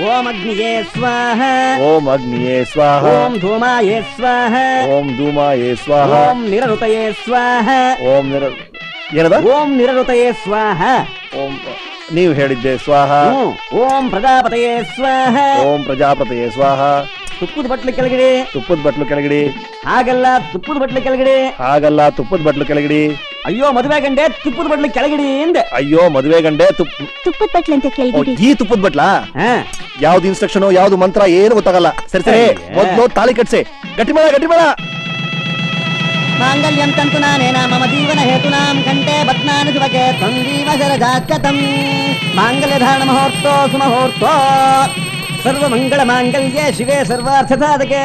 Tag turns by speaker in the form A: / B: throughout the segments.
A: ओम अग्निये स्वाहा
B: ओम अग्निये स्वाहा
A: ओम धूमाये स्वाहा
B: ओम धूमाये स्वाहा
A: ओम निरृतये स्वाहा
B: ओम ಏನದ
A: ओम निरृतये स्वाहा
B: ओम ನೀವು ಹೇಳಿದ್ದೆ ಸ್ವಾಹಾ
A: ओम प्रजापतये स्वाहा
B: ओम प्रजापतये स्वाहा
A: ತುಪ್ಪದ ಬಟ್ಲು ಕೆಳಗಡೆ
B: ತುಪ್ಪದ ಬಟ್ಲು ಕೆಳಗಡೆ
A: ಹಾಗಲ್ಲ ತುಪ್ಪದ ಬಟ್ಲು ಕೆಳಗಡೆ
B: ಹಾಗಲ್ಲ ತುಪ್ಪದ ಬಟ್ಲು ಕೆಳಗಡೆ
A: ಅಯ್ಯೋ ಮದುವೆ ಗಂಡೆ ತುಪ್ಪದ ಬಟ್ಲು ಕೆಳಗಡೆ ಎಂದೆ
B: ಅಯ್ಯೋ ಮದುವೆ ಗಂಡೆ
C: ತುಪ್ಪದ ಬಟ್ಲು ಅಂತ ಕೆಳಗಡೆ
B: ಈ ತುಪ್ಪದ ಬಟ್ಲಾ ಯಾವ್ದು ಇನ್ಸ್ಟ್ರಕ್ಷನ್ ಯಾವ್ದು ಮಂತ್ರ ಏನು ಗೊತ್ತಾಗಲ್ಲ ಸರಿ ಸರಿ ಮೊದಲು ತಾಳಿ ಕಟ್ಸೆ ಗಟ್ಟಿ ಮಾಡ
A: ಮಾಂಗಲ್ಯಂ ತಂತು ನಾನೇನ ಮಮ ಜೀವನ ಹೇತುನಾಂ ಕಂಠೆ ಬದ್ನಾನಿ ಶುಭಕೆ ಸಂಜೀವ ಶರಜಾತ್ಯತಂ ಮಾಂಗಲ್ಯ ಧಾರಣ ಮುಹೂರ್ತೋ ಸುಮುಹೂರ್ತೋ ಸರ್ವ ಮಂಗಳ ಮಾಂಗಲ್ಯ ಶಿವೆ ಸರ್ವಾರ್ಥ ಸಾಧಕೆ.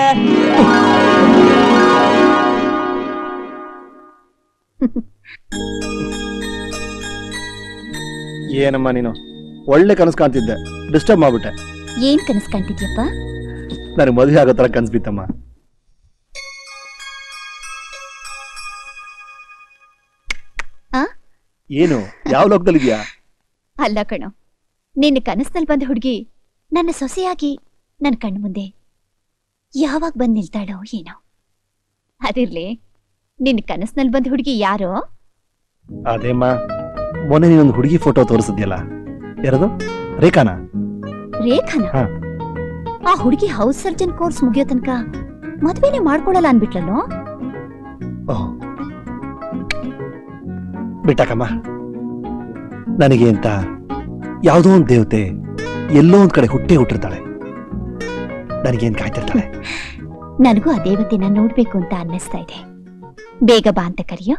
B: ಏನಮ್ಮ ನೀನು ಒಳ್ಳೆ ಕನಸು ಕಾಣ್ತಿದ್ದೆ, ಡಿಸ್ಟರ್ಬ್ ಮಾಡ್ಬಿಟ್ಟೆ.
C: ಏನ್ ಕನಸು ಕಾಣ್ತಿದ್ಯಪ್ಪ?
B: ನನಗೆ ಮದುವೆ ಆಗೋ ತರ ಕನಸು ಬಿತ್ತಮ್ಮ. ಏನು ಯಾವ ಲೋಕದಲ್ಲಿದ್ಯಾ?
C: ಅಲ್ಲ ಕಣೋ, ನಿನ್ನ ಕನಸಲ್ಲಿ ಬಂದ ಹುಡುಗಿ ನನ್ನ ಸೊಸೆಯಾಗಿ ನನ್ನ ಕಣ್ಣು ಮುಂದೆ ಯಾವಾಗ ಬಂದ್ ನಿಲ್ತಾಳೋ ಏನೋ. ಅದಿರ್ಲಿ, ನಿನ್ನ ಕನಸಿನಲ್ಲಿ ಬಂದ ಹುಡುಗಿ ಯಾರೋ?
B: ಅದೇಮ್ಮ, ಮೊನ್ನೆ ನೀನೊಂದು ಹುಡುಗಿ ಫೋಟೋ ತೋರಿಸಿದ್ಯಲ್ಲ, ಯಾರದು? ರೇಖಾನಾ?
C: ರೇಖಾನಾ? ಆ ಹುಡುಗಿ ಹೌಸ್ ಸರ್ಜನ್ ಕೋರ್ಸ್ ಮುಗಿಯೋ ತನಕ ಮದ್ವೆನೇ ಮಾಡ್ಕೊಳಲ್ಲ ಅನ್ಬಿಟ್ಲಲ್ಲೋ.
B: ಬಿಟ್ಟಕಮ್ಮ, ನನಗೆ ಅಂತ ಯಾವುದೋ ಒಂದು ದೇವತೆ ಎಲ್ಲೋ ಒಂದ್ ಕಡೆ ಹುಟ್ಟಿರ್ತಾಳೆ, ನನಗೇನ್ ಕಾಯ್ತಿರ್ತಾಳೆ.
C: ನನಗೂ ಆ ದೇವತೆನ ನೋಡ್ಬೇಕು ಅಂತ ಅನ್ನಿಸ್ತಾ ಇದೆ. ಬೇಗ ಬಾ ಅಂತ ಕರೆಯೋ.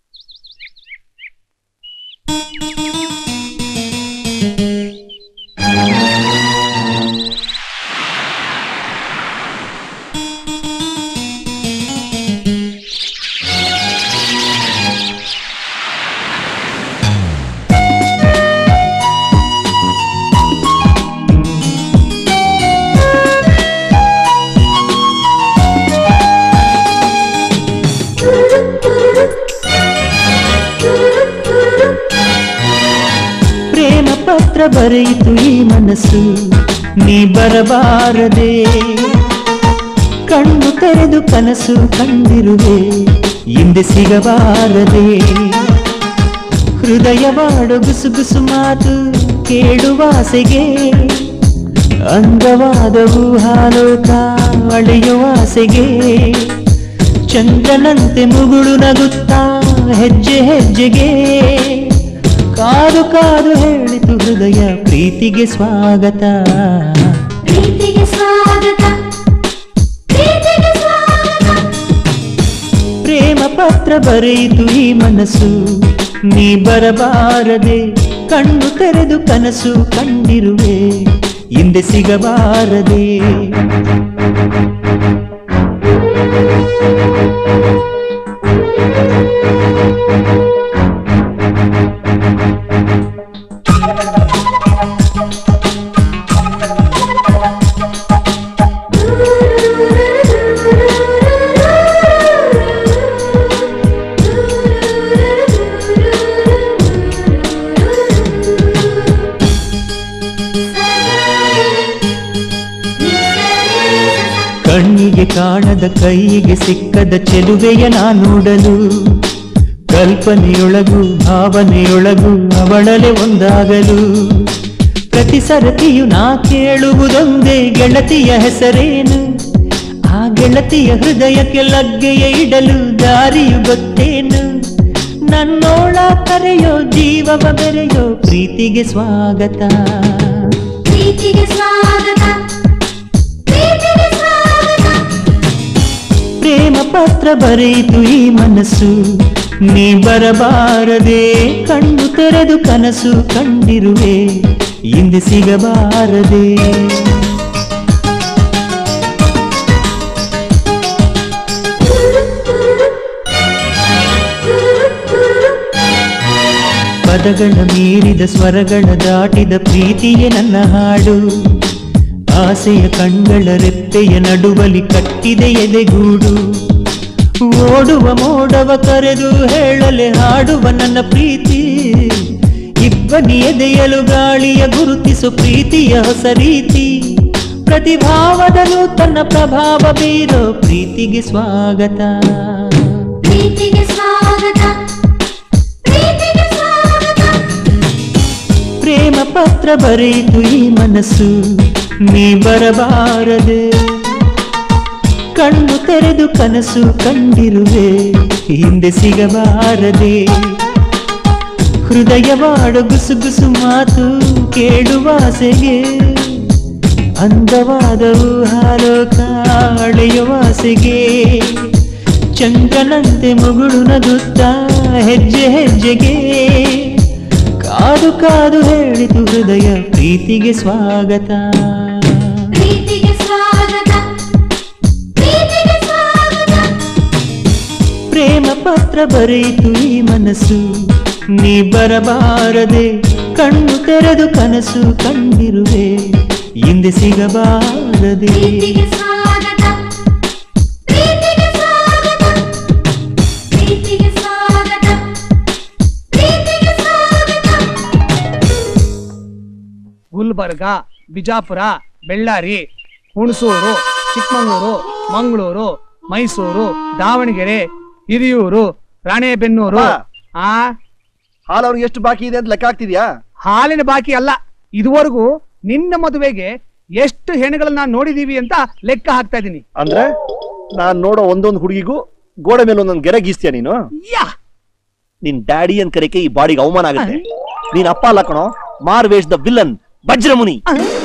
D: ಪತ್ರ ಬರೆಯಿತು ಈ ಮನಸ್ಸು, ನೀ ಬರಬಾರದೆ. ಕಣ್ಣು ತೆರೆದು ಕನಸು ಕಂಡಿರುವೆ, ಹಿಂದೆ ಸಿಗಬಾರದೆ. ಹೃದಯವಾಡು ಗುಸುಗುಸು ಮಾತು ಕೇಳುವಾಸೆಗೆ, ಅಂಗವಾದ ಊಹಾಲೋಕ ಅಳೆಯುವಾಸೆಗೆ. ಚಂದ್ರನಂತೆ ಮುಗುಳು ನಗುತ್ತಾ ಹೆಜ್ಜೆ ಹೆಜ್ಜೆಗೆ, ಕಾದು ಕಾದು ಹೇಳಿತು ಹೃದಯ ಪ್ರೀತಿಗೆ ಸ್ವಾಗತ.
C: ಪ್ರೀತಿಗೆ ಸ್ವಾಗತ, ಪ್ರೀತಿಗೆ ಸ್ವಾಗತ.
D: ಪ್ರೇಮ ಪತ್ರ ಬರೆಯಿತು ಈ ಮನಸ್ಸು, ನೀ ಬರಬಾರದೆ. ಕಣ್ಣು ತೆರೆದು ಕನಸು ಕಂಡಿರುವೆ, ಹಿಂದೆ ಸಿಗಬಾರದೆ. ಕಣ್ಣಿಗೆ ಕಾಣದ ಕೈಗೆ ಸಿಕ್ಕದ ಚೆಲುವೆಯ ನಾ ನೋಡಲು, ಕಲ್ಪನೆಯೊಳಗು ಭಾವನೆಯೊಳಗು ಅವಳಲೆ ಒಂದಾಗಲು. ಪ್ರತಿ ಸರತಿಯು ನಾ ಕೇಳುವುದೊಂದೇ, ಗೆಳತಿಯ ಹೆಸರೇನು? ಆ ಗೆಳತಿಯ ಹೃದಯಕ್ಕೆ ಲಗ್ಗೆಯ ಇಡಲು ದಾರಿಯು ಗೊತ್ತೇನು? ನನ್ನೋಳ ಕರೆಯೋ ಜೀವವ ಬೆರೆಯೋ ಪ್ರೀತಿಗೆ ಸ್ವಾಗತ.
C: ಪ್ರೀತಿಗೆ ಸ್ವಾಗತ, ಪ್ರೀತಿಗೆ ಸ್ವಾಗತ.
D: ಪ್ರೇಮ ಪತ್ರ ಬರೆಯಿತು ಈ ಮನಸ್ಸು, ನೀ ಬರಬಾರದೆ. ಕಣ್ಣು ತೆರೆದು ಕನಸು ಕಂಡಿರುವೆ, ಹಿಂದೆ ಸಿಗಬಾರದೆ. ಪದಗಳ ಮೀರಿದ ಸ್ವರಗಳ ದಾಟಿದ ಪ್ರೀತಿಯೇ ನನ್ನ ಹಾಡು. ಆಸೆಯ ಕಣ್ಗಳ ರೆಪ್ಪೆಯ ನಡುವಲಿ ಕಟ್ಟಿದೆ ಎದೆಗೂಡು. ಓಡುವ ಮೋಡವ ಕರೆದು ಹೇಳಲೆ ಹಾಡುವ ನನ್ನ ಪ್ರೀತಿ. ಇಬ್ಬನಿ ಎದೆಯಲು ಗಾಳಿಯ ಗುರುತಿಸು ಪ್ರೀತಿಯ ಹೊಸ ರೀತಿ. ಪ್ರತಿಭಾವದಲ್ಲೂ ತನ್ನ ಪ್ರಭಾವ ಬೀರೋ ಪ್ರೀತಿಗೆ ಸ್ವಾಗತ.
E: ಪ್ರೀತಿಗೆ ಸ್ವಾಗತ, ಪ್ರೀತಿಗೆ ಸ್ವಾಗತ.
D: ಪ್ರೇಮ ಪತ್ರ ಬರೆಯಿತು ಈ ಮನಸ್ಸು, ನೀ ಬರಬಾರದೆ. ಕಣ್ಣು ತೆರೆದು ಕನಸು ಕಂಡಿರುವೆ, ಹಿಂದೆ ಸಿಗಬಾರದೆ. ಹೃದಯವಾಡ ಗುಸುಗುಸು ಮಾತು ಕೇಳುವಾಸೆಗೆ, ಅಂದವಾದವು ಹಾಲೋಕ ಅಳೆಯುವಾಸೆಗೆ. ಚಂದ್ರನಂತೆ ಮುಗುಳು ನಗುತ್ತ ಹೆಜ್ಜೆ ಹೆಜ್ಜೆಗೆ, ಕಾದು ಕಾದು ಹೇಳಿತು ಹೃದಯ ಪ್ರೀತಿಗೆ ಸ್ವಾಗತ.
E: ಪ್ರೀತಿಗೆ ಸ್ವಾಗತ, ಪ್ರೀತಿಗೆ ಸ್ವಾಗತ.
D: ಪ್ರೇಮ ಪತ್ರ ಬರೆಯಿತು ಈ ಮನಸ್ಸು, ನೀ ಬರಬಾರದೆ. ಕಣ್ಣು ತೆರೆದು ಕನಸು ಕಂಡಿರುವೆ, ಹಿಂದೆ ಸಿಗಬಾರದೆ.
E: ಪ್ರೀತಿಗೆ ಸ್ವಾಗತ, ಪ್ರೀತಿಗೆ ಸ್ವಾಗತ. ಪ್ರೀತಿಗೆ ಸ್ವಾಗತ, ಪ್ರೀತಿಗೆ ಸ್ವಾಗತ.
F: ಗುಲ್ಬರ್ಗ, ಬಿಜಾಪುರ, ಬೆಳ್ಳಾರಿ, ಹುಣಸೂರು, ಚಿಕ್ಕಮಗಳೂರು, ಮಂಗಳೂರು, ಮೈಸೂರು, ದಾವಣಗೆರೆ, ಹಿರಿಯೂರು, ರಾಣೆಬೆನ್ನೂರು. ಆ
B: ಹಾಲು ಅವ್ರಿಗೆ ಎಷ್ಟು ಬಾಕಿ ಇದೆ ಅಂತ ಲೆಕ್ಕ ಆಗ್ತಿದ್ಯಾ?
F: ಹಾಲಿನ ಬಾಕಿ ಅಲ್ಲ, ಇದುವರೆಗೂ ನಿನ್ನ ಮದುವೆಗೆ ಎಷ್ಟು ಹೆಣ್ಣುಗಳನ್ನ ನೋಡಿದೀವಿ ಅಂತ ಲೆಕ್ಕ ಹಾಕ್ತಾ ಇದೀನಿ.
B: ಅಂದ್ರೆ ನಾನ್ ನೋಡೋ ಒಂದೊಂದು ಹುಡುಗಿಗೂ ಗೋಡೆ ಮೇಲೆ ಒಂದೊಂದು ಗೆರೆ ಗೀಸ್ತೀಯ ನೀನು?
F: ಯಾ
B: ನಿನ್ ಡ್ಯಾಡಿ ಅಂತ ಕರೆಕೆ ಈ ಬಾಡಿಗೆ ಅವಮಾನ ಆಗುತ್ತೆ. ನೀನ್ ಅಪ್ಪ ಅಲ್ಲ ಕಣೋ, ಮಾರ್ವೇಶ್ ದ ವಿಲನ್ ವಜ್ರಮುನಿ.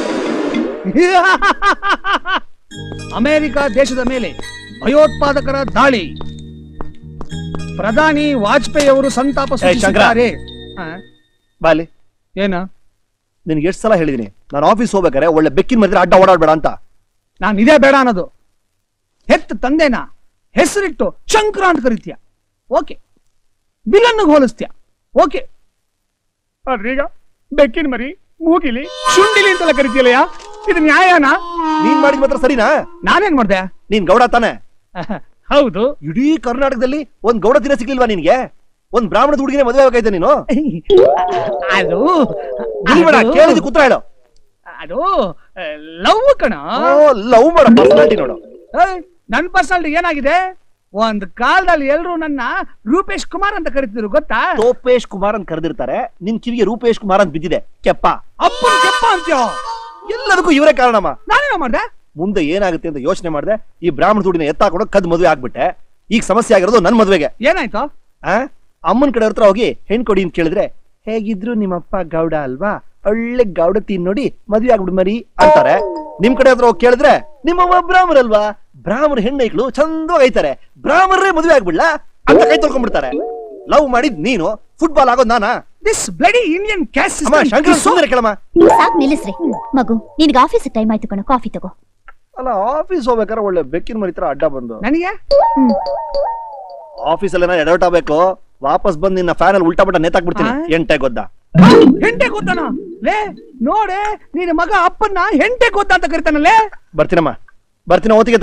F: ಅಮೆರಿಕ ದೇಶದ ಮೇಲೆ ಭಯೋತ್ಪಾದಕರ ದಾಳಿ, ಪ್ರಧಾನಿ ವಾಜಪೇಯಿ ಅವರು ಸಂತಾಪ ಸೂಚಿಸಿದ್ದಾರೆ.
B: ಬಾಲಿ,
F: ಏನ
B: ನಿನ್ಗೆ ಎಷ್ಟು ಸಲ ಹೇಳಿದೀನಿ ನಾನು ಆಫೀಸ್ ಹೋಗ್ಬೇಕಾರೆ ಒಳ್ಳೆ ಬೆಕ್ಕಿನ ಮಧ್ಯೆ ಅಡ್ಡ ಓಡಾಡ್ಬೇಡ ಅಂತ.
F: ನಾನು ಇದೇ ಬೇಡ ಅನ್ನೋದು. ಹೆತ್ತ ತಂದೆನ ಹೆಸರಿಟ್ಟು ಶಂಕರ ಅಂತ ಕರಿತೀಯ, ಓಕೆ. ವಿಲನ್ಗೆ ಹೋಲಿಸ್ತೀಯ, ಓಕೆ. ಆದ್ರೀಗ ಬೆಕ್ಕಿನ ಮರಿ, ಮೂಗಿಲಿ, ಶುಂಡಿಲಿ ಅಂತೆಲ್ಲ ಕರಿತೀಯಲ್ಲಯ್ಯ, ಇದು ನ್ಯಾಯನಾ?
B: ನೀನ್ ಮಾಡಿದ ಮಾತ್ರ ಸರಿನಾ?
F: ನಾನೇನ್ ಮಾಡ್ದೆ?
B: ನೀನ್ ಗೌಡ ತಾನೆ?
F: ಹೌದು.
B: ಇಡೀ ಕರ್ನಾಟಕದಲ್ಲಿ ಒಂದ್ ಗೌಡ ದಿನ ಸಿಗ್ಲಿಲ್ವಾ ನಿನ್ಗೆ? ಒಂದ್ ಬ್ರಾಹ್ಮಣದ ಹುಡುಗಿನೇ ಮದುವೆ ಆಗೈತೆ ನೀನು?
F: ಅದು
B: ಕೇಳಿದ ಕೂತ್ರ ಹೇಳು.
F: ಅದು ಲವ್ ಕಣ.
B: ಲವ್ ಮಾಡ ಪರ್ಸನಾಲಿಟಿ ನೋಡು.
F: ನನ್ ಪರ್ಸನಾಲಿಟಿ ಏನಾಗಿದೆ? ಒಂದ್ ಕಾಲದಲ್ಲಿ ಎಲ್ರು ನನ್ನ ರೂಪೇಶ್ ಕುಮಾರ್ ಅಂತ ಕರಿತಿದ್ರು, ಗೊತ್ತಾ?
B: ತೋಪೇಶ್ ಕುಮಾರ್ ಅಂತ ಕರೆದಿರ್ತಾರೆ, ನಿನ್ ಕಿವಿಗೆ ರೂಪೇಶ್ ಕುಮಾರ್ ಅಂತ ಬಿದ್ದಿದೆ. ಕೆಪ್ಪ
F: ಅಪ್ಪನ ಕೆಪ್ಪ ಅಂತ್ಯೋ.
B: ಎಲ್ಲದಕ್ಕೂ ಇವರೇ ಕಾರಣಮ್ಮ.
F: ನಾನೇನೋ ಮಾಡ್ದೆ?
B: ಮುಂದೆ ಏನಾಗುತ್ತೆ ಅಂತ ಯೋಚನೆ ಮಾಡ್ದೆ, ಈ ಬ್ರಾಹ್ಮಣ ದುಡಿನ ಎತ್ತಾಕೊಂಡು ಕದ್ ಮದುವೆ ಆಗ್ಬಿಟ್ಟೆ. ಈಗ ಸಮಸ್ಯೆ ಆಗಿರೋದು ನನ್ ಮದುವೆಗೆ.
F: ಏನಾಯ್ತು?
B: ಅಮ್ಮನ್ ಕಡೆ ಹತ್ರ ಹೋಗಿ ಹೆಣ್ ಕೊಡಿ ಅಂತ ಕೇಳಿದ್ರೆ, ಹೇಗಿದ್ರು ನಿಮ್ಮಪ್ಪ ಗೌಡ ಅಲ್ವಾ, ಒಳ್ಳೆ ಗೌಡತಿ ನೋಡಿ ಮದ್ವೆ ಆಗ್ಬಿಡ್ ಮರಿ ಅಂತಾರೆ. ನಿಮ್ ಕಡೆ ಹತ್ರ ಹೋಗಿ ಕೇಳಿದ್ರೆ, ನಿಮ್ಮವ್ವ ಬ್ರಾಹ್ಮಣ ಅಲ್ವಾ, ಬ್ರಾಹ್ಮಣ ಹೆಣ್ಣೈಕ್ಳು ಚಂದವಾಗಿ ಐತಾರೆ, ಬ್ರಾಹ್ಮಣರೇ ಮದ್ವೆ ಆಗ್ಬಿಡ್ಲಾ ಅಂತ ಕೈ ತೊಳ್ಕೊಂಡ್ಬಿಡ್ತಾರೆ. ಲವ್ ಮಾಡಿದ್ ನೀನು, ಫುಟ್ಬಾಲ್ ಆಗೋದ್ ನಾನಾ?
F: This bloody Indian caste
B: Shankara Sundara ಕೇಳಮ್ಮ.
C: ಸಾಕ್ ನಿಲ್ಲಿಸ್ರಿ ಮಗು, ನಿನ್ಗೆ ಆಫೀಸ್ ಟೈಮ್ ಆಯ್ತು ಕಣೋ, ಕಾಫಿ ತಗೋ.
B: ಅಲ್ಲ, ಆಫೀಸ್ ಹೋಗ್ಬೇಕಾದ್ರೆ ಒಳ್ಳೆ ಬೆಕ್ಕಿನ ಮರಿ ತರ ಅಡ್ಡ ಬಂದು
F: ನನಗೆ
B: ಆಫೀಸಲ್ಲಿ ಏನೋ ಎಡವಟ್ ಆಗ್ಬೇಕು, ವಾಪಸ್ ಬಂದು ನಿನ್ನ ಫ್ಯಾನ್ ಅಲ್ಲಿ ಉಲ್ಟಾ ಬಟ್ಟ ನೇತಾಕ್ಬಿಡ್ತೀನಿ. ಎಂಟೆ ಗೊತ್ತಾ?
F: ಹೆಂಟೆ ಗೊತ್ತಾನ ಲೇ? ನೋಡೆ, ನಿನ್ನ ಮಗ ಅಪ್ಪನ್ನ ಹೆಂಟೆ ಗೊತ್ತಾ ಅಂತ ಕರಿತಾನಲ್ಲೇ.
B: ಬರ್ತೀನಮ್ಮ, ಬರ್ತೀನಿ. ಓತಿಗೆತ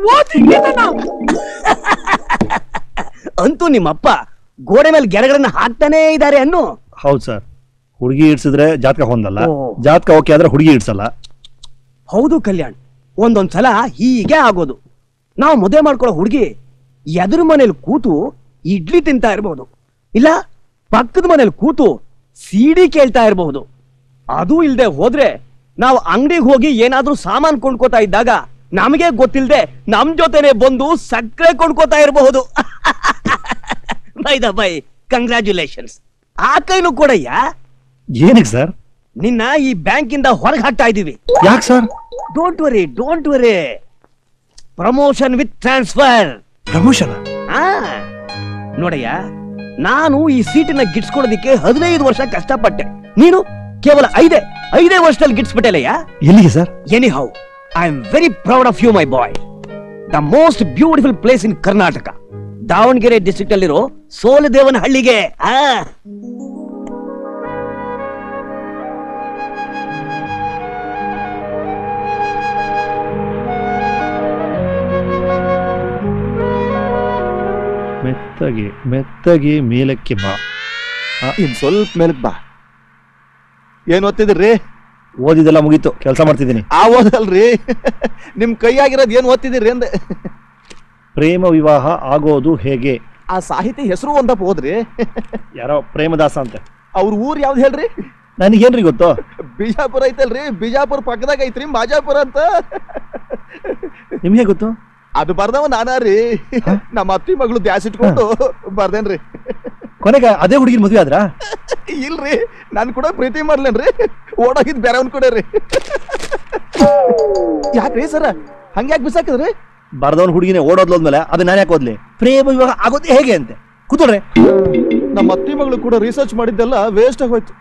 A: ಅಂತೂ ನಿಮ್ಮಪ್ಪ ಗೋಡೆ ಮೇಲೆ ಗೆರೆಗಳನ್ನ ಹಾಕ್ತಾನೇ ಇದ್ದಾರೆ ಅನ್ನು.
B: ಹೌದು ಸರ್, ಹುಡುಗಿ ಇಡ್ಸಿದ್ರೆ ಜಾತಕ ಹೊಂದಲ್ಲ, ಜಾತಕ ಓಕೆ ಆದ್ರೆ ಹುಡುಗಿ ಇಡ್ಸಲ್ಲ.
A: ಹೌದು ಕಲ್ಯಾಣ್, ಒಂದೊಂದ್ಸಲ ಹೀಗೆ ಆಗೋದು. ನಾವು ಮದುವೆ ಮಾಡ್ಕೊಳ್ಳೋ ಹುಡುಗಿ ಎದುರು ಮನೇಲಿ ಕೂತು ಇಡ್ಲಿ ತಿಂತಾ ಇರಬಹುದು, ಇಲ್ಲ ಪಕ್ಕದ ಮನೇಲಿ ಕೂತು ಸಿಡಿ ಕೇಳ್ತಾ ಇರಬಹುದು. ಅದು ಇಲ್ದೆ ಹೋದ್ರೆ ನಾವು ಅಂಗಡಿಗೆ ಹೋಗಿ ಏನಾದ್ರೂ ಸಾಮಾನ್ ಕೊಂಡ್ಕೋತಾ ಇದ್ದಾಗ ನಮಗೆ ಗೊತ್ತಿಲ್ದೆ ನಮ್ ಜೊತೆನೆ ಬಂದು ಸಕ್ಕರೆ ಕೊಂಡ್ಕೋತಾ ಇರಬಹುದು. By the by, congratulations. ಆ ಕೈನು ಕೊಡಯ್ಯ.
B: ಏನಕ್ಕೆ ಸರ್?
A: ನಿನ್ನ ಈ ಬ್ಯಾಂಕ್ ಇಂದ ಹೊರಗೆ ಹಾಕ್ತಾ ಇದೀವಿ.
B: ಯಾಕೆ sir?
A: Don't worry, don't worry. Promotion with transfer.
B: Promotion?
A: ನೋಡಯ್ಯ, ನಾನು ಈ ಸೀಟಿನ ಗಿಟ್ಸ್ಕೊಳ್ಳೋದಿಕ್ಕೆ 15 ವರ್ಷ ಕಷ್ಟಪಟ್ಟೆ. ನೀನು ಕೇವಲ 5 ವರ್ಷದಲ್ಲಿ ಗಿಟ್ಸ್ಬಿಟ್ಟೆಲ್ಲಯ್ಯ.
B: ಎಲ್ಲಿಗೆ sir?
A: Anyhow, I am very proud of you my boy. The most beautiful place in Karnataka, Davanagere district ಅಲ್ಲಿರೋ ಸೋಲದೇವನಹಳ್ಳಿಗೆ.
B: ಮೆತ್ತಗೆ ಮೆತ್ತಗೆ ಮೇಲಕ್ಕೆ ಬಾ. ಇನ್ ಸ್ವಲ್ಪ ಮೇಲಕ್ಕೆ ಬಾ. ಏನ್ ಓದ್ತಿದ್ರಿ? ಓದಿದೆಲ್ಲ ಮುಗೀತು, ಕೆಲಸ ಮಾಡ್ತಿದ್ದೀನಿ.
G: ಆ ಓದಲ್ರಿ, ನಿಮ್ ಕೈಯಾಗಿರೋದು ಏನ್ ಓದ್ತಿದ್ದೀರಿ ಅಂದೆ.
B: ಪ್ರೇಮ ವಿವಾಹ ಆಗೋದು ಹೇಗೆ?
G: ಆ ಸಾಹಿತಿ ಹೆಸರು ಒಂದಪ್ಪ ಹೋದ್ರಿ.
B: ಯಾರೋ ಪ್ರೇಮದಾಸ ಅಂತ.
G: ಅವ್ರ ಊರ್ ಯಾವ್ದು ಹೇಳ್ರಿ?
B: ನನಗೇನ್ರಿ ಗೊತ್ತು?
G: ಬಿಜಾಪುರ ಐತಲ್ರಿ, ಬಿಜಾಪುರ ಪಕ್ಕದಾಗ ಐತ್ರಿ ಮಾಜಾಪುರ ಅಂತ.
B: ನಿಮ್ಗೆ ಗೊತ್ತು?
G: ಅದು ಬರ್ದವ ನಾನಾರಿ, ನಮ್ಮ ಅತ್ತಿ ಮಗಳು ದ್ಯಾಸ್ ಇಟ್ಕೊಂಡು ಬರ್ದೇನ್ರಿ.
B: ಕೊನೆಗೆ ಅದೇ ಹುಡುಗಿನ ಮದ್ವೆ ಆದ್ರ?
G: ಇಲ್ರಿ, ನಾನ್ ಕೂಡ ಪ್ರೀತಿ ಮಾಡ್ಲೇನ್ರಿ, ಓಡೋಗಿದ್ ಬೇರೆ ಅವ್ನ್ ಕೂಡ ರೀ. ಯಾಕ್ರಿ ಸರ ಹಂಗ್ಯಾಕ್ ಬಿಸಾಕಿದ್ರಿ?
B: ಬರ್ದವನ್ ಹುಡುಗಿನೇ ಓಡೋದ್ಲೋದ್ಮೇಲೆ ಅದನ್ನ ನಾನು ಯಾಕೆ ಓದ್ಲಿ? ಪ್ರೇಮ ವಿವಾಹ ಆಗೋದು ಹೇಗೆ ಅಂತೆ ಕೂತ್ಕೊಳ್ರಿ.
G: ನಮ್ಮ ಅತ್ತಿ ಮಗಳು ಕೂಡ ರಿಸರ್ಚ್ ಮಾಡಿದ್ದೆಲ್ಲ ವೇಸ್ಟ್ ಆಗೋಯ್ತು.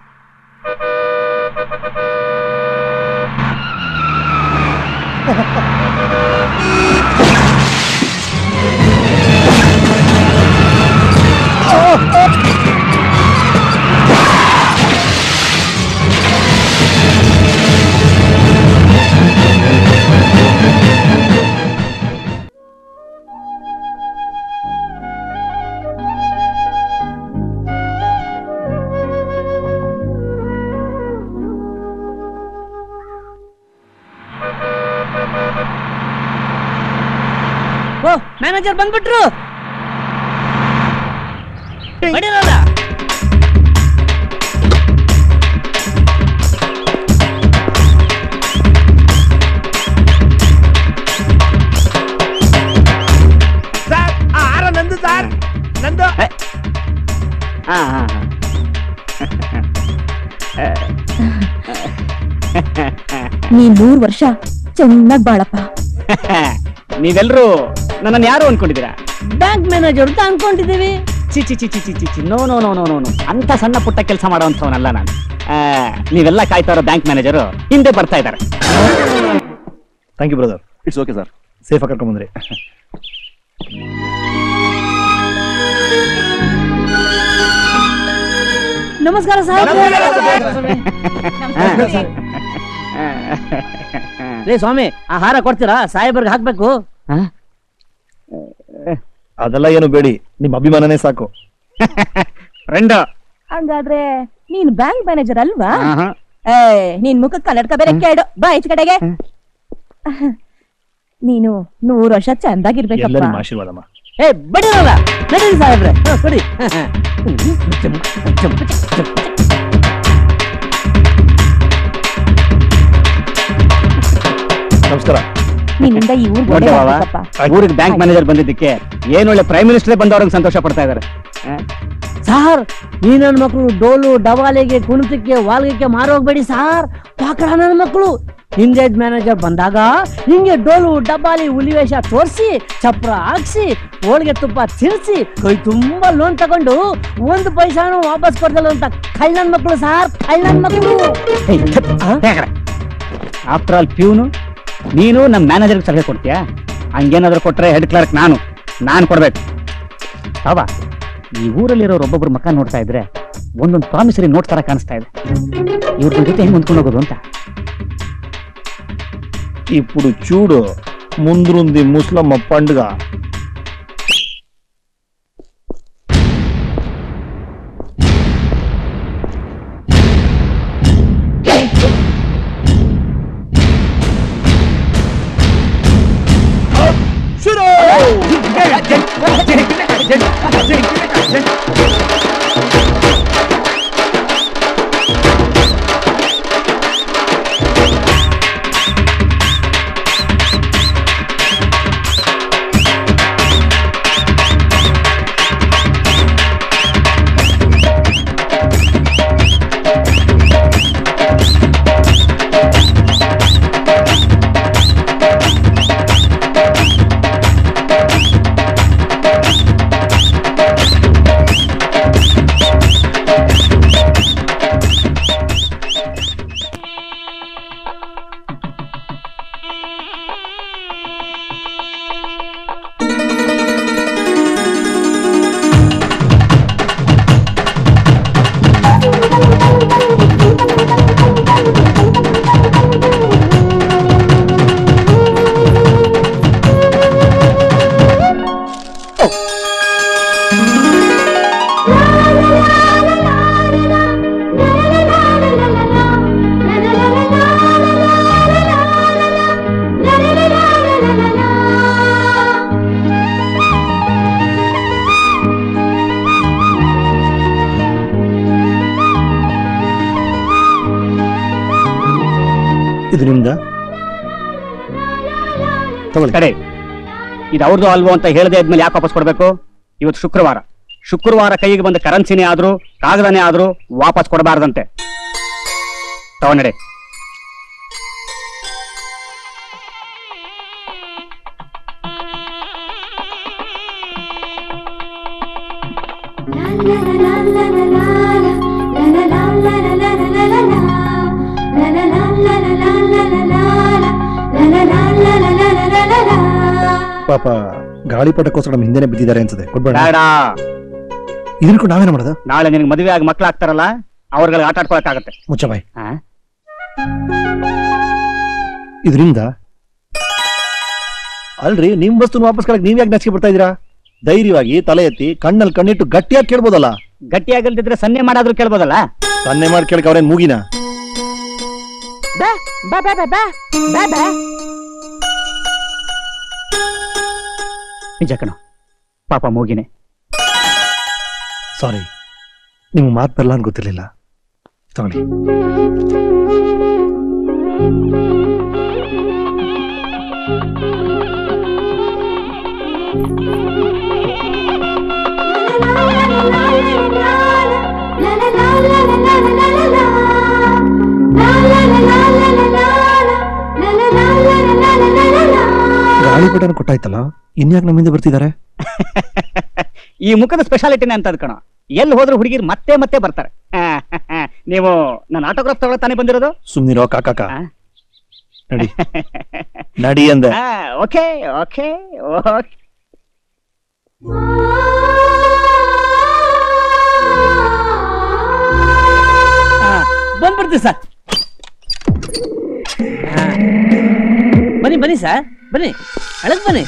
A: O manager ಬಂದ್ಬಿಟ್ರು. ಬಡಿರಲ್ಲ.
F: ಸರ್ ಆ ಹಾರ ನಂದು ಸರ್, ನಂದು.
H: ನೀನ್ 100 ವರ್ಷ ಚೆನ್ನಾಗ್ ಬಾಳಪ್ಪ.
A: ನೀವೆಲ್ಲರೂ ನನ್ನನ್ನು ಯಾರು ಅನ್ಕೊಂಡಿದ್ದೀರಾ? ಬ್ಯಾಂಕ್ ಮ್ಯಾನೇಜರ್ ಅಂತ ಅನ್ಕೊಂಡಿದ್ದೀವಿ. ಚಿ ಚಿ ಚಿ ಚಿ ಚಿ ಚಿ no no no no no no ಅಂತ ಸಣ್ಣ ಪುಟ್ಟ ಕೆಲಸ ಮಾಡೋವಂಥವನಲ್ಲ ನಾನು. ನೀವೆಲ್ಲ ಕಾಯ್ತಾ ಇರೋ ಬ್ಯಾಂಕ್ ಮ್ಯಾನೇಜರು ಹಿಂದೆ ಬರ್ತಾ ಇದ್ದಾರೆ.
B: Thank you brother.
G: It's okay sir.
B: Safe ಆಗಿ ಕರ್ಕೊಂಡ್ ಬಂದ್ರಿ.
A: ನಮಸ್ಕಾರ ಸಾಹೇಬ್. ರೇ ಸ್ವಾಮಿ, ಆ ಹಾರ ಕೊಡ್ತೀರಾ? ಸಾಹೇಬರ್ಗೆ ಹಾಕ್ಬೇಕು.
B: ಅದೆಲ್ಲ ಏನು ಬೇಡಿ, ನಿಮ್ಮ ಅಭಿಮಾನನೇ ಸಾಕು.
A: ಫ್ರೆಂಡ್.
H: ಹಂಗಾದ್ರೆ ನೀನ್ ಬ್ಯಾಂಕ್ ಮ್ಯಾನೇಜರ್ ಅಲ್ವಾ? ನೀನ್ ಮುಖಕ್ಕೆ ಕನ್ನಡಕ ಬೇರೆ ಕೇಳು ಬಾ ಈಚ ಕಡೆಗೆ. ನೀನು 100 ವರ್ಷ ಚಂದಾಗಿರ್ಬೇಕಪ್ಪ.
B: ಎಲ್ಲ ನಿಮ್ಮ ಆಶೀರ್ವಾದಮ್ಮ.
A: ಏ ಬಡಿರಲ್ಲ, ನಡೀರಿ ಸಾಹೇಬ್ರೆ, ಕೊಡಿ.
B: ನಮಸ್ಕಾರ.
H: ನಿನ್ನಿಂದ ಈ ಊರ್
A: ನೋಡ್ದೆ ಬಾವ, ಊರಿಗೆ ಬ್ಯಾಂಕ್ ಮ್ಯಾನೇಜರ್ ಬಂದಿದ್ದಕ್ಕೆ ಏನೊಳ್ಳೆ ಪ್ರೈಮ್ ಮಿನಿಸ್ಟರ್ ಬಂದವ್ರಿಗೆ ಸಂತೋಷ ಪಡ್ತಾ ಇದ್ದಾರೆ. ಸಾರ್, ಈ ನನ್ನ ಮಕ್ಕಳು ಡೋಲು ಡವಾಲಿಗೆ ಕುಣಿತಕ್ಕೆ ವಾಲ್ಗಕ್ಕೆ ಮಾರೋಗ್ಬೇಡಿ ಸಾರ್. ಪಾಕಡ ನನ್ನ ಮಕ್ಕಳು. ಹಿಂದೇಜ್ ಮ್ಯಾನೇಜರ್ ಬಂದಾಗ ಹಿಂಗೆ ಡೋಲು ಡಬ್ಬಾಲಿ ಹುಲಿವೇಷ ತೋರಿಸಿ ಚಪ್ರ ಹಾಕ್ಸಿ ಹೋಳಿಗೆ ತುಪ್ಪ ತಿರ್ಸಿ ಕೈ ತುಂಬಾ ಲೋನ್ ತಗೊಂಡು 1 ಪೈಸಾನು ವಾಪಸ್ ಕೊಡ್ದಲ್ಲ ಅಂತ ಕಳ್ಳನ್ ಮಕ್ಕಳು ಸಾರ್, ಕಳ್ಳನ್ ಮಕ್ಕಳು. ಆಫ್ಟರ್ ಆಲ್ ಪ್ಯೂನು ನೀನು ನಮ್ಮ ಮ್ಯಾನೇಜರ್ಗೆ ಸಲಹೆ ಕೊಡ್ತೀಯಾ? ಹಂಗೇನಾದ್ರೂ ಕೊಟ್ರೆ ಹೆಡ್ ಕ್ಲರ್ಕ್ ನಾನು ಕೊಡ್ಬೇಕು. ಅವ ಈ ಊರಲ್ಲಿರೋರು ಒಬ್ಬೊಬ್ರು ಮಕ್ಕ ನೋಡ್ತಾ ಇದ್ರೆ ಒಂದೊಂದು ಪ್ರಾಮಿಸರಿ ನೋಟ್ ತರ ಕಾಣಿಸ್ತಾ ಇದೆ. ಇವ್ರ ಜೊತೆ ಹೆಂಗ್ ಹೊಂದ್ಕೊಂಡು ಹೋಗೋದು ಅಂತ.
B: ఇప్పుడు చూడు ముందుంది ముస్లమ్మ పండుగ. ಇದು ನಿಮ್ದ ತಗೊಳ್ಳಿ.
I: ಕಡೆ ಇದು ಅವ್ರದ್ದು ಅಲ್ವೋ ಅಂತ ಹೇಳದೆ ಇದ್ಮೇಲೆ ಯಾಕೆ ವಾಪಸ್ ಕೊಡ್ಬೇಕು? ಇವತ್ತು ಶುಕ್ರವಾರ ಕೈಗೆ ಬಂದ ಕರೆನ್ಸಿನೇ ಆದ್ರೂ ಕಾಗದನೇ ಆದ್ರೂ ವಾಪಸ್ ಕೊಡಬಾರ್ದಂತೆ. ತಗೊಂಡೆ.
B: ಪಾಪ ಗಾಳಿಪಟಕ್ಕೋಸ್ಕರ ನಮ್ಮ ಹಿಂದೆನೆ ಬಿದ್ದಿದ್ದಾರೆ ಅನ್ಸುತ್ತೆ. ಕೊಡ್ಬೇಡ. ಇದನ್ನ ನಾವೇನ ಮಾಡೋದು?
I: ನಾಳೆ ನಿನಗೆ ಮದುವೆ ಆಗಿ ಮಕ್ಕಳಾಗ್ತಾರಲ್ಲ ಅವ್ರಿಗೆ ಆಟ ಆಡ್ಕೊಳಕ್ಕಾಗತ್ತೆ.
B: ಮುಚ್ಚ ಬಾಯ್. ಇದರಿಂದ ಅಲ್ರಿ ನಿಮ್ ವಸ್ತು ವಾಪಸ್ ಕಳಕ್ ನೀವ್ ಯಾಕೆ ನಾಚಿಕೆ ಬರ್ತಾ ಇದೀರಾ? ಧೈರ್ಯವಾಗಿ ತಲೆ ಎತ್ತಿ ಕಣ್ಣಲ್ಲಿ ಕಣ್ಣಿಟ್ಟು ಗಟ್ಟಿಯಾಗಿ ಕೇಳ್ಬೋದಲ್ಲ?
I: ಗಟ್ಟಿಯಾಗಲ್ದಿದ್ರೆ ಸನ್ನೆ ಮಾಡಾದ್ರೂ ಕೇಳ್ಬೋದಲ್ಲ?
B: ಸನ್ನೆ ಮಾಡಿ ಕೇಳಕ್ ಅವ್ರೇನ್ ಮೂಗಿನ?
I: ನಿಜ ಕಣ, ಪಾಪ ಮೂಗಿನೇ.
B: ಸಾರಿ, ನಿಮ್ಗೆ ಮಾತು ಬರಲ್ಲ ಅಂತ ಗೊತ್ತಿರ್ಲಿಲ್ಲ. ತಗೊಳ್ಳಿ. ಗಾಳಿಪಟನ ಕೊಟ್ಟಾಯ್ತಲ್ಲ, ಇನ್ಯಾಕ್ ನಮ್ಮಿಂದ ಬರ್ತಿದ್ದಾರೆ?
I: ಈ ಮುಖದ ಸ್ಪೆಷಾಲಿಟಿನೇ ಅಂತ ಕಣ. ಎಲ್ಲಿ ಹೋದ್ರು ಹುಡುಗಿರು ಮತ್ತೆ ಮತ್ತೆ ಬರ್ತಾರೆ. ನೀವು ನನ್ನ ಆಟೋಗ್ರಾಫ್ ತಗೊಳ್ತಾನೆ ಬಂದಿರೋದು?
B: ಸುಮ್ನಿರೋ ಕಾಕ. ನಡಿ ನಡಿ ಅಂದೆ.
I: Okay okay okay.
A: ಬಂದ್ಬಿಡ್ತೀವಿ ಸರ್. ಬನ್ನಿ ಬನ್ನಿ ಸರ್, ಬನ್ನಿ ಅಳಗ್ ಬನ್ನಿ.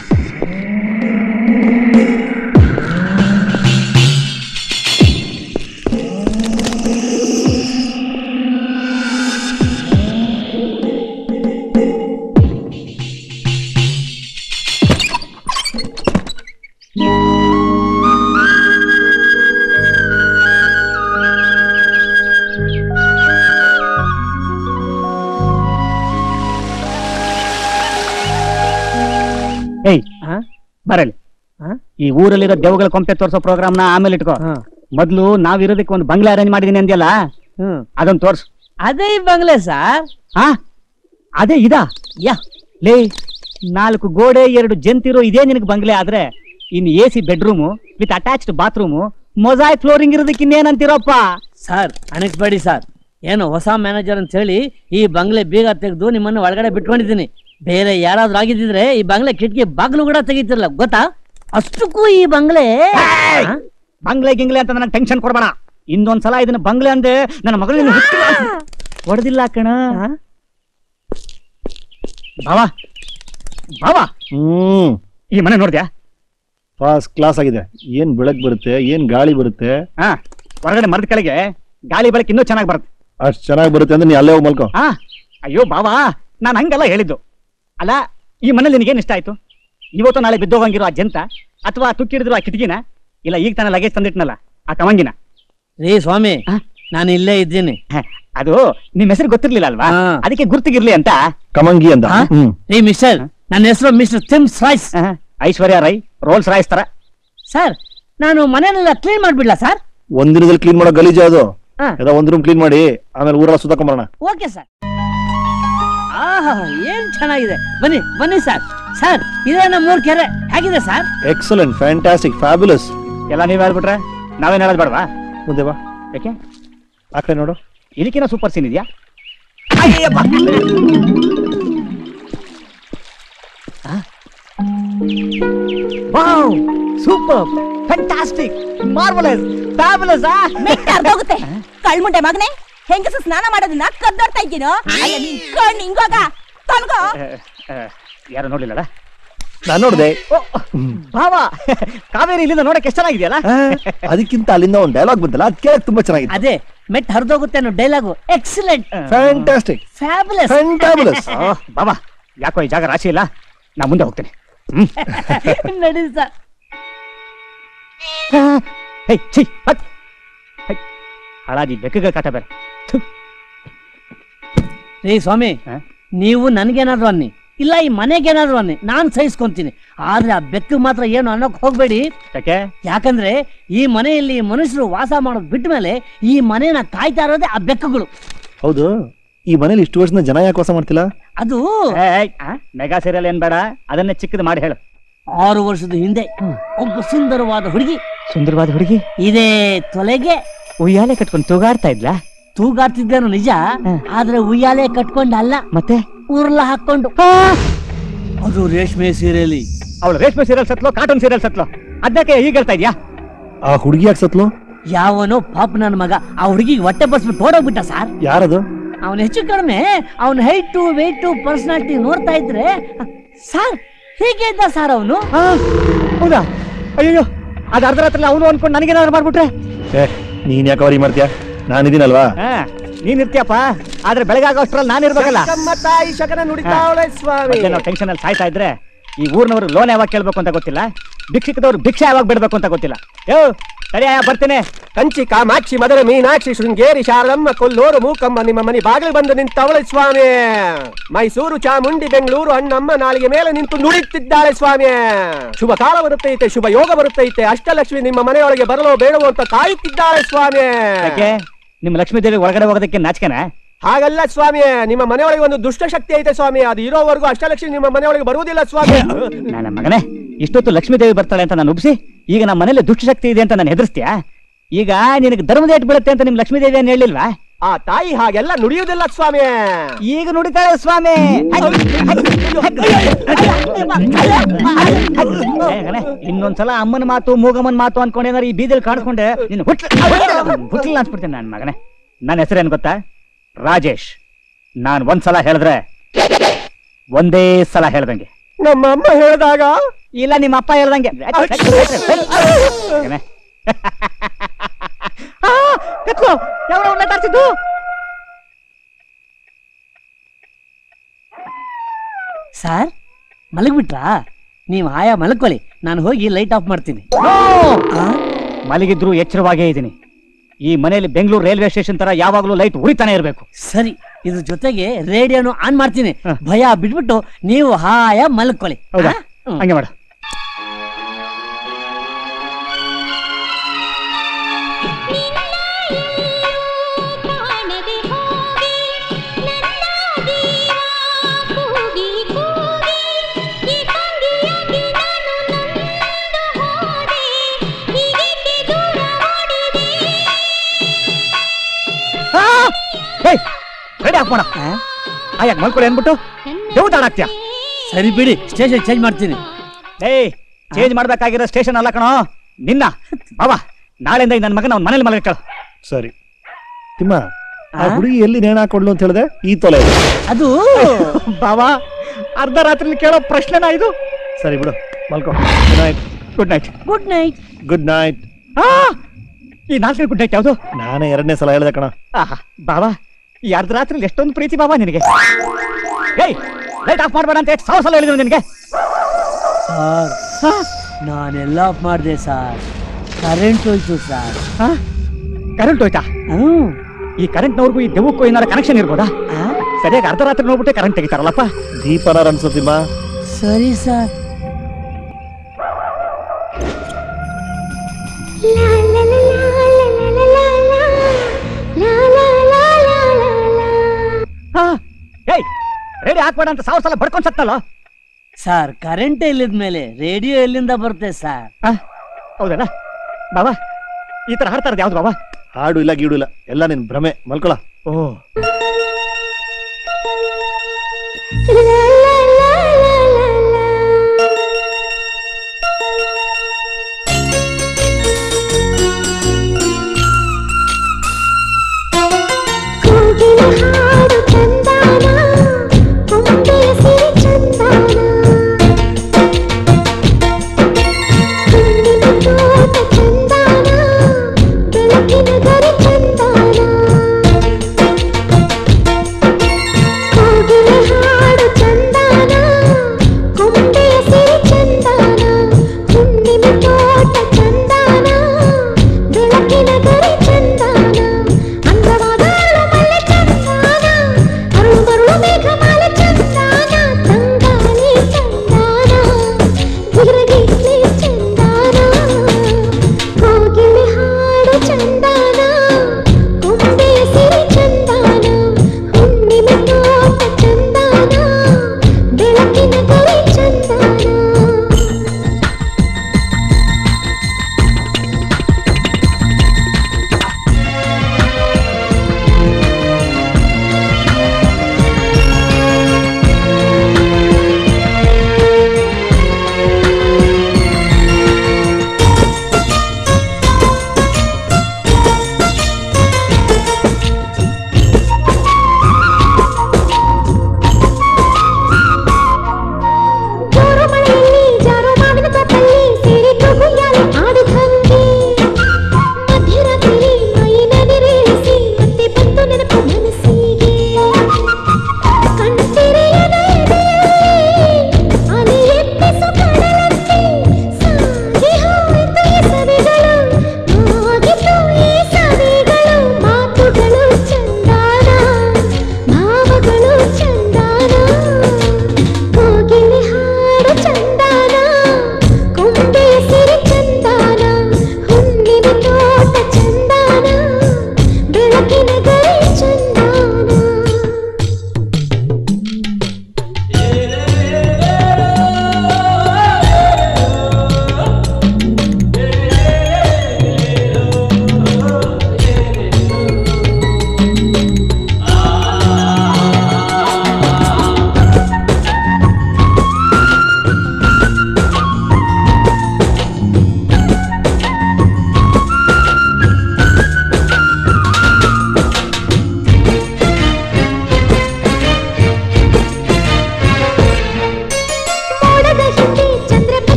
I: ಬರಲಿ. ಈ ಊರಲ್ಲಿರೋ ದೇವಗಳ ಕೊಂಪೆ ತೋರ್ಸೋ ಪ್ರೋಗ್ರಾಮ್ ನ ಆಮೇಲೆ ಇಟ್ಕೋ. ಮೊದ್ಲು ನಾವಿರೋದಕ್ಕೆ ಒಂದು ಬಂಗ್ಲೆ ಅರೇಂಜ್ ಮಾಡಿದೀನಿ ಅಂದ್ಯಲ್ಲ, ಅದೊಂದು ತೋರ್ಸು.
A: ಅದೇ ಈ ಬಂಗ್ಲೆ ಸರ್.
I: ಅದೇ ಇದಾ? ಯಾ ಲೇ, 4 ಗೋಡೆ 2 ಜಂತಿರೋ ಇದೇ ನಿನಗೆ ಬಂಗ್ಲೆ ಆದ್ರೆ ಇನ್ನು AC bedroom with attached bathroom mosaic flooring ಇರೋದಕ್ಕೆ ಇನ್ನೇನಂತೀರಪ್ಪ?
A: ಸರ್ ಅಣಕ್ಬೇಡಿ ಸರ್, ಏನೋ ಹೊಸ ಮ್ಯಾನೇಜರ್ ಅಂತ ಹೇಳಿ ಈ ಬಂಗ್ಲೆ ಬೀಗ ತೆಗೆದು ನಿಮ್ಮನ್ನ ಒಳಗಡೆ ಬಿಟ್ಕೊಂಡಿದ್ದೀನಿ. ಬೇರೆ ಯಾರಾದ್ರೂ ಆಗಿದ್ದಿದ್ರೆ ಈ ಬಂಗ್ಲೆ ಕಿಟಕಿ ಬಾಗ್ಲು ಕೂಡ ತೆಗಿತಿರ್ಲ, ಗೊತ್ತಾ? ಅಷ್ಟಕ್ಕೂ ಈ ಬಂಗ್ಲೆ
I: ಬಂಗ್ಲೆ ಗಿಂಗ್ಲೆ ಅಂತ ನನಗೆ ಟೆನ್ಷನ್ ಕೊಡ್ಬೇಡ. ಇನ್ನೊಂದ್ಸಲ ಇದನ್ನ ಬಂಗ್ಲೆ ಅಂದೆ ನನ್ನ ಮಗಳನ್ನ ಹೊಡೆದಿಲ್ಲ ಕಣ. ಬಾವಾ ಬಾವಾ, ಈ ಮನೆ ನೋಡ್ದ್ಯಾ?
B: ಫಸ್ಟ್ ಕ್ಲಾಸ್ ಆಗಿದೆ. ಏನ್ ಬೆಳಕ್ ಬರುತ್ತೆ, ಏನ್ ಗಾಳಿ ಬರುತ್ತೆ.
I: ಹೊರಗಡೆ ಮರದ ಕೆಳಗೆ ಗಾಳಿ ಬೆಳಕು ಇನ್ನೂ ಚೆನ್ನಾಗಿ ಬರುತ್ತೆ.
B: ಅಷ್ಟ್ ಚೆನ್ನಾಗಿ ಬರುತ್ತೆ ಅಂದ್ರೆ ನೀ ಅಲ್ಲೇ ಹೋಗಿ ಮಲ್ಕೋ.
I: ಅಯ್ಯೋ ಬಾವಾ, ನಾನು ಹಂಗೆಲ್ಲ ಹೇಳಿದ್ದು ಅಲ್ಲ. ಈ ಮನೇಲಿ ನಿನಗೇನ್ ಇಷ್ಟ ಆಯ್ತು? ಇವತ್ತು ನಾಳೆ ಬಿದ್ದೋಗಂಗಿರೋ ಆ ಜಂತ, ಅಥವಾ ತುಕ್ಕಿಡಿದ್ರು ಆ ಕಿಟಕಿನ, ಇಲ್ಲ ಈಗ ತಾನೇ ಲಗೇಜ್ ತಂದಿಟ್ನಲ್ಲ ಆ ಕವಂಗಿನ?
A: ರೀ ಸ್ವಾಮಿ, ನಾನು ಇಲ್ಲೇ ಇದ್ದೀನಿ.
I: ಅದು ನಿಮ್ ಹೆಸರು ಗೊತ್ತಿರ್ಲಿಲ್ಲ ಅಲ್ವಾ, ಅದಕ್ಕೆ ಗುರ್ತಿಗಿರ್ಲಿ ಅಂತ
B: ಕಮಂಗಿ ಅಂತ.
A: ರೀ ಮಿಸ್ಟರ್, ನನ್ನ ಹೆಸರು ಮಿಸ್ಟರ್ ಥಿಮ್ಸ್ Royce.
I: Aishwarya Rai, Rolls Royce ತರ.
A: ಸರ್, ನಾನು ಮನೆಯನ್ನೆಲ್ಲ ಕ್ಲೀನ್ ಮಾಡ್ಬಿಡ್ಲಾ ಸರ್?
B: ಒಂದಿನದಲ್ಲಿ ಕ್ಲೀನ್ ಮಾಡೋ ಗಲೀಜು ಅದು. ಒಂದ್ ರೂಮ್ ಕ್ಲೀನ್ ಮಾಡಿ ಆಮೇಲೆ ಊರೆಲ್ಲ ಸುತ್ತಾಕೊಂಬರೋಣ.
A: Okay sir. ಏನ್ ಚೆನ್ನಾಗಿದೆ. ಬನ್ನಿ ಬನ್ನಿ ಸರ್. ಸರ್, ಇದೇ ನಮ್ಮ 3 ಕೆರೆ. ಹೇಗಿದೆ ಸರ್?
B: Excellent, fantastic, fabulous.
I: ಎಲ್ಲ ನೀವ್ ಹೇಳ್ಬಿಟ್ರೆ ನಾವೇನ್ ಹೇಳೋದ್ ಬೇಡವಾ?
B: ಮುಂದೆ ಬಾ.
I: ಯಾಕೆ
B: ಆ ಕಡೆ ನೋಡು.
I: ಇದಕ್ಕಿನ ಸೂಪರ್ ಸೀನ್ ಇದೆಯಾ? Wow, super, fantastic, marvellous, fabulous.
H: ಮೆಟ್ಟಾರ್ದೋಗುತ್ತೆ ಕಳ್ಮುಂಡೆ ಮಗನೇ. ಹೆಂಗಸ ಸ್ನಾನ ಮಾಡೋದನ್ನ ಕದ್ದೋಡ್ತಾ ಇದ್ದೀನೋ? ಅಯ್ಯ ನೀನ್ ಕಣ್ಣು ಹಿಂಗೋಗ ತೊಲ್ಗೋ.
I: ಯಾರು ನೋಡ್ಲಿಲ್ಲಡ?
B: ನಾನು ನೋಡ್ದೆ.
I: ಭಾವ, ಕಾವೇರಿ ಇಲ್ಲಿಂದ ನೋಡಕ್ಕೆ ಎಷ್ಟು ಚೆನ್ನಾಗಿದೆಯಲ್ಲ?
B: ಅದಕ್ಕಿಂತ ಅಲ್ಲಿಂದ ಒಂದು ಡೈಲಾಗ್ ಬಂತಲ್ಲ, ಅದು ಕೇಳಕ್ ತುಂಬಾ ಚೆನ್ನಾಗಿದೆ.
A: ಅದೇ ಮೆಟ್ ಹರಿದೋಗುತ್ತೆ ಅನ್ನೋ dialogue. Excellent,
B: fantastic,
A: fabulous,
B: fantabulous.
I: ಬಾಬಾ, ಯಾಕೋ ಈ ಜಾಗ ರಾಶಿ ಇಲ್ಲ, ನಾ ಮುಂದೆ ಹೋಗ್ತೇನೆ.
A: ನಡಿ ಸರ್.
I: ಹಳಾದಿ ಬೆಕ್ಕಗ ಕಾಟ ಬೇರೆ.
A: ರೀ ಸ್ವಾಮಿ, ನೀವು ನನ್ಗೇನಾದ್ರು ಅನ್ನಿ, ಇಲ್ಲ ಈ ಮನೆಗೇನಾದ್ರು ಅನ್ನಿ, ನಾನು ಸಹಿಸ್ಕೊಂತೀನಿ. ಆದ್ರೆ ಆ ಬೆಕ್ಕು ಮಾತ್ರ ಏನು ಅನ್ನೋಕ್ ಹೋಗ್ಬೇಡಿ.
I: ಯಾಕೆ?
A: ಯಾಕಂದ್ರೆ ಈ ಮನೆಯಲ್ಲಿ ಮನುಷ್ಯರು ವಾಸ ಮಾಡೋದ್ ಬಿಟ್ಟ ಮೇಲೆ ಈ ಮನೆನ ಕಾಯ್ತಾ ಇರೋದೇ ಆ ಬೆಕ್ಕುಗಳು.
B: ಹೌದು, ಈ ಮನೇಲಿ ಇಷ್ಟು ವರ್ಷದ ಜನ ಯಾಕೆ ವಾಸ ಮಾಡ್ತಿಲ್ಲ?
A: ಅದು
I: ಮೆಗಾ ಸೀರಿಯಲ್ ಏನ್ ಬೇಡ, ಅದನ್ನೇ ಚಿಕ್ಕದು ಮಾಡಿ ಹೇಳು.
A: 6 ವರ್ಷದ ಹಿಂದೆ ಒಬ್ಬ ಸುಂದರವಾದ ಹುಡುಗಿ,
I: ಸುಂದರವಾದ ಹುಡುಗಿ
A: ಇದೇ ತೊಲೆಗೆ
I: ಉಯ್ಯಾಲೆ ಕಟ್ಕೊಂಡು ತೂಗಾಡ್ತಾ ಇದ್ಲಾ?
A: ತೂಗಾಡ್ತಿದ್ದೇನು ನಿಜ, ಆದ್ರೆ ಉಯ್ಯಾಲೆ ಕಟ್ಕೊಂಡಲ್ಲ,
I: ಮತ್ತೆ
A: ಉರ್ಲ ಹಾಕೊಂಡು. ಅದು ರೇಷ್ಮೆ ಸೀರೆಲಿ.
I: ಅವಳು ರೇಷ್ಮೆ ಸೀರಿಯಲ್ ಸತ್ಲೋ ಕಾರ್ಟೂನ್ ಸೀರಿಯಲ್ ಸತ್ಲೋ ಅದಕ್ಕೆ ಈಗ ಹೇಳ್ತಾ ಇದ್ಯಾ?
B: ಆ ಹುಡುಗಿ ಯಾಕೆ ಸತ್ಲು?
A: ಯಾವನೋ ಪಾಪ ನನ್ನ ಮಗ ಆ ಹುಡುಗಿಗೆ ಹೊಟ್ಟೆ ಬಸ್ಬಿಟ್ಟು ಓಡೋಗ್ಬಿಟ್ಟ ಸರ್.
B: ಯಾರದು?
A: ಅವನು ಹೆಚ್ಚು ಕಡಿಮೆ ಅವನ ಹೈಟು ವೇಟು ಪರ್ಸನಾಲಿಟಿ ನೋಡ್ತಾ ಇದ್ರೆ ಸರ್ ಹೀಗೆ ಇದ್ದ ಸರ್ ಅವನು.
I: ಹೌದಾ? ಅಯ್ಯೋ, ಅದು ಅರ್ಧ ರಾತ್ರಿ ಅವನು ಅನ್ಕೊಂಡು ನನಗೇನಾದ್ರು ಮಾಡ್ಬಿಟ್ರೆ?
B: ನೀನ್ ಯಾಕೆ ಅವರಿ ಮಾಡ್ತೀಯಾ? ನಾನಿದ್ದೀನಲ್ವಾ?
I: ನೀನ್ ಇರ್ತೀಯಪ್ಪ, ಆದ್ರೆ ಬೆಳಗಾಗ ಅಷ್ಟ್ರಲ್ಲಿ ನಾನು ಇರ್ಬೇಕಲ್ಲ.
A: ತಾಯಿ ಶಕನ ನುಡಿತಾವಳೆ ಸ್ವಾಮಿ.
I: ನಾವು ಟೆನ್ಷನ್ ಅಲ್ಲಿ ಸಾಯ್ತಾ ಇದ್ರೆ ಈ ಊರ್ನವರು ಲೋನ್ ಯಾವಾಗ ಕೇಳ್ಬೇಕು ಅಂತ ಗೊತ್ತಿಲ್ಲ, ಭಿಕ್ಷಿಕದವ್ರು ಭಿಕ್ಷೆ ಯಾವಾಗ ಬಿಡ್ಬೇಕು ಅಂತ ಗೊತ್ತಿಲ್ಲ. ಸರಿಯಾ, ಬರ್ತೇನೆ.
J: ಕಂಚಿ ಕಾಮಾಕ್ಷಿ ಮದರ ಮೀನಾಕ್ಷಿ ಶೃಂಗೇರಿ ಶಾರದಮ್ಮ ಕೊಲ್ಲೂರು ಮೂಕಮ್ಮ ನಿಮ್ಮ ಮನೆ ಬಾಗಿಲು ಬಂದು ನಿಂತವಳೆ ಸ್ವಾಮಿ. ಮೈಸೂರು ಚಾಮುಂಡಿ ಬೆಂಗಳೂರು ಅಣ್ಣಮ್ಮ ನಾಲಿಗೆ ಮೇಲೆ ನಿಂತು ನುಡಿತಿದ್ದಾಳೆ ಸ್ವಾಮಿ. ಶುಭ ಕಾಲ ಬರುತ್ತೈತೆ, ಶುಭ ಯೋಗ ಬರುತ್ತೈತೆ, ಅಷ್ಟಲಕ್ಷ್ಮಿ ನಿಮ್ಮ ಮನೆಯೊಳಗೆ ಬರಲೋ ಬೇಡವೋ ಅಂತ ಕಾಯುತ್ತಿದ್ದಾಳೆ ಸ್ವಾಮಿ.
I: ನಿಮ್ ಲಕ್ಷ್ಮೀ ದೇವಿ ಒಳಗಡೆ ಹೋಗೋದಕ್ಕೆ ನಾಚಿಕೆನಾ?
J: ಹಾಗಲ್ಲ ಸ್ವಾಮಿ, ನಿಮ್ಮ ಮನೆಯೊಳಗೆ ಒಂದು ದುಷ್ಟ ಶಕ್ತಿ ಐತೆ ಸ್ವಾಮಿ, ಅದು ಇರೋವರೆಗೂ ಅಷ್ಟಲಕ್ಷ್ಮಿ ನಿಮ್ಮ ಮನೆಯೊಳಗೆ ಬರುವುದಿಲ್ಲ ಸ್ವಾಮಿ.
I: ನನ್ನ ಮಗನೇ, ಇಷ್ಟೊತ್ತು ಲಕ್ಷ್ಮೀ ದೇವಿ ಬರ್ತಾಳೆ ಅಂತ ನಾನು ಉಬ್ಸಿ ಈಗ ನಮ್ಮ ಮನೇಲಿ ದುಷ್ಟ ಶಕ್ತಿ ಇದೆ ಅಂತ ನಾನು ಹೆದರ್ಸ್ತೀಯಾ? ಈಗ ನಿನಗೆ ಧರ್ಮದ ಏಟ್ ಬೀಳುತ್ತೆ ಅಂತ ನಿಮ್ ಲಕ್ಷ್ಮೀ ದೇವಿ ಏನ್ ಹೇಳಿಲ್ವಾ?
J: ಆ ತಾಯಿ ಹಾಗೆಲ್ಲ ನುಡಿಯುವುದಿಲ್ಲ ಸ್ವಾಮಿ.
I: ಈಗ ನುಡಿತಾಳೆ ಸ್ವಾಮಿ. ಇನ್ನೊಂದ್ಸಲ ಅಮ್ಮನ ಮಾತು ಮೂಗಮ್ಮನ ಮಾತು ಅನ್ಕೊಂಡೇನಾರು ಈ ಬೀದಿಲ್ ಕಾಣಿಸ್ಕೊಂಡೆ ನಿನ್ನ ಹುಟ್ಲಿಲ್ಲ ಅನ್ಸ್ಬಿಡ್ತೇನೆ. ನನ್ನ ಮಗನೇ, ನನ್ನ ಹೆಸರೇನು ಗೊತ್ತಾ? ರಾಜೇಶ್. ನಾನು ಒಂದ್ಸಲ ಹೇಳಿದ್ರೆ ಒಂದೇ ಸಲ ಹೇಳ್ದಂಗೆ.
J: ನಮ್ಮ ಅಮ್ಮ ಹೇಳಿದಾಗ
I: ಇಲ್ಲ, ನಿಮ್ಮ ಅಪ್ಪ ಹೇಳ್ದಂಗೆ.
A: ಸರ್ ಮಲಗ್ಬಿಟ್ರಾ? ನೀವು ಆಯಾ ಮಲ್ಕೊಳ್ಳಿ, ನಾನು ಹೋಗಿ ಲೈಟ್ ಆಫ್ ಮಾಡ್ತೀನಿ.
I: ಮಲಗಿದ್ರು ಎಚ್ಚರವಾಗೇ ಇದ್ದೀನಿ. ಈ ಮನೆಯಲ್ಲಿ ಬೆಂಗಳೂರು ರೈಲ್ವೆ ಸ್ಟೇಷನ್ ತರ ಯಾವಾಗಲೂ ಲೈಟ್ ಉರಿತಾನೆ ಇರಬೇಕು.
A: ಸರಿ, ಇದ್ರ ಜೊತೆಗೆ ರೇಡಿಯೋನು ಆನ್ ಮಾಡ್ತೀನಿ. ಭಯ ಬಿಟ್ಬಿಟ್ಟು ನೀವು ಹಾಯ ಮಲ್ಕೊಳ್ಳಿ.
I: ಹೌದಾ? ಹಂಗೆ ಮಾಡು. ರೆಡಿ ಆಫ್ ಮಾಡ. ಆಯಾಗ ಮಲ್ಕೊಳ್ಳಿ ಅನ್ಬಿಟ್ಟು ದೇವತಾಡಾಕ್ತಿಯ?
A: ಸರಿ ಬಿಡಿ, ಸ್ಟೇಷನ್ ಚೇಂಜ್ ಮಾಡ್ತೀನಿ.
I: ಚೇಂಜ್ ಮಾಡ್ಬೇಕಾಗಿರೋ ಸ್ಟೇಷನ್ ಅಲ್ಲ ಕಣೋ ನಿನ್ನ. ಬಾಬಾ, ನಾಳೆಯಿಂದ ನನ್ನ ಮಗನ ಅವ್ನ ಮನೇಲಿ ಮಲಗಕ್ಕ.
B: ಸರಿ ತಿಮ್ಮ, ಆ ಹುಡುಗಿ ಎಲ್ಲಿ ನೇಣ ಹಾಕೊಡ್ಲು ಅಂತ ಹೇಳಿದೆ? ಈ ತೊಲೆ
A: ಅದು
I: ಬಾಬಾ, ಅರ್ಧ ರಾತ್ರಿ ಕೇಳೋ ಪ್ರಶ್ನೆನಾ ಇದು?
B: ಸರಿ ಬಿಡು, ಮಲ್ಕೋ. Good night.
I: Good night.
A: Good night.
B: Good night.
I: ಈ 4ನೇ ಗುಡ್ ನೈಟ್ ಯಾವುದು?
B: ನಾನೇ 2ನೇ ಸಲ ಹೇಳಿದೆ ಕಣ.
I: ಬಾಬಾ, ಈ ಅರ್ಧ ರಾತ್ರಿ ಎಷ್ಟೊಂದು ಪ್ರೀತಿ ಬಾಬಾ ನಿನಗೆ. ಲೈಟ್ ಆಫ್ ಮಾಡ್ಬೇಡ ಅಂತ 1000 ಸಲ ಹೇಳಿದ್ರು ನಿನಗೆ.
A: ಸರ್, ನಾನೆಲ್ಲ ಆಫ್ ಮಾಡಿದೆ ಸರ್. ಕರೆಂಟ್ ಹೋಯ್ತು ಸರ್.
I: ಕರೆಂಟ್ ಹೋಯ್ತಾ? ಈ ಕರೆಂಟ್ನವ್ರಿಗೂ ಈ ದೆವ್ವಕ್ಕೂ ಏನಾರ ಕನೆಕ್ಷನ್ ಇರ್ಬೋದಾ? ಸರಿಯಾಗಿ ಅರ್ಧ ರಾತ್ರಿ ನೋಡ್ಬಿಟ್ಟೆ ಕರೆಂಟ್ ತೆಗಿತಾರಲ್ಲಪ್ಪ.
B: ದೀಪನಾರ ಅನ್ಸುತ್ತಿಮ್ಮ.
A: ಸರಿ ಸರ್.
I: ರೇಡಿಯೋ ಹಾಕ್ಬೇಡ ಅಂತ 1000 ಸಲ ಬಡ್ಕೊಂಡ್ ಸತ್ತಲ್ಲ
A: ಸರ್. ಕರೆಂಟ್ ಇಲ್ಲಿದ್ಮೇಲೆ ರೇಡಿಯೋ ಎಲ್ಲಿಂದ ಬರುತ್ತೆ ಸರ್?
I: ಹೌದಲ್ಲ ಬಾಬಾ, ಈ ತರ ಹಾಡ್ತಾ ಇರೋದು ಯಾವ್ದು ಬಾಬಾ?
B: ಹಾಡು ಇಲ್ಲ, ಗೀಡು ಇಲ್ಲ, ಎಲ್ಲ ನಿನ್ ಭ್ರಮೆ. ಮಲ್ಕೊಳ.
E: ಚಂದ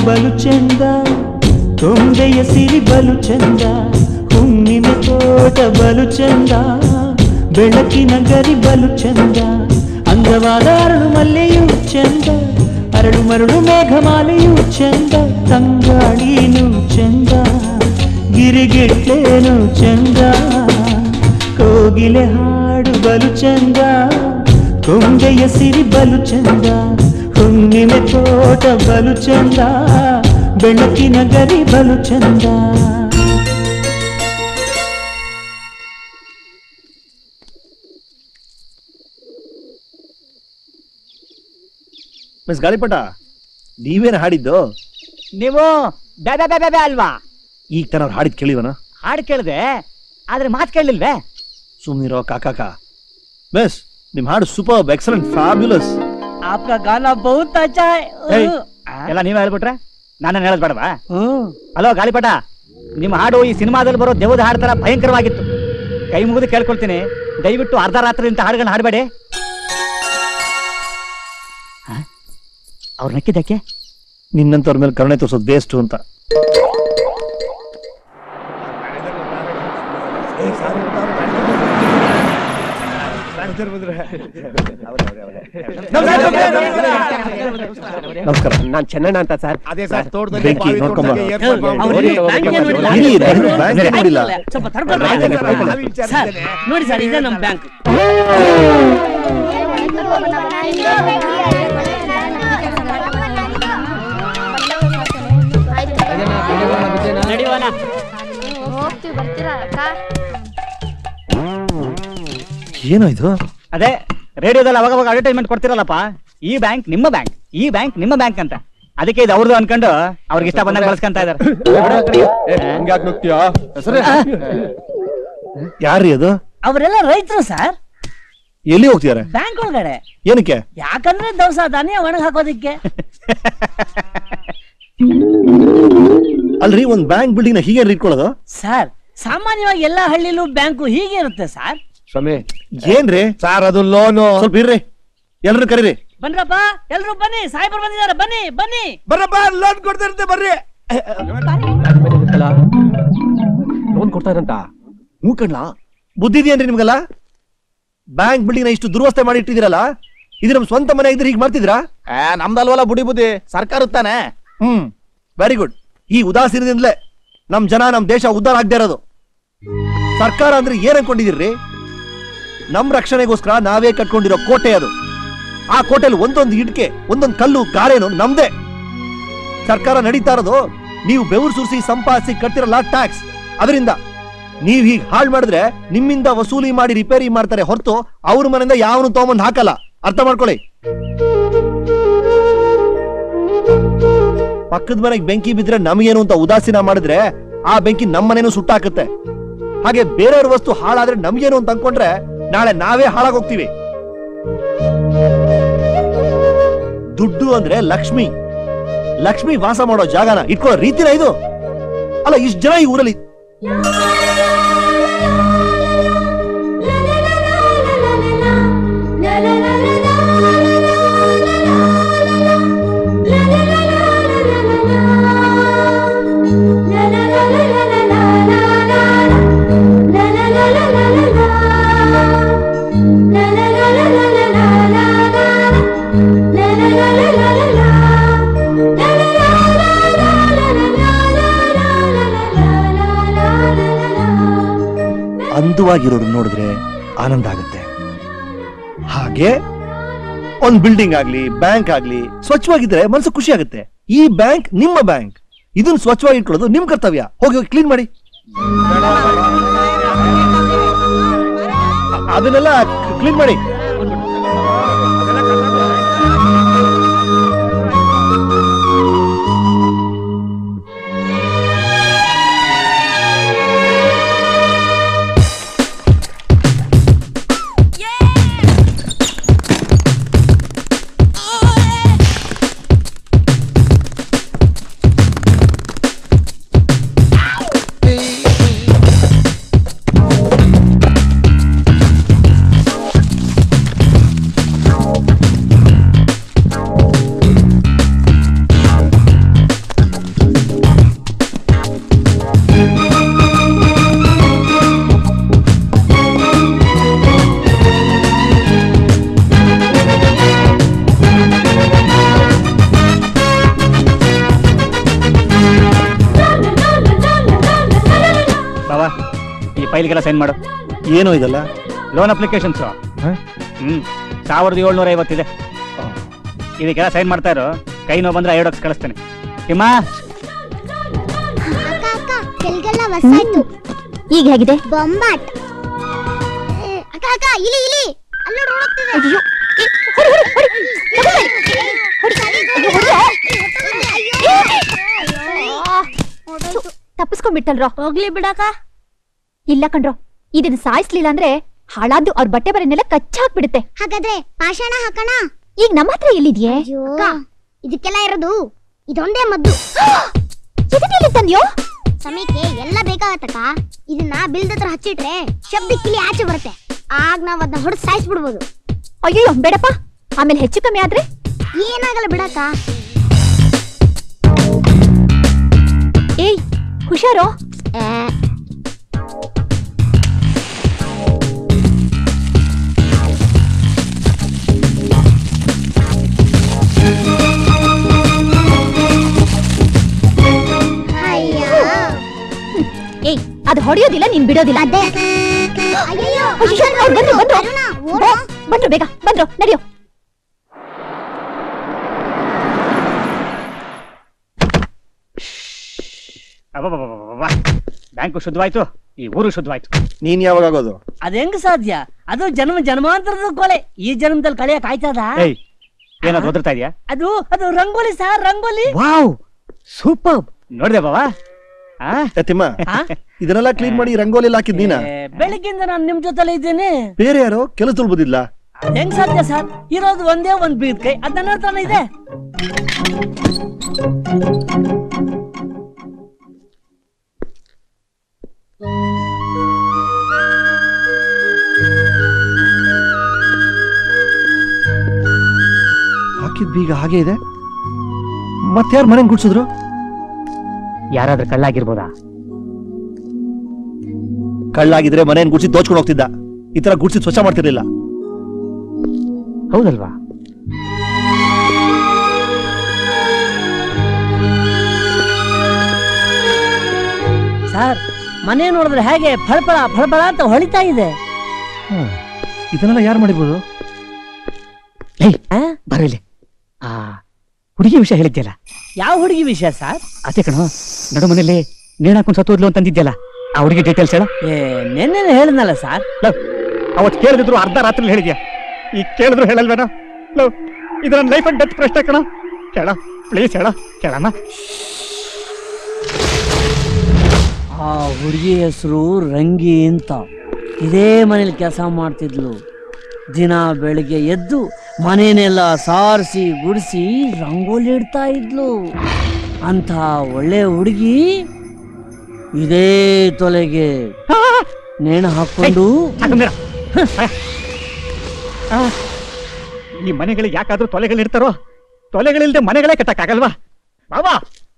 D: ಬಲು ಚಂದ ಕೊಂಡೆಯ ಸಿರಿ ಬಲು ಚಂದ ಹುಣ್ಣಿಮೆ ತೋಟ ಬಲು ಚಂದ ಬೆಳಕಿನ ಗರಿ ಬಲು ಚಂದ ಅಂದವಾದ ಅರಳು ಮಲ್ಲೆಯೂ ಚಂದ ಅರಳು ಮರಳು ಮೇಘಮಾಲೆಯೂ ಚಂದ ತಂಗಾಳೀನು ಚಂದ ಗಿರಿಗಿಟ್ಲೇನು ಚಂದ ಕೋಗಿಲೆ ಹಾಡು ಬಲು ಚಂದ ಕೊಂಡೆಯ ಸಿರಿ ಬಲು ಚಂದ ಹುಣ್ಣಿಮೆ ತೋಟ ಬಲು ಚಂದ ಬೆಳಕಿನ ಗರಿ ಬಲು ಚಂದ.
B: ಮಿಸ್ ಗಾಳಿಪಟ, ನೀವೇನು ಹಾಡಿದ್ದು?
I: ನೀವು ಬ್ಯಾಬೆ ಬ್ಯಾಬೆ ಬ್ಯಾ ಅಲ್ವಾ?
B: ಈಗ ತನ ಅವ್ರು ಹಾಡಿದ್ ಕೇಳಿವನ?
I: ಹಾಡು ಕೇಳಿದೆ, ಆದ್ರೆ ಮಾತು ಕೇಳಲಿಲ್ವೇ?
B: ಸುಮ್ನಿರೋ ಕಾಕಾಕ. ಮಿಸ್, ನಿಮ್ ಹಾಡು ಸೂಪರ್, ಎಕ್ಸಲೆಂಟ್, ಫ್ಯಾಬ್ಯುಲಸ್.
I: आपका गाना बहुत अच्छा है. ಎಲ್ಲ ನೀವೇ ಹೇಳ್ಬಿಟ್ರೆ ನಾನೇನು ಹೇಳೋದು ಬೇಡವಾ? ಹಲೋ ಗಾಳಿಪಟ, ನಿಮ್ಮ ಹಾಡು ಈ ಸಿನಿಮಾದಲ್ಲಿ ಬರೋ ದೇವದ ಹಾಡು ತರ ಭಯಂಕರವಾಗಿತ್ತು. ಕೈ ಮುಗಿದು ಕೇಳ್ಕೊಳ್ತೀನಿ, ದಯವಿಟ್ಟು ಅರ್ಧ ರಾತ್ರಿ ಇಂತ ಹಾಡುಗಳನ್ನ ಹಾಡಬೇಡಿ. ಅವ್ರು ನಕ್ಕಿದ್ದಕ್ಕೆ
B: ನಿನ್ನಂತವ್ರ ಮೇಲೆ ಕರುಣೆ ತೋರ್ಸೋದು ಬೇಸ್ಟ್ ಅಂತ. ನಮಸ್ಕಾರ,
J: ನಾನ್ ಚೆನ್ನಣ್ಣ ಅಂತ ಸರ್.
G: ಅದೇ ಸರ್, ತೋಟದಲ್ಲಿ
B: ಬೆಂಕಿ
G: ಬಾವಿ
B: ನೋಡ್ಕೊಂಬ.
G: ತೋಟದಲ್ಲಿ ಏರ್ಪಾಟ್ ಮಾಡಿ.
B: ಇರಿ, ಬ್ಯಾಂಕ್ ನೋಡಿಲ್ಲ.
K: ನೋಡಿ ಸರ್, ಇದೆ ನಮ್ ಬ್ಯಾಂಕ್.
B: ಏನೋ ಇದು?
I: ಅದೇ ರೇಡಿಯೋದಲ್ಲಿ ಅವಾಗ ಅಡ್ವರ್ಟೈಸ್ಮೆಂಟ್ ಕೊಡ್ತಿರಲ್ಲಪ್ಪ, ಈ ಬ್ಯಾಂಕ್ ನಿಮ್ಮ ಬ್ಯಾಂಕ್, ಈ ಬ್ಯಾಂಕ್ ನಿಮ್ಮ ಬ್ಯಾಂಕ್ ಅಂತ. ಅದಕ್ಕೆ ಇದು ಅವ್ರದ್ದು ಅನ್ಕೊಂಡು ಅವ್ರಿಗೆ ಇಷ್ಟ ಬಂದಾಗ ಬಳಸ್ಕೊಂತ ಇದಾರೆ.
B: ಯಾರ್ರೀ ಅದು?
K: ಅವರೆಲ್ಲ ರೈತರು ಸರ್.
B: ಎಲ್ಲಿ ಹೋಗ್ತಿದಾರೆ?
K: ಬ್ಯಾಂಕ್ ಒಳಗಡೆ.
B: ಏನಕ್ಕೆ?
K: ಯಾಕಂದ್ರೆ ದವಸ ಧಾನ್ಯ ಒಣಗ್ ಹಾಕೋದಿಕ್ಕೆ.
B: ಅಲ್ರಿ, ಒಂದ್ ಬ್ಯಾಂಕ್ ಬಿಲ್ಡಿಂಗ್ ನ ಹೀಗೆ ಇಟ್ಕೊಳ್ಳೋದು?
K: ಸರ್, ಸಾಮಾನ್ಯವಾಗಿ ಎಲ್ಲಾ ಹಳ್ಳಿಲೂ ಬ್ಯಾಂಕು ಹೀಗೆ ಇರುತ್ತೆ ಸರ್.
G: ಸ್ವಾಮಿ,
B: ಏನ್ರಿ
G: ಸರ್ ಅದು ಲೋನು.
B: ಸ್ವಲ್ಪ ಇರ್ರಿ, ಎಲ್ರು ಕರೀರಿ.
K: ಬನ್ರಪ್ಪ, ಎಲ್ರು ಬನ್ನಿ, ಸಾಹೇಬರು ಬಂದಿದ್ದಾರೆ, ಬನ್ನಿ ಬನ್ನಿ.
G: ಬರ್ರಪ್ಪ, ಲೋನ್ ಕೊಡ್ತಾ ಇರುತ್ತೆ, ಬರ್ರಿ.
J: ಲೋನ್ ಕೊಡ್ತಾರಂತ ಮೂಕಣ್ಣ.
B: ಬುದ್ಧಿ ಇದೆಯೇನ್ರಿ ನಿಮ್ಗೆಲ್ಲ? ಬ್ಯಾಂಕ್ ಬಿಲ್ಡಿಂಗ್ ನ ಇಷ್ಟು ದುರ್ವಸ್ಥೆ ಮಾಡಿ ಇಟ್ಟಿದ್ದೀರಲ್ಲ, ಇದು ನಮ್ ಸ್ವಂತ ಮನೆ ಇದ್ರೆ ಹೀಗೆ ಮಾಡ್ತಿದ್ರಾ?
G: ನಮ್ದಲ್ವಲ್ಲ ಬುಡಿ ಬುದ್ಧಿ, ಸರ್ಕಾರ ತಾನೆ.
B: Very good. ಈ ಉದಾಸೀನದಿಂದಲೇ ನಮ್ ಜನ, ನಮ್ ದೇಶ ಉದ್ಧಾರ ಆಗದೆ ಇರೋದು. ಸರ್ಕಾರ ಅಂದ್ರೆ ಏನ್ ಅನ್ಕೊಂಡಿದಿರ್ರಿ? ನಮ್ ರಕ್ಷಣೆಗೋಸ್ಕರ ನಾವೇ ಕಟ್ಕೊಂಡಿರೋ ಕೋಟೆ ಅದು. ಆ ಕೋಟೆಯಲ್ಲಿ ಒಂದೊಂದು ಇಟ್ಕೆ, ಒಂದೊಂದು ಕಲ್ಲು, ಗಾರೇನು ನಮ್ದೇ. ಸರ್ಕಾರ ನಡೀತಾ ಇರೋದು ನೀವು ಬೆವರು ಸುರಿಸಿ ಸಂಪಾದಿಸಿ ಕಟ್ತಿರಲ್ಲ ಟ್ಯಾಕ್ಸ್, ಅದರಿಂದ. ನೀವ್ ಹೀಗ್ ಹಾಳು ಮಾಡಿದ್ರೆ ನಿಮ್ಮಿಂದ ವಸೂಲಿ ಮಾಡಿ ರಿಪೇರಿ ಮಾಡ್ತಾರೆ ಹೊರತು ಅವ್ರ ಮನೆಯಿಂದ ಯಾವನು ತಗೊಂಬಂದ್ ಹಾಕಲ್ಲ. ಅರ್ಥ ಮಾಡ್ಕೊಳ್ಳಿ. ಪಕ್ಕದ ಮನೆಗೆ ಬೆಂಕಿ ಬಿದ್ರೆ ನಮಗೇನು ಅಂತ ಉದಾಸೀನ ಮಾಡಿದ್ರೆ ಆ ಬೆಂಕಿ ನಮ್ಮನೇನು ಸುಟ್ಟಾಕತ್ತೆ. ಹಾಗೆ ಬೇರೆಯವ್ರ ವಸ್ತು ಹಾಳಾದ್ರೆ ನಮ್ಗೇನು ಅಂತ ಅನ್ಕೊಂಡ್ರೆ ನಾಳೆ ನಾವೇ ಹಾಳಾಗೋಗ್ತೀವಿ. ದುಡ್ಡು ಅಂದ್ರೆ ಲಕ್ಷ್ಮಿ. ಲಕ್ಷ್ಮಿ ವಾಸ ಮಾಡೋ ಜಾಗನ ಇಟ್ಕೊಳ್ಳೋ ರೀತಿನ ಇದು ಅಲ್ಲ. ಇಷ್ಟು ಜನ ಈ ಊರಲ್ಲಿ ಅಂದವಾಗಿರೋರು ನೋಡಿದ್ರೆ ಆನಂದ ಆಗುತ್ತೆ. ಹಾಗೆ ಒಂದ್ ಬಿಲ್ಡಿಂಗ್ ಆಗ್ಲಿ, ಬ್ಯಾಂಕ್ ಆಗ್ಲಿ ಸ್ವಚ್ಛವಾಗಿದ್ರೆ ಮನಸ್ಸು ಖುಷಿ ಆಗುತ್ತೆ. ಈ ಬ್ಯಾಂಕ್ ನಿಮ್ಮ ಬ್ಯಾಂಕ್, ಇದನ್ನ ಸ್ವಚ್ಛವಾಗಿ ಇಟ್ಕೊಳ್ಳೋದು ನಿಮ್ ಕರ್ತವ್ಯ. ಹೋಗಿ ಕ್ಲೀನ್ ಮಾಡಿ. ಅದನ್ನೆಲ್ಲ ಕ್ಲೀನ್ ಮಾಡಿ.
I: ಫೈಲ್ಗೆಲ್ಲ ಸೈನ್ ಮಾಡು.
B: ಏನೋ ಇದಲ್ಲ
I: ಲೋನ್ ಅಪ್ಲಿಕೇಶನ್ಸ್. 1750 ಇದೆ. ಇದಕ್ಕೆಲ್ಲ ಸೈನ್ ಮಾಡ್ತಾ ಇರೋ. ಕೈ ನೋವು ಬಂದ್ರೆ ಐಡೋಕ್ಸ್ ಕಳಿಸ್ತೇನೆ. ತಿಮ್ಮ
E: ಕೆಲ್ಗೆಲ್ಲ ವಸಾಯ್ತು.
C: ಈಗ ಹೇಗಿದೆ?
E: ಬೊಂಬಾಟ್. ಅಕ್ಕ ಅಕ್ಕ ಇಲಿ ಇಲಿ ಅಲ್ಲಿ ಓಡುತ್ತಿದೆ.
C: ಅಯ್ಯೋ ತಪ್ಪಿಸ್ಕೊಂಡ್ಬಿಟ್ಟಲ್ರೋ.
E: ಹೋಗ್ಲಿ ಬಿಡಕ್ಕ.
C: ಇಲ್ಲ ಕಣ್ರೋ, ಇದನ್ನ ಸಾಯಿಸ್ಲಿಲ್ಲ ಅಂದ್ರೆ ಹಾಳಾದ್ದು ಅವ್ರ ಬಟ್ಟೆ ಬರೆನೆಲ್ಲ ಕಚ್ಚಾಕ್ಬಿಡುತ್ತೆ.
E: ಹಾಗಾದ್ರೆ ಪಾಷಾಣ ಹಾಕೋಣ.
C: ಈಗ ನಮ್ಮ ಹತ್ರ ಎಲ್ಲಿದ್ಯೆ?
E: ಅಕ್ಕ ಇದಕ್ಕೆಲ್ಲ ಇರೋದು ಇದೊಂದೇ ಮದ್ದು.
C: ಇದನ್ನೆಲ್ಲಿ ತಂದ್ಯೋ?
E: ಸಮಯಕ್ಕೆ ಎಲ್ಲ ಬೇಕಾಗತ್ತಕ್ಕ. ಇದನ್ನ ಬಿಲ್ದ ಹತ್ರ ಹಚ್ಚಿಟ್ರೆ ಶಬ್ದಕ್ಕಿಲಿ ಆಚೆ ಬರುತ್ತೆ. ಆಗ ನಾವ್ ಅದನ್ನ ಹೊಡೆದು ಸಾಯಿಸ್ಬಿಡ್ಬೋದು.
C: ಅಯ್ಯೋ ಬೇಡಪ್ಪ, ಆಮೇಲೆ ಹೆಚ್ಚು ಕಮ್ಮಿ ಆದ್ರೆ
E: ಏನಾಗಲ್ಲ ಬಿಡಕ್ಕ.
C: ಏಯ್ ಹುಷಾರೋ. ಏಯ್ ಅದು ಹೊಡೆಯೋದಿಲ್ಲ, ನೀನ್ ಬಿಡೋದಿಲ್ಲ. ಬಂದ್ರು ಬೇಗ ಬಂದ್ರು, ನಡೆಯೋ.
I: ಬ್ಯಾಂಕು ಶುದ್ಧವಾಯ್ತು, ಈ ಊರು ಶುದ್ಧವಾಯ್ತು.
B: ನೀನ್ ಯಾವಾಗ ಆಗೋದು?
K: ಅದ್ ಹೆಂಗ್ ಸಾಧ್ಯ? ಅದು ಜನ್ಮಾಂತರದ ಕೊಲೆ. ಈ ಜನ್ಮದಲ್ಲಿ ಕಳೆಯಕ್ ಆಯ್ತದ?
I: ಏನಾದ್ರು ಓದಿರ್ತಾ ಇದೆಯಾ?
K: ಅದು rangoli sir, rangoli.
I: Wow super. ನೋಡಿದೆ ಬಾವಾ?
B: ತಿಮ್ಮ ಇದನ್ನೆಲ್ಲ ಕ್ಲೀನ್ ಮಾಡಿ ರಂಗೋಲಿ ಹಾಕಿದ್ ನೀನ?
K: ಬೆಳಗ್ಗಿಂದ ನಾನು ನಿಮ್ ಜೊತೆಲೆ ಇದ್ದೇನೆ.
B: ಬೇರೆ ಯಾರೋ ಕೆಲಸ ತುಳ್ಬೋದಿಲ್ಲ?
K: ಹೆಂಗ್ ಸಾಧ್ಯ ಸರ್? ಇರೋದು ಒಂದೇ ಒಂದ್ ಬೀದ್ ಕೈ, ಅದ್ ನನ್ನ ಹತ್ರನೇ ಇದೆ.
B: ಹಾಕಿದ್ ಬೀಗ ಹಾಗೆ ಇದೆ. ಮತ್ತಾರು ಮನೆ ಗುಡ್ಸಿದ್ರು?
I: ಯಾರಾದ್ರೂ ಕಳ್ಳಾಗಿರ್ಬೋದಾ?
B: ಕಳ್ಳಾಗಿದ್ರೆ ಮನೆಯನ್ನು ಗುಡ್ಸಿ ದೋಚ್ಕೊಂಡು ಹೋಗ್ತಿದ್ದ. ಈ ತರ ಗುಡ್ಸಿ ಸ್ವಚ್ಛ ಮಾಡ್ತಿರ್ಲಿಲ್ಲ.
I: ಹೌದಲ್ವಾ?
K: ಸರ್ ಮನೆ ನೋಡಿದ್ರೆ ಹೇಗೆ ಫಳಫಳ ಫಳಫಳ ಅಂತ ಹೊಳಿತಾ ಇದೆ.
B: ಇದನ್ನೆಲ್ಲ ಯಾರು ಮಾಡಿರ್ಬೋದು?
I: ಬರಲಿ. ಹುಡುಗಿ ವಿಷಯ ಹೇಳಿದ್ಯಲ್ಲ?
K: ಯಾವ ಹುಡುಗಿ ವಿಷಯ ಸರ್?
I: ಅದೇ ಕಣೋ, ನಡು ಮನೇಲಿ ನೇಣಾಕೊಂಡು ಸತ್ತೋದ್ಲು ಅಂತಂದಿದ್ಯಲ್ಲ, ಆ ಹುಡುಗಿ ಡೀಟೇಲ್ಸ್ ಹೇಳ.
K: ನೆನ್ನೆ ಹೇಳಿದ್ನಲ್ಲ ಸರ್.
I: ಅವತ್ತು ಕೇಳಿದ್ರು ಅರ್ಧ ರಾತ್ರಿ ಹೇಳಿದ್ಯಾ, ಈಗ ಕೇಳಿದ್ರು ಹೇಳಲ್ವೇನೋ? ಇದು ನನ್ನ ಲೈಫ್ ಅಂಡ್ ಡೆತ್ ಪ್ರಶ್ನೆ ಕಣ. ಕೇಳ ಪ್ಲೀಸ್, ಹೇಳ ಕೇಳಮ್ಮ.
K: ಆ ಹುಡುಗಿ ಹೆಸರು ರಂಗಿ ಅಂತ. ಇದೇ ಮನೇಲಿ ಕೆಲಸ ಮಾಡ್ತಿದ್ಲು. ದಿನ ಬೆಳಿಗ್ಗೆ ಎದ್ದು ಮನೆನೆಲ್ಲ ಸಾರಿಸಿ ಗುಡಿಸಿ ರಂಗೋಲಿ ಇಡ್ತಾ ಇದ್ಲು. ಅಂತ ಒಳ್ಳೆ ಹುಡುಗಿ ಇದೇ ತೊಲೆಗೆ ನೇಣು ಹಾಕೊಂಡು.
I: ಈ ಮನೆಗಳಿಗೆ ಯಾಕಾದ್ರೂ ತೊಲೆಗಳಿರ್ತಾರೋ? ತೊಲೆಗಳಿಲ್ದೆ ಮನೆಗಳೇ ಕಟ್ಟಕ್ಕಾಗಲ್ವಾ? ಬಾಬಾ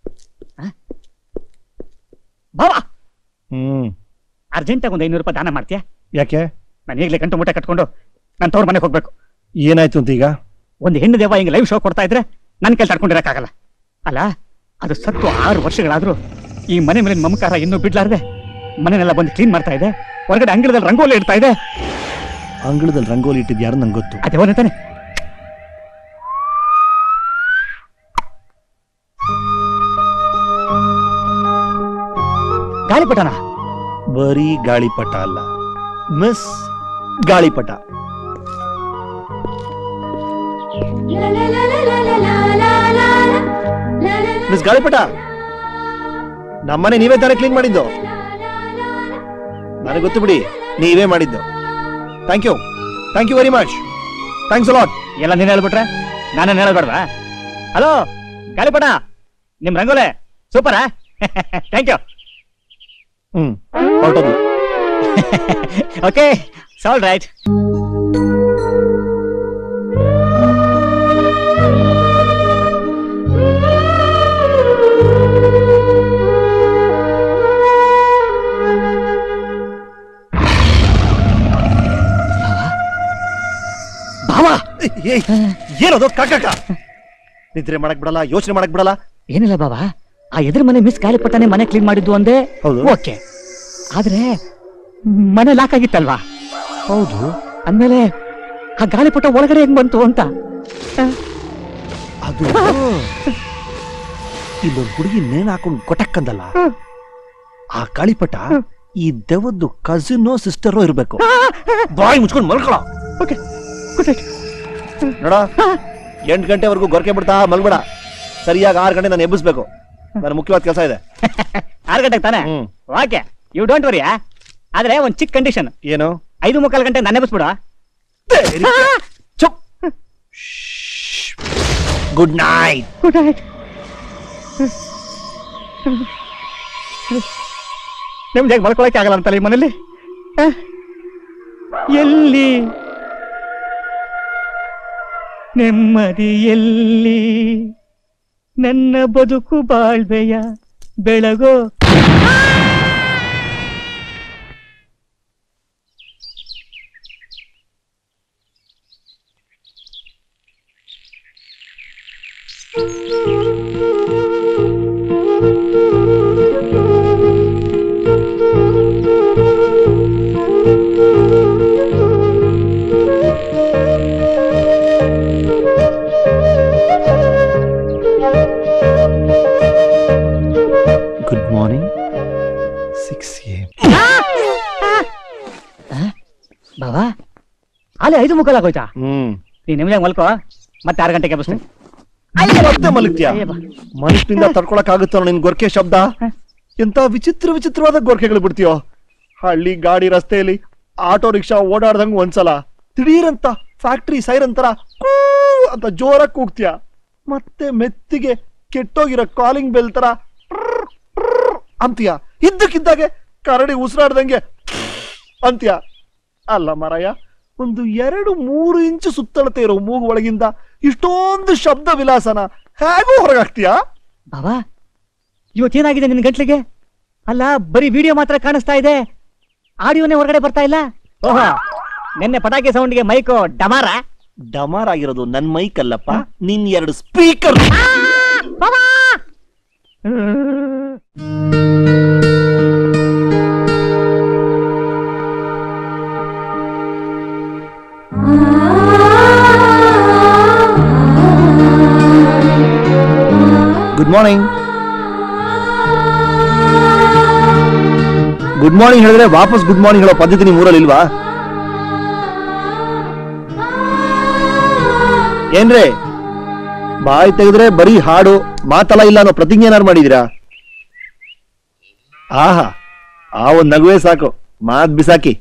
I: ಬಾಬಾ, ಅರ್ಜೆಂಟಾಗಿ ಒಂದು 500 ರೂಪಾಯಿ ದಾನ ಮಾಡ್ತೀಯಾ?
B: ಯಾಕೆ?
I: ನಾನು ಈಗಲೇ ಗಂಟು ಮೂಟೆ ಕಟ್ಕೊಂಡು ನನ್ನ ತವ್ರ ಮನೆಗೆ ಹೋಗ್ಬೇಕು.
B: ಏನಾಯ್ತು ಅಂತ ಈಗ?
I: ಒಂದು ಹೆಣ್ಣು ದೇವ ಹಿಂಗೆ ಲೈವ್ ಶೋ ಕೊಡ್ತಾ ಇದ್ರೆ ನನ್ನ ಕೈಲಿ ತಡ್ಕೊಂಡಿರಕ್ಕಾಗಲ್ಲ. ಅಲ್ಲ, ಅದು ಸತ್ತು 6 ವರ್ಷಗಳಾದ್ರೂ ಈ ಮನೆ ಮೇಲಿನ ಮಮಕಾರ ಇನ್ನೂ ಬಿಡ್ಲಾರ್ದೆ ಮನೆನೆಲ್ಲ ಬಂದು ಕ್ಲೀನ್ ಮಾಡ್ತಾ ಇದೆ. ಹೊರಗಡೆ ಅಂಗಳದಲ್ಲಿ ರಂಗೋಲಿ ಇಡ್ತಾ ಇದೆ.
B: ಅಂಗಳದಲ್ಲಿ ರಂಗೋಲಿ ಇಟ್ಟಿದ್ ಯಾರು ನಂಗೆ ಗೊತ್ತು.
I: ಅದೇ ಹೋದ ತಾನೆ. ಗಾಳಿಪಟನ?
B: ಬರೀ ಗಾಳಿಪಟ ಅಲ್ಲ, ಮಿಸ್ ಗಾಳಿಪಟ. ಮಿಸ್ ಗಾಳಿಪಟ, ನಮ್ಮನೆ ನೀವೇ ತಾನೇ ಕ್ಲೀನ್ ಮಾಡಿದ್ದು? ನನಗೆ ಗೊತ್ತು ಬಿಡಿ, ನೀವೇ ಮಾಡಿದ್ದು. Thank you very much. Thanks a lot.
I: ಎಲ್ಲ ನೀನ್ ಹೇಳ್ಬಿಟ್ರೆ ನಾನೇನು ಹೇಳಬೇಡವಾ? ಹಲೋ ಗಾಳಿಪಟ, ನಿಮ್ ರಂಗೋಲೆ ಸೂಪರಾ? Thank you.
B: ಹೊರಟೋದು.
I: Okay, all right.
B: ಏನದು ಕಾಕ? ನಿದ್ರೆ ಮಾಡಕ್ ಬಿಡಲ್ಲ, ಯೋಚನೆ ಮಾಡಕ್ ಬಿಡಲ್ಲ.
I: ಏನಿಲ್ಲ ಬಾಬಾ, ಆ ಎದುರು ಮನೆ ಮಿಸ್ ಗಾಳಿಪಟ್ಟನೆ ಮನೆ ಕ್ಲೀನ್ ಮಾಡಿದ್ದು ಅಂದೆ. ಓಕೆ, ಆದ್ರೆ ಮನೆ ಲಾಕ್ ಆಗಿತ್ತಲ್ವಾ?
B: ಹೌದು.
I: ಅಂದ್ಮೇಲೆ ಆ ಗಾಳಿಪಟ ಒಳಗಡೆ ಹೆಂಗ್ ಬಂತು ಅಂತ.
B: ಅದು ಇಲ್ಲೊಂದು ಹುಡುಗಿ ನೇಣು ಹಾಕೊಂಡು ಕೊಟ್ಟಕ್ಕಂದಲ್ಲ, ಆ ಗಾಳಿಪಟ ಈ ದೆವ್ವದ್ದು ಕಸಿನೋ ಸಿಸ್ಟರೋ ಇರ್ಬೇಕು. ಬಾಯಿ ಮುಚ್ಕೊಂಡು ಮಲ್ಕೊಳ. ನೋಡ, 8 ಗಂಟೆವರೆಗೂ ಗೊರಕೆ ಬಿಡ್ತಾ ಮಲ್ಬೇಡ. ಸರಿಯಾಗಿ 6 ಗಂಟೆ ನಾನು ಎಬ್ಬಿಸ್ಬೇಕು. ನನ್ನ ಮುಖ್ಯವಾದ ಕೆಲಸ ಇದೆ.
I: 6 ಗಂಟೆಗೆ ತಾನೆ? Okay, you don't worry. ಆದ್ರೆ ಒಂದ್ ಚಿಕ್ಕ ಕಂಡೀಷನ್.
B: ಏನು?
I: 5:45 ಗಂಟೆ ನಾನು ಎಬ್ಬಿಸ್ಬಿಡ.
B: ಚುಪ್. Good night.
I: Good night. ನಿಮ್ಗೆ ಮಲ್ಕೊಳಕ್ಕೆ ಆಗಲ್ಲ ಅಂತಲ್ಲ ಈ ಮನೇಲಿ? ಎಲ್ಲಿ ನೆಮ್ಮದಿ, ಎಲ್ಲಿ ನನ್ನ ಬದುಕು ಬಾಳ್ವೆಯ ಬೆಳಗೋ.
B: Good morning. 6 AM.
I: ಬಾಬಾ, ಅಲ್ಲಿ 5:45 ಆಗೋಯ್ತಾ? ನೀನ್ ನಿಮ್ಗೆ ಮಲ್ಕೋ, ಮತ್ತೆ 6 ಗಂಟೆಗೆ ಬಸ್ತೀನಿ.
B: ಮತ್ತೆ ಮಲಗ್ತೀಯ? ಮನುಷ್ಯನಿಂದ ತಡ್ಕೊಳಕ್ ಆಗುತ್ತೋ ನಿನ್ ಗೊರ್ಕೆ ಶಬ್ದ? ಎಂತ ವಿಚಿತ್ರವಾದ ಗೊರ್ಕೆಗಳು ಬಿಡ್ತೀಯೋ. ಹಳ್ಳಿ ಗಾಡಿ ರಸ್ತೆಯಲ್ಲಿ ಆಟೋ ರಿಕ್ಷಾ ಓಡಾಡ್ದಂಗ ಒಂದ್ಸಲ ದಿಢೀರಂತ ಫ್ಯಾಕ್ಟ್ರಿ ಸೈರನ್ ತರ ಅಂತ ಜೋರಾಗಿ ಕೂಗ್ತೀಯ. ಮತ್ತೆ ಮೆತ್ತಿಗೆ ಕೆಟ್ಟೋಗಿರೋ ಕಾಲಿಂಗ್ ಬೆಲ್ ತರ ಅಂತೀಯ. ಇದ್ದಕ್ಕಿದ್ದಾಗೆ ಕರಡಿ ಉಸಿರಾಡ್ದಂಗೆ ಅಂತೀಯ. ಅಲ್ಲ ಮರಯ್ಯ, ಒಂದು 2-3 ಇಂಚು ಸುತ್ತಳತೆ ಇರೋ ಮೂಗು ಒಳಗಿಂದ ಇಷ್ಟೊಂದು ಶಬ್ದ ವಿಲಾಸನ ಹೇಗೂ ಹೊರಗಾಗ್ತೀಯ?
I: ಬಾಬಾ, ಇವತ್ತೇನಾಗಿದೆ ನಿನ್ ಗಂಟ್ಲಿಗೆ? ಅಲ್ಲ, ಬರೀ ವಿಡಿಯೋ ಮಾತ್ರ ಕಾಣಿಸ್ತಾ ಇದೆ, ಆಡಿಯೋನೇ ಹೊರಗಡೆ ಬರ್ತಾ ಇಲ್ಲ. ಓಹೋ, ನಿನ್ನೆ ಪಟಾಕಿ ಸೌಂಡ್ಗೆ ಮೈಕು
B: ಡಮಾರ್ ಆಗಿರೋದು ನನ್ ಮೈಕ್ ಅಲ್ಲಪ್ಪ, ನಿನ್ 2 speaker. Good morning. Good morning ಹೇಳಿದ್ರೆ ವಾಪಸ್ ಗುಡ್ ಮಾರ್ನಿಂಗ್ ಹೇಳೋ ಪದ್ಧತಿ ನಿಮ್ ಊರಲ್ಲಿ ಇಲ್ವಾ? ಏನ್ರೇ, ಬಾಯಿ ತೆಗೆದ್ರೆ ಬರೀ ಹಾಡು ಮಾತಲ್ಲ ಇಲ್ಲ ಅನ್ನೋ ಪ್ರತಿಜ್ಞೆ ಏನಾರು ಮಾಡಿದೀರಾ? ಆಹಾ, ಆ ಒಂದ್ ನಗುವೆ ಸಾಕು, ಮಾತ್ ಬಿಸಾಕಿ.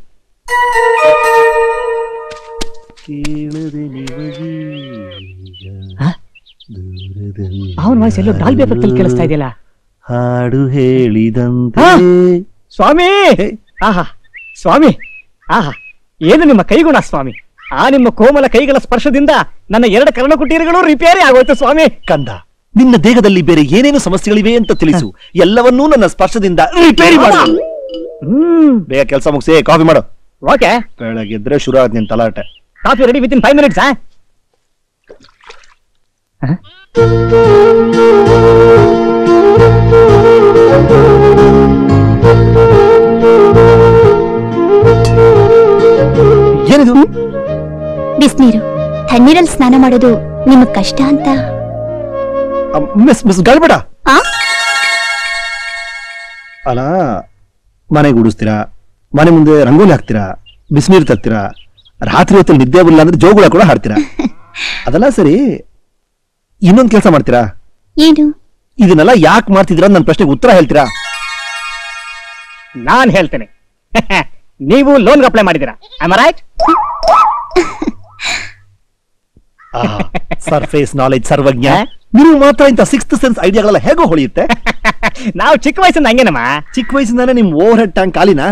I: ಅವನ ವಾಯ್ಸ್ ಎಲ್ಲೋ ಡಾಲ್ಬಿ ಎಫೆಕ್ಟ್ ಕೇಳಿಸ್ತಾ ಇದೆಯಲ್ಲ.
B: ಹಾಡು ಹೇಳಿದಂತೆ.
I: ಸ್ವಾಮಿ, ಆಹಾ ಸ್ವಾಮಿ, ಆಹಾ ಏನು ನಿಮ್ಮ ಕೈಗುಣ ಸ್ವಾಮಿ. ಆ ನಿಮ್ಮ ಕೋಮಲ ಕೈಗಳ ಸ್ಪರ್ಶದಿಂದ ನನ್ನ 2 ಕರ್ಣಕುಟೀರಗಳು ರಿಪೇರಿ ಆಗೋಯ್ತು ಸ್ವಾಮಿ.
B: ಕಂದ, ನಿನ್ನ ದೇಹದಲ್ಲಿ ಬೇರೆ ಏನೇನು ಸಮಸ್ಯೆಗಳಿವೆ ಅಂತ ತಿಳಿಸು. ಎಲ್ಲವನ್ನೂ ನನ್ನ ಸ್ಪರ್ಶದಿಂದ ರಿಪೇರಿ ಮಾಡು. ಬೇಗ ಕೆಲಸ ಮುಗಿಸಿ ಕಾಫಿ ಮಾಡು.
I: ಓಕೆ.
B: ಬೆಳಗಿದ್ರೆ ಶುರು ಆದ್ ನಿನ್ ತಲಾಟೆ.
I: Coffee ready within 5 minutes.
B: ಏನಿದು?
C: ಬಿಸ್ನೀರು. ತಣ್ಣೀರಲ್ಲಿ ಸ್ನಾನ ಮಾಡೋದು ನಿಮಗ್ ಕಷ್ಟ ಅಂತ.
B: ಮಿಸ್ ಗಳ್ಬೇಡ. ಅಲ್ಲ, ಮನೆಗೆ ಉಡಿಸ್ತೀರಾ, ಮನೆ ಮುಂದೆ ರಂಗೋಲಿ ಹಾಕ್ತೀರಾ, ಬಿಸಿನೀರು ತರ್ತೀರಾ, ರಾತ್ರಿ ಹೊತ್ತಲ್ಲಿ ನಿದ್ದೆ ಬರಲ್ಲ ಅಂದ್ರೆ ಜೋಗುಳ ಕೂಡ ಹಾಡ್ತೀರಾ. ಅದೆಲ್ಲ ಸರಿ, ಇನ್ನೊಂದು ಕೆಲಸ ಮಾಡ್ತೀರಾ?
C: ಏನು?
B: ಇದನ್ನೆಲ್ಲ ಯಾಕೆ ಮಾಡ್ತಿದ್ದೀರಾ ನನ್ನ ಪ್ರಶ್ನೆಗೆ ಉತ್ತರ ಹೇಳ್ತೀರಾ?
I: ನಾನ್ ಹೇಳ್ತೇನೆ. ನೀವು ಲೋನ್ಗೆ ಅಪ್ಲೈ ಮಾಡಿದ್ದೀರಾ, am I right?
B: Surface knowledge Sarvajna. ನೀವು ಮಾತ್ರ ಇಂಥ 6th ಸೆನ್ಸ್ ಐಡಿಯಾಗಳೆಲ್ಲ ಹೇಗೋ ಹೊಳೆಯುತ್ತೆ?
I: ನಾವು ಚಿಕ್ಕ ವಯಸ್ಸಿಂದ ಹಂಗೇನಮ್ಮ.
B: ಚಿಕ್ಕ ವಯಸ್ಸಿಂದಾನೆ ನಿಮ್ ಓವರ್ ಹೆಡ್ ಟ್ಯಾಂಕ್ ಖಾಲಿನಾ?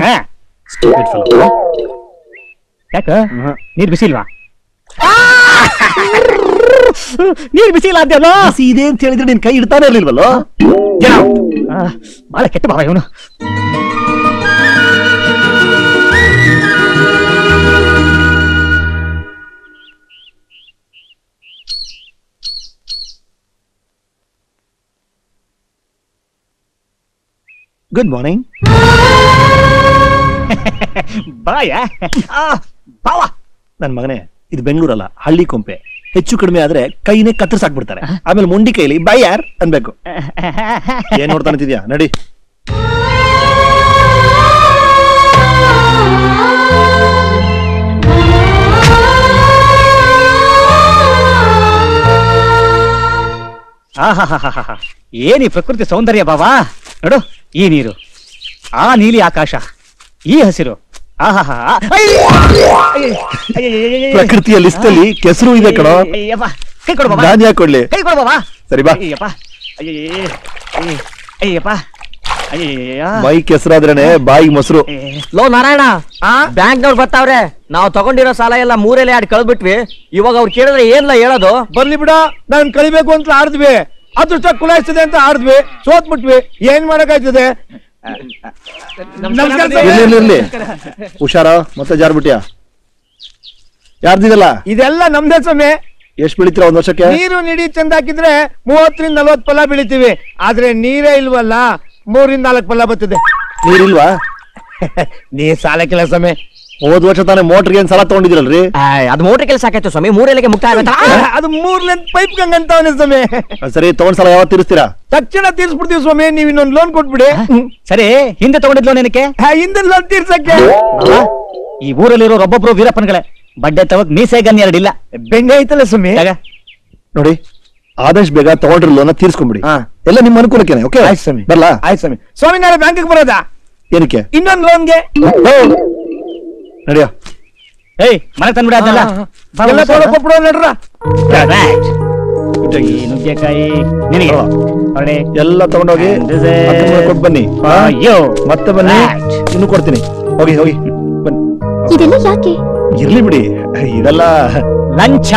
I: ಯಾಕ ನೀರ್ ಬಿಸಿ ಇಲ್ವಾ? ನೀರ್ ಬಿಸಿ ಇಲ್ಲ ಅಂದ್ಯಲ್ಲ.
B: ಬಿಸಿ ಇದೆ ಅಂತ ಹೇಳಿದ್ರೆ ನಿನ್ ಕೈ ಇಡ್ತಾನೆ ಇರ್ಲಿಲ್ವಲ್ಲೋ?
I: ಬಹಳ ಕೆಟ್ಟ ಭಾವ ಇವನು.
B: Good morning.
I: ಬಾಯ ಬಾವ.
B: ನನ್ ಮಗನೇ, ಇದು ಬೆಂಗಳೂರಲ್ಲ, ಹಳ್ಳಿ ಕೊಂಪೆ. ಹೆಚ್ಚು ಕಡಿಮೆ ಆದ್ರೆ ಕೈನೇ ಕತ್ತರಿಸಾಕ್ಬಿಡ್ತಾರೆ. ಆಮೇಲೆ ಮೊಂಡಿ ಕೈಲಿ ಬಾಯ್ ಯಾರ್ ಅನ್ಬೇಕು. ಏನ್ ನೋಡ್ತಾನಿದ್ಯಾ? ನಡಿ.
I: ಏನಿ ಪ್ರಕೃತಿ ಸೌಂದರ್ಯ ಬಾವಾ. ನೋಡು, ಈ ನೀರು, ಆ ನೀಲಿ ಆಕಾಶ, ಈ ಹಸಿರು.
B: ಪ್ರಕೃತಿಯ ಲಿಸ್ಟ್ ಅಲ್ಲಿ ಕೆಸರು ಇದೆ ಕಣೋ.
I: ಕೈ ಕೊಡು ಬಾಬಾ.
B: ನಾನು ಯಾಕೆ ಕೊಡ್ಲಿ?
I: ಕೈ ಕೊಡು ಬಾಬಾ.
B: ಸರಿ ಬಾ.
I: ಅಯ್ಯಪ್ಪ
B: ಮೈ ಕೆಸರಾದ್ರೇನೆ ಬಾಯಿಗೆ ಮೊಸರು.
K: ಲೋ ನಾರಾಯಣ, ಬ್ಯಾಂಕ್ ನವ್ರು ಬರ್ತಾವ್ರೆ. ನಾವು ತಗೊಂಡಿರೋ ಸಾಲ ಎಲ್ಲ ಮೂರೆಲೆ ಆಡಿ ಕಳ್ದ್ಬಿಟ್ವಿ. ಇವಾಗ ಅವ್ರು ಕೇಳಿದ್ರೆ ಏನ್ಲ ಹೇಳೋದು?
F: ಬರ್ಲಿ ಬಿಡ, ನಾನ್ ಕಳಿಬೇಕು ಅಂತ ಆಡಿದ್ವಿ, ಅದೃಷ್ಟ ಕುಲಾಯಿಸ್ತದೆ ಅಂತ ಆಡಿದ್ವಿ, ಸೋತ್ಬಿಟ್ವಿ. ಏನ್ ಮಾಡಕ್ಕಾಯ್ತದೆ?
B: ಇರ್ಲಿ ಹುಷಾರ. ಮತ್ತೆ ಜಾರ್ಬಿಟ್ಯಾ? ಯಾರ್ದಿದಲ್ಲ?
F: ಇದೆಲ್ಲ ನಮ್ದೇ ಸಮಯ.
B: ಎಷ್ಟ್ ಬೆಳಿತೀರ ಒಂದ್ ವರ್ಷಕ್ಕೆ?
F: ನೀರು ನಿಡಿ ಚಂದ ಹಾಕಿದ್ರೆ 30 ರಿಂದ 40 ಫಲ ಬೆಳಿತೀವಿ. ಆದ್ರೆ ನೀರೇ ಇಲ್ವಲ್ಲ, 3 ರಿಂದ 4 ಫಲ ಬರ್ತದೆ.
B: ನೀರಿಲ್ವಾ?
F: ನೀರ್ ಸಾಲ ಕೆಲಸ ಸಮಯ.
B: ಹೋದ್ ವರ್ಷ ತಾನೇ ಮೋಟರ್ಗೆ ಏನ್ ಸಾಲ ತಗೊಂಡಿದ್ರಲ್ರಿ?
K: ಅದು ಮೋಟರ್ ಕೆಲಸ ಆಕಾಯ್ತು ಸ್ವಾಮಿ, 3 ಎಲೆಗೆ ಮುಕ್ತ ಆಗತ್ತ.
F: ಅದು 3 ಲೆಂತ್ ಪೈಪ್ ಗಂಗಂತವನೇ ಸಮಯ.
B: ಸರಿ, ತಗೊಂಡ್ ಸಾಲ ಯಾವತ್ತು ತೀರಿಸ್ತೀರಾ?
F: ತಕ್ಷಣ ತೀರ್ಸ್ಬಿಡ್ತೀವಿ ಸ್ವಾಮಿ. ನೀವ್ ಇನ್ನೊಂದು ಲೋನ್ ಕೊಟ್ಬಿಡಿ.
I: ಸರಿ, ಹಿಂದೆ ತಗೊಂಡಿದ್ ಲೋನ್ ಏನಕ್ಕೆ?
F: ಹಿಂದೆ ಲೋನ್ ತೀರ್ಸಕ್ಕೆ.
I: ಈ ಊರಲ್ಲಿರೋ ಒಬ್ಬೊಬ್ರು ವೀರಪ್ಪನ್ಗಳೇ. ಬಡ್ಡೆ ತವಕ್ ಮೀಸೆ ಗನ್ ಎರಡಿಲ್ಲ.
F: ಬೆಣ್ಣೆ ಐತಲ್ಲ ಸ್ವಾಮಿ.
B: ನೋಡಿ, ಆದಷ್ಟು ಬೇಗ ತಗೊಂಡ್ರ ಲೋನ ತೀರ್ಸ್ಕೊಂಡ್ಬಿಡಿ. ಎಲ್ಲ ನಿಮ್ಮ ಅನುಕೂಲಕ್ಕೇನೆ. ಓಕೆ ಸ್ವಾಮಿ, ಬರ್ಲಾ?
F: ಆಯ್ತು ಸ್ವಾಮಿ. ಸ್ವಾಮಿ, ನಾಳೆ ಬ್ಯಾಂಕಿಗೆ ಬರೋದಾ?
B: ಏನಕ್ಕೆ?
F: ಇನ್ನೊಂದು ಲೋನ್ಗೆ.
B: ನಡಿಯೋ.
I: ಏಯ್, ಮನೆ ತಂದ್ಬಿಡ ಅದನ್ನೆಲ್ಲ.
F: ಎಲ್ಲ ಕೊಟ್ಬಿಡೋ ನಡ್ರ.
I: ನುಗ್ಗೆಕಾಯಿ ನಿನಗೆ ಹೊರಡಿ.
B: ಎಲ್ಲ ತಗೊಂಡೋಗಿ ಕೊಟ್ಟು ಬನ್ನಿ.
I: ಅಯ್ಯೋ,
B: ಮತ್ತೆ ಬನ್ನಿ, ಇನ್ನು ಕೊಡ್ತೀನಿ. ಹೋಗಿ ಹೋಗಿ ಬನ್ನಿ.
C: ಇದೆಲ್ಲ ಯಾಕೆ?
B: ಇರ್ಲಿ ಬಿಡಿ, ಇದೆಲ್ಲ
I: ಲಂಚ.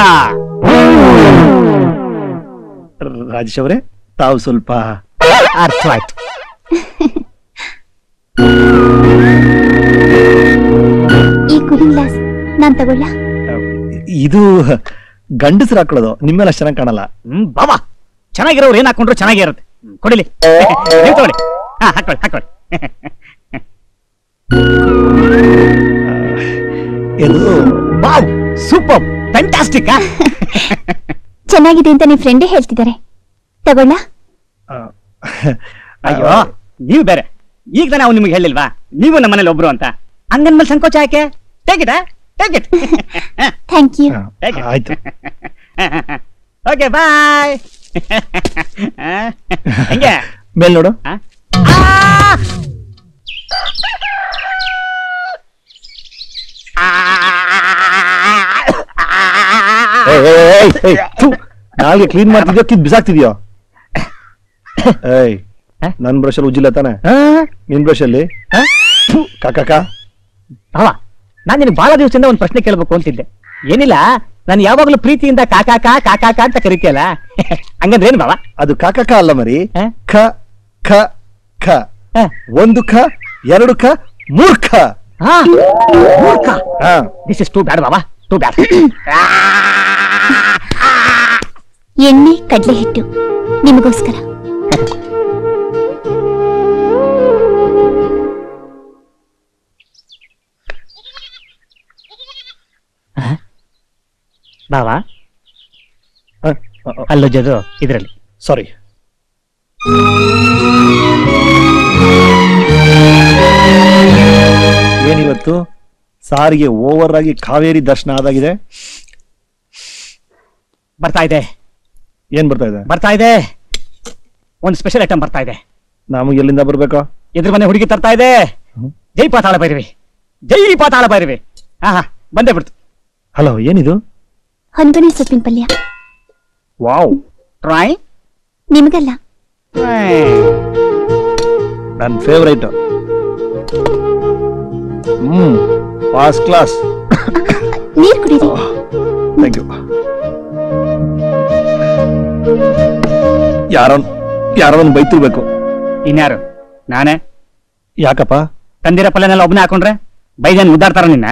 B: ರಾಜೇಶ್ ಅವರೇ, ತಾವು ಸ್ವಲ್ಪ
I: ಅರ್ಥವಾಯ್ತು.
C: ಈ ಕೂಲಿಂಗ್ ಗ್ಲಾಸ್ ನಾನ್ ತಗೊಳ್ಳ?
B: ಇದು ಗಂಡಸರು ಹಾಕೊಳ್ಳೋದು, ನಿಮ್ಮೇಲೆ ಅಷ್ಟು ಚೆನ್ನಾಗಿ ಕಾಣಲ್ಲ.
I: ಬಾಬಾ, ಚೆನ್ನಾಗಿರೋರು ಏನ್ ಹಾಕೊಂಡ್ರು ಚೆನ್ನಾಗಿರುತ್ತೆ. ಕೊಡಿಲಿ, ನೀವು ತಗೊಳ್ಳಿ. ಹಾಕೊಳ್ಳಿ ಹಾಕೊಳ್ಳಿ.
B: ಇದು
I: ವಾವ್, ಸೂಪರ್, ಫ್ಯಾಂಟಾಸ್ಟಿಕ್.
C: ಚೆನ್ನಾಗಿದೆ ಅಂತ ನಿಮ್ ಫ್ರೆಂಡೇ ಹೇಳ್ತಿದ್ದಾರೆ. ತಗೊಳ್ಳ?
I: ಅಯ್ಯೋ, ನೀವು ಬೇರೆ. ಈಗ ತಾನೇ ಅವ್ನು ನಿಮ್ಗೆ ಹೇಳಿಲ್ವಾ ನೀವು ನಮ್ಮ ಮನೇಲಿ ಒಬ್ರು ಅಂತ? ಹಂಗನ್ ಮೇಲೆ ಸಂಕೋಚ ಯಾಕೆ? Take it, take it.
C: Thank you.
B: ಆಯ್ತು.
I: Okay, bye. ಹೆಂಗೆ
B: ಮೇಲ್ ನೋಡು. ನಾಲ್ಗೆ ಕ್ಲೀನ್ ಮಾಡ್ತಿದ್ಯೋ ಕಿದ್ ಬಿಸಾಕ್ತಿದ್ಯೋ? ಏಯ್, ನನ್ ಬ್ರಷ್ ಅಲ್ಲಿ ಉಜ್ಜಿಲ್ಲ ತಾನೆ? ನಿನ್ ಬ್ರಷ್ ಅಲ್ಲಿ ಕಾಕ.
I: ಅವ, ನಾನ್ ನಿನಗೆ ಬಹಳ ದಿವಸದಿಂದ ಒಂದು ಪ್ರಶ್ನೆ ಕೇಳ್ಬೇಕು ಅಂತಿದ್ದೆ. ಏನಿಲ್ಲ, ನಾನು ಯಾವಾಗ್ಲೂ ಪ್ರೀತಿಯಿಂದ ಕಾಕಾಕ ಕಾಕಾಕ ಅಂತ ಕರಿತೀಯಲ್ಲ, ಹಂಗಂದ್ರೆ ಏನು ಬಾವ?
B: ಅದು ಕಾಕ ಅಲ್ಲ ಮರಿ. ಖ ಖ ಖ. ಒಂದು ಖ, ಎರಡು ಖ, ಮೂರ್ಖ.
I: ಮೂರ್ಖ. ದಿಸ್ ಇಸ್ ಟೂ ಬ್ಯಾಡ್ ಬಾಬಾ, ಟೂ ಬ್ಯಾಡ್.
C: ಎಣ್ಣೆ ಕಡ್ಲೆ ಹಿಟ್ಟು ನಿಮಗೋಸ್ಕರ.
I: ಬಾವಾ, ಅಲ್ಲೊಜ್ಜದು ಇದರಲ್ಲಿ.
B: ಸಾರಿ. ಏನಿವತ್ತು ಸಾರಿಗೆ ಓವರ್ ಆಗಿ ಕಾವೇರಿ ದರ್ಶನ ಆದಾಗಿದೆ.
I: ಬರ್ತಾ ಇದೆ.
B: ಏನ್ ಬರ್ತಾ ಇದೆ?
I: ಬರ್ತಾ ಇದೆ, ಒಂದು ಸ್ಪೆಷಲ್ ಐಟಮ್ ಬರ್ತಾ ಇದೆ.
B: ನಮಗೆ ಎಲ್ಲಿಂದ ಬರ್ಬೇಕು?
I: ಎದುರು ಮನೆ ಹುಡುಗಿ ತರ್ತಾ ಇದೆ. ಜೈ ಪಾತಾಳ ಭೈರವಿ, ಜೈ ಪಾತಾಳ ಭೈರವಿ. ಹಾ, ಬಂದೇ ಬಿಡ್ತು.
B: ಹಲೋ, ಏನಿದು?
C: ಹೊಂಗಣಿ ಸೊಪ್ಪಿನ ಪಲ್ಯ.
B: ವಾವ್.
I: ಟ್ರೈ.
C: ನಿಮಗಲ್ಲ,
B: ನನ್ನ ಫೇವರೇಟ್. First class.
C: ನೀರ್ ಕುಡೀರಿ.
B: Thank you. ಯಾರೋ ಬೈತಿರ್ಬೇಕು.
I: ಇನ್ಯಾರು? ನಾನೇ.
B: ಯಾಕಪ್ಪ?
I: ತಂದಿರ ಪಲ್ಯನೆಲ್ಲ ಒಬ್ಬನೇ ಹಾಕೊಂಡ್ರೆ ಬೈಜನ್ ಉದ್ದಾಡ್ತಾರ ನಿನ್ನ.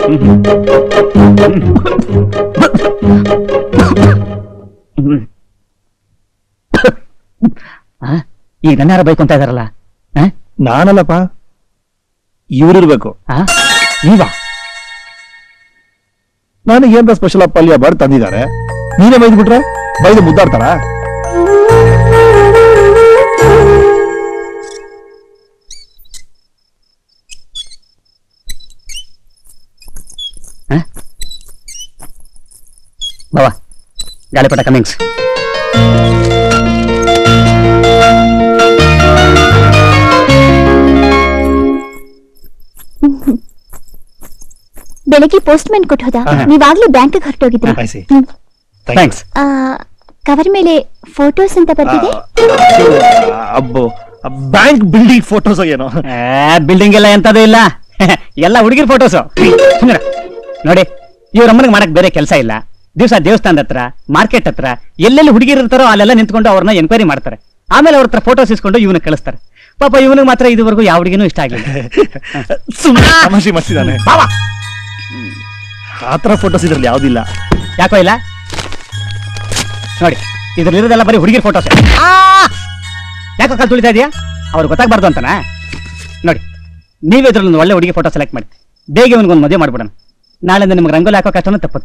I: ಈಗ ನನ್ನ ಯಾರ ಬೈಕ್ ಅಂತ ಇದಾರಲ್ಲ?
B: ನಾನಲ್ಲಪ್ಪ, ಇವ್ರಿರ್ಬೇಕು.
I: ನೀವಾ?
B: ನನಗೆ ಏನ್ ಸ್ಪೆಷಲ್ ಅಪ್ಪ ಅಲ್ಲಿ ಬರ್ಡ್ ತಂದಿದ್ದಾರೆ, ನೀನೇ ಬೈದ್ಬಿಟ್ರೆ ಬೈದು ಮುದ್ದಾಡ್ತಾರ?
I: ಬಾವಾ, ಗಾಳಿಪಟ ಕಮಿಂಗ್ಸ್.
C: ಬೆಳಗ್ಗೆ ಪೋಸ್ಟ್ ಮ್ಯಾನ್ ಕೊಟ್ಟು ಹೋದ, ನೀವಾಗ್ಲೇ ಬ್ಯಾಂಕ್ ಹೊರಟೋಗಿದ್ರಿ.
I: ಥ್ಯಾಂಕ್ಸ್.
C: ಕವರ್ ಮೇಲೆ ಫೋಟೋಸ್ ಅಂತ ಬರ್ತಿದೆ.
B: ಅಬ್ಬೋ, ಬ್ಯಾಂಕ್ ಬಿಲ್ಡಿಂಗ್ ಫೋಟೋಸ್ ಏನೋ?
I: ಬಿಲ್ಡಿಂಗ್ ಎಲ್ಲ ಎಂತದೂ ಇಲ್ಲ, ಎಲ್ಲ ಹುಡುಗಿರ್ ಫೋಟೋಸ್. ನೋಡಿ, ಇವ್ರಮ್ಮನಿಗೆ ಮಾಡಕ್ ಬೇರೆ ಕೆಲಸ ಇಲ್ಲ. ದಿವಸ ದೇವಸ್ಥಾನದ ಹತ್ರ, ಮಾರ್ಕೆಟ್ ಹತ್ರ ಎಲ್ಲೆಲ್ಲಿ ಹುಡುಗಿರು ಇರ್ತಾರೋ ಅಲ್ಲೆಲ್ಲ ನಿಂತ್ಕೊಂಡು ಅವ್ರನ್ನ ಎನ್ಕ್ವೈರಿ ಮಾಡ್ತಾರೆ. ಆಮೇಲೆ ಅವ್ರ ಹತ್ರ ಫೋಟೋಸ್ ಇಸ್ಕೊಂಡು ಇವನ್ನ ಕಳಿಸ್ತಾರೆ. ಪಾಪ ಇವನಿಗೆ ಮಾತ್ರ ಇದುವರೆಗೂ ಯಾವ ಹುಡುಗಿನೂ ಇಷ್ಟ ಆಗ್ಲಿಲ್ಲ.
B: ತಮಾಷೆ ಮಸ್ತಿದಾನೆ. ಆತರ ಫೋಟೋಸ್ ಇದ್ರಲ್ಲಿ ಯಾವ್ದಿಲ್ಲ.
I: ಯಾಕೋ ಇಲ್ಲ? ನೋಡಿ, ಇದ್ರಲ್ಲಿರೋದೆಲ್ಲ ಬರೀ ಹುಡುಗಿರ್ ಫೋಟೋಸ್. ಯಾಕೋ ಕಾಲ್ ತುಳಿತಾ ಇದೆಯಾ? ಅವ್ರಿಗೆ ಗೊತ್ತಾಗ್ಬಾರ್ದು ಅಂತನಾ? ನೋಡಿ, ನೀವೇ ಇದ್ರಲ್ಲಿ ಒಳ್ಳೆ ಹುಡುಗಿ ಫೋಟೋ ಸೆಲೆಕ್ಟ್ ಮಾಡಿ ಬೇಗ ಇವನಿಗೊಂದು ಮದುವೆ ಮಾಡ್ಬಿಡೋಣ. ನಾಳೆಯಿಂದ ನಿಮ್ಗೆ ರಂಗೋಲಿ ಹಾಕೋ ಕಷ್ಟನೂ ತಪ್ಪುತ್ತೆ.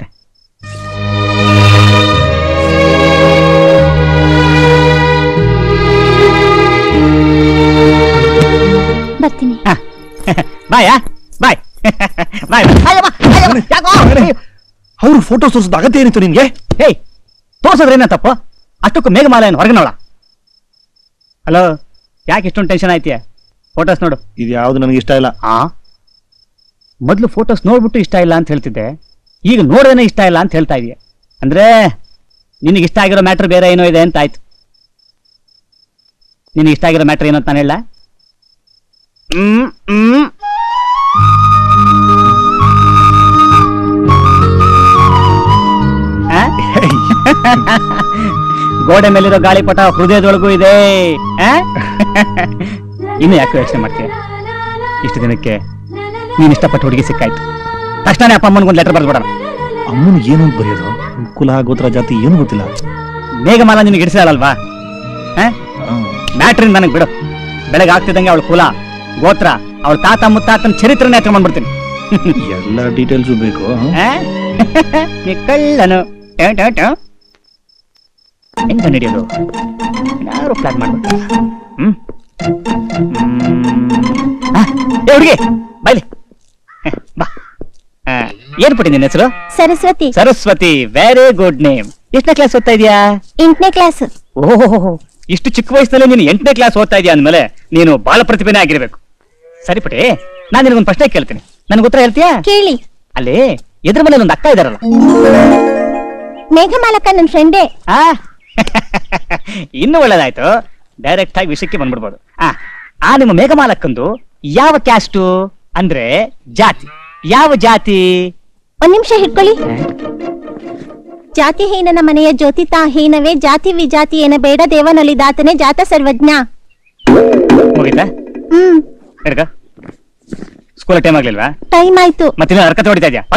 C: ಬರ್ತೀನಿ.
I: ಬಾಯ್ ಬಾಯ್ ಬಾಯ್.
B: ಅವ್ರು ಫೋಟೋ ತೋರಿಸೋದು ಅಗತ್ಯ ಏನಿತ್ತು ನಿನ್ಗೆ?
I: ಹೇಯ್, ತೋರ್ಸೋದ್ರೇನ ತಪ್ಪು? ಅಷ್ಟಕ್ಕೂ ಮೇಘಮಾಲ ಏನು ಹೊರಗನೋಳ? ಹಲೋ, ಯಾಕೆ ಇಷ್ಟೊಂದು ಟೆನ್ಷನ್ ಆಯ್ತೀಯ? ಫೋಟೋಸ್ ನೋಡು.
B: ಇದು ಯಾವ್ದು ನನಗೆ ಇಷ್ಟ ಇಲ್ಲ.
I: ಮೊದಲು ಫೋಟೋಸ್ ನೋಡ್ಬಿಟ್ಟು ಇಷ್ಟ ಇಲ್ಲ ಅಂತ ಹೇಳ್ತಿದ್ದೆ, ಈಗ ನೋಡೋದೇನೆ ಇಷ್ಟ ಇಲ್ಲ ಅಂತ ಹೇಳ್ತಾ ಇದೀಯ. ಅಂದ್ರೆ ನಿನಗೆ ಇಷ್ಟ ಆಗಿರೋ ಮ್ಯಾಟ್ರ್ ಬೇರೆ ಏನೋ ಇದೆ ಅಂತ ಆಯ್ತು. ನಿನಗೆ ಇಷ್ಟ ಆಗಿರೋ ಮ್ಯಾಟ್ರ್ ಏನೋ ಅಂತ ನಾನು ಹೇಳ? ಗೋಡೆ ಮೇಲಿರೋ ಗಾಳಿಪಟ ಹೃದಯದೊಳಗೂ ಇದೆ. ಇನ್ನು ಯಾಕೆ ಯೋಚನೆ ಮಾಡ್ತೀಯ? ಇಷ್ಟು ದಿನಕ್ಕೆ ನೀನ್ ಇಷ್ಟಪಟ್ಟು ಹುಡುಗಿ ಸಿಕ್ಕಾಯ್ತು. ತಕ್ಷಣ ಅಪ್ಪ ಅಮ್ಮನಿಗೊಂದು ಲೆಟರ್ ಬರ್ದ್ಬಿಡೋಣ.
B: ಅಮ್ಮನಿಗೆ ಏನು ಬರೆಯೋದು? ಕುಲ, ಗೋತ್ರ, ಜಾತಿ ಏನು ಗೊತ್ತಿಲ್ಲ.
I: ಮೇಘಮಾಲ ನಿನಗೆ ಇಡಿಸಿದಳಲ್ವಾ? ಮ್ಯಾಟ್ರಿನ್ ನನಗೆ ಬಿಡು. ಬೆಳಗ್ಗೆ ಆಗ್ತಿದ್ದಂಗೆ ಅವಳ ಕುಲ, ಗೋತ್ರ, ಅವಳ ತಾತ ಮುತ್ತಾತನ ಚರಿತ್ರೆನೇ ಎತ್ಕೊಂಡ್ ಬಂದ್ಬಿಡ್ತೀನಿ.
B: ಎಲ್ಲ ಡೀಟೇಲ್ಸು ಬೇಕು.
I: ಕಳ್ಳನು ಹೆಂಗ ನಡೆಯೋದು? ಯಾರು ಪ್ಲಾನ್ ಮಾಡ್ಬಿಟ್ಟು ಹುಡುಗಿ ಬೈಲಿ ಬಾ. ಏನ್ ಪುಟ್ಟಿ ನಿನ್ನ ಹೆಸರು?
C: Saraswati.
I: Saraswati, very good name. ಎಷ್ಟನೇ ಕ್ಲಾಸ್ ಓದ್ತಾ ಇದೀಯಾ?
C: 8ನೇ ಕ್ಲಾಸ್.
I: ಓಹೋ, ಇಷ್ಟು ಚಿಕ್ಕ ವಯಸ್ಸಲ್ಲಿ ನೀನು 8ನೇ ಕ್ಲಾಸ್ ಓದ್ತಾ ಇದೀಯ ಅಂದ್ಮೇಲೆ ನೀನು ಬಹಳ ಪ್ರತಿಭೆನೇ ಆಗಿರ್ಬೇಕು. ಸರಿ ಪುಟ್ಟಿ, ನಾನು ನಿನಗೊಂದು ಪ್ರಶ್ನೆ ಕೇಳ್ತೀನಿ, ನನಗೆ ಉತ್ತರ ಹೇಳ್ತೀಯಾ?
C: ಕೇಳಿ.
I: ಅಲ್ಲಿ ಎದುರು ಮನೇಲಿ ಒಂದು ಅಕ್ಕ ಇದಾರಲ್ಲ,
C: ಮೇಘಮಾಲಕ್ಕ ನನ್ನ ಫ್ರೆಂಡೇ.
I: ಇನ್ನು ಒಳ್ಳೇದಾಯ್ತು, ಡೈರೆಕ್ಟ್ ಆಗಿ ವಿಷಯಕ್ಕೆ ಬಂದ್ಬಿಡ್ಬೋದು. ಆ ನಿಮ್ಮ ಮೇಘಮಾಲಕ್ಕಂದು ಯಾವ ಕ್ಯಾಸ್ಟು? ಅಂದ್ರೆ ಜಾತಿ, ಯಾವ ಜಾತಿ?
C: ಒಂದ್ ನಿಮಿಷ ಹಿಡ್ಕೊಳ್ಳಿ. ಜಾತಿಹೀನನ ಮನೆಯ ಜ್ಯೋತಿತಾ ಹೀನವೇ, ಜಾತಿ ವಿಜಾತಿ ಏನ ಬೇಡ, ದೇವನೊಲಿದಾತನೇ ಜಾತ ಸರ್ವಜ್ಞ.
I: ಮುಗಿತಾ? ಹಿಡ್ಕ. ಸ್ಕೂಲ್ ಟೈಮ್ ಆಗ್ಲಿಲ್ವಾ?
C: ಟೈಮ್ ಆಯ್ತು.
I: ಮತ್ತೆ ಹರ್ಕತೆ ಹೊಡಿತಾ ಇದ್ಯಾ?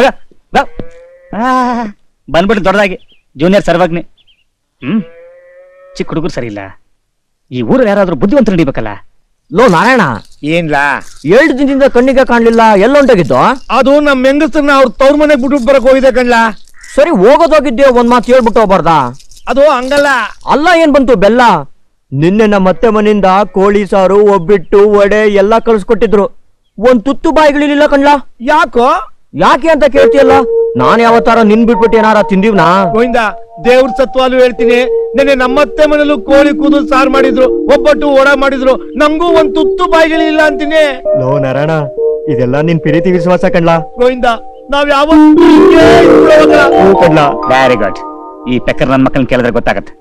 I: ಬಂದ್ಬಿಟ್ಟು ದೊಡ್ಡದಾಗಿ ಜೂನಿಯರ್ ಸರ್ವಜ್ಞೆ. ಚಿಕ್ಕ ಹುಡುಗರು ಸರಿ ಇಲ್ಲ. ಈ ಊರಲ್ಲಿ ಯಾರಾದ್ರೂ ಬುದ್ಧಿವಂತರು ನಡಿಬೇಕಲ್ಲ.
K: ಲೋ ನಾರಾಯಣ,
J: ಏನ್ಲಾ
K: 2 ದಿನದಿಂದ ಕಣ್ಣಿಗೆ ಕಾಣ್ಲಿಲ್ಲ, ಎಲ್ಲೊಂಟೋಗಿದ್ದು?
J: ಅದು ನಮ್ ಹೆಂಗಸರನ್ನ ಅವ್ರ ತವ್ರ ಮನೆಗ್ ಬಿಟ್ಟು ಬರಕ್ ಹೋಗಿದೆ ಕಣ್ಲಾ.
K: ಸರಿ, ಹೋಗೋದೋಗಿದ್ದೆ, ಒಂದ್ ಮಾತು ಹೇಳ್ಬಿಟ್ಟು ಹೋಗ್ಬಾರ್ದಾ?
J: ಅದು ಹಂಗಲ್ಲ.
K: ಅಲ್ಲ, ಏನ್ ಬಂತು ಬೆಲ್ಲ? ನಿನ್ನೆ ನಮ್ಮ ಅತ್ತೆ ಮನೆಯಿಂದ ಕೋಳಿ ಸಾರು, ಒಬ್ಬಿಟ್ಟು, ವಡೆ ಎಲ್ಲಾ ಕಳ್ಸ್ಕೊಟ್ಟಿದ್ರು. ಒಂದ್ ತುತ್ತು ಬಾಯಿಗಳಿಲ್ಲ ಕಣ್ಲಾ.
J: ಯಾಕೋ?
K: ಯಾಕೆ ಅಂತ ಕೇಳ್ತೀಯಲ್ಲ? ನಾನ್ ಯಾವತ್ತಾರ ನಿನ್ ಬಿಟ್ಬಿಟ್ಟು ಏನಾರ ತಿಂದಿವ್ನಾ?
J: ಗೋವಿಂದ, ದೇವ್ರ ಸತ್ವಾಲು ಹೇಳ್ತೀನಿ, ನೆನ್ನೆ ನಮ್ಮತ್ತೆ ಮನೇಲೂ ಕೋಳಿ ಕೂದಲು ಸಾರು ಮಾಡಿದ್ರು, ಒಬ್ಬಟ್ಟು ವಡ ಮಾಡಿದ್ರು, ನಮಗೂ ಒಂದ್ ತುತ್ತು ಬಾಯಿಗಳಿಲ್ಲ ಅಂತೀನಿ.
K: ಲೋ ನಾರಾಯಣ, ಇದೆಲ್ಲ ನಿನ್ ಪ್ರೀತಿ ವಿಶ್ವಾಸ ಕಣ್ಲಾ.
J: ಗೋವಿಂದ, ನಾವ್ ಯಾವ
K: ಕಣ್ಲಾ.
I: Very good. ಈ ಪೆಕ್ಕರ್ ನನ್ನ ಮಕ್ಕಳನ್ನ ಕೇಳಿದ್ರೆ ಗೊತ್ತಾಗತ್ತೆ.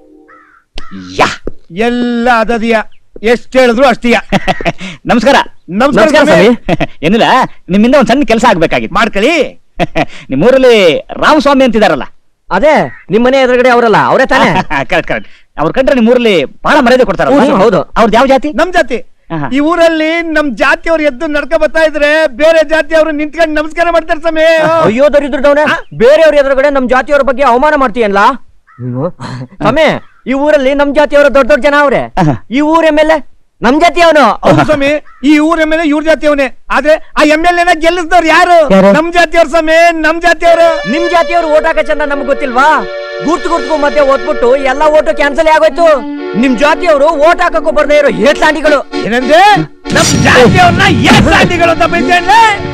J: ಎಲ್ಲ ಅದದಿಯ, ಎಷ್ಟ್ ಹೇಳಿದ್ರು ಅಷ್ಟೀಯ.
I: ನಮಸ್ಕಾರ.
J: ನಮಸ್ಕಾರ.
I: ಏನಿಲ್ಲ, ನಿಮ್ಮಿಂದ ಒಂದ್ ಸಣ್ಣ ಕೆಲಸ ಆಗ್ಬೇಕಾಗಿತ್ತು.
J: ಮಾಡ್ಕೊಳ್ಳಿ.
I: ನಿಮ್ಮೂರಲ್ಲಿ ರಾಮಸ್ವಾಮಿ ಅಂತಿದಾರಲ್ಲ?
K: ಅದೇ ನಿಮ್ ಮನೆ ಎದುರುಗಡೆ ಅವರಲ್ಲ, ಅವರೇ ತಾನೇ?
I: Correct correct. ಅವ್ರ ಕಂಡ್ರೆ ನಿಮ್ಮೂರಲ್ಲಿ ಬಹಳ ಮರ್ಯಾದೆ ಕೊಡ್ತಾರ.
K: ಹೌದು.
I: ಅವ್ರದ್ದು ಯಾವ ಜಾತಿ?
J: ನಮ್ ಜಾತಿ.
F: ಈ ಊರಲ್ಲಿ ನಮ್ ಜಾತಿಯವ್ರು ಎದ್ದು ನಡ್ಕ ಬರ್ತಾ ಇದ್ರೆ ಬೇರೆ ಜಾತಿಯವರು ನಿಂತ್ಕೊಂಡು ನಮಸ್ಕಾರ ಮಾಡ್ತಾರೆ ಸಮಯ.
K: ಅಯ್ಯೋ ದರಿದ್ರದವನೇ, ಬೇರೆಯವ್ರ ಎದುರುಗಡೆ ನಮ್ ಜಾತಿಯವರ ಬಗ್ಗೆ ಅವಮಾನ ಮಾಡ್ತೀಯಲ್ಲ ಸಮಯ. ಈ ಊರಲ್ಲಿ ನಮ್ ಜಾತಿಯವರು ದೊಡ್ಡ ದೊಡ್ಡ ಜನ ಅವ್ರೆ. ಈ ಊರ ಮೇಲೆ ನಮ್ ಜಾತಿಯವನು.
F: ಹೌದು ಸ್ವಾಮಿ, ಈ ಊರ ಮೇಲೆ ಇವ್ರ ಜಾತಿಯವನೇ. ಆದ್ರೆ ಆ MLA ಗೆಲ್ಲಿಸಿದವ್ರು ಯಾರು? ನಮ್ ಜಾತಿಯವ್ರ ಸ್ವಾಮಿ, ನಮ್ ಜಾತಿಯವರು.
K: ನಿಮ್ ಜಾತಿಯವರು ಓಟ್ ಹಾಕ ಚಂದ ನಮ್ಗೆ ಗೊತ್ತಿಲ್ವಾ? ಗುರ್ತು ಮಧ್ಯೆ ಓದ್ಬಿಟ್ಟು ಎಲ್ಲಾ ಓಟು ಕ್ಯಾನ್ಸಲ್ ಆಗೋಯ್ತು. ನಿಮ್ ಜಾತಿಯವರು ಓಟ್ ಹಾಕಕ್ಕೂ ಬರ್ದೇ ಇರೋ ಏಟ್ಲಾಂಡಿಗಳು.
F: ಏನಂದ್ರೆ ನಮ್ ಜಾತಿಯವ್ರನ್ನ ಏಟ್ಲಾಂಡಿಗಳು ಅಂತ ಬೈತೇನೆ.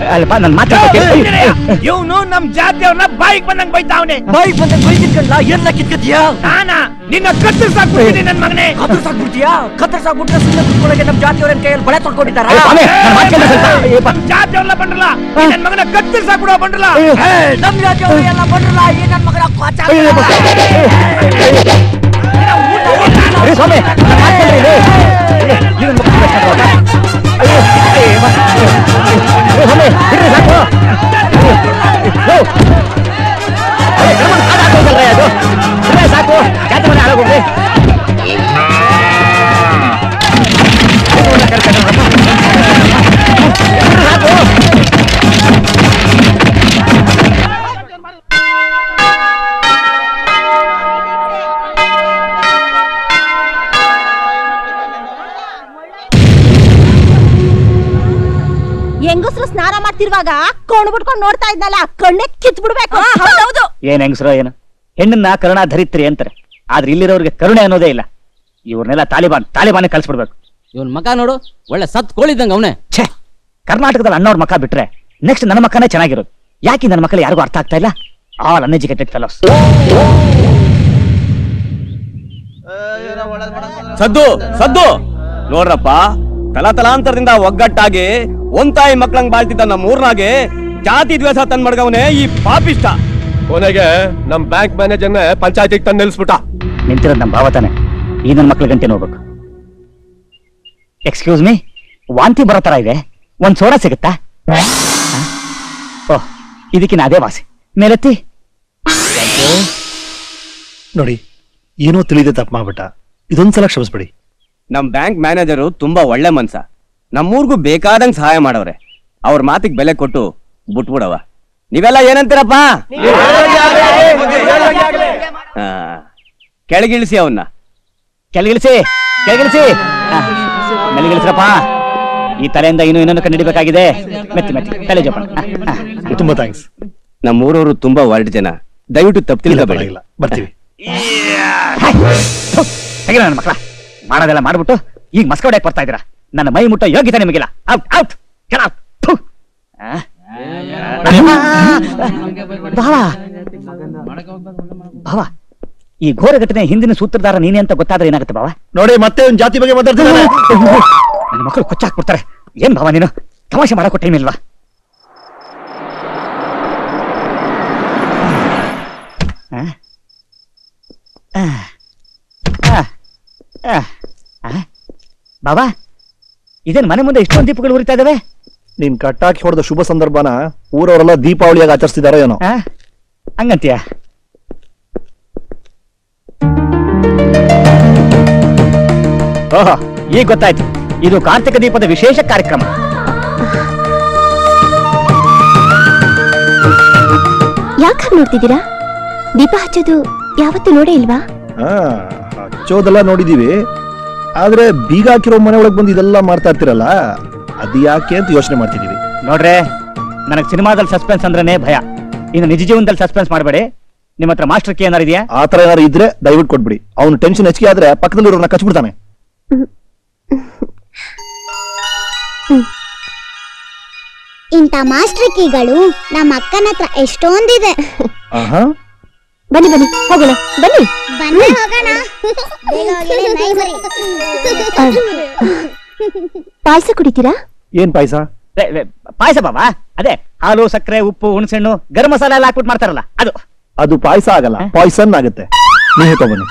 F: ಇವನು ನಮ್ ಜಾತಿಯವ್ರನ್ನ ಬಾಯಿಗೆ ಬಂದಂಗ್ ಬೈತಾವನೆ.
K: ಬಾಯಿಗೆ ಬಂದಂಗ್ ಬೈತಿದ್ಕಲ್ಲ, ಎಲ್ಲ ಕಿತ್ಕತಿಯಾ?
F: ನಾನಾ ನಿನ್ನ ಕತ್ತರಿಸಾಕ್ಬಿಡ್ತೀನಿ ನನ್ ಮಗನೇ.
K: ಕತ್ತರಿಸಾಕ್ಬಿಡ್ತೀಯಾ? ಕತ್ತರಿಸಾಕ್ಬಿಟ್ರೆ ಸುಮ್ಮನೆ ಕುತ್ಕೊಳ್ಳೋಕೆ ನಮ್ ಜಾತಿಯವ್ರ ಕೈಯಲ್ಲಿ ಬಳೆ ತೊಡ್ಕೊಂಡಿದ್ದಾರ?
F: ನಮ್ ಜಾತಿಯವ್ರಲ್ಲ ಬಂದ್ರಲ್ಲ, ನನ್ ಮಗನ ಕತ್ತರಿಸಾಕ್ಬಿಡೋ ಬಂದ್ರಲ್ಲ.
K: ನಮ್ ಜಾತಿಯವ್ರು ಎಲ್ಲ ಬಂದ್ರಲ್ಲ, ಈ ನನ್ ಮಗನ
I: ಸಾಕು ಜಾತಿ ಮನೆ ಹಾಳಾಗೋಗ್ರಿ.
H: ಹೆಂಗಸ್ರು ಸ್ನಾನ ಮಾಡ್ತಿರುವಾಗ ಕೊಂಡು ಬಿಟ್ಕೊಂಡು ನೋಡ್ತಾ ಇದ್ನಲ್ಲ, ಕಣ್ಣೆ ಕಿತ್ ಬಿಡ್ಬೇಕು. ಹೌದೌದು.
I: ಏನ್ ಹೆಂಗಸ್ರೋ ಏನು, ಹೆಣ್ಣನ್ನ ಕರುಣಾ ಧರಿತ್ರಿ ಅಂತಾರೆ. ಆದ್ರೆ ಇಲ್ಲಿರೋರ್ಗೆ ಕರುಣೆ ಅನ್ನೋದೇ ಇಲ್ಲ. ಇವ್ರನ್ನೆಲ್ಲ ತಾಲಿಬಾನ್ ಕಳ್ಸ್ಬಿಡ್ಬೇಕು.
L: ಇವನ್ ಮಕ ನೋಡು, ಒಳ್ಳೆ ಸತ್ ಕೋಳಿದಂಗ ಅವನೇ.
I: ಛೇ, ಕರ್ನಾಟಕದಲ್ಲಿ ಅಣ್ಣವ್ರ ಮಕ್ಕ ಬಿಟ್ರೆ ನೆಕ್ಸ್ಟ್ ನನ್ನ ಮಕ್ಕನೇ ಚೆನ್ನಾಗಿರೋದು. ಯಾಕೆ ನನ್ನ ಮಕ್ಕಳು ಯಾರಿಗೂ ಅರ್ಥ ಆಗ್ತಾ ಇಲ್ಲ? All uneducated fellows.
M: ಸದ್ದು ನೋಡ್ರಪ್ಪ, ತಲಾಂತರದಿಂದ ಒಗ್ಗಟ್ಟಾಗಿ ಒಂತಾಯಿ ಮಕ್ಕಳಂಗ್ ಬಾಳ್ತಿದ್ದ ನಮ್ಮ ಊರ್ನಾಗೆ ಜಾತಿ ದ್ವೇಷ ತಂದ್ ಮಡ್ಗವನೇ ಈ ಪಾಪಿಷ್ಟ.
J: ಕೊನೆಗೆ ನಮ್ ಬ್ಯಾಂಕ್ ಮ್ಯಾನೇಜರ್ನ ಪಂಚಾಯತಿಗೆ ತಂದು ನಿಲ್ಸ್ಬಿಟ್ಟ.
I: ನಿಂತಿರೋದು ನಮ್ಮ ಭಾವ ತಾನೆ. ಈ ನನ್ನ ಮಕ್ಳ ಗಂಟೆ ನೋಡ್ಬೇಕು. ಎಕ್ಸ್ಕ್ಯೂಸ್ ಮೀ, ವಾಂತಿ ಬರೋ ತರ ಇದೆ, ಒಂದ್ ಸೋಡಾ ಸಿಗುತ್ತಾ? ಓಹ್, ಇದಕ್ಕಿನ ಅದೇ ವಾಸಿ. ಮೇಲೆತ್ತಿ
B: ನೋಡಿ, ಏನೋ ತಿಳಿದೆ ತಪ್ಪು ಮಾಡ್ಬಿಟ್ಟ. ಇದೊಂದ್ಸಲ ಕ್ಷಮಿಸ್ಬಿಡಿ.
M: ನಮ್ ಬ್ಯಾಂಕ್ ಮ್ಯಾನೇಜರು ತುಂಬಾ ಒಳ್ಳೆ ಮನ್ಸ. ನಮ್ಮೂರ್ಗೂ ಬೇಕಾದಂಗ್ ಸಹಾಯ ಮಾಡವ್ರೆ. ಅವ್ರ ಮಾತಿಗೆ ಬೆಲೆ ಕೊಟ್ಟು ಬಿಟ್ಬಿಡವ. ನೀವೆಲ್ಲ ಏನಂತೀರಪ್ಪ? ಕೆಳಗಿಳಿಸಿ ಅವನ್ನ.
I: ಕೆಳಗಿಳಿಸಿ ಮೆಲ್ಲಿಗಿಳಿಸ್ರಪ್ಪ. ಈ ತಲೆಯಿಂದ ಇನ್ನೊಂದು ಕಂಡಿಡಿಬೇಕಾಗಿದೆ. ಮೆತ್ತಿ ತಲೆ ಜೋಪಾನ.
B: ತುಂಬಾ ಥ್ಯಾಂಕ್ಸ್.
M: ನಮ್ಮೂರವರು ತುಂಬಾ ವರ್ಡ್ ಜನ, ದಯವಿಟ್ಟು ತಪ್ಪು ತಿಳ್ಕೊಬೇಡಿ.
B: ಬರ್ತೀವಿ.
I: ತೆಗಿರ ನನ್ನ ಮಕ್ಕಳ, ಮಾಡೋದೆಲ್ಲ ಮಾಡ್ಬಿಟ್ಟು ಈಗ ಮಸ್ಕೌಡಾಗಿ ಬರ್ತಾ ಇದ್ದೀರಾ. ನನ್ನ ಮೈ ಮುಟ್ಟೋ ಯೋಗ್ಯತೆ ನಿಮಗಿಲ್ಲ. ಔಟ್ ಔಟ್ ಭಾವ, ಈ ಘೋರ ಘಟನೆ ಹಿಂದಿನ ಸೂತ್ರಧಾರ ನೀನೆ ಅಂತ ಗೊತ್ತಾದ್ರೆ ಏನಾಗುತ್ತೆ ಭಾವ?
B: ನೋಡಿ, ಮತ್ತೆ ಒಂದು ಜಾತಿ ಬಗ್ಗೆ ಮಾತಾಡ್ತಿದ್ದಾರೆ.
I: ನನ್ನ ಮಕ್ಕಳು ಕೊಚ್ಚಾಕ್ಬಿಡ್ತಾರೆ. ಏನ್ ಭಾವ ನೀನು ತಮಾಷೆ ಮಾಡಕ್ಕೂ ಟೈಮ್ ಇಲ್ವಾ? ಬಾಬಾ, ಇದೇನ್ ಮನೆ ಮುಂದೆ ಇಷ್ಟೊಂದು ದೀಪಗಳು ಉರಿತಾ ಇದಾವೆ?
B: ನೀನ್ ಕಟ್ಟಾಕಿ ಹೊಡೆದ ಶುಭ ಸಂದರ್ಭನ ಊರವರೆಲ್ಲ ದೀಪಾವಳಿಯಾಗಿ ಆಚರಿಸ್ತಿದಾರೋ ಏನೋ.
I: ಹಂಗಂತೀಯ? ಓಹೋ, ಈಗ ಗೊತ್ತಾಯ್ತು. ಇದು ಕಾರ್ತಿಕ ದೀಪದ ವಿಶೇಷ ಕಾರ್ಯಕ್ರಮ.
C: ಯಾಕೆ ನೋಡ್ತಿದ್ದೀರಾ? ದೀಪ ಹಚ್ಚೋದು ಯಾವತ್ತೂ ನೋಡೇ ಇಲ್ವಾ?
B: ಹಚ್ಚೋದೆಲ್ಲ ನೋಡಿದೀವಿ, ಆದ್ರೆ ಬೀಗ ಹಾಕಿರೋ ಮನೆ ಒಳಗೆ ಬಂದು ಇದೆಲ್ಲ ಮಾಡ್ತಾ ಇರ್ತಿರಲ್ಲ, ಅದು ಯಾಕೆ ಅಂತ ಯೋಚನೆ ಮಾಡ್ತಿದೀವಿ.
I: ನೋಡ್ರೆ, ನನಗೆ ಸಿನಿಮಾದಲ್ಲಿ ಸಸ್ಪೆನ್ಸ್ ಅಂದ್ರೇನೆ ಭಯ. ಇನ್ನು ನಿಜ ಜೀವನದಲ್ಲಿ ಸಸ್ಪೆನ್ಸ್ ಮಾಡಬೇಡಿ. ನಿಮ್ಮ ಹತ್ರ ಮಾಸ್ಟರ್ ಕೀ ಏನಾರು ಇದೆಯಾ?
B: ಆ ತರ ಏನಾರು ಇದ್ರೆ ದಯವಿಟ್ಟು ಕೊಟ್ಬಿಡಿ. ಅವನು ಟೆನ್ಷನ್ ಹೆಚ್ಚಿಗೆ ಆದ್ರೆ ಪಕ್ಕದಲ್ಲಿರೋರ್ನ ಕಚ್ಬಿಡ್ತಾನೆ.
E: ಇಂಥ ಮಾಸ್ಟರ್ ಕೀಗಳು ನಮ್ಮ ಅಕ್ಕನ ಹತ್ರ ಎಷ್ಟೊಂದಿದೆ.
C: ಬನ್ನಿ ಹೋಗೋಣ. ಬನ್ನಿ
E: ಹೋಗೋಣ.
C: ಪಾಯಸ ಕುಡಿತೀರಾ?
B: ಏನ್ ಪಾಯಸ?
I: ಪಾಯಸ ಬಾಬಾ, ಅದೇ ಹಾಲು, ಸಕ್ಕರೆ, ಉಪ್ಪು, ಹುಣಸೆಹಣ್ಣು, ಗರಂ ಮಸಾಲ ಎಲ್ಲ ಹಾಕ್ಬಿಟ್ಟು ಮಾಡ್ತಾರಲ್ಲ ಅದು.
B: ಅದು ಪಾಯಸ ಆಗಲ್ಲ, ಪಾಯ್ಸನ್ ಆಗುತ್ತೆ. ನೀವೇ ತಗೊಬನ್ನಿ.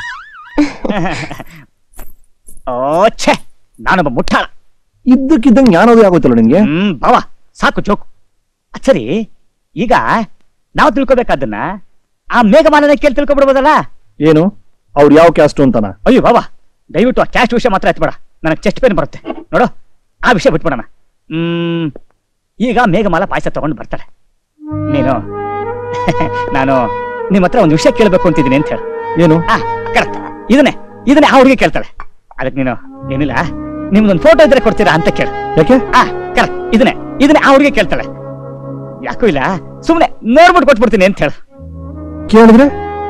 I: ಓ ಛೇ, ನಾನೊಬ್ಬ ಮುಟ್ಟಾಳ.
B: ಇದ್ದಕ್ಕಿದ್ದಂಗೆ ಜ್ಞಾನೋದಯ ಆಗೋಯ್ತಲ್ಲ ನಿನ್ಗೆ.
I: ಬಾವಾ, ಸಾಕು ಜೋಕು. ಸರಿ, ಈಗ ನಾವು ತಿಳ್ಕೊಬೇಕಾದನ್ನ ಆ ಮೇಘಮಾಲನ ಕೇಳಿ ತಿಳ್ಕೊಬಿಡ್ಬೋದಲ್ಲ?
B: ಏನು, ಅವ್ರು ಯಾವ ಕ್ಯಾಸ್ಟ್ ಅಂತಾನ?
I: ಅಯ್ಯೋ ಬಾಬಾ, ದಯವಿಟ್ಟು ಆ ಕ್ಯಾಸ್ಟ್ ವಿಷಯ ಮಾತ್ರ ಎತ್ಬೇಡ. ನನಗೆ ಚೆಸ್ಟ್ ಪೇನ್ ಬರುತ್ತೆ ನೋಡು. ಆ ವಿಷಯ ಬಿಟ್ಬಿಡೋಣ. ಈಗ ಮೇಘಮಾಲ ಪಾಯಸ ತಗೊಂಡು ಬರ್ತಾಳೆ. ನೀನು ನಾನು ನಿಮ್ಮ ಹತ್ರ ಒಂದು ವಿಷಯ ಕೇಳಬೇಕು ಅಂತಿದ್ದೀನಿ ಅಂತ ಹೇಳಿ.
B: ಏನು?
I: ಕರೆಕ್ಟ್. ಇದನ್ನೇ ಆ ಹುಡುಗಿ ಕೇಳ್ತಾಳೆ. ಅದಕ್ಕೆ ನೀನು ಏನಿಲ್ಲ, ನಿಮ್ದೊಂದು ಫೋಟೋ ಇದ್ರೆ ಕೊಡ್ತೀರಾ ಅಂತ ಕೇಳು.
B: ಯಾಕೆ?
I: ಕರೆಕ್ಟ್. ಇದನ್ನೇ ಆ ಹುಡುಗಿ ಕೇಳ್ತಾಳೆ. ಯಾಕೂ ಇಲ್ಲ, ಸುಮ್ನೆ ನೋಡ್ಬಿಟ್ಟು ಕೊಟ್ಬಿಡ್ತೀನಿ ಅಂತ ಹೇಳು.
B: ಕೇಳಿದ್ರೆ?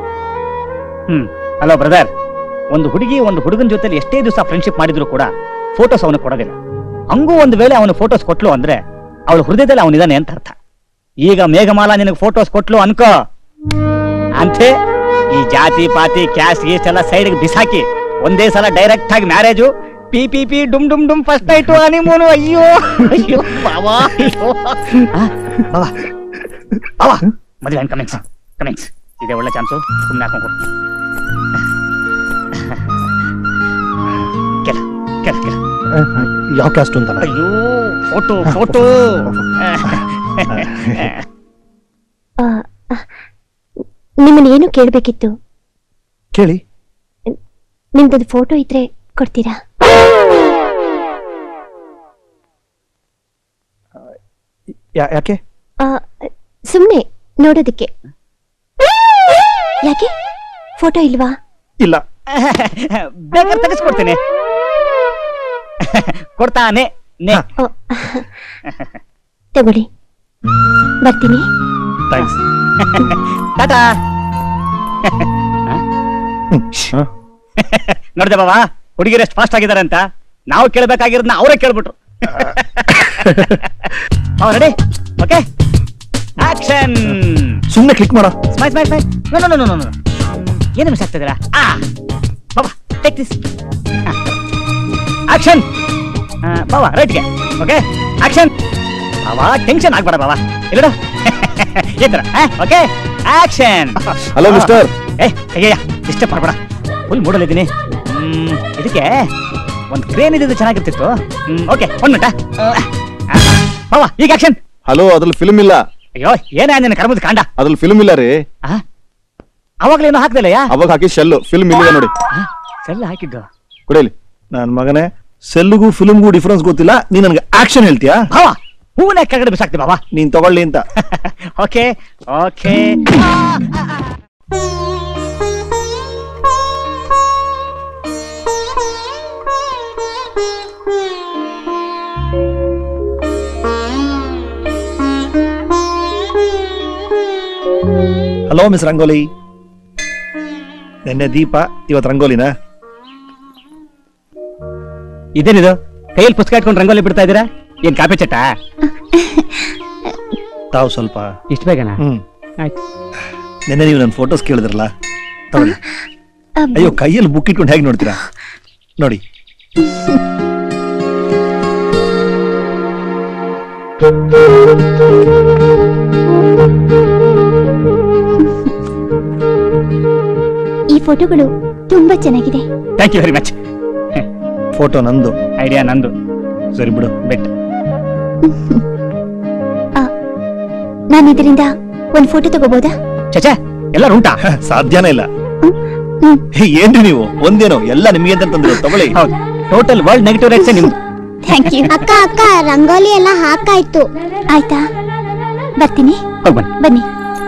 I: ಹಲೋ ಬ್ರದರ್, ಒಂದು ಹುಡುಗಿ ಒಂದು ಹುಡುಗನ ಜೊತೆ ಎಷ್ಟೇ ದಿವಸ ಫ್ರೆಂಡ್ಶಿಪ್ ಮಾಡಿದ್ರು ಕೂಡ ಫೋಟೋಸ್ ಅವನು ಕೊಡೋದಿಲ್ಲ. ಹಂಗೂ ಒಂದು ವೇಳೆ ಅವನು ಫೋಟೋಸ್ ಕೊಟ್ಲು ಅಂದ್ರೆ ಅವಳ ಹೃದಯದಲ್ಲಿ ಅವನಿದಾನೆ ಅಂತ ಅರ್ಥ. ಈಗ ಮೇಘಮಾಲ ನಿನಗೆ ಫೋಟೋಸ್ ಕೊಟ್ಲು ಅನ್ಕೋ, ಅಂತೆ ಈ ಜಾತಿ ಪಾತಿ ಕ್ಯಾಸ್ಟ್ ಗೀಸ್ಟ್ ಎಲ್ಲ ಸೈಡ್ಗೆ ಬಿಸಾಕಿ ಒಂದೇ ಸಲ ಡೈರೆಕ್ಟ್ ಆಗಿ ಮ್ಯಾರೇಜು, ಪಿ ಪಿ ಪಿ ಡುಮ್ ಡುಮ್ ಡುಮ್ ಫಸ್ಟ್ ನೈಟು ಹನಿಮೂನು. ಅಯ್ಯೋ ಅಯ್ಯೋ ಬಾವಾ, ಬಾವಾ ಬಾವಾ, ಮದುವೆ ಕಮೆಂಟ್ಸ್ ಇದೆ ಒಳ್ಳೆ ಚಾನ್ಸು. ಸುಮ್ಮನೆ ಹಾಕೊಂಡು
B: ಯಾವ ಕ್ಯಾಸ್ಟ್ ಅಂತ?
I: ಅಯ್ಯೋ ಫೋಟೋ
C: ನಿಮ್ಮನ್ನ ಏನು ಕೇಳ್ಬೇಕಿತ್ತು.
B: ಕೇಳಿ.
C: ನಿಮ್ದೊಂದು ಫೋಟೋ ಇದ್ರೆ ಕೊಡ್ತೀರಾ?
B: ಯಾಕೆ?
C: ಸುಮ್ನೆ ನೋಡೋದಕ್ಕೆ. ಯಾಕೆ ಫೋಟೋ ಇಲ್ವಾ?
B: ಇಲ್ಲ.
I: ಬೇಕಾದ್ರೆ ತೆಗೆಸ್ಕೊಡ್ತೇನೆ. ಕೊಡ್ತಾನೆ.
C: ತಗೊಳ್ಳಿ, ಬರ್ತೀನಿ.
I: ಟಾಟಾ. ನೋಡ್ದೆ ಬಾಬಾ, ಹುಡುಗಿರು ಎಷ್ಟು ಫಾಸ್ಟ್ ಆಗಿದ್ದಾರೆ ಅಂತ. ನಾವು ಕೇಳ್ಬೇಕಾಗಿರೋದನ್ನ ಅವರೇ ಕೇಳ್ಬಿಟ್ರು. ರೆಡಿ? Okay, action.
B: ಸುಮ್ಮನೆ ಕ್ಲಿಕ್ ಮಾಡ.
I: ಸ್ಮೈಲ್. ನೋ. ಏನು ಮಿಸ್ ಆಗ್ತಿದ್ದೀರಾ? ಬಾಬಾ ಟೇಕ್ ದಿಸ್. ಆಕ್ಷನ್. ಬಾಬಾ ರೈಟ್ಗೆ. Okay, action. ಬಾಬಾ ಟೆನ್ಷನ್ ಆಗ್ಬೇಡ ಬಾಬಾ. ಇಲ್ಲ ಈ ತರ. Okay, action.
G: Hello mister.
I: ಹೇಗಯ್ಯ, ಡಿಸ್ಟರ್ಬ್ ಮಾಡ್ಬೇಡ. ಫುಲ್ ಮೂಡಲ್ಲಿದ್ದೀನಿ. ಇದಕ್ಕೆ ಒಂದು ಕ್ರೇನ್ ಇದ್ದು ಚೆನ್ನಾಗಿರ್ತಿತ್ತು. Okay, 1 minute. ಬಾಬಾ ಈಗ ಆಕ್ಷನ್.
G: ಹಲೋ, ಅದ್ರಲ್ಲಿ ಫಿಲ್ಮ್ ಇಲ್ಲ.
I: ಅಯ್ಯೋ, ಏನೇ ನಿನ್ನ ಕರ್ಮದ ಕಾಂಡ.
G: ಅದ್ರಲ್ಲಿ ಫಿಲ್ಮ್ ಇಲ್ಲ ರೀ.
I: ಅವಾಗ್ಲೇನು ಹಾಕ್ದಲ್ಲಯ್ಯ?
G: ಅವಾಗ ಹಾಕಿ ಶೆಲ್ಲು, ಫಿಲ್ಮ್ ಇಲ್ಲ ನೋಡಿ.
I: ಸೆಲ್ ಹಾಕಿದ್ದು
G: ಕೊಡಲಿ.
B: ನನ್ ಮಗನೇ, ಸೆಲ್ಗೂ ಫಿಲ್ಮ್ಗೂ ಡಿಫರೆನ್ಸ್ ಗೊತ್ತಿಲ್ಲ, ನೀನ್ ನನಗೆ ಆಕ್ಷನ್ ಹೇಳ್ತೀಯಾ?
I: ಬಾವಾ ಹೂವನ್ನ ಕೆಳಗಡೆ ಬಿಸಾಕ್ತಿ ಬಾಬಾ.
B: ನೀನ್ ತಗೊಳ್ಳಿ ಅಂತ.
I: ಓಕೆ.
B: Hello miss Rangoli. ನಿನ್ನೆ ದೀಪ, ಇವತ್ತು ರಂಗೋಲಿನಾ?
I: ಇದೇನಿದು ಕೈಯಲ್ಲಿ ಪುಸ್ತಕ ಇಟ್ಕೊಂಡು ರಂಗೋಲಿ ಬಿಡ್ತಾ ಇದ್ದೀರಾ? ಏನ್ ಕಾಪಿ ಚಟ?
B: ತಾವು ಸ್ವಲ್ಪ
I: ಇಷ್ಟು ಬೇಗನಾ? ಆಯ್ತು.
B: ನಿನ್ನೆ ನೀವು ನನ್ನ ಫೋಟೋಸ್ ಕೇಳಿದ್ರಲ್ಲ, ತಗೊಳ್ಳಿ. ಅಯ್ಯೋ, ಕೈಯಲ್ಲಿ ಬುಕ್ ಇಟ್ಕೊಂಡು ಹೇಗೆ ನೋಡ್ತೀರಾ? ನೋಡಿ.
C: ಈ ಫೋಟೋಗಳು ತುಂಬಾ ಚೆನ್ನಾಗಿದೆ.
I: Thank you very much.
B: Photo ನಂದು,
I: ಐಡಿಯಾ ನಂದು.
B: ಸರಿ ಬಿಡು.
I: ಬೆಟ್.
C: ನಾನು ಇದರಿಂದ ಒಂದು ಫೋಟೋ ತಗೋಬಹುದಾ?
I: ಚಚಾ, ಎಲ್ಲ ಉಂಟಾ?
B: ಸಾಧ್ಯನೇ ಇಲ್ಲ. ಏನ್ರಿ ನೀವು, ಒಂದೇನೋ ಎಲ್ಲ ನಿಮಗೆ ಅಂತ ತಂದಿರೋ, ತಗೊಳ್ಳಿ.
I: ಹೌದು, ಟೋಟಲ್ ವರ್ಲ್ಡ್ ನೆಗೆಟಿವ್ ರೇಟ್ಸ್ ನಿಮ್ದು.
C: Thank you.
E: ಅಕ್ಕ ರಂಗೋಲಿ ಎಲ್ಲ ಹಾಕಾಯ್ತು.
C: ಆಯ್ತಾ? ಬರ್ತೀನಿ. ಬನ್ನಿ.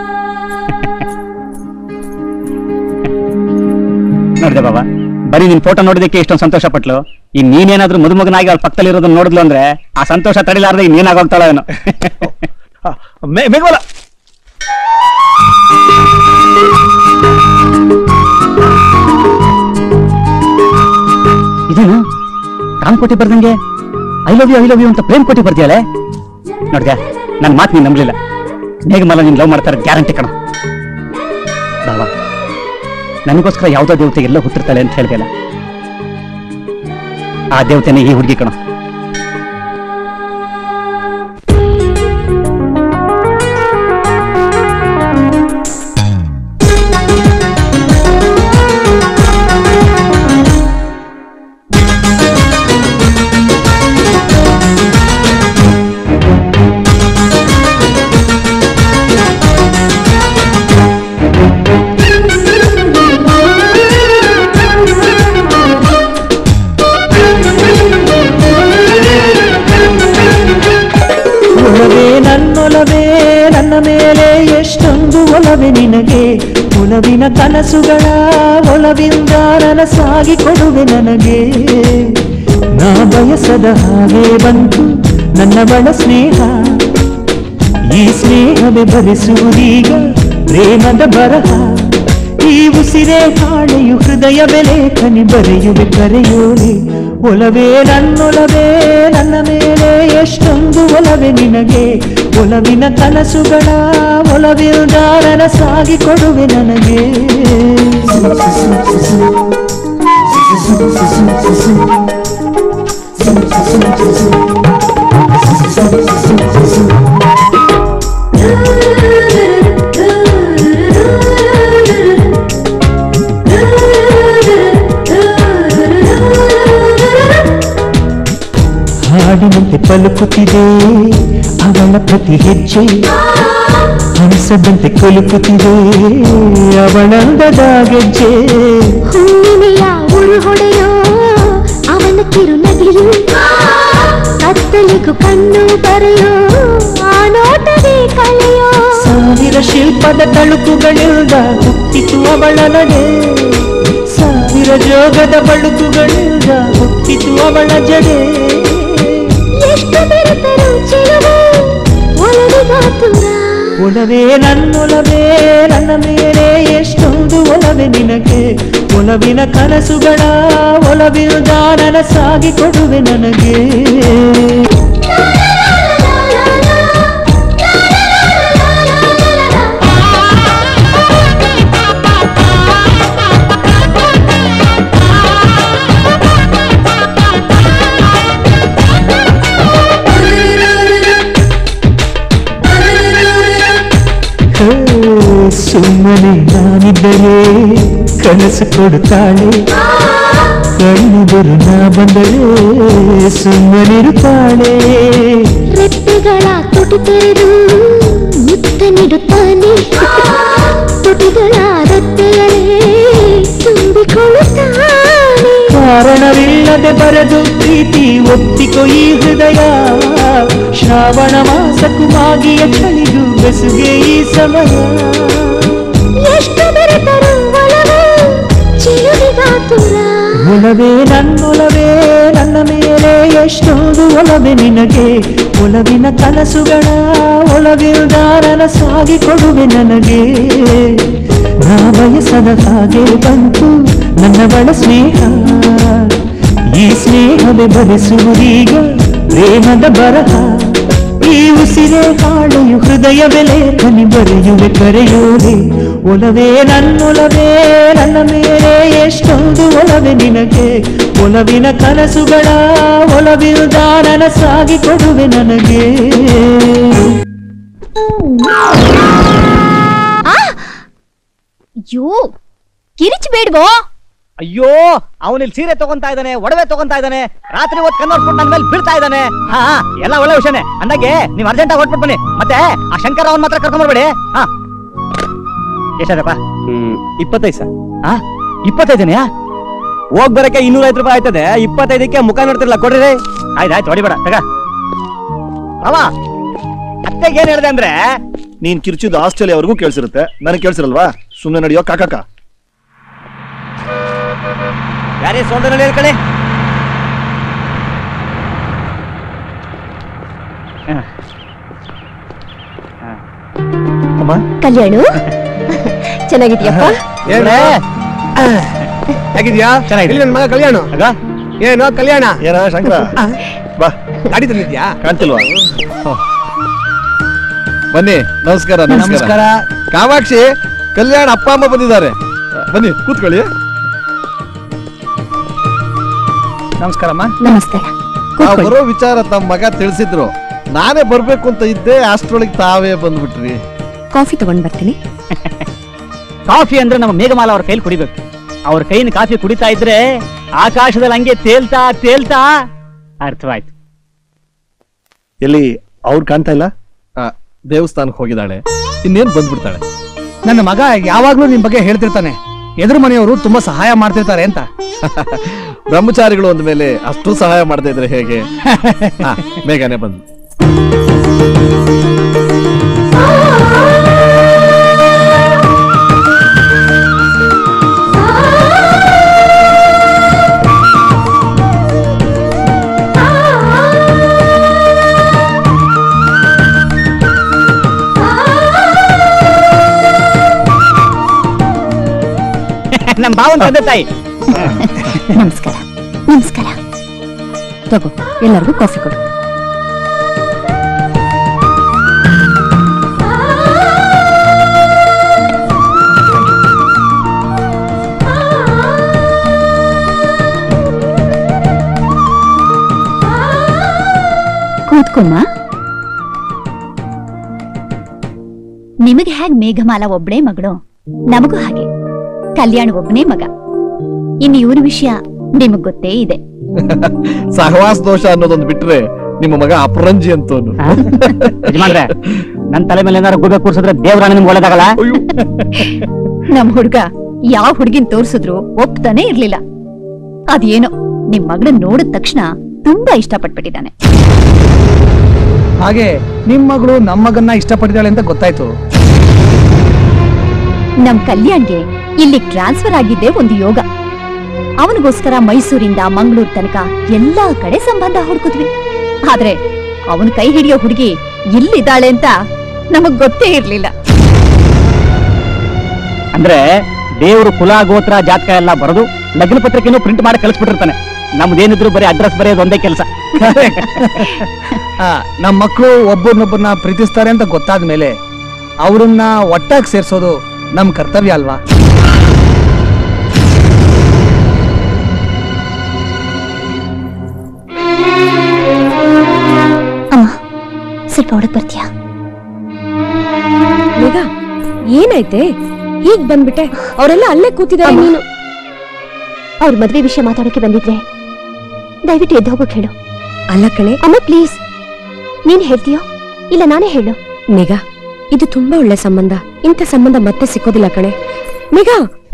I: ನೋಡಿದೆ ಬಾಬಾ, ಬರೀ ನಿನ್ ಫೋಟೋ ನೋಡಿದಕ್ಕೆ ಇಷ್ಟೊಂದು ಸಂತೋಷ ಪಟ್ಲು. ಈ ನೀನೇನಾದ್ರೂ ಮದುಮಗನಾಗಿ ಅವ್ಳ ಪಕ್ಕದಲ್ಲಿ ಇರೋದನ್ನ ನೋಡಿದ್ಲು ಅಂದ್ರೆ ಆ ಸಂತೋಷ ತಡಿಲಾರ್ದೆ ನೀನಾಗೋಗ್ತಾಳ ಏನೋ.
B: ಮೇಘಮಾಲ,
I: ಇದೇನು ರಾಮ್ ಕೋಟಿ ಬರ್ದಂಗೆ ಐ ಲವ್ ಯು ಅಂತ ಪ್ರೇಮ್ ಕೋಟಿ ಬರ್ದಿಯಾಳೆ. ನೋಡ್ದ್ಯಾ, ನನ್ನ ಮಾತು ನೀನ್ ನಂಬಲಿಲ್ಲ. ಮೇಘಮಾಲ ನೀನ್ ಲವ್ ಮಾಡ್ತಾರೆ ಗ್ಯಾರಂಟಿ ಕಣ. ಬಾಬಾ, ನನಗೋಸ್ಕರ ಯಾವ್ದೋ ದೇವತೆ ಎಲ್ಲ ಹುಟ್ಟಿರ್ತಾಳೆ ಅಂತ ಹೇಳ್ದಲ್ಲ, ಆ ದೇವತೆನೇ ಈ ಹುಡುಗಿ ಕಣ.
D: ಮೇಲೆ ಎಷ್ಟೊಂದು ಒಲವೆ ನಿನಗೆ, ಒಲವಿನ ಕನಸುಗಳ ಒಲವಿಂದ ನನಸಾಗಿ ಕೊಡುವೆ ನನಗೆ. ನಾ ಬಯಸದ ಹಾಗೆ ಬಂತು ನನ್ನ ಬಳ ಸ್ನೇಹ, ಈ ಸ್ನೇಹವೇ ಭರಿಸುವುದೀಗ ಪ್ರೇಮದ ಬರಹ. ಈ ಉಸಿರೇ ಹಾಳೆಯು ಹೃದಯ ಲೇಖನಿ ಬರೆಯುವೆ ಕರೆಯೋಲೆ. ಒಲವೇ ನನ್ನೊಲವೇ ನನ್ನ ಮೇಲೆ ಎಷ್ಟೊಂದು ಒಲವೆ ನಿನಗೆ, ಒಲವಿನ ಕನಸುಗಳ ಒಲವಿಲ್ದ ನನಸಾಗಿ ಕೊಡುವೆ ನನಗೆ. ಹಾಡಿನಂತೆ ಪಲುಕುತ್ತಿದೆ ಅವಳ ಪ್ರತಿ ಹೆಜ್ಜೆ, ಹಂಸದಂತೆ ಕೊಲುಕುತ್ತಿದೆ ಅವಳಂದದ ಗೆಜ್ಜೆ.
E: ಹುಣ್ಣಿಮೆಯ ಉರುಹೊಡೆಯೋ ಅವನ ಕಿರುನಗಿರು, ಕತ್ತಲಿಗೂ ಕಣ್ಣು ಬರೆಯೋ ಆ ನೋಟವೇ ಕಳೆಯೋ.
D: ಸಾವಿರ ಶಿಲ್ಪದ ತಳುಕುಗಳಿಂದ ಹುಟ್ಟಿತು ಅವಳ ನಡೆ, ಸಾವಿರ ಜೋಗದ ಬಳುಕುಗಳಿಂದ ಹುಟ್ಟಿತು ಅವಳ ಜಡೆ.
E: ಎಷ್ಟು ಬೆರೆತರು ಚೆಲುವು ಒಲವಿಗಾತುರ,
D: ಒಲವೇ ನನ್ನೊಲವೇ ನನ್ನ ಮೇಲೆ ಎಷ್ಟೊಂದು ಒಲವೆ ನಿನಗೆ, ಒಲವಿನ ಕನಸುಗಳ ಒಲವಿಲ್ದ ನನಸಾಗಿ ಕೊಡುವೆ ನನಗೆ. ಸುಮ್ಮನೆ ನಾನಿದ್ದರೆ ಕನಸು ಕೊಡುತ್ತಾಳೆ, ಕಣ್ಣೆದುರು ನಾ ಬಂದರೆ ಸುಮ್ಮನಿರುತ್ತಾಳೆ.
E: ರೆಪ್ಪೆಗಳ ತುಟಿ ತೆರೆದು ಮುತ್ತ ನೀಡುತ್ತಾನೆ, ತುಟಿಗಳ ರತ್ತೆಗಳೇ ತುಂಬಿಕೊಳ್ಳುತ್ತಾನೆ.
D: ಕಾರಣವಿಲ್ಲದೆ ಬರೆದು ಪ್ರೀತಿ ಒಪ್ಪಿಕೊ ಈ ಹೃದಯ, ಶ್ರಾವಣ ಮಾಸಕ್ಕೂ ಮಾಗಿಯ ಚಳಿಗೂ ಬೆಸುಗೆ ಈ ಸಮಯ.
E: ಎಷ್ಟು ಬೆರೆತರು ಒಲವು ಚಿರುವಿಗಾತುರ,
D: ಒಲವೇ ನನ್ನೊಲವೇ ನನ್ನ ಮೇಲೆ ಎಷ್ಟೊಂದು ಒಲವೆ ನಿನಗೆ, ಒಲವಿನ ಕನಸುಗಳ ಒಲವಿಲ್ದ ನನಸಾಗಿ ಕೊಡುವೆ ನನಗೆ. ನಾ ಬಯಸದ ಹಾಗೆ ಬಂತು ನನ್ನ ಬಳ ಸ್ನೇಹ, ಈ ಸ್ನೇಹವೇ ಭರಿಸುವುದೀಗ ಪ್ರೇಮದ ಬರಹ. ಈ ಉಸಿರೇ ಹಾಳೆಯು ಹೃದಯವೇ ಲೇಖನಿ ಬರೆಯುವೆ ಕರೆಯೋಲೆ. ಒಲವೇ ನನ್ನೊಲವೇ ನನ್ನ ಮೇಲೆ ಎಷ್ಟೊಂದು ಒಲವೆ ನಿನಗೆ, ಒಲವಿನ ಕನಸುಗಳ ಒಲವಿಲ್ದ ನನಸಾಗಿ ಕೊಡುವೆ ನನಗೆ.
C: ಅಯ್ಯೋ ಕಿರಿಚ್ ಬೇಡ್ವೋ.
I: ಅಯ್ಯೋ ಅವನಿಲ್ಲಿ ಸೀರೆ ತಗೊಂತಾ ಇದ್ದಾನೆ, ಒಡವೆ ತಗೊಂತಾ ಇದ್ದಾನೆ, ರಾತ್ರಿ ಹೊತ್ತು ಕನ್ನೋರ್ಸ್ಬಿಟ್ಟು ನನ್ನ ಮೇಲೆ ಬೀಳ್ತಾ ಇದ್ದಾನೆ. ಹಾ ಎಲ್ಲ ಒಳ್ಳೆ ವಿಷಯನೇ. ಅಂದಾಗೆ ನೀವು ಅರ್ಜೆಂಟ್ ಆಗಿ ಹೊಟ್ಬಿಟ್ಟು ಬನ್ನಿ. ಮತ್ತೆ ಆ ಶಂಕರ ಅವನ್ ಮಾತ್ರ ಕರ್ಕೊಂಡ್ಬರ್ಬೇಡಿ. ಹಾ ಎಷ್ಟಾದಪ್ಪ?
M: 25 ಸರ್.
I: 25
M: ಹೋಗ್ ಬರಕ್ಕೆ 250 ರೂಪಾಯಿ ಆಯ್ತದೆ. 25ಕ್ಕೆ ಮುಖ ನೋಡ್ತಿರ್ಲ ಕೊಡ್ರಿ.
I: ಆಯ್ತು ಹೊಡಿಬೇಡ ತಗ. ಅವ ಅತ್ತೆಗೆ ಏನ್ ಹೇಳಿದೆ ಅಂದ್ರೆ,
B: ನೀನ್ ಕಿರ್ಚಿದ್ದು ಆಸ್ಟ್ರೇಲಿಯಾವರೆಗೂ ಕೇಳಿಸಿರುತ್ತೆ, ನನಗೆ ಕೇಳಿಸಿರಲ್ವಾ? ಸುಮ್ಮನೆ ನಡೆಯೋ ಕಾಕಾಕ.
I: ಯಾರೇ ಸೋಂದರಲ್ಲಿ ಹೇಳ್ಕೊಳ್ಳಿ.
C: ಕಲ್ಯಾಣ ಚೆನ್ನಾಗಿದ್ಯಪ್ಪ?
J: ಹೇಗಿದ್ಯಾ?
I: ಚೆನ್ನಾಗಿದೆ.
J: ನನ್ನ ಮಗ ಕಲ್ಯಾಣ. ಏನೋ ಕಲ್ಯಾಣ?
B: ಏನ ಶಂಕರ ಬಾ.
J: ಗಾಡಿ ತಂದಿದ್ಯಾ?
B: ಕಾಣ್ತಿಲ್ವಾ?
G: ಬನ್ನಿ. ನಮಸ್ಕಾರ.
F: ನಮಸ್ಕಾರ.
G: ಕಾಮಾಕ್ಷಿ, ಕಲ್ಯಾಣ ಅಪ್ಪ ಅಮ್ಮ ಬಂದಿದ್ದಾರೆ, ಬನ್ನಿ ಕೂತ್ಕೊಳ್ಳಿ.
F: ನಮಸ್ಕಾರಮ್ಮ.
C: ನಮಸ್ಕಾರ.
G: ನಾವು ಬರೋ ವಿಚಾರ ತಮ್ಮ ಮಗ ತಿಳಿಸಿದ್ರು, ನಾನೇ ಬರ್ಬೇಕು ಅಂತ ಇದ್ದೆ, ಅಷ್ಟ್ರೊಳಗೆ ತಾವೇ ಬಂದ್ಬಿಟ್ರಿ.
C: ಕಾಫಿ ತಗೊಂಡ್ ಬರ್ತೀನಿ.
I: ಕಾಫಿ ಅಂದ್ರೆ ನಮ್ಮ ಮೇಘಮಾಲ ಅವ್ರ ಕೈಲಿ ಕುಡಿಬೇಕು. ಅವ್ರ ಕೈನ ಕಾಫಿ ಕುಡಿತಾ ಇದ್ರೆ ಆಕಾಶದಲ್ಲಿ ಹಂಗೆ ತೇಲ್ತಾ ತೇಲ್ತಾ ಅರ್ಥವಾಯ್ತು.
B: ಎಲ್ಲಿ ಅವ್ರು ಕಾಣ್ತಾ ಇಲ್ಲ?
G: ದೇವಸ್ಥಾನಕ್ಕೆ ಹೋಗಿದ್ದಾಳೆ, ಇನ್ನೇನ್ ಬಂದ್ಬಿಡ್ತಾಳೆ.
F: ನನ್ನ ಮಗ ಯಾವಾಗ್ಲೂ ನಿಮ್ ಬಗ್ಗೆ ಹೇಳ್ತಿರ್ತಾನೆ, ಎದುರು ಮನೆಯವರು ತುಂಬಾ ಸಹಾಯ ಮಾಡ್ತಿರ್ತಾರೆ ಅಂತ.
G: ಬ್ರಹ್ಮಚಾರಿಗಳು ಅಂದ ಮೇಲೆ ಅಷ್ಟು ಸಹಾಯ ಮಾಡ್ತಾ ಇದ್ರೆ ಹೇಗೆ? ಬೇಗನೆ ಬಂದು
I: ನಾವೊಂದು ತಂದೆ ತಾಯಿ.
C: ನಮಸ್ಕಾರ ನಮಸ್ಕಾರ. ತಗೋ ಎಲ್ಲರಿಗೂ ಕಾಫಿ ಕೊಡು. ಕೂತ್ಕೊಮ್ಮ. ನಿಮಗೆ ಹೇಗ್ ಮೇಘಮಾಲ ಒಬ್ಳೇ ಮಗಳು, ನಮಗೂ ಹಾಗೆ ಕಲ್ಯಾಣ ಒಬ್ಬನೇ ಮಗ. ಇನ್ನು ಇವ್ರ ವಿಷಯ ನಿಮಗ್ ಗೊತ್ತೇ ಇದೆ.
G: ಸಹವಾಸ ದೋಷ ಅನ್ನೋದೊಂದು ಬಿಟ್ರೆ ನಿಮ್ಮ ಮಗ ಅಪರಂಜಿ ಅಂತೋನು.
I: ಯಜಮಾನ್ರೆ, ನನ್ ತಲೆ ಮೇಲೆ ಏನಾರು ಗುಬೆ ಕೂರ್ಸಿದ್ರೆ ದೇವ್ರಾಣ ನಿಮ್ಗೆ ಒಳ್ಳೇದಾಗಲ್ಲ.
C: ನಮ್ ಹುಡ್ಗ ಯಾವ ಹುಡ್ಗಿನ್ ತೋರ್ಸಿದ್ರು ಒಪ್ತಾನೆ ಇರ್ಲಿಲ್ಲ. ಅದೇನೋ ನಿಮ್ ಮಗಳನ್ ನೋಡಿದ ತಕ್ಷಣ ತುಂಬಾ ಇಷ್ಟಪಟ್ಬಿಟ್ಟಿದ್ದಾನೆ.
F: ಹಾಗೆ ನಿಮ್ ಮಗಳು ನಮ್ಮ ಮಗನ್ನ ಇಷ್ಟಪಟ್ಟಿದ್ದಾಳೆ ಅಂತ ಗೊತ್ತಾಯ್ತು.
C: ನಮ್ ಕಲ್ಯಾಣ್ಗೆ ಇಲ್ಲಿ ಟ್ರಾನ್ಸ್ಫರ್ ಆಗಿದ್ದೆ ಒಂದು ಯೋಗ. ಅವನಿಗೋಸ್ಕರ ಮೈಸೂರಿಂದ ಮಂಗಳೂರು ತನಕ ಎಲ್ಲಾ ಕಡೆ ಸಂಬಂಧ ಹುಡುಕಿದ್ವಿ. ಆದ್ರೆ ಅವನ್ ಕೈ ಹಿಡಿಯೋ ಹುಡುಗಿ ಇಲ್ಲಿದ್ದಾಳೆ ಅಂತ ನಮಗ್ ಗೊತ್ತೇ ಇರ್ಲಿಲ್ಲ.
I: ಅಂದ್ರೆ ದೇವ್ರು ಕುಲ ಗೋತ್ರ ಜಾತಕ ಎಲ್ಲ ಬರೆದು ಲಗ್ನ ಪತ್ರಿಕೆನೂ ಪ್ರಿಂಟ್ ಮಾಡಿ ಕಳಿಸ್ಬಿಟ್ಟಿರ್ತಾನೆ. ನಮ್ದೇನಿದ್ರು ಬರೀ ಅಡ್ರೆಸ್ ಬರೆಯೋದು ಒಂದೇ ಕೆಲಸ.
F: ನಮ್ಮ ಮಕ್ಕಳು ಒಬ್ಬರನ್ನೊಬ್ಬರನ್ನ ಪ್ರೀತಿಸ್ತಾರೆ ಅಂತ ಗೊತ್ತಾದ್ಮೇಲೆ ಅವ್ರನ್ನ ಒಟ್ಟಾಗಿ ಸೇರ್ಸೋದು ನಮ್ ಕರ್ತವ್ಯ ಅಲ್ವಾ?
C: ಅಮ್ಮ, ಸ್ವಲ್ಪ ಒಳಗ್ ಬರ್ತೀಯಾ?
N: ಮೇಘ, ಏನಾಯ್ತೆ? ಹೀಗ್ ಬಂದ್ಬಿಟ್ಟೆ? ಅವರೆಲ್ಲ ಅಲ್ಲೇ ಕೂತಿದ್ದಾರೆ, ನೀನು
C: ಅವ್ರ ಮದ್ವೆ ವಿಷಯ ಮಾತಾಡೋಕೆ ಬಂದಿದ್ರೆ ದಯವಿಟ್ಟು ಎದ್ದು ಹೋಗೋಕ್ ಹೇಳು.
N: ಅಲ್ಲ ಕಣೆ
C: ಅಮ್ಮ ಪ್ಲೀಸ್, ನೀನ್ ಹೇಳ್ತೀಯೋ ಇಲ್ಲ ನಾನೇ ಹೇಳು?
N: ಮೇಘ, ಇದು ತುಂಬಾ ಒಳ್ಳೆ ಸಂಬಂಧ. ಇಂಥ ಸಂಬಂಧ ಮತ್ತೆ ಸಿಕ್ಕೋದಿಲ್ಲ ಕಣೆ. ಮೇಘ,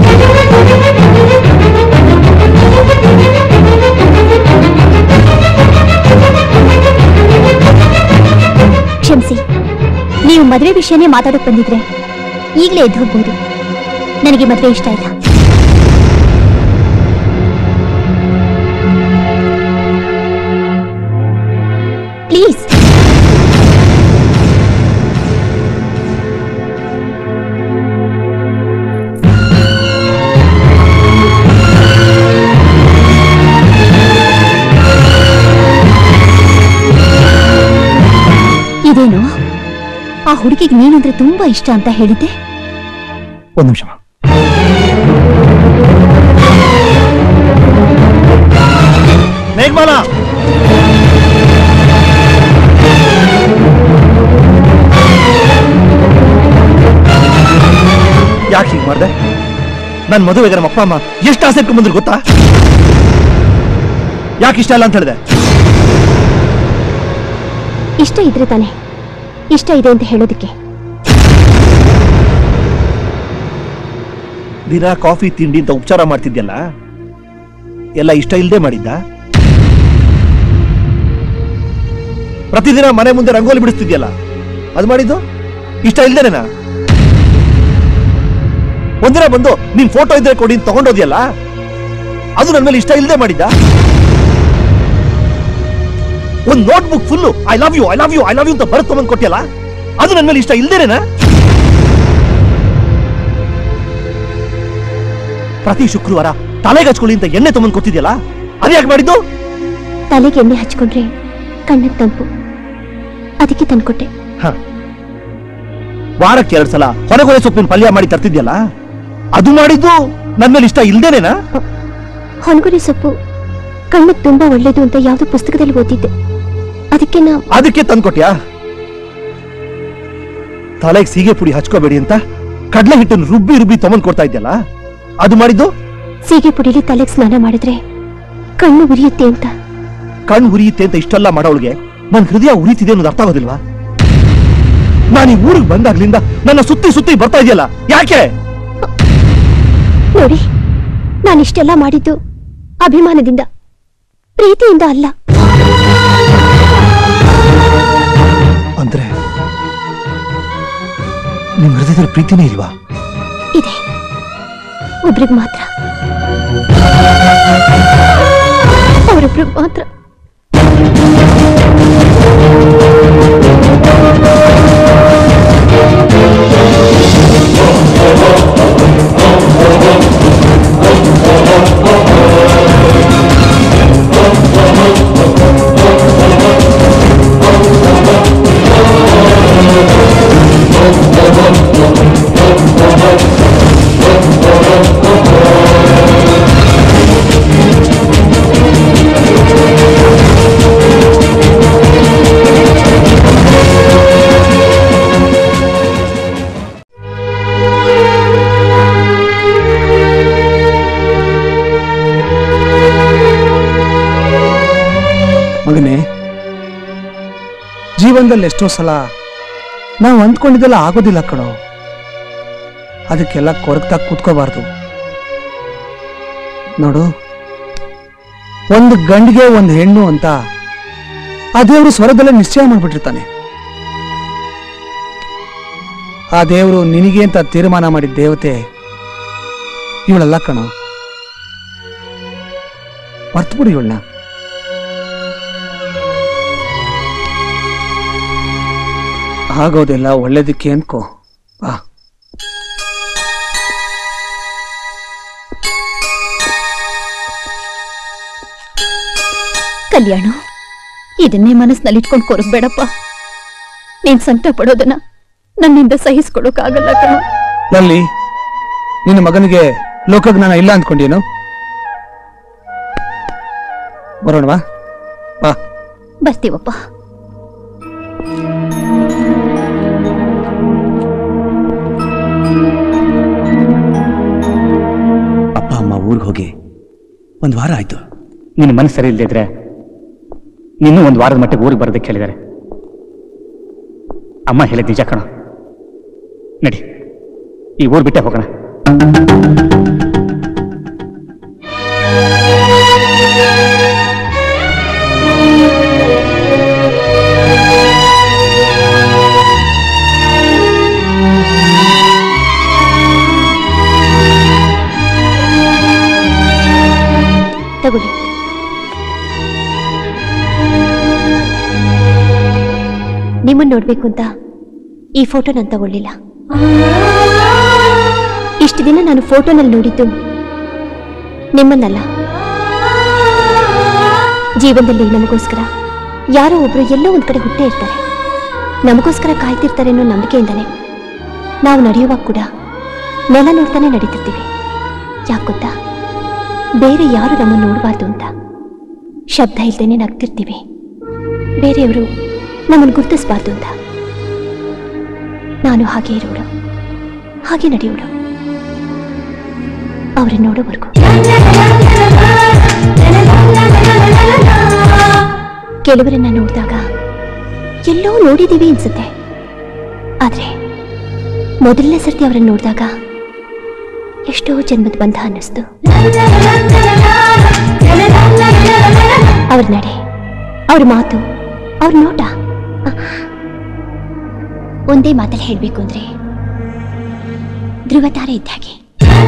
C: ಕ್ಷಮಿಸಿ, ನೀವು ಮದ್ವೆ ವಿಷಯನೇ ಮಾತಾಡೋಕ್ ಬಂದಿದ್ರೆ ಈಗಲೇ ಎದ್ದು ಹೋಗ್ಬೋದು. ನನಗೆ ಮದ್ವೆ ಇಷ್ಟ ಇಲ್ಲ. ಪ್ಲೀಸ್. ಇದೇನು, ಆ ಹುಡುಗಿಗೆ ನೀನಂದ್ರೆ ತುಂಬಾ ಇಷ್ಟ ಅಂತ ಹೇಳಿದ್ದೆ.
B: ಒಂದ್ ನಿಮಿಷ. ಮೇಘಮಾಲ, ಯಾಕೆ ಹೀಗೆ ಮಾಡ್ದೆ? ನನ್ ಮದುವೆಗೆ ನಮ್ಮ ಅಪ್ಪ ಅಮ್ಮ ಎಷ್ಟು ಆಸೆ ಇಟ್ಕೊಂಡ್ಬಂದ್ರು ಗೊತ್ತಾ? ಯಾಕೆ ಇಷ್ಟ ಇಲ್ಲ ಅಂತ ಹೇಳಿದೆ?
C: ಇಷ್ಟ ಇದ್ರೆ ತಾನೆ ಇಷ್ಟ ಇದೆ ಅಂತ ಹೇಳೋದಕ್ಕೆ.
B: ದಿನ ಕಾಫಿ ತಿಂಡಿ ಅಂತ ಉಪಚಾರ ಮಾಡ್ತಿದ್ಯಲ್ಲ, ಎಲ್ಲ ಇಷ್ಟ ಇಲ್ಲದೆ ಮಾಡಿದ್ದ? ಪ್ರತಿದಿನ ಮನೆ ಮುಂದೆ ರಂಗೋಲಿ ಬಿಡಿಸ್ತಿದ್ಯಲ್ಲ, ಅದು ಮಾಡಿದ್ದು ಇಷ್ಟ ಇಲ್ದೇನೇನಾ? ಒಂದಿನ ಬಂದು ನಿನ್ ಫೋಟೋ ಇದ್ರೆ ಕೊಡಿ ತಗೊಂಡೋದ್ಯಲ್ಲ, ಅದು ನನ್ನ ಮೇಲೆ ಇಷ್ಟ ಇಲ್ಲದೆ ಮಾಡಿದ್ದ? ಒಂದ್ notebook full I love you I love you I love you ಅಂತ ಬರೆದು ತಗೊಂಡ್ ಕೊಟ್ಟಿಯಲ್ಲ, ಅದು ನನ್ನ ಮೇಲೆ ಇಷ್ಟ ಇಲ್ದೇನೇನಾ? ಪ್ರತಿ ಶುಕ್ರವಾರ ತಲೆಗೆ ಹಚ್ಕೊಳ್ಳಿ ಅಂತ ಎಣ್ಣೆ ತಗೊಂಡ್ ಕೊಟ್ಟಿದ್ಯಲ್ಲ, ಅದು ಯಾಕೆ ಮಾಡಿದ್ದು?
C: ತಲೆಗೆ ಎಣ್ಣೆ ಹಚ್ಕೊಂಡ್ರೆ ಕಣ್ಣಿಗೆ ತಂಪು, ಅದಕ್ಕೆ ತಂದ್ಕೊಟ್ಟೆ.
B: ವಾರಕ್ಕೆ 2 ಸಲ ಹೊರಗೊರೆ ಸೊಪ್ಪಿನ ಪಲ್ಯ ಮಾಡಿ ತರ್ತಿದ್ಯಲ್ಲ, ಅದು ಮಾಡಿದ್ದು ನನ್ನ ಮೇಲೆ ಇಷ್ಟ ಇಲ್ದೇನೇನಾ?
C: ಹೊನಗುರಿ ಸೊಪ್ಪು ಕಣ್ಣಿಗೆ ತುಂಬಾ ಒಳ್ಳೇದು ಅಂತ ಯಾವ್ದೋ ಪುಸ್ತಕದಲ್ಲಿ ಓದಿದ್ದೆ, ಅದಕ್ಕೆ
B: ತಂದ್ಕೊಟ್ಯಾ? ತಲೆಗೆ ಸೀಗೆ ಪುಡಿ ಹಚ್ಕೋಬೇಡಿ ಅಂತ ಕಡ್ಲೆ ಹಿಟ್ಟನ್ನು ರುಬ್ಬಿ ರುಬ್ಬಿ ತಗೊಂಡ್ ಕೊಡ್ತಾ ಇದ್ಯಲ್ಲ, ಅದು ಮಾಡಿದ್ದು?
C: ಸೀಗೆ ಪುಡಿಲಿ ತಲೆಗೆ ಸ್ನಾನ ಮಾಡಿದ್ರೆ ಕಣ್ಣು ಉರಿಯುತ್ತೆ ಅಂತ.
B: ಕಣ್ಣು ಉರಿಯುತ್ತೆ ಅಂತ ಇಷ್ಟೆಲ್ಲ ಮಾಡೋಳಿಗೆ ನನ್ ಹೃದಯ ಉರಿತಿದೆ ಅನ್ನೋದು ಅರ್ಥ ಆಗೋದಿಲ್ವಾ? ನಾನು ಈ ಊರಿಗೆ ಬಂದಾಗ್ಲಿಂದ ನನ್ನ ಸುತ್ತಿ ಸುತ್ತಿ ಬರ್ತಾ ಇದೆಯಲ್ಲ, ಯಾಕೆ?
C: ನೋಡಿ, ನಾನಿಷ್ಟೆಲ್ಲ ಮಾಡಿದ್ದು ಅಭಿಮಾನದಿಂದ, ಪ್ರೀತಿಯಿಂದ ಅಲ್ಲ.
B: ಅಂದ್ರೆ ನಿಮ್ ಹೃದಯದಲ್ಲಿ ಪ್ರೀತಿನೇ ಇಲ್ವಾ?
C: ಇದೆ, ಒಬ್ರಿಗೆ ಮಾತ್ರ, ಅವರೊಬ್ರಿಗೆ ಮಾತ್ರ.
F: ಜೀವನದಲ್ಲಿ ಎಷ್ಟೋ ಸಲ ನಾವು ಅಂದ್ಕೊಂಡಿದ್ದೆಲ್ಲ ಆಗೋದಿಲ್ಲ ಕಣೋ. ಅದಕ್ಕೆಲ್ಲ ಕೊರಗ್ತಾ ಕೂತ್ಕೋಬಾರ್ದು. ನೋಡು, ಒಂದು ಗಂಡಿಗೆ ಒಂದು ಹೆಣ್ಣು ಅಂತ ಆ ದೇವರು ಸ್ವರದಲ್ಲೇ ನಿಶ್ಚಯ ಮಾಡ್ಬಿಟ್ಟಿರ್ತಾನೆ. ಆ ದೇವರು ನಿನಗೆ ಅಂತ ತೀರ್ಮಾನ ಮಾಡಿದ ದೇವತೆ ಇವಳಲ್ಲ ಕಣೋ. ಮರ್ತ್ಬಿಡು ಇವಳನ್ನ. ಆಗೋದೆಲ್ಲ ಒಳ್ಳೇದಕ್ಕೆ ಅನ್ಕೋ. ಬಾ.
C: ಕಲ್ಯಾಣ, ಇದನ್ನೇ ಮನಸ್ಸಿನಲ್ಲಿ ಇಟ್ಕೊಂಡು ಕೊರಗಬೇಡಪ್ಪ. ನೀನ್ ಸಂಕಟ ಪಡೋದನ್ನ ನನ್ನಿಂದ ಸಹಿಸ್ಕೊಳಕ್ಕಾಗಲ್ಲ ಕಣ.
F: ಲಲ್ಲಿ, ನಿನ್ನ ಮಗನಿಗೆ ಲೋಕಜ್ಞಾನ ಇಲ್ಲ ಅಂದ್ಕೊಂಡೇನು? ಬರೋಣವಾ? ಬಾ.
C: ಬರ್ತೀವಪ್ಪ.
O: ಅಪ್ಪ ಅಮ್ಮ ಊರಿಗೆ ಹೋಗಿ ಒಂದು ವಾರ ಆಯ್ತು.
I: ನಿನ್ನ ಮನಸ್ಸು ಸರಿ ಇಲ್ಲದಿದ್ರೆ ನೀನು ಒಂದು ವಾರದ ಮಟ್ಟಿಗೆ ಊರಿಗೆ ಬರೋದಕ್ಕೆ ಹೇಳಿದ್ದಾರೆ. ಅಮ್ಮ ಹೇಳಿದ ನಿಜ ಕಣ. ನಡಿ, ಈ ಊರು ಬಿಟ್ಟೆ ಹೋಗೋಣ.
C: ತಗೊಳ್ಳಿ. ನಿಮ್ಮನ್ನು ನೋಡ್ಬೇಕು ಅಂತ ಈ ಫೋಟೋ ನಾನು ತಗೊಳ್ಳಿಲ್ಲ. ಇಷ್ಟು ದಿನ ನಾನು ಫೋಟೋನಲ್ಲಿ ನೋಡಿದ್ದು ನಿಮ್ಮನ್ನಲ್ಲ. ಜೀವನದಲ್ಲಿ ನಮಗೋಸ್ಕರ ಯಾರೋ ಒಬ್ರು ಎಲ್ಲೋ ಒಂದ್ ಕಡೆ ಹುಟ್ಟೇ ಇರ್ತಾರೆ. ನಮಗೋಸ್ಕರ ಕಾಯ್ತಿರ್ತಾರೆ ಅನ್ನೋ ನಂಬಿಕೆಯಿಂದಲೇ ನಾವು ನಡೆಯುವಾಗ ಕೂಡ ನೆಲ ನೋಡ್ತಾನೆ ನಡೀತಿರ್ತೀವಿ. ಯಾಕೆ ಗೊತ್ತಾ? ಬೇರೆ ಯಾರು ನಮ್ಮನ್ನು ನೋಡಬಾರ್ದು ಅಂತ. ಶಬ್ದ ಇಲ್ದೇನೆ ನಗ್ತಿರ್ತೀವಿ, ಬೇರೆಯವರು ನಮ್ಮನ್ನು ಗುರುತಿಸಬಾರ್ದು ಅಂತ. ನಾನು ಹಾಗೆ ಇರೋಳು, ಹಾಗೆ ನಡೆಯೋಳು, ಅವ್ರನ್ನ ನೋಡೋವರೆಗೂ. ಕೆಲವರನ್ನ ನೋಡಿದಾಗ ಎಲ್ಲೋ ನೋಡಿದೀವಿ ಅನ್ಸುತ್ತೆ, ಆದ್ರೆ ಮೊದಲನೇ ಸರ್ತಿ ಅವರನ್ನು ನೋಡಿದಾಗ ಎಷ್ಟೋ ಜನ್ಮದ ಬಂಧ ಅನ್ನಿಸ್ತು. ಅವ್ರ ನಡೆ, ಅವ್ರ ಮಾತು, ಅವ್ರ ನೋಟ, ಒಂದೇ ಮಾತಲ್ಲಿ ಹೇಳ್ಬೇಕು ಅಂದ್ರೆ ಧ್ರುವ ತಾರೆ ಇದ್ದ ಹಾಗೆ.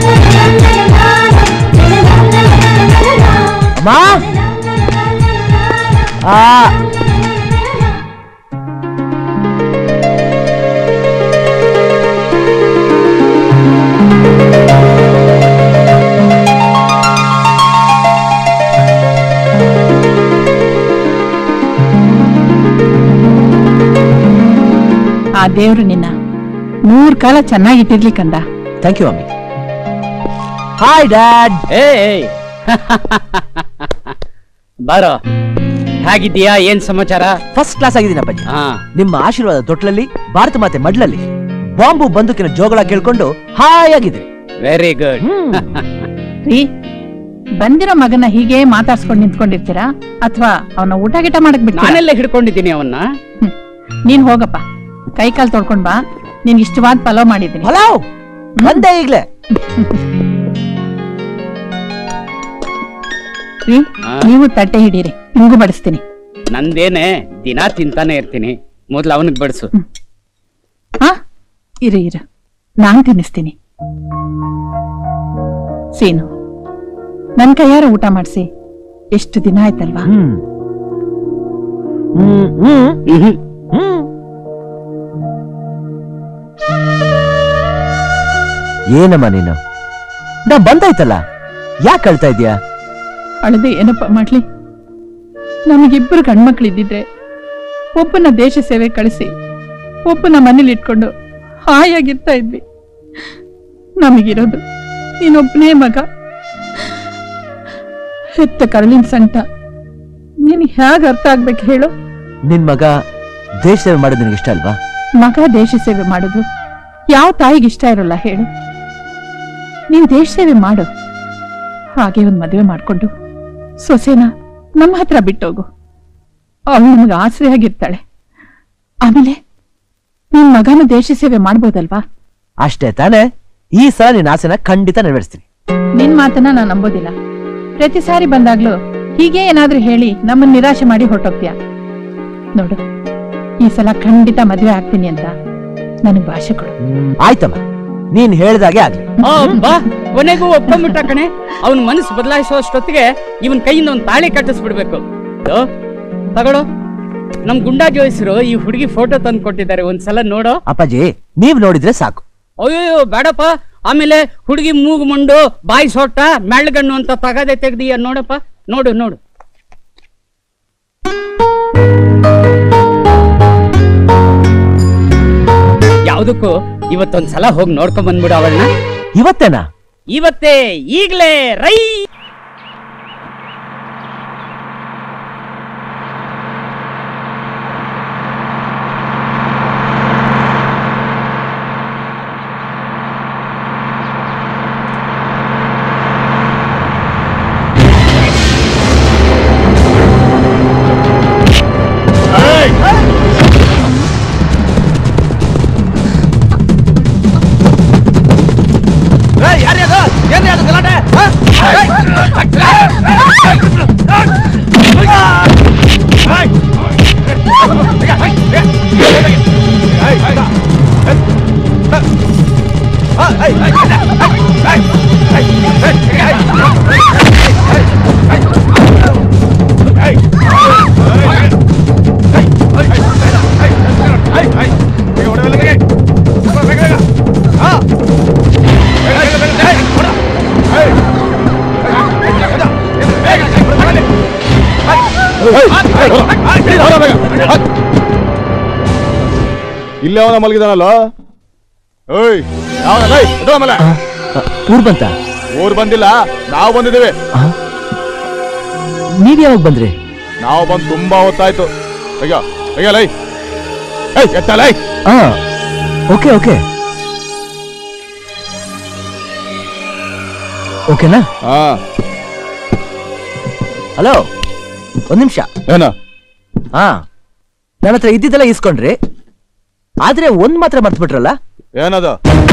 H: ಆ ದೇವ್ರು ನಿನ್ನ 100 ಕಾಲ ಚೆನ್ನಾಗಿಟ್ಟಿರ್ಲಿ ಕಂದ.
K: ಥ್ಯಾಂಕ್ ಯು ಅಮ್ಮಿ. Hi dad.
L: ಬಾರೋ, ಹೇಗಿದ್ದೀಯಾ? ಏನ್ ಸಮಾಚಾರ?
K: ಫಸ್ಟ್ ಕ್ಲಾಸ್ ಆಗಿದ್ದೀನಿ ಅಪ್ಪಾಜಿ. ನಿಮ್ಮ ಆಶೀರ್ವಾದ ತೊಟ್ಲಲ್ಲಿ, ಭಾರತ ಮಾತೆ ಮಡ್ಲಲ್ಲಿ, ಬಾಂಬು ಬಂದೂಕಿನ ಜೋಗಳ ಕೇಳ್ಕೊಂಡು ಹಾಯಾಗಿದ್ರಿ.
L: Very good.
H: ರೀ, ಬಂದಿರೋ ಮಗನ ಹೀಗೆ ಮಾತಾಡ್ಸ್ಕೊಂಡು ನಿಂತ್ಕೊಂಡಿರ್ತೀರಾ ಅಥವಾ ಅವನ ಊಟ ಗೀಟ ಮಾಡಕ್ ಬಿಟ್ಟು?
L: ನಾನೆಲ್ಲ ಹಿಡ್ಕೊಂಡಿದ್ದೀನಿ ಅವನ್ನ.
H: ನೀನ್ ಹೋಗಪ್ಪ, ಕೈ ಕಾಲು ತೊಳ್ಕೊಂಡ್ ಬಾ. ನಿನ್ಗೆ ಇಷ್ಟವಾದ ಪಲಾವ್ ಮಾಡಿದ್ದೀನಿ.
K: ಪಲಾವ್ ಬಂದೆ ಈಗ್ಲೇ.
H: ನೀವು ತಟ್ಟೆ ಹಿಡೀರಿ, ನಿಮ್ಗೂ ಬಡಿಸ್ತೀನಿ.
L: ನಂದೇನೆ ದಿನ ತಿಂತಾನೆ ಇರ್ತೀನಿ, ಮೊದ್ಲು ಅವನಿಗೆ ಬಡಿಸು.
H: ಹಾ, ಇರು ಇರು, ನಾನ್ ತಿನ್ನಿಸ್ತೀನಿ. ಸೀನು, ನನ್ ಕೈಯಾರ ಊಟ ಮಾಡಿಸಿ ಎಷ್ಟು ದಿನ ಆಯ್ತಲ್ವಾ?
K: ಏನಮ್ಮ ನೀನು? ನಾ ಬಂದಾಯ್ತಲ್ಲ, ಯಾಕೆ ಅಳ್ತಾ ಇದೀಯಾ?
H: ಅಳದೆ ಏನಪ್ಪ ಮಾಡ್ಲಿ? ನಮಗಿಬ್ಬರು ಗಂಡ್ಮಕ್ಳಿದ್ದಿದ್ರೆ ಒಬ್ಬನ ದೇಶ ಸೇವೆ ಕಳಿಸಿ ಒಬ್ಬನ ಮನೇಲಿ ಇಟ್ಕೊಂಡು ಹಾಯಾಗಿರ್ತಾ ಇದ್ವಿ. ನಮಗಿರೋದು ನೀನೊಬ್ಬನೇ ಮಗ. ಹೆತ್ತ ಕರಳಿನ ಸಂಟ ನೀನ್ ಹೇಗ ಅರ್ಥ ಆಗ್ಬೇಕು ಹೇಳು?
K: ನಿನ್ ಮಗ ದೇಶ ಸೇವೆ ಮಾಡೋದು ನಿನಗೆ ಇಷ್ಟ ಅಲ್ವಾ?
H: ಮಗ ದೇಶ ಸೇವೆ ಮಾಡೋದು ಯಾವ ತಾಯಿಗೆ ಇಷ್ಟ ಇರಲ್ಲ ಹೇಳು? ನೀನ್ ದೇಶ ಸೇವೆ ಮಾಡು, ಹಾಗೆ ಒಂದ್ ಮದುವೆ ಮಾಡ್ಕೊಂಡು ಸೊಸೆನ ನಮ್ಮ ಹತ್ರ ಬಿಟ್ಟೋಗು. ಅವಳು ನಮಗೆ ಆಸರೆಯಾಗಿರ್ತಾಳೆ. ಆಮೇಲೆ ನಿನ್ ಮಗನ ದೇಶ ಸೇವೆ ಮಾಡ್ಬೋದಲ್ವಾ?
B: ಅಷ್ಟೇ ತಾನೇ. ಈ ಸಲ ನಿನ್ನ ಆಸೆನ ಖಂಡಿತ ನೆರವೇರಿಸ್ತೀನಿ.
H: ನಿನ್ ಮಾತನ್ನ ನಾನು ನಂಬೋದಿಲ್ಲ. ಪ್ರತಿ ಸಾರಿ ಬಂದಾಗ್ಲೂ ಹೀಗೆ ಏನಾದ್ರೂ ಹೇಳಿ ನಮ್ಮನ್ನ ನಿರಾಶೆ ಮಾಡಿ ಹೊರಟೋಗ್ತೀಯ. ನೋಡು, ಈ ಸಲ ಖಂಡಿತ ಮದ್ವೆ ಆಗ್ತೀನಿ ಅಂತ ನನಗ್ ಭಾಷೆ ಕೊಡು.
B: ಆಯ್ತಮ್ಮ, ನೀನ್ ಹೇಳ್ದಾಗೆ ಆಗ್ಲಿ.
L: ಕೊನೆಗೂ ಒಪ್ಕೊಂಡ್ಬಿಟ್ಟ ಕಣೆ. ಅವನ್ ಮನಸ್ಸು ಬದಲಾಯಿಸೋಷ್ಟೊತ್ತಿಗೆ ಇವನ್ ಕೈಯಿಂದ ಒಂದ್ ತಾಳಿ ಕಟ್ಟಿಸ್ಬಿಡ್ಬೇಕು. ತಗೊಳ್ಳೋ, ನಮ್ ಗುಂಡಾ ಜೋಯಿಸರು ಈ ಹುಡುಗಿ ಫೋಟೋ ತಂದು ಕೊಟ್ಟಿದ್ದಾರೆ, ಒಂದ್ಸಲ ನೋಡೋ.
B: ಅಪ್ಪಾಜಿ, ನೀವ್ ನೋಡಿದ್ರೆ ಸಾಕು.
L: ಅಯ್ಯೋ ಬೇಡಪ್ಪ, ಆಮೇಲೆ ಹುಡುಗಿ ಮೂಗು ಮುಂಡು ಬಾಯಿ ಸೊಟ್ಟ ಮೆಳ್ಗಣ್ಣು ಅಂತ ತಗದೆ ತೆಗ್ದೀಯ ನೋಡಪ್ಪ. ನೋಡು ನೋಡು. ಯಾವ್ದಕ್ಕೂ ಇವತ್ತೊಂದ್ಸಲ ಹೋಗಿ ನೋಡ್ಕೊಂಡ್ ಬಂದ್ಬಿಡು ಅವಳನ್ನ.
B: ಇವತ್ತೇನಾ?
L: ಇವತ್ತೇ, ಈಗ್ಲೇ ರೈ.
P: ಇಲ್ಲೇ ಅವನ ಮಲಗಿದಾನಲ್ಲ.
B: ಊರ್ ಬಂತ?
P: ಊರ್ ಬಂದಿಲ್ಲ, ನಾವು ಬಂದಿದ್ದೇವೆ.
B: ನೀವ್ ಯಾವಾಗ ಬಂದ್ರಿ?
P: ನಾವು ಬಂದು ತುಂಬಾ ಹೊತ್ತಾಯ್ತು. ಲೈ ಎತ್ತಲೈ.
B: ಓಕೆ ಓಕೆ ಓಕೆನಾ? ಹಲೋ, ಒಂದ್ ನಿಮಿಷ.
P: ಏನ?
B: ನನ್ನ ಹತ್ರ ಇದ್ದಿದ್ದೆಲ್ಲ ಇಸ್ಕೊಂಡ್ರಿ, ಆದ್ರೆ ಒಂದ್ ಮಾತ್ರ ಮರ್ತು ಬಿಟ್ರಲ್ಲ.
P: ಏನದ?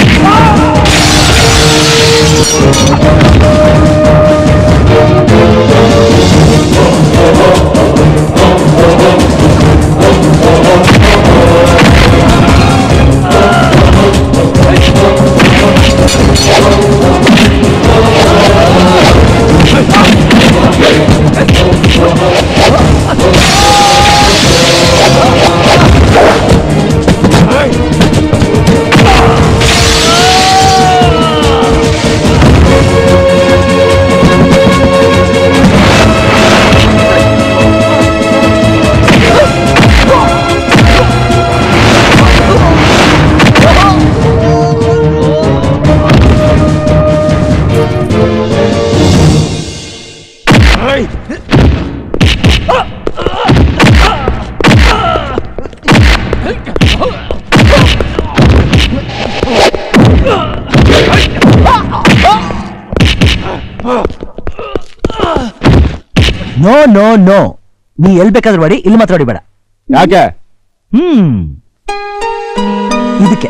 B: ನೋ ನೋ ನೋ, ನೀ ಎಲ್ ಬೇಕಾದ್ರೂ ಮಾಡಿ, ಇಲ್ಲಿ ಮಾತ್ರ ಹೊಡಿಬೇಡ.
P: ಯಾಕೆ?
B: ಇದಕ್ಕೆ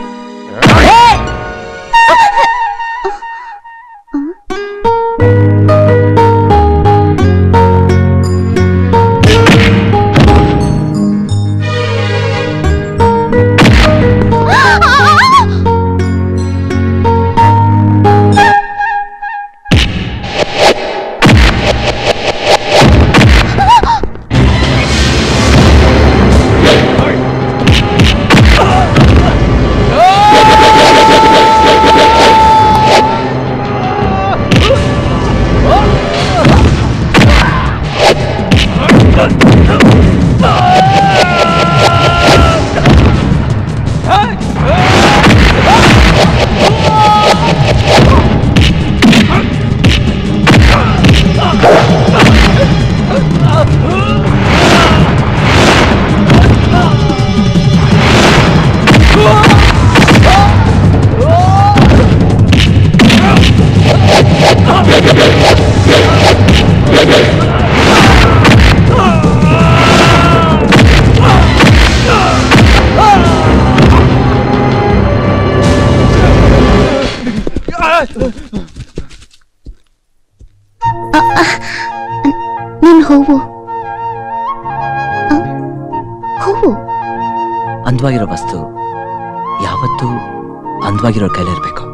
N: ಓಹೋ,
Q: ಅಂದವಾಗಿರೋ ವಸ್ತು ಯಾವತ್ತೂ ಅಂದವಾಗಿರೋ ಕೈಲಿರ್ಬೇಕು.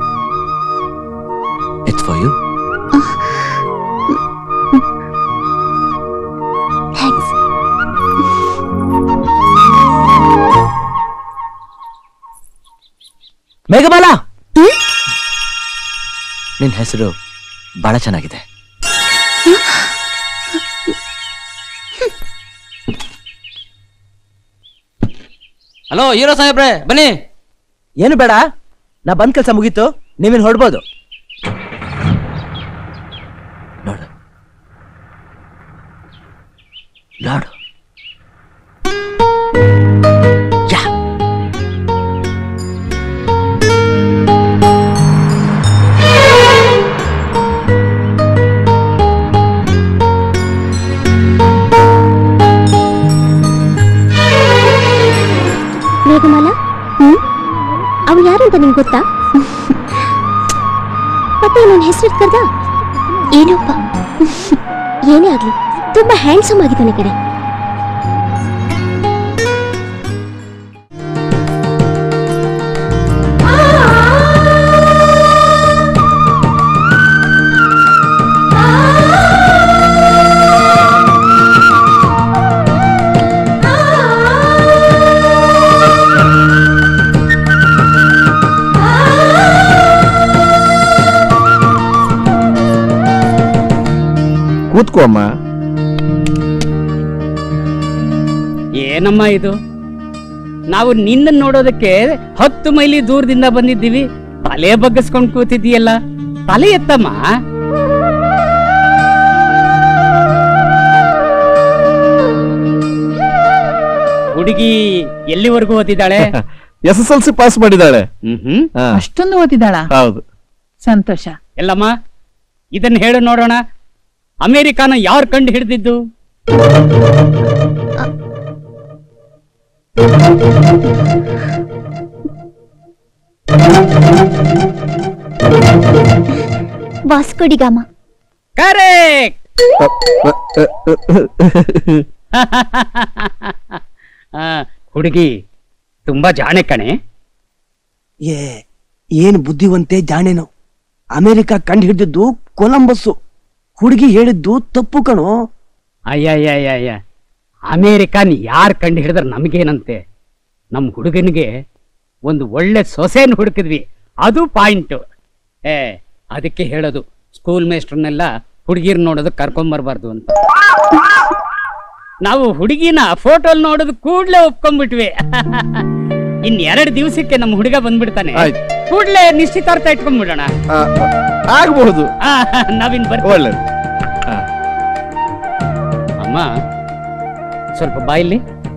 Q: It's for you.
N: Thanks.
Q: Meghamala, ನಿನ್ ಹೆಸರು ಬಹಳ ಚೆನ್ನಾಗಿದೆ.
K: ಹಲೋ ಹೀರೋ ಸಾಹೇಬ್ರೆ, ಬನ್ನಿ.
Q: ಏನು ಬೇಡ, ನಾ ಬಂದ್ ಕೆಲಸ ಮುಗೀತು, ನೀವಿನ್ ಹೊಡ್ಬೋದು. ನೋಡು ನೋಡು,
N: ಮೇಘಮಾಲ, ಅವಳು ಯಾರು ಅಂತ ನಿಂಗೆ ಗೊತ್ತಾ? ಮತ್ತೆ ನನ್ನ ಹೆಸರು ಕರ್ದ? ಏನೋಪ್ಪ, ಏನೇ ಆಗ್ಲಿ ತುಂಬಾ ಹ್ಯಾಂಡ್ಸಮ್ ಆಗಿದ್ದಾನೆ ಕಡೆ.
G: ಕೂತ್ಕೋ ಅಮ್ಮ.
L: ಏನಮ್ಮ ಇದು? ನಾವು ನಿನ್ನ ನೋಡೋದಕ್ಕೆ 10 ಮೈಲಿ ದೂರದಿಂದ ಬಂದಿದ್ದೀವಿ, ತಲೆ ಬಗ್ಗಿಸ್ಕೊಂಡು ಕೂತಿದ್ದೀಯಲ್ಲ, ತಲೆ ಎತ್ತಮ್ಮ. ಹುಡುಗಿ ಎಲ್ಲಿವರೆಗೂ ಓದಿದ್ದಾಳೆ?
G: SSLC ಪಾಸ್ ಮಾಡಿದ್ದಾಳೆ.
H: ಅಷ್ಟೊಂದು ಓದಿದಾಳ?
G: ಹೌದು.
H: ಸಂತೋಷ.
L: ಎಲ್ಲಮ್ಮ ಇದನ್ನ ಹೇಳು ನೋಡೋಣ, ಅಮೆರಿಕಾನ ಯಾರು ಕಂಡು ಹಿಡಿದಿದ್ದು?
N: Vasco da Gama.
L: ಕರೆಕ್ಟ್. ಹುಡುಗಿ ತುಂಬಾ ಜಾಣೆ ಕಣೆ.
I: ಏನು ಬುದ್ಧಿವಂತೆ ಜಾಣೆನು. ಅಮೆರಿಕ ಕಂಡು ಹಿಡಿದಿದ್ದು ಕೊಲಂಬಸ್ಸು, ಹುಡುಗಿ ಹೇಳಿದ್ದು ತಪ್ಪು ಕಣೋ.
L: ಅಯ್ಯ ಅಮೇರಿಕಾನ್ ಯಾರು ಕಂಡು ಹಿಡಿದ್ರೆ ನಮಗೇನಂತೆ? ನಮ್ಮ ಹುಡುಗನಿಗೆ ಒಂದು ಒಳ್ಳೆ ಸೊಸೆಯನ್ನು ಹುಡುಕಿದ್ವಿ, ಅದು ಪಾಯಿಂಟ್. ಅದಕ್ಕೆ ಹೇಳೋದು ಸ್ಕೂಲ್ ಮೇಸ್ಟ್ರನ್ನೆಲ್ಲ ಹುಡುಗಿರ್ ನೋಡೋದು ಕರ್ಕೊಂಬರ್ಬಾರ್ದು ಅಂತ. ನಾವು ಹುಡುಗಿನ ಫೋಟೋಲ್ ನೋಡೋದು ಕೂಡ್ಲೆ ಒಪ್ಕೊಂಡ್ಬಿಟ್ವಿ. ಇನ್ 2 ದಿವಸಕ್ಕೆ ನಮ್ಮ ಹುಡುಗ ಬಂದ್ಬಿಡ್ತಾನೆ, ಕೂಡ್ಲೆ ನಿಶ್ಚಿತಾರ್ಥ ಇಟ್ಕೊಂಡ್ಬಿಡೋಣ.
G: ಆಗಬಹುದು.
L: ನಾವಿನ್
G: ಒಳ್ಳೆ
L: ಅಮ್ಮ, ಸ್ವಲ್ಪ ಬಾಯಿಲಿ.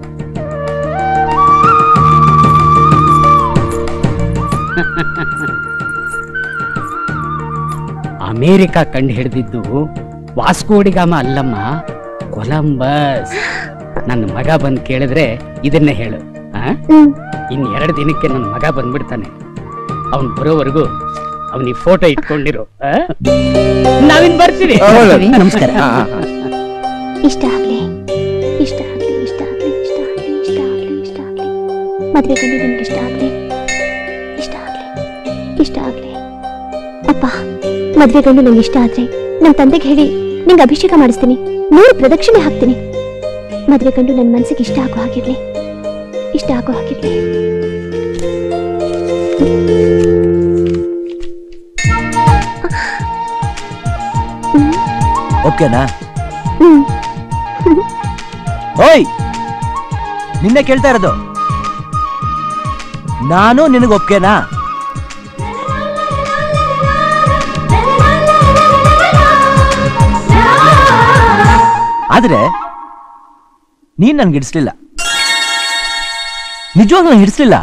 L: ಅಮೇರಿಕಾ ಕಂಡು ಹಿಡಿದಿದ್ದು ವಾಸ್ಕೋ ಡಿ ಗಾಮ ಅಲ್ಲಮ್ಮ, ಕೊಲಂಬಸ್. ನನ್ನ ಮಗ ಬಂದ್ ಕೇಳಿದ್ರೆ ಇದನ್ನೇ ಹೇಳು. ಇನ್ 2 ದಿನಕ್ಕೆ ನನ್ನ ಮಗ ಬಂದ್ಬಿಡ್ತಾನೆ, ಅವನ್ ಬರೋವರೆಗೂ ಅವನಿಗೆ ಫೋಟೋ ಇಟ್ಕೊಂಡಿರು. ನಾವಿನ್ ಬರ್ತೀವಿ.
I: ನಮಸ್ಕಾರ.
N: ಇಷ್ಟ ಆಗ್ಲಿ, ಇಷ್ಟ ಆಗ್ಲಿ, ಇಷ್ಟ ಆಗ್ಲಿ, ಇಷ್ಟ ಆಗ್ಲಿ, ಇಷ್ಟ ಆಗ್ಲಿ, ಇಷ್ಟ ಆಗ್ಲಿ, ಮದ್ವೆ ಗಂಡು ನಿಮ್ಗೆ ಇಷ್ಟ ಆಗ್ಲಿ, ಇಷ್ಟ ಆಗ್ಲಿ, ಇಷ್ಟ ಆಗ್ಲಿ. ಅಪ್ಪ, ಮದ್ವೆ ಗಂಡು ನಂಗೆ ಇಷ್ಟ ಆದ್ರೆ ನನ್ ತಂದೆಗೆ ಹೇಳಿ ನಿಂಗೆ ಅಭಿಷೇಕ ಮಾಡಿಸ್ತೀನಿ, 3 ಪ್ರದಕ್ಷಿಣೆ ಹಾಕ್ತೀನಿ. ಮದ್ವೆ ಗಂಡು ನನ್ನ ಮನ್ಸಿಗೆ ಇಷ್ಟ ಆಗೋ ಹಾಗಿರ್ಲಿ, ಇಷ್ಟ ಆಗೋ ಹಾಗಿರ್ಲಿ.
Q: ಓಕೆನಾ? ಓಯ್, ನಿನ್ನೆ ಕೇಳ್ತಾ ಇರೋದು ನಾನು, ನಿನಗೆ ಓಕೆನಾ? ಆದ್ರೆ ನೀನ್ ನನ್ಗೆ ಹಿಡಿಸ್ಲಿಲ್ಲ, ನಿಜವಾಗ್ಲೂ ನಾನು ಹಿಡಿಸ್ಲಿಲ್ಲ.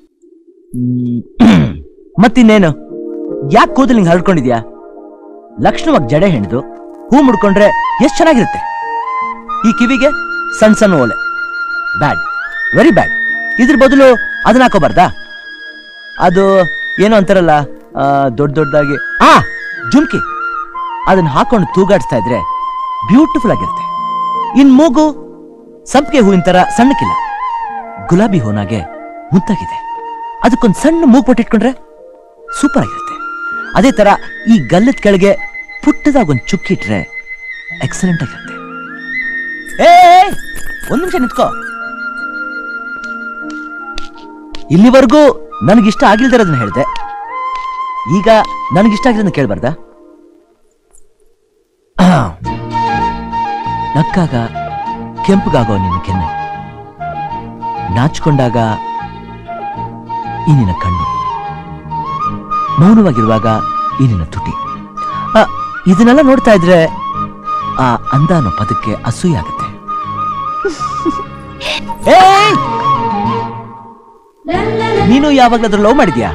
Q: ಮತ್ತಿನ್ನೇನು, ಯಾಕೆ ಕೂದಲು ಹಿಂಗೆ ಹರಡ್ಕೊಂಡಿದ್ಯಾ? ಲಕ್ಷಣವಾಗಿ ಜಡೆ ಹೆಣ್ದು ಹೂ ಮುಡ್ಕೊಂಡ್ರೆ ಎಷ್ಟು ಚೆನ್ನಾಗಿರುತ್ತೆ. ಈ ಕಿವಿಗೆ ಸಣ್ಣ ಸಣ್ಣ ಓಲೆ, ಬ್ಯಾಡ್, ವೆರಿ ಬ್ಯಾಡ್. ಇದ್ರ ಬದಲು ಅದನ್ನ ಹಾಕೋಬಾರ್ದಾ? ಅದು ಏನೋ ಅಂತಾರಲ್ಲ, ದೊಡ್ಡ ದೊಡ್ಡದಾಗಿ ಜುಮ್ಕಿ, ಅದನ್ನ ಹಾಕೊಂಡು ತೂಗಾಡಿಸ್ತಾ ಇದ್ರೆ ಬ್ಯೂಟಿಫುಲ್ ಆಗಿರುತ್ತೆ. ಇನ್ ಮೂಗು ಸಂಪಿಗೆ ಹೂವಿನ ತರ ಸಣ್ಣಕ್ಕಿಲ್ಲ, ಗುಲಾಬಿ ಹೂನಾಗೆ ಮುದ್ದಾಗಿದೆ. ಅದಕ್ಕೊಂದು ಸಣ್ಣ ಮೂಗ್ ಪಟ್ಟಿಟ್ಕೊಂಡ್ರೆ ಸೂಪರ್ ಆಗಿರುತ್ತೆ. ಅದೇ ತರ ಈ ಗಲ್ಲದ ಕೆಳಗೆ ಪುಟ್ಟದಾಗ ಒಂದು ಚುಕ್ಕಿಟ್ರೆ ಎಕ್ಸಲೆಂಟ್ ಆಗಿರುತ್ತೆ. ಒಂದ್ ನಿಮಿಷ ನಿಂತ್ಕೋ. ಇಲ್ಲಿವರೆಗೂ ನನಗಿಷ್ಟ ಆಗಿಲ್ದಿರೋದನ್ನ ಹೇಳಿದೆ, ಈಗ ನನಗಿಷ್ಟ ಆಗಿರೋದನ್ನ ಕೇಳ್ಬಾರ್ದ? ನಕ್ಕಾಗ ಕೆಂಪಗಾಗೋ ನಿನ್ನ ಕೆನ್ನೆ, ನಾಚಿಕೊಂಡಾಗ ಈ ನಿನ್ನ ಕಣ್ಣು, ಮೌನವಾಗಿರುವಾಗ ಈ ನಿನ್ನ ತುಟಿ. ಇದನ್ನೆಲ್ಲ ನೋಡ್ತಾ ಇದ್ರೆ ಆ ಅಂದ ಅನ್ನೋ ಪದಕ್ಕೆ ಅಸೂಯೆ ಆಗುತ್ತೆ. ನೀನು ಯಾವಾಗ್ಲಾದ್ರೂ ಲವ್ ಮಾಡಿದ್ಯಾ?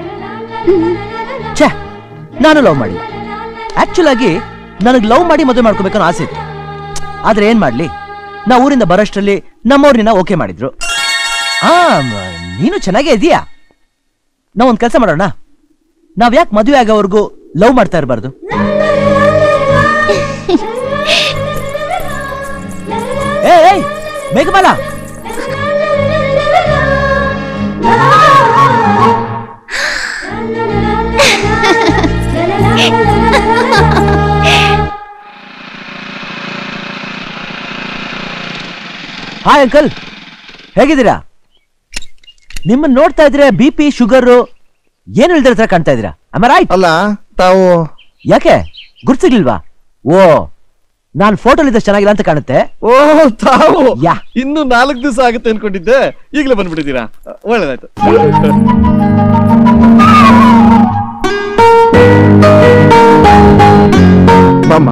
Q: ಛೇ, ನಾನು ಲವ್ ಮಾಡಿಲ್ಲ. ಆಕ್ಚುಲ್ ಆಗಿ ನನಗೆ ಲವ್ ಮಾಡಿ ಮದುವೆ ಮಾಡ್ಕೋಬೇಕನ್ನೋ ಆಸೆ ಇತ್ತು. ಆದ್ರೆ ಏನ್ ಮಾಡ್ಲಿ, ನಾ ಊರಿಂದ ಬರೋಷ್ಟರಲ್ಲಿ ನಮ್ಮವ್ರನ್ನ ಓಕೆ ಮಾಡಿದ್ರು. ನೀನು ಚೆನ್ನಾಗೇ ಇದೀಯಾ. ನಾವ್ ಒಂದ್ ಕೆಲಸ ಮಾಡೋಣ, ನಾವ್ ಯಾಕೆ ಮದುವೆ ಆಗೋವರೆಗೂ ಲವ್ ಮಾಡ್ತಾ ಇರಬಾರ್ದು? ಏಯ್ ಮೇಘಮಾಲಾ, ಹಾಯ್ ಅಂಕಲ್, ಹೇಗಿದ್ದೀರಾ? ನಿಮ್ಮನ್ನ ನೋಡ್ತಾ ಇದ್ರೆ BP ಶುಗರ್ ಏನು ಇಲ್ದಿರ ಹತ್ರ ಕಾಣ್ತಾ ಇದ್ದೀರಾ. ರೈಟ್
G: ಅಲ್ಲ ತಾವು
Q: ಯಾಕೆ ಗುರ್ತಿರ್ಲಿಲ್ವಾ? ಓ, ನಾನು ಫೋಟೋಲಿದ್ದ ಚೆನ್ನಾಗಿಲ್ಲ ಅಂತ ಕಾಣುತ್ತೆ.
G: ಓ ತಾವು ಇನ್ನು 4 ದಿವಸ ಆಗುತ್ತೆ ಅನ್ಕೊಂಡಿದ್ದೆ, ಈಗಲೇ ಬಂದ್ಬಿಟ್ಟಿದ್ದೀರಾ. ಒಳ್ಳೇದಾಯ್ತು. ಮಾಮ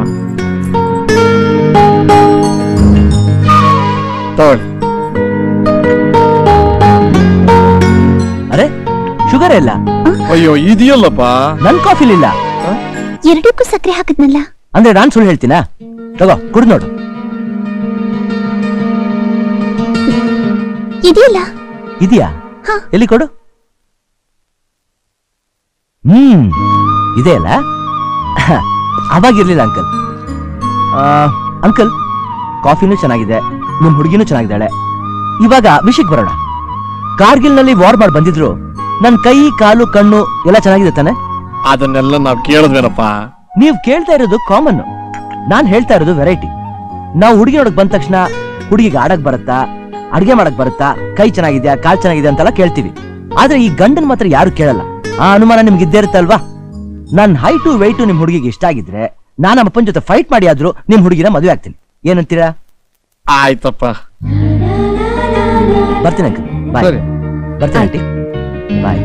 G: ತಗೊಳ್ಳಿ.
Q: ಅರೆ ಶುಗರ್ ಇಲ್ಲ.
G: ಅಯ್ಯೋ ಇದೆಯಲ್ಲಪ್ಪ,
Q: ನನ್ ಕಾಫಿಲಿಲ್ಲ.
N: ಎರಡಕ್ಕೂ ಸಕ್ಕರೆ ಹಾಕಿದ್ನಲ್ಲ.
Q: ಅಂದ್ರೆ ನಾನ್ ಸುಳ್ಳು ಹೇಳ್ತೀನಾ? ತಗೋ ಕುಡಿದು ನೋಡು.
N: ಇದೆಯಲ್ಲ.
Q: ಇದೆಯಾ? ಎಲ್ಲಿ ಕೊಡು. ಇದೆ ಅಲ್ಲ. ಅವಾಗಿರ್ಲಿಲ್ಲ ಅಂಕಲ್. ಅಂಕಲ್, ಕಾಫಿನೂ ಚೆನ್ನಾಗಿದೆ, ನಿಮ್ ಹುಡುಗಿನೂ ಚೆನ್ನಾಗಿದ್ದಾಳೆ. ಇವಾಗ ವಿಷಯಕ್ಕೆ ಬರೋಣ. ಕಾರ್ಗಿಲ್ ನಲ್ಲಿ ವಾರ್ ಮಾಡಿ ಬಂದಿದ್ರು, ನನ್ ಕೈ ಕಾಲು ಕಣ್ಣು ಎಲ್ಲ ಚೆನ್ನಾಗಿದೆ ತಾನೆ?
G: ಅದನ್ನೆಲ್ಲ ನಾವ್ ಕೇಳಿದ್ವೇನಪ್ಪ.
Q: ನೀವ್ ಕೇಳ್ತಾ ಇರೋದು ಕಾಮನ್, ನಾನ್ ಹೇಳ್ತಾ ಇರೋದು ವೆರೈಟಿ. ನಾವು ಹುಡುಗಿ ನೋಡಕ್ ಬಂದ ತಕ್ಷಣ ಹುಡುಗಿಗೆ ಆಡಕ್ ಬರುತ್ತಾ, ಅಡ್ಗೆ ಮಾಡಕ್ ಬರುತ್ತಾ, ಕೈ ಚೆನ್ನಾಗಿದ್ಯಾ, ಕಾಲ್ ಚೆನ್ನಾಗಿದೆ ಅಂತೆಲ್ಲ ಕೇಳ್ತೀವಿ. ಆದ್ರೆ ಈ ಗಂಡನ್ ಮಾತ್ರ ಯಾರು ಕೇಳಲ್ಲ. ಆ ಅನುಮಾನ ನಿಮ್ಗೆ ಇದ್ದೇ ಇರುತ್ತಲ್ವಾ? ನನ್ ಹೈಟು ವೆಯ್ಟು ನಿಮ್ ಹುಡುಗಿಗೆ ಇಷ್ಟ ಆಗಿದ್ರೆ ನಾನು ನಮ್ಮ ಅಪ್ಪನ ಜೊತೆ ಫೈಟ್ ಮಾಡಿ ಆದ್ರೂ ನಿಮ್ ಹುಡುಗಿನ ಮದುವೆ ಆಗ್ತೀನಿ. ಏನಂತೀರಾ?
G: ಆಯ್ತಪ್ಪ,
Q: ಬರ್ತೀನಿ ಅಂಕಲ್. ಬಾಯ್. ಬರ್ತೀನಿ ಆಂಟಿ. ಬಾಯ್.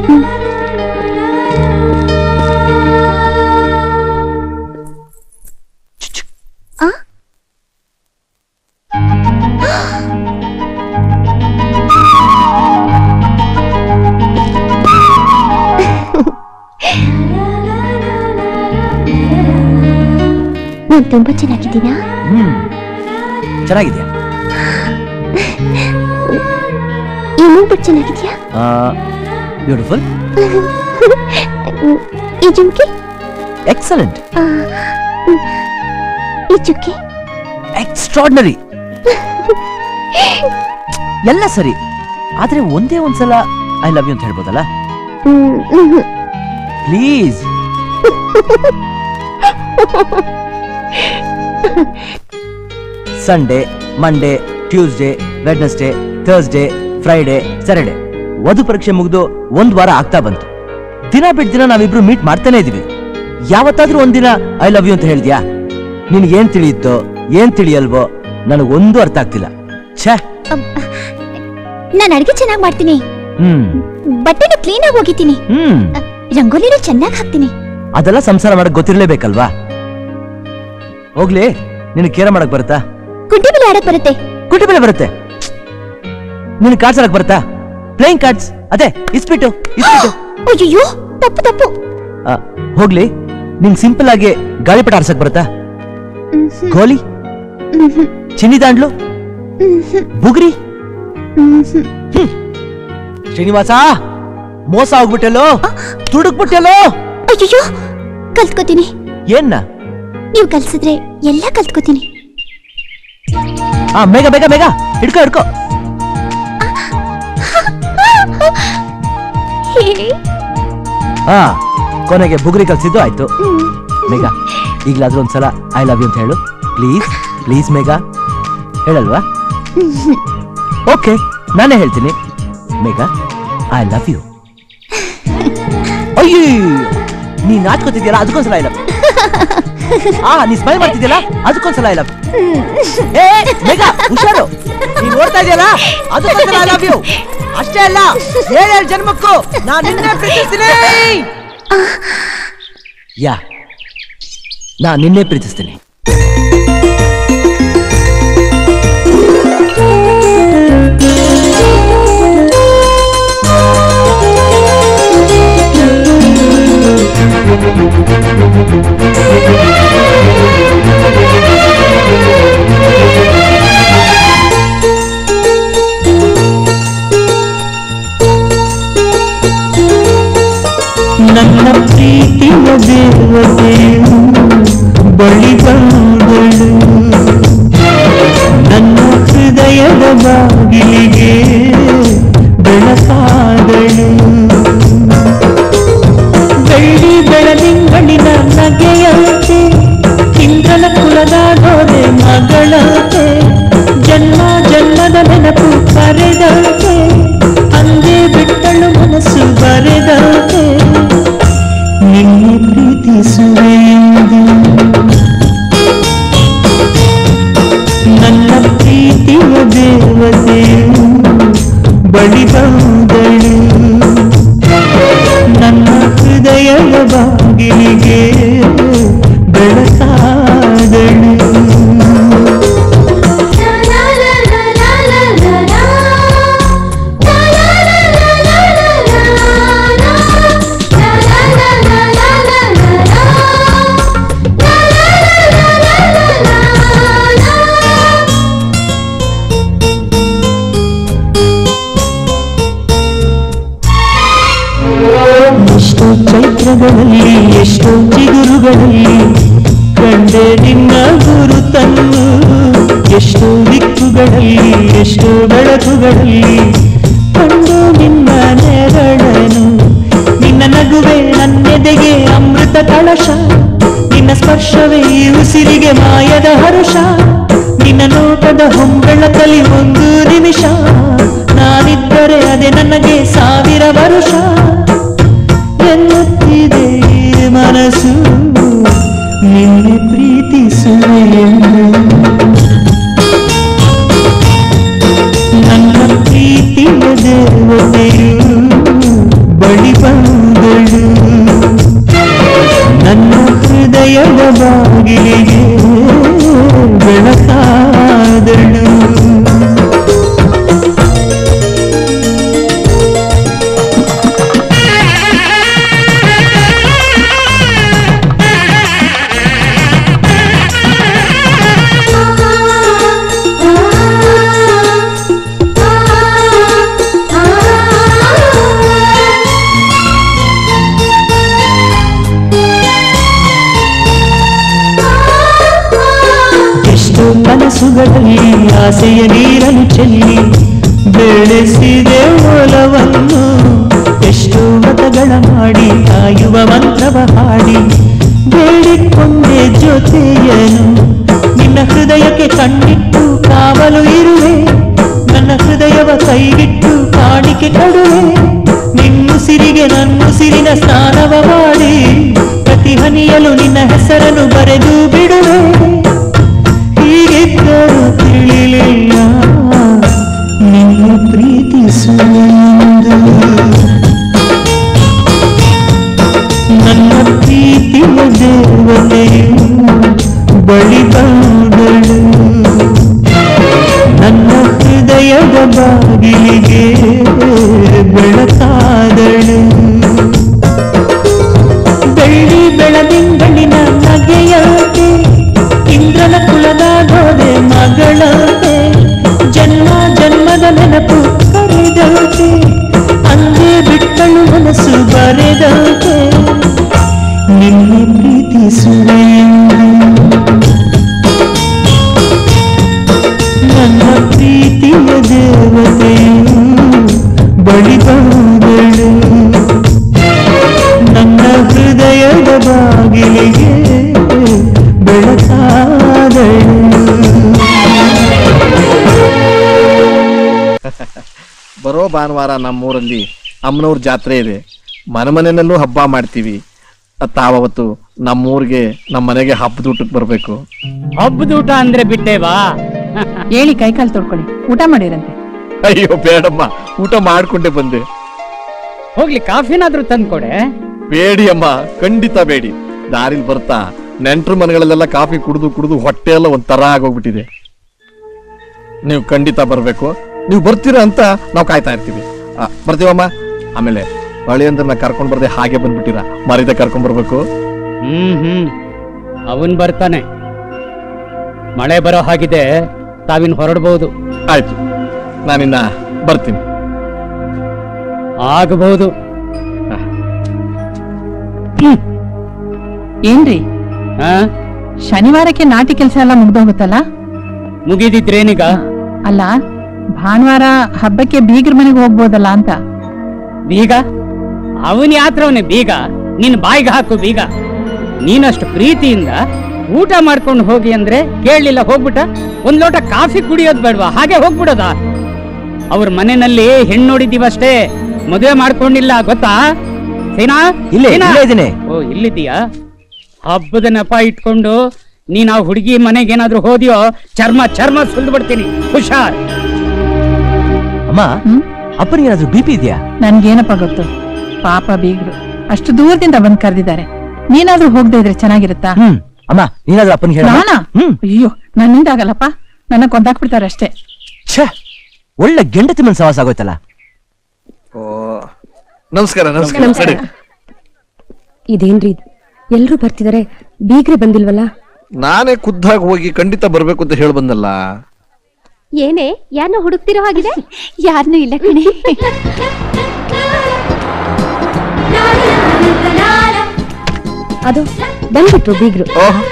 N: ನಾನು ತುಂಬಾ ಚೆನ್ನಾಗಿದ್ದೀನಾ?
Q: ಚೆನ್ನಾಗಿದ್ಯಾ?
N: ಈ ಮೂಗ್ಬಿಟ್ಟು ಚೆನ್ನಾಗಿದ್ಯಾ?
Q: ಬ್ಯೂಟಿಫುಲ್.
N: ಈ ಜುಮ್ಕಿ
Q: ಎಕ್ಸಲೆಂಟ್.
N: ಈ ಚುಕ್ಕಿ
Q: ಎಕ್ಸ್ಟ್ರಾರ್ಡಿನರಿ. ಎಲ್ಲ ಸರಿ, ಆದ್ರೆ ಒಂದೇ ಒಂದ್ಸಲ ಐ ಲವ್ ಯು ಅಂತ ಹೇಳ್ಬೋದಲ್ಲ? Please. Sunday, Monday, Tuesday, Wednesday, Thursday, Friday, Saturday ವಧು ಪರೀಕ್ಷೆ ಮುಗಿದು 1 ವಾರ ಆಗ್ತಾ ಬಂತು. ದಿನ ಬಿಟ್ಟು ದಿನ ನಾವಿಬ್ರು ಮೀಟ್ ಮಾಡ್ತಾನೆ ಇದೀವಿ. ಯಾವತ್ತಾದ್ರೂ ಒಂದಿನ ಐ ಲವ್ ಯು ಅಂತ ಹೇಳಿದ್ಯಾ? ನಿನ್ಗೇನ್ ತಿಳಿಯುತ್ತೋ ಏನ್ ತಿಳಿಯಲ್ವೋ ನನಗೊಂದು ಅರ್ಥ ಆಗ್ತಿಲ್ಲ. ಛೇ,
N: ನಾನು ಅಡಿಗೆ ಚೆನ್ನಾಗಿ ಮಾಡ್ತೀನಿ, ಬಟ್ಟೆನೂ ಕ್ಲೀನ್ ಆಗಿ ಹೋಗಿತೀನಿ, ರಂಗೋಲಿನೂ ಚೆನ್ನಾಗಿ ಹಾಕ್ತೀನಿ.
Q: ಅದೆಲ್ಲ ಸಂಸಾರ ಮಾಡಕ್ ಗೊತ್ತಿರ್ಲೇಬೇಕಲ್ವಾ? ಹೋಗ್ಲಿ, ನಿನ್ ಕೇರ ಮಾಡಕ್ ಬರುತ್ತಾ?
N: ಕುಂಟೆ ಬಿಲ್ಲೆ ಆಡಕ್ ಬರುತ್ತೆ.
Q: ಕುಂಟೆ ಬಿಲ್ಲೆ ಬರುತ್ತೆ. ನಿನ್ ಕಾರ್ಡ್ಸ್ ಆಡಕ್ ಬರುತ್ತಾ? ಪ್ಲೇಯಿಂಗ್ ಕಾರ್ಡ್ಸ್, ಅದೇ ಇಸ್ಪಿಟ್ಟು.
N: ಅಯ್ಯೋ, ತಪ್ಪು ತಪ್ಪು.
Q: ಹೋಗ್ಲಿ, ನಿನ್ ಸಿಂಪಲ್ ಆಗಿ ಗಾಳಿಪಟ ಆಡ್ಸಕ್ ಬರುತ್ತಾ? ಗೋಲಿ, ಚಿನ್ನಿ ದಾಂಡ್ಲು, ಬುಗ್ರಿ. ಶ್ರೀನಿವಾಸ, ಮೋಸ ಹೋಗ್ಬಿಟ್ಟೆಲ್ಲೋ, ತುಡುಕ್ಬಿಟ್ಟೆಲ್ಲೋ.
N: ಅಯ್ಯೋ, ಕಲ್ತ್ಕೋತೀನಿ.
Q: ಏನ್ನ?
N: ನೀವು ಕಲ್ಸಿದ್ರೆ ಎಲ್ಲ ಕಲ್ತ್ಕೋತೀನಿ.
Q: ಬೇಗ ಬೇಗ ಬೇಗ ಹಿಡ್ಕೋ ಹಿಡ್ಕೋ. ಹಾ ಕೊನೆಗೆ ಬುಗುರಿ ಕಲ್ಸಿದ್ದು ಆಯ್ತು. ಮೇಘಾ ಈಗಲಾದ್ರೂ ಒಂದ್ಸಲ ಐ ಲವ್ ಯು ಅಂತ ಹೇಳು ಪ್ಲೀಸ್. ಪ್ಲೀಸ್ ಮೇಘಾ, ಹೇಳಲ್ವಾ? ಓಕೆ ನಾನೇ ಹೇಳ್ತೀನಿ. Megha I love you. ಅಯ್ಯೋ ನೀ ನಾಚ್ಕೋತಿದ್ಯಲ್ಲ ಅದಕ್ಕೊಂದ್ಸಲ ಐ ಲವ್. ನೀ ಸ್ಮೈಲ್ ಮಾಡ್ತಿದ್ಯಲ್ಲ ಅದಕ್ಕೊಂದ್ಸಲ ಐ ಲವ್. ಏ ಮೇಘಾ ಹುಷಾರು, ನೀ ನೋಡ್ತಾ ಇದೆಯಲ್ಲ ಅದಕ್ಕೊಂದ್ಸಲ ಐ ಲವ್ ಯು. ಅಷ್ಟೇ ಅಲ್ಲ 7 ಜನ್ಮಕ್ಕೂ ನಾನು ನಿನ್ನೆ ಪ್ರೀತಿಸ್ತೀನಿ. ಯಾ ನಾನು ನಿನ್ನೆ ಪ್ರೀತಿಸ್ತೀನಿ.
D: ನನ್ನ ಪ್ರೀತಿಯ ದೇವತೆಯು ಬಳಿ ಬಂದಳು, ನನ್ನ ಹೃದಯದ ಬಾಗಿಲಿಗೆ ಬೆಳಕಾದಳು. ಬೆಳ್ಳಿ ಬೆಳದಿಂಗಳಿನ ನಗೆಯಂತೆ ಇಂದ್ರನ ಕುಲದ ಗೋದೆ ಮಗಳಂತೆ ಜನ್ಮ ಜನ್ಮದ ನೆನಪು ಕರೆದಂತೆ ಅಂದೇ ಬಿಟ್ಟಳು ಮನಸ್ಸು ಬರೆದಂತೆ ನಿನ್ನೆ ಪ್ರೀತಿಸುವೆಂದು. ನನ್ನ ಪ್ರೀತಿಯ ದೇವತೆಯು ಬಳಿ ಬಂದಳು, ನನ್ನ ಹೃದಯದ ಬಾಗಿಲಿಗೆ ಬೆಳಕಾದಳು. ಎಷ್ಟೋ ಚೈತ್ರಗಳಲ್ಲಿ ಎಷ್ಟೋ ಚಿಗುರುಗಳಲ್ಲಿ ಕಂಡೆ ನಿನ್ನ ಗುರುತನ್ನು, ಎಷ್ಟೋ ದಿಕ್ಕುಗಳಲ್ಲಿ ಎಷ್ಟೋ ಬೆಳಕುಗಳಲ್ಲಿ ಕಂಡು ನಿನ್ನ ನೆರಳನು. ನಿನ್ನ ನಗುವೆ ನನ್ನೆದೆಗೆ ಅಮೃತ ಕಳಶ, ನಿನ್ನ ಸ್ಪರ್ಶವೇ ಈ ಉಸಿರಿಗೆ ಮಾಯದ ಹರುಷ. ನಿನ್ನ ನೋಟದ ಹೊಂಬೆಳಕಲಿ ಒಂದು ನಿಮಿಷ ನಾನಿದ್ದರೆ ಅದೇ ನನಗೆ 1000 ವರುಷ ಎನ್ನುತ್ತಿದೆ ಮನಸ್ಸು ನಿನ್ನೆ ಪ್ರೀತಿಸುವೆಯೆಂದು. ನನ್ನ ಪ್ರೀತಿಯ ದೇವತೆಯು ಬಳಿ ಬಂದಳು, ನನ್ನ ಹೃದಯದ ಬಾಗಿಲಿಗೆ ಬೆಳಕಾದಳು. ಕನಸುಗಳಲ್ಲಿ ಆಸೆಯ ನೀರನ್ನು ಚೆಲ್ಲಿ ಬೆಳೆಸಿದೆ ಒಲವನ್ನು, ಎಷ್ಟೋ ಮತಗಳ ಮಾಡಿ ಕಾಯುವ ಮಂತ್ರವ ಹಾಡಿ ಬೇಡಿಕೊಂಡೆ ಜೊತೆಯನು. ನಿನ್ನ ಹೃದಯಕ್ಕೆ ಕಣ್ಣಿಟ್ಟು ಕಾವಲು ಇರುವೆ, ನನ್ನ ಹೃದಯವ ಕೈಗಿಟ್ಟು ಕಾಣಿಕೆ ಕೊಡುವೆ. ನಿನ್ನುಸಿರಿಗೆ ನನ್ನುಸಿರಿನ ಸ್ನಾನವ ಮಾಡಿ ಪ್ರತಿ ಹನಿಯಲು ನಿನ್ನ ಹೆಸರನ್ನು ಬರೆದು ಬಿಡುವೆ. ಹೀಗಿದ್ದರೂ ತಿಳಿಲಿಲ್ಲ ನಿನ್ನ ಪ್ರೀತಿಸುವೆಂದು. ನನ್ನ ಪ್ರೀತಿಯ ದೇವತೆಯು ಬಳಿ ಬಂದಳು, ನನ್ನ ಹೃದಯದ ಬಾಗಿಲಿಗೆ
G: ಬರೋ ಭಾನುವಾರ ನಮ್ಮೂರಲ್ಲಿ ಅಮ್ಮನವ್ರ ಜಾತ್ರೆ ಇದೆ. ಮನೆಯಲ್ಲೂ ಹಬ್ಬ ಮಾಡ್ತೀವಿ. ತಾವತ್ತು ನಮ್ಮೂರಿಗೆ ನಮ್ಮ ಮನೆಗೆ ಹಬ್ಬದ ಊಟಕ್ಕೆ ಬರ್ಬೇಕು.
L: ಹಬ್ಬದ ಊಟ ಅಂದ್ರೆ ಬಿಟ್ಟೇವಾ?
H: ಹೇಳಿ ಕೈಕಾಲು ತೊಳ್ಕೊಳ್ಳಿ, ಊಟ ಮಾಡಿರಂತೆ.
G: ಅಯ್ಯೋ ಬೇಡಮ್ಮ, ಊಟ ಮಾಡ್ಕೊಂಡೆ ಬಂದೆ.
L: ಹೋಗ್ಲಿ, ಕಾಫಿನಾದ್ರೂ ತಂದ್ಕೊಡೆ.
G: ಬೇಡಿ ಅಮ್ಮ, ಖಂಡಿತ ಬೇಡಿ. ದಾರಿಲಿ ಬರ್ತಾ ನೆಂಟ್ರ ಮನೆಗಳಲ್ಲೆಲ್ಲ ಕಾಫಿ ಕುಡಿದು ಕುಡಿದು ಹೊಟ್ಟೆ ಎಲ್ಲ ಒಂಥರ ಆಗೋಗ್ಬಿಟ್ಟಿದೆ. ನೀವು ಖಂಡಿತ ಬರ್ಬೇಕು. ನೀವು ಬರ್ತೀರಾ ಅಂತ ನಾವು ಕಾಯ್ತಾ ಇರ್ತೀವಿ. ಬರ್ತೀವಮ್ಮ. ಆಮೇಲೆ ಹಳಿಯಂದ್ರನ್ನ ಕರ್ಕೊಂಡ್ ಬರ್ದೆ ಹಾಗೆ ಬಂದ್ಬಿಟ್ಟಿರ, ಮರಿದೆ ಕರ್ಕೊಂಡ್ ಬರ್ಬೇಕು.
L: ಅವನ್ ಬರ್ತಾನೆ. ಮಳೆ ಬರೋ ಹಾಗಿದೆ, ತಾವಿನ್ ಹೊರಡ್ಬಹುದು.
G: ಆಯ್ತು, ನಾನಿನ್ನ ಬರ್ತೀನಿ.
L: ಆಗಬಹುದು.
H: ಏನ್ರಿ ಶನಿವಾರಕ್ಕೆ ನಾಟಿ ಕೆಲಸ ಎಲ್ಲ ಮುಗ್ದೋಗುತ್ತಲ್ಲ?
L: ಮುಗಿದಿದ್ರೇನೀಗ?
H: ಅಲ್ಲ, ಭಾನುವಾರ ಹಬ್ಬಕ್ಕೆ ಬೀಗ್ರ ಮನೆಗೆ ಹೋಗ್ಬೋದಲ್ಲ ಅಂತ.
L: ಬೀಗ? ಅವನ್ ಯಾತ್ರವನೇ ಬೀಗ? ನಿನ್ ಬಾಯಿಗೆ ಹಾಕು ಬೀಗ. ನೀನಷ್ಟು ಪ್ರೀತಿಯಿಂದ ಊಟ ಮಾಡ್ಕೊಂಡು ಹೋಗಿ ಅಂದ್ರೆ ಕೇಳಲಿಲ್ಲ, ಹೋಗ್ಬಿಟ್ಟ. ಒಂದ್ ಲೋಟ ಕಾಫಿ ಕುಡಿಯೋದ್ ಬೇಡವಾ? ಹಾಗೆ ಹೋಗ್ಬಿಡೋದ? ಅವ್ರ ಮನೆಯಲ್ಲಿ ಹೆಣ್ಣು ನೋಡಿದೀವಷ್ಟೇ, ಮದುವೆ ಮಾಡ್ಕೊಂಡಿಲ್ಲ, ಗೊತ್ತಾ? ಸೇನಾ
Q: ಇದ್ದೀನಿ.
L: ಓ, ಇಲ್ಲಿದ್ದೀಯಾ? ಹಬ್ಬದ ನೆಪ ಇಟ್ಕೊಂಡು ನೀನ್ ಆ ಹುಡುಗಿ ಮನೆಗೇನಾದ್ರೂ ಹೋದ್ಯೋ ಚರ್ಮ ಸುಲ್ದು ಬಿಡ್ತೀನಿ, ಹುಷಾರ್.
Q: ಅಮ್ಮ, ಅಪ್ಪನಿಗೇನಾದ್ರೂ BP ಇದೆಯಾ?
H: ನನ್ಗೇನಪ್ಪ ಗೊತ್ತು, ಪಾಪ ಬೀಗ್ರು ಅಷ್ಟು ದೂರದಿಂದ ಬಂದ್ ಕರೆದಿದ್ದಾರೆ. ನೀನಾದ್ರೂ ಹೋಗದೆ ಇದ್ರೆ ಚೆನ್ನಾಗಿರುತ್ತಾ?
Q: ಅಮ್ಮ, ನೀನಾದ್ರೂ ಅಪ್ಪನಿಗೆ ಹೇಳ.
H: ನಾನಾ? ಅಯ್ಯೋ, ನನ್ನಿಂದ ಆಗಲ್ಲಪ್ಪ, ನನ್ನ ಕೊಂದಾಕ್ಬಿಡ್ತಾರೆ ಅಷ್ಟೇ.
Q: ಒಳ್ಳೆ ಗೆಂಡತಿ ಮನ್ ಸವಾಸ ಆಗೋಯ್ತಲ್ಲ.
G: ನಮಸ್ಕಾರ. ನಮಸ್ಕಾರ.
R: ಇದೇನ್ರಿ ಎಲ್ರೂ ಬರ್ತಿದಾರೆ, ಬೀಗ್ರೆ ಬಂದಿಲ್ವಲ್ಲ?
G: ನಾನೇ ಖುದ್ದಾಗಿ ಹೋಗಿ ಖಂಡಿತ ಬರ್ಬೇಕು ಅಂತ ಹೇಳಿ ಬಂದಲ್ಲ.
N: ಏನೇ ಯಾರನ್ನ ಹುಡುಕ್ತಿರೋ ಹಾಗಿದೆ? ಯಾರನ್ನೂ ಇಲ್ಲ ಕಣೆ.
R: ಅದು ಬಂದ್ಬಿಟ್ರು ಬೀಗ್ರು.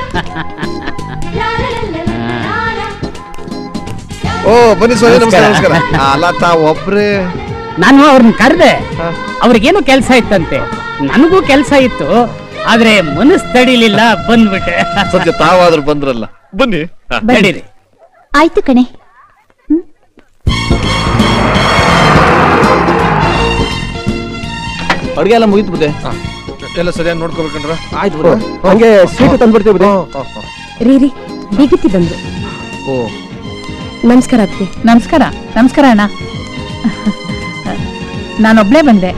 G: ಓ, ಬನ್ನಿ ಸ್ವಾಮಿ. ನಮಸ್ಕಾರ. ನಮಸ್ಕಾರ. ಅಲ್ಲ, ತಾವ್ ಒಬ್ರೇ?
L: ನಾನು ಅವ್ರನ್ನ ಕರೆದೆ, ಅವ್ರಿಗೇನು ಕೆಲ್ಸ ಇತ್ತಂತೆ, ನನಗೂ ಕೆಲ್ಸ ಇತ್ತು, ಆದ್ರೆ ಮನಸ್ಸು ತಡಿಲಿಲ್ಲ, ಬಂದ್ಬಿಟ್ಟೆ.
G: ಸದ್ಯ ತಾವಾದ್ರೂ ಬಂದ್ರಲ್ಲ, ಬನ್ನಿ.
L: ನಡೀರಿ.
N: ಆಯ್ತು ಕಣೆ.
B: ಅಡ್ಗೆ ಎಲ್ಲ ಮುಗಿತು ಬುದ್ದೆ.
G: ಎಲ್ಲ ಸರಿಯಾಗಿ ನೋಡ್ಕೋಬೇಕಂದ್ರ?
B: ಆಯ್ತು, ಹಂಗೆ ಸ್ವೀಟು ತಂದ್ಬಿಡ್ತೀವಿ ಬುದ್ದೆ.
R: ರೀ ಬೀಗತಿ ಬಂದ್ರು.
G: ಓ,
R: ನಮಸ್ಕಾರ ಅತ್ತೆ.
H: ನಮಸ್ಕಾರ. ನಮಸ್ಕಾರ ಅಣ್ಣ. ನಾನೊಬ್ಳೇ ಬಂದೆ.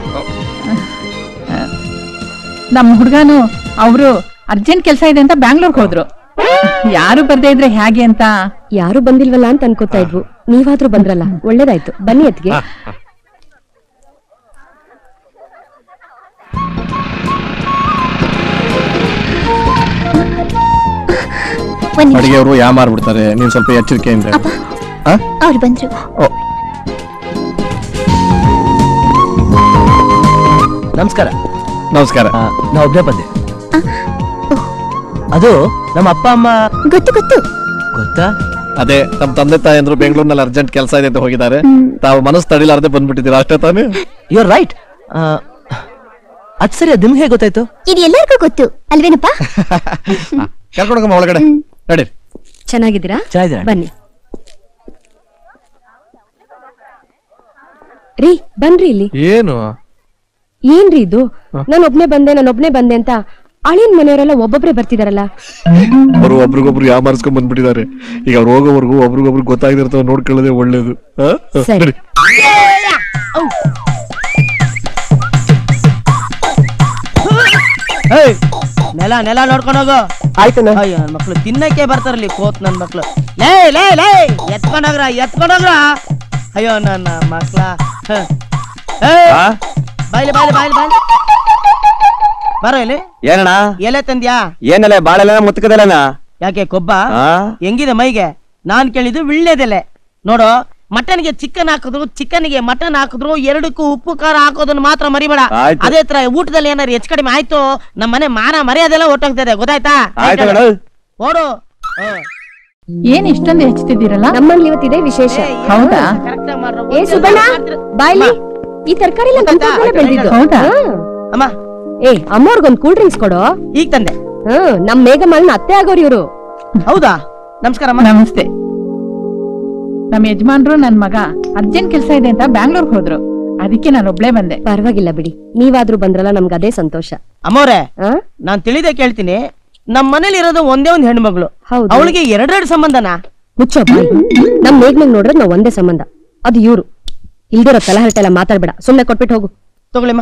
H: ನಮ್ಮ ಹುಡುಗನು ಅವರು ಅರ್ಜೆಂಟ್ ಕೆಲಸ ಇದೆ ಅಂತ ಬ್ಯಾಂಗ್ಳೂರ್ಗೆ ಹೋದ್ರು. ಯಾರು ಬರ್ದೇ ಇದ್ರೆ ಹೇಗೆ ಅಂತ.
R: ಯಾರು ಬಂದಿಲ್ವಲ್ಲ ಅಂತ ಅನ್ಕೋತಾ ಇದ್ವು, ನೀವಾದ್ರೂ ಬಂದ್ರಲ್ಲ, ಒಳ್ಳೇದಾಯ್ತು. ಬನ್ನಿ ಅತ್ಗೆ.
G: ಅಡಿಗೆಯವರು ಯಾಮಾರ್ಬಿಡ್ತಾರೆ, ನೀನ್ ಸ್ವಲ್ಪ ಎಚ್ಚರಿಕೆಯಿಂದ.
N: ಅವ್ರು ಬಂದ್ರು.
Q: ನಮಸ್ಕಾರ.
R: ನಮಸ್ಕಾರ.
Q: ನಾ ಒಬ್ಬನೇ ಬಂದೆ. ಅದು ನಮ್ಮ ಅಪ್ಪ ಅಮ್ಮ. ಗೊತ್ತಾ?
G: ಅದೇ ನಮ್ಮ ತಂದೆ ತಾಯಿ ಅಂದ್ರು ಬೆಂಗಳೂರಿನಲ್ಲಿ ಅರ್ಜೆಂಟ್ ಕೆಲಸ ಇದೆ ಅಂತ ಹೋಗಿದ್ದಾರೆ. ತಾವು ಮನಸ್ಸು ತಡಿಲಾರದೆ ಬಂದ್ಬಿಟ್ಟಿದ್ದೀರಾ, ಅಷ್ಟೇ ತಾನೇ?
Q: You are right. ಅದ್ ಸರಿ, ಅದು ನಿಮ್ಗೆ ಹೇಗೆ ಗೊತ್ತಾಯ್ತು?
N: ಇದು ಎಲ್ಲರಿಗೂ ಗೊತ್ತು ಅಲ್ವೇನಪ್ಪ?
G: ಕರ್ಕೊಂಡೋಗಮ್ಮ ಒಳಗಡೆ. ನಡಿ.
R: ಚೆನ್ನಾಗಿದ್ದೀರಾ? ಬನ್ನಿ. ರೀ ಬನ್ರಿ ಇಲ್ಲಿ. ಏನ್ರಿ ಇದು? ನಾನೊಬ್ನೇ ಬಂದೆ ಅಂತ ಅಳಿಯನ್ ಮನೆಯವರೆಲ್ಲ ಒಬ್ಬೊಬ್ರೆ ಬರ್ತಿದಾರಲ್ಲ.
G: ಅವರು ಒಬ್ರಿಗೊಬ್ರು ಯಾಮಾರಿಸ್ಕೊಂಡ್ ಬಂದ್ಬಿಟ್ಟಿದ್ದಾರೆ. ಈಗ ಅವ್ರು ಹೋಗೋವರೆಗೂ ಒಬ್ರಿಗೊಬ್ರು ಗೊತ್ತಾಗಿರ್ತಾವ, ನೋಡ್ಕೊಳ್ಳೋದೇ ಒಳ್ಳೇದು.
R: ಸರಿ.
Q: ನೆಲ ನೋಡ್ಕೊಂಡು ಹೋಗು.
B: ಆಯ್ತು.
Q: ಅಯ್ಯೋ, ನನ್ ಮಕ್ಳು ತಿನ್ನಕ್ಕೆ ಬರ್ತಾರಲ್ಲಿ ಕೋತ್ ನನ್ ಮಕ್ಳು. ಲೇ ಎತ್ಕೊಂಡೋಗ್ರ. ಅಯ್ಯೋ ನನ್ನ ಮಕ್ಳ. ಬಾಯ್ಲಿ ಬರೋ ಇಲ್ಲಿ.
M: ಏನಣ್ಣ?
Q: ಎಲೆ ತಂದ್ಯಾ?
M: ಏನೆಲೆ? ಬಾಳೆಲ್ಲ ಮುತ್ಕದೆಲೆನಾ?
Q: ಯಾಕೆ ಕೊಬ್ಬ ಹೆಂಗಿದೆ ಮೈಗೆ? ನಾನ್ ಕೇಳಿದ್ದು ವಿಳ್ಳೆದೆಲೆ. ನೋಡು, ಮಟನ್ಗೆ ಚಿಕನ್ ಹಾಕಿದ್ರು, ಚಿಕನ್ಗೆ ಮಟನ್ ಹಾಕಿದ್ರು, ಎರಡಕ್ಕೂ ಉಪ್ಪು ಖಾರ ಹಾಕೋದನ್ನ ಮಾತ್ರ ಮರಿಬೇಡ. ಅದೇ ತರ ಊಟದಲ್ಲಿ ಏನಾರು ಹೆಚ್ಚು ಕಡಿಮೆ ಆಯ್ತು, ನಮ್ಮ ಮನೆ ಮಾನ ಮರ್ಯಾದೆಲ್ಲ ಒಟ್ಟೋಗ್ತದೆ, ಗೊತ್ತಾಯ್ತಾ? ಓಡು.
H: ಏನ್ ಇಷ್ಟೊಂದು ಹೆಚ್ಚುತ್ತಿದ್ದೀರಲ್ಲ?
R: ನಮ್ಮಲ್ಲಿ ಇವತ್ತಿದೆ ವಿಶೇಷ.
H: ಹೌದಾ?
R: ಏ ಸುಬ್ಬಣ್ಣ, ಬಾಯ್ಲಿ. ಈ ತರಕಾರಿ ಎಲ್ಲ ಬೆಳೆದಿದ್ದು.
H: ಹೌದಾ?
Q: ಅಮ್ಮ,
R: ಅಮ್ಮವ್ರಿಗೊಂದು ಕೂಲ್ ಡ್ರಿಂಕ್ಸ್ ಕೊಡು.
Q: ಈಗ ತಂದೆ.
R: ನಮ್ ಮೇಘಮಲ್ನ ಅತ್ತೆ ಆಗೋರು ಇವ್ರು.
Q: ಹೌದಾ? ನಮಸ್ಕಾರ.
H: ನಮಸ್ತೆ. ನಮ್ಮ ಯಜಮಾನ್ರು ನನ್ ಮಗ ಅರ್ಜೆಂಟ್ ಕೆಲಸ ಇದೆ ಅಂತ ಬ್ಯಾಂಗ್ಳೂರ್ಗೆ ಹೋದ್ರು. ಅದಕ್ಕೆ ನಾನು ಒಬ್ಳೇ ಬಂದೆ.
R: ಪರವಾಗಿಲ್ಲ ಬಿಡಿ, ನೀವಾದ್ರೂ ಬಂದ್ರಲ್ಲ ನಮ್ಗೆ ಅದೇ ಸಂತೋಷ.
K: ಅಮ್ಮವ್ರೆ, ನಾನ್ ತಿಳಿದೆ ಕೇಳ್ತೀನಿ. ನಮ್ ಮನೇಲಿ ಇರೋದು ಒಂದೇ ಒಂದ್ ಹೆಣ್ಮಗಳು, ಅವಳಿಗೆ ಎರಡೆರಡು ಸಂಬಂಧನಾ?
R: ಮುಚ್ಚೋ ಬಾಯಿ. ನಮ್ ಮೇಘ್ನಾಗ್ ನೋಡ್ರೆ ನಾವ್ ಒಂದೇ ಸಂಬಂಧ, ಅದು ಇವ್ರು. ಇಲ್ದಿರೋ ತಲಹರಟೆ ಎಲ್ಲ ಮಾತಾಡ್ಬೇಡ, ಸುಮ್ನೆ ಕೊಟ್ಬಿಟ್ಟು ಹೋಗು.
K: ತಗೊಳ್ಳಿಮ್ಮ.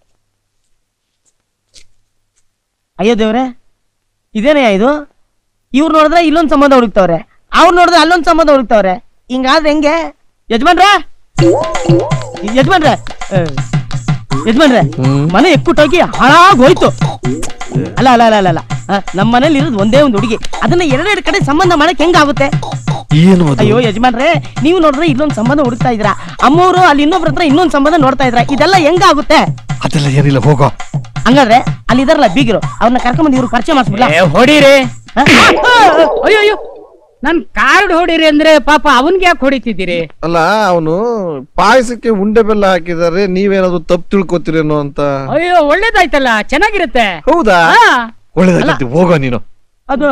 K: ಅಯ್ಯೋ ದೇವ್ರೆ, ಇದೇನಯ್ಯ ಇದು? ಇವ್ರು ನೋಡಿದ್ರೆ ಇಲ್ಲೊಂದ್ ಸಂಬಂಧ ಹುಡುಕ್ತವ್ರೆ, ಅವ್ರು ನೋಡಿದ್ರೆ ಅಲ್ಲೊಂದ್ ಸಂಬಂಧ ಹುಡುಕ್ತವ್ರೆ. ಹಿಂಗಾದ್ರೆ ಹೆಂಗೆ? ಯಜಮಾನ್ರೆ, ಯಜಮಾನ್ರೆ, ಯಜಮಾನ್ರೆ, ಮನೆ ಎಕ್ಕುಟ್ಟೋಗಿ ಹಾಳಾಗೋಯ್ತು. ಅಲ್ಲ ಅಲ್ಲ ಅಲ್ಲ ಅಲ್ಲ, ನಮ್ಮ ಮನೇಲಿ ಇರೋದು ಒಂದೇ ಒಂದು ಹುಡುಗಿ, ಅದನ್ನ ಎರಡೆರಡು ಕಡೆ ಸಂಬಂಧ ಮಾಡಕ್ ಹೆಂಗಾಗುತ್ತೆ? ಅಯ್ಯೋ ಯಜಮಾನ್ರೆ, ನೀವು ನೋಡಿದ್ರೆ ಇಲ್ಲೊಂದ್ ಸಂಬಂಧ ಹುಡುಕ್ತಾ ಇದ್ರ, ಅಮ್ಮವರು ಅಲ್ಲಿ ಇನ್ನೊಬ್ರ ಹತ್ರ ಇನ್ನೊಂದ್ ಸಂಬಂಧ ನೋಡ್ತಾ ಇದ್ರ, ಇದೆಲ್ಲ ಹೆಂಗಾಗುತ್ತೆ?
G: ಅದೆಲ್ಲ ಏನಿಲ್ಲ, ಹೋಗೋ.
K: ಹಂಗಾದ್ರೆ ಅಲ್ಲಿ ಇದಾರಲ್ಲ ಬೀಗರು, ಅವ್ರನ್ನ ಕರ್ಕೊಂಡ್ಬಂದು ಇವ್ರು ಪರಿಚಯ ಮಾಡಿಸ್ಬಿಡ್ಲ?
L: ಹೊಡೀರಿ. ಅಯ್ಯೋ ಅಯ್ಯೋ, ನನ್ ಕಾರ್ಡ್ ಹೊಡೀರಿ ಅಂದ್ರೆ ಪಾಪ ಅವನ್ಗೆ ಯಾಕೆ ಹೊಡಿತಿದ್ದೀರಿ?
G: ಅಲ್ಲ, ಅವನು ಪಾಯಸಕ್ಕೆ ಉಂಡೆ ಬೆಲ್ಲ ಹಾಕಿದಾರೆ, ನೀವೇನಾದ್ರು ತಪ್ಪು ತಿಳ್ಕೊತೀರೇನೋ ಅಂತ.
L: ಅಯ್ಯೋ ಒಳ್ಳೇದಾಯ್ತಲ್ಲ, ಚೆನ್ನಾಗಿರುತ್ತೆ.
G: ಹೌದಾ? ಒಳ್ಳೇದಾಯ್ತು, ಹೋಗೋ ನೀನು.
K: ಅದು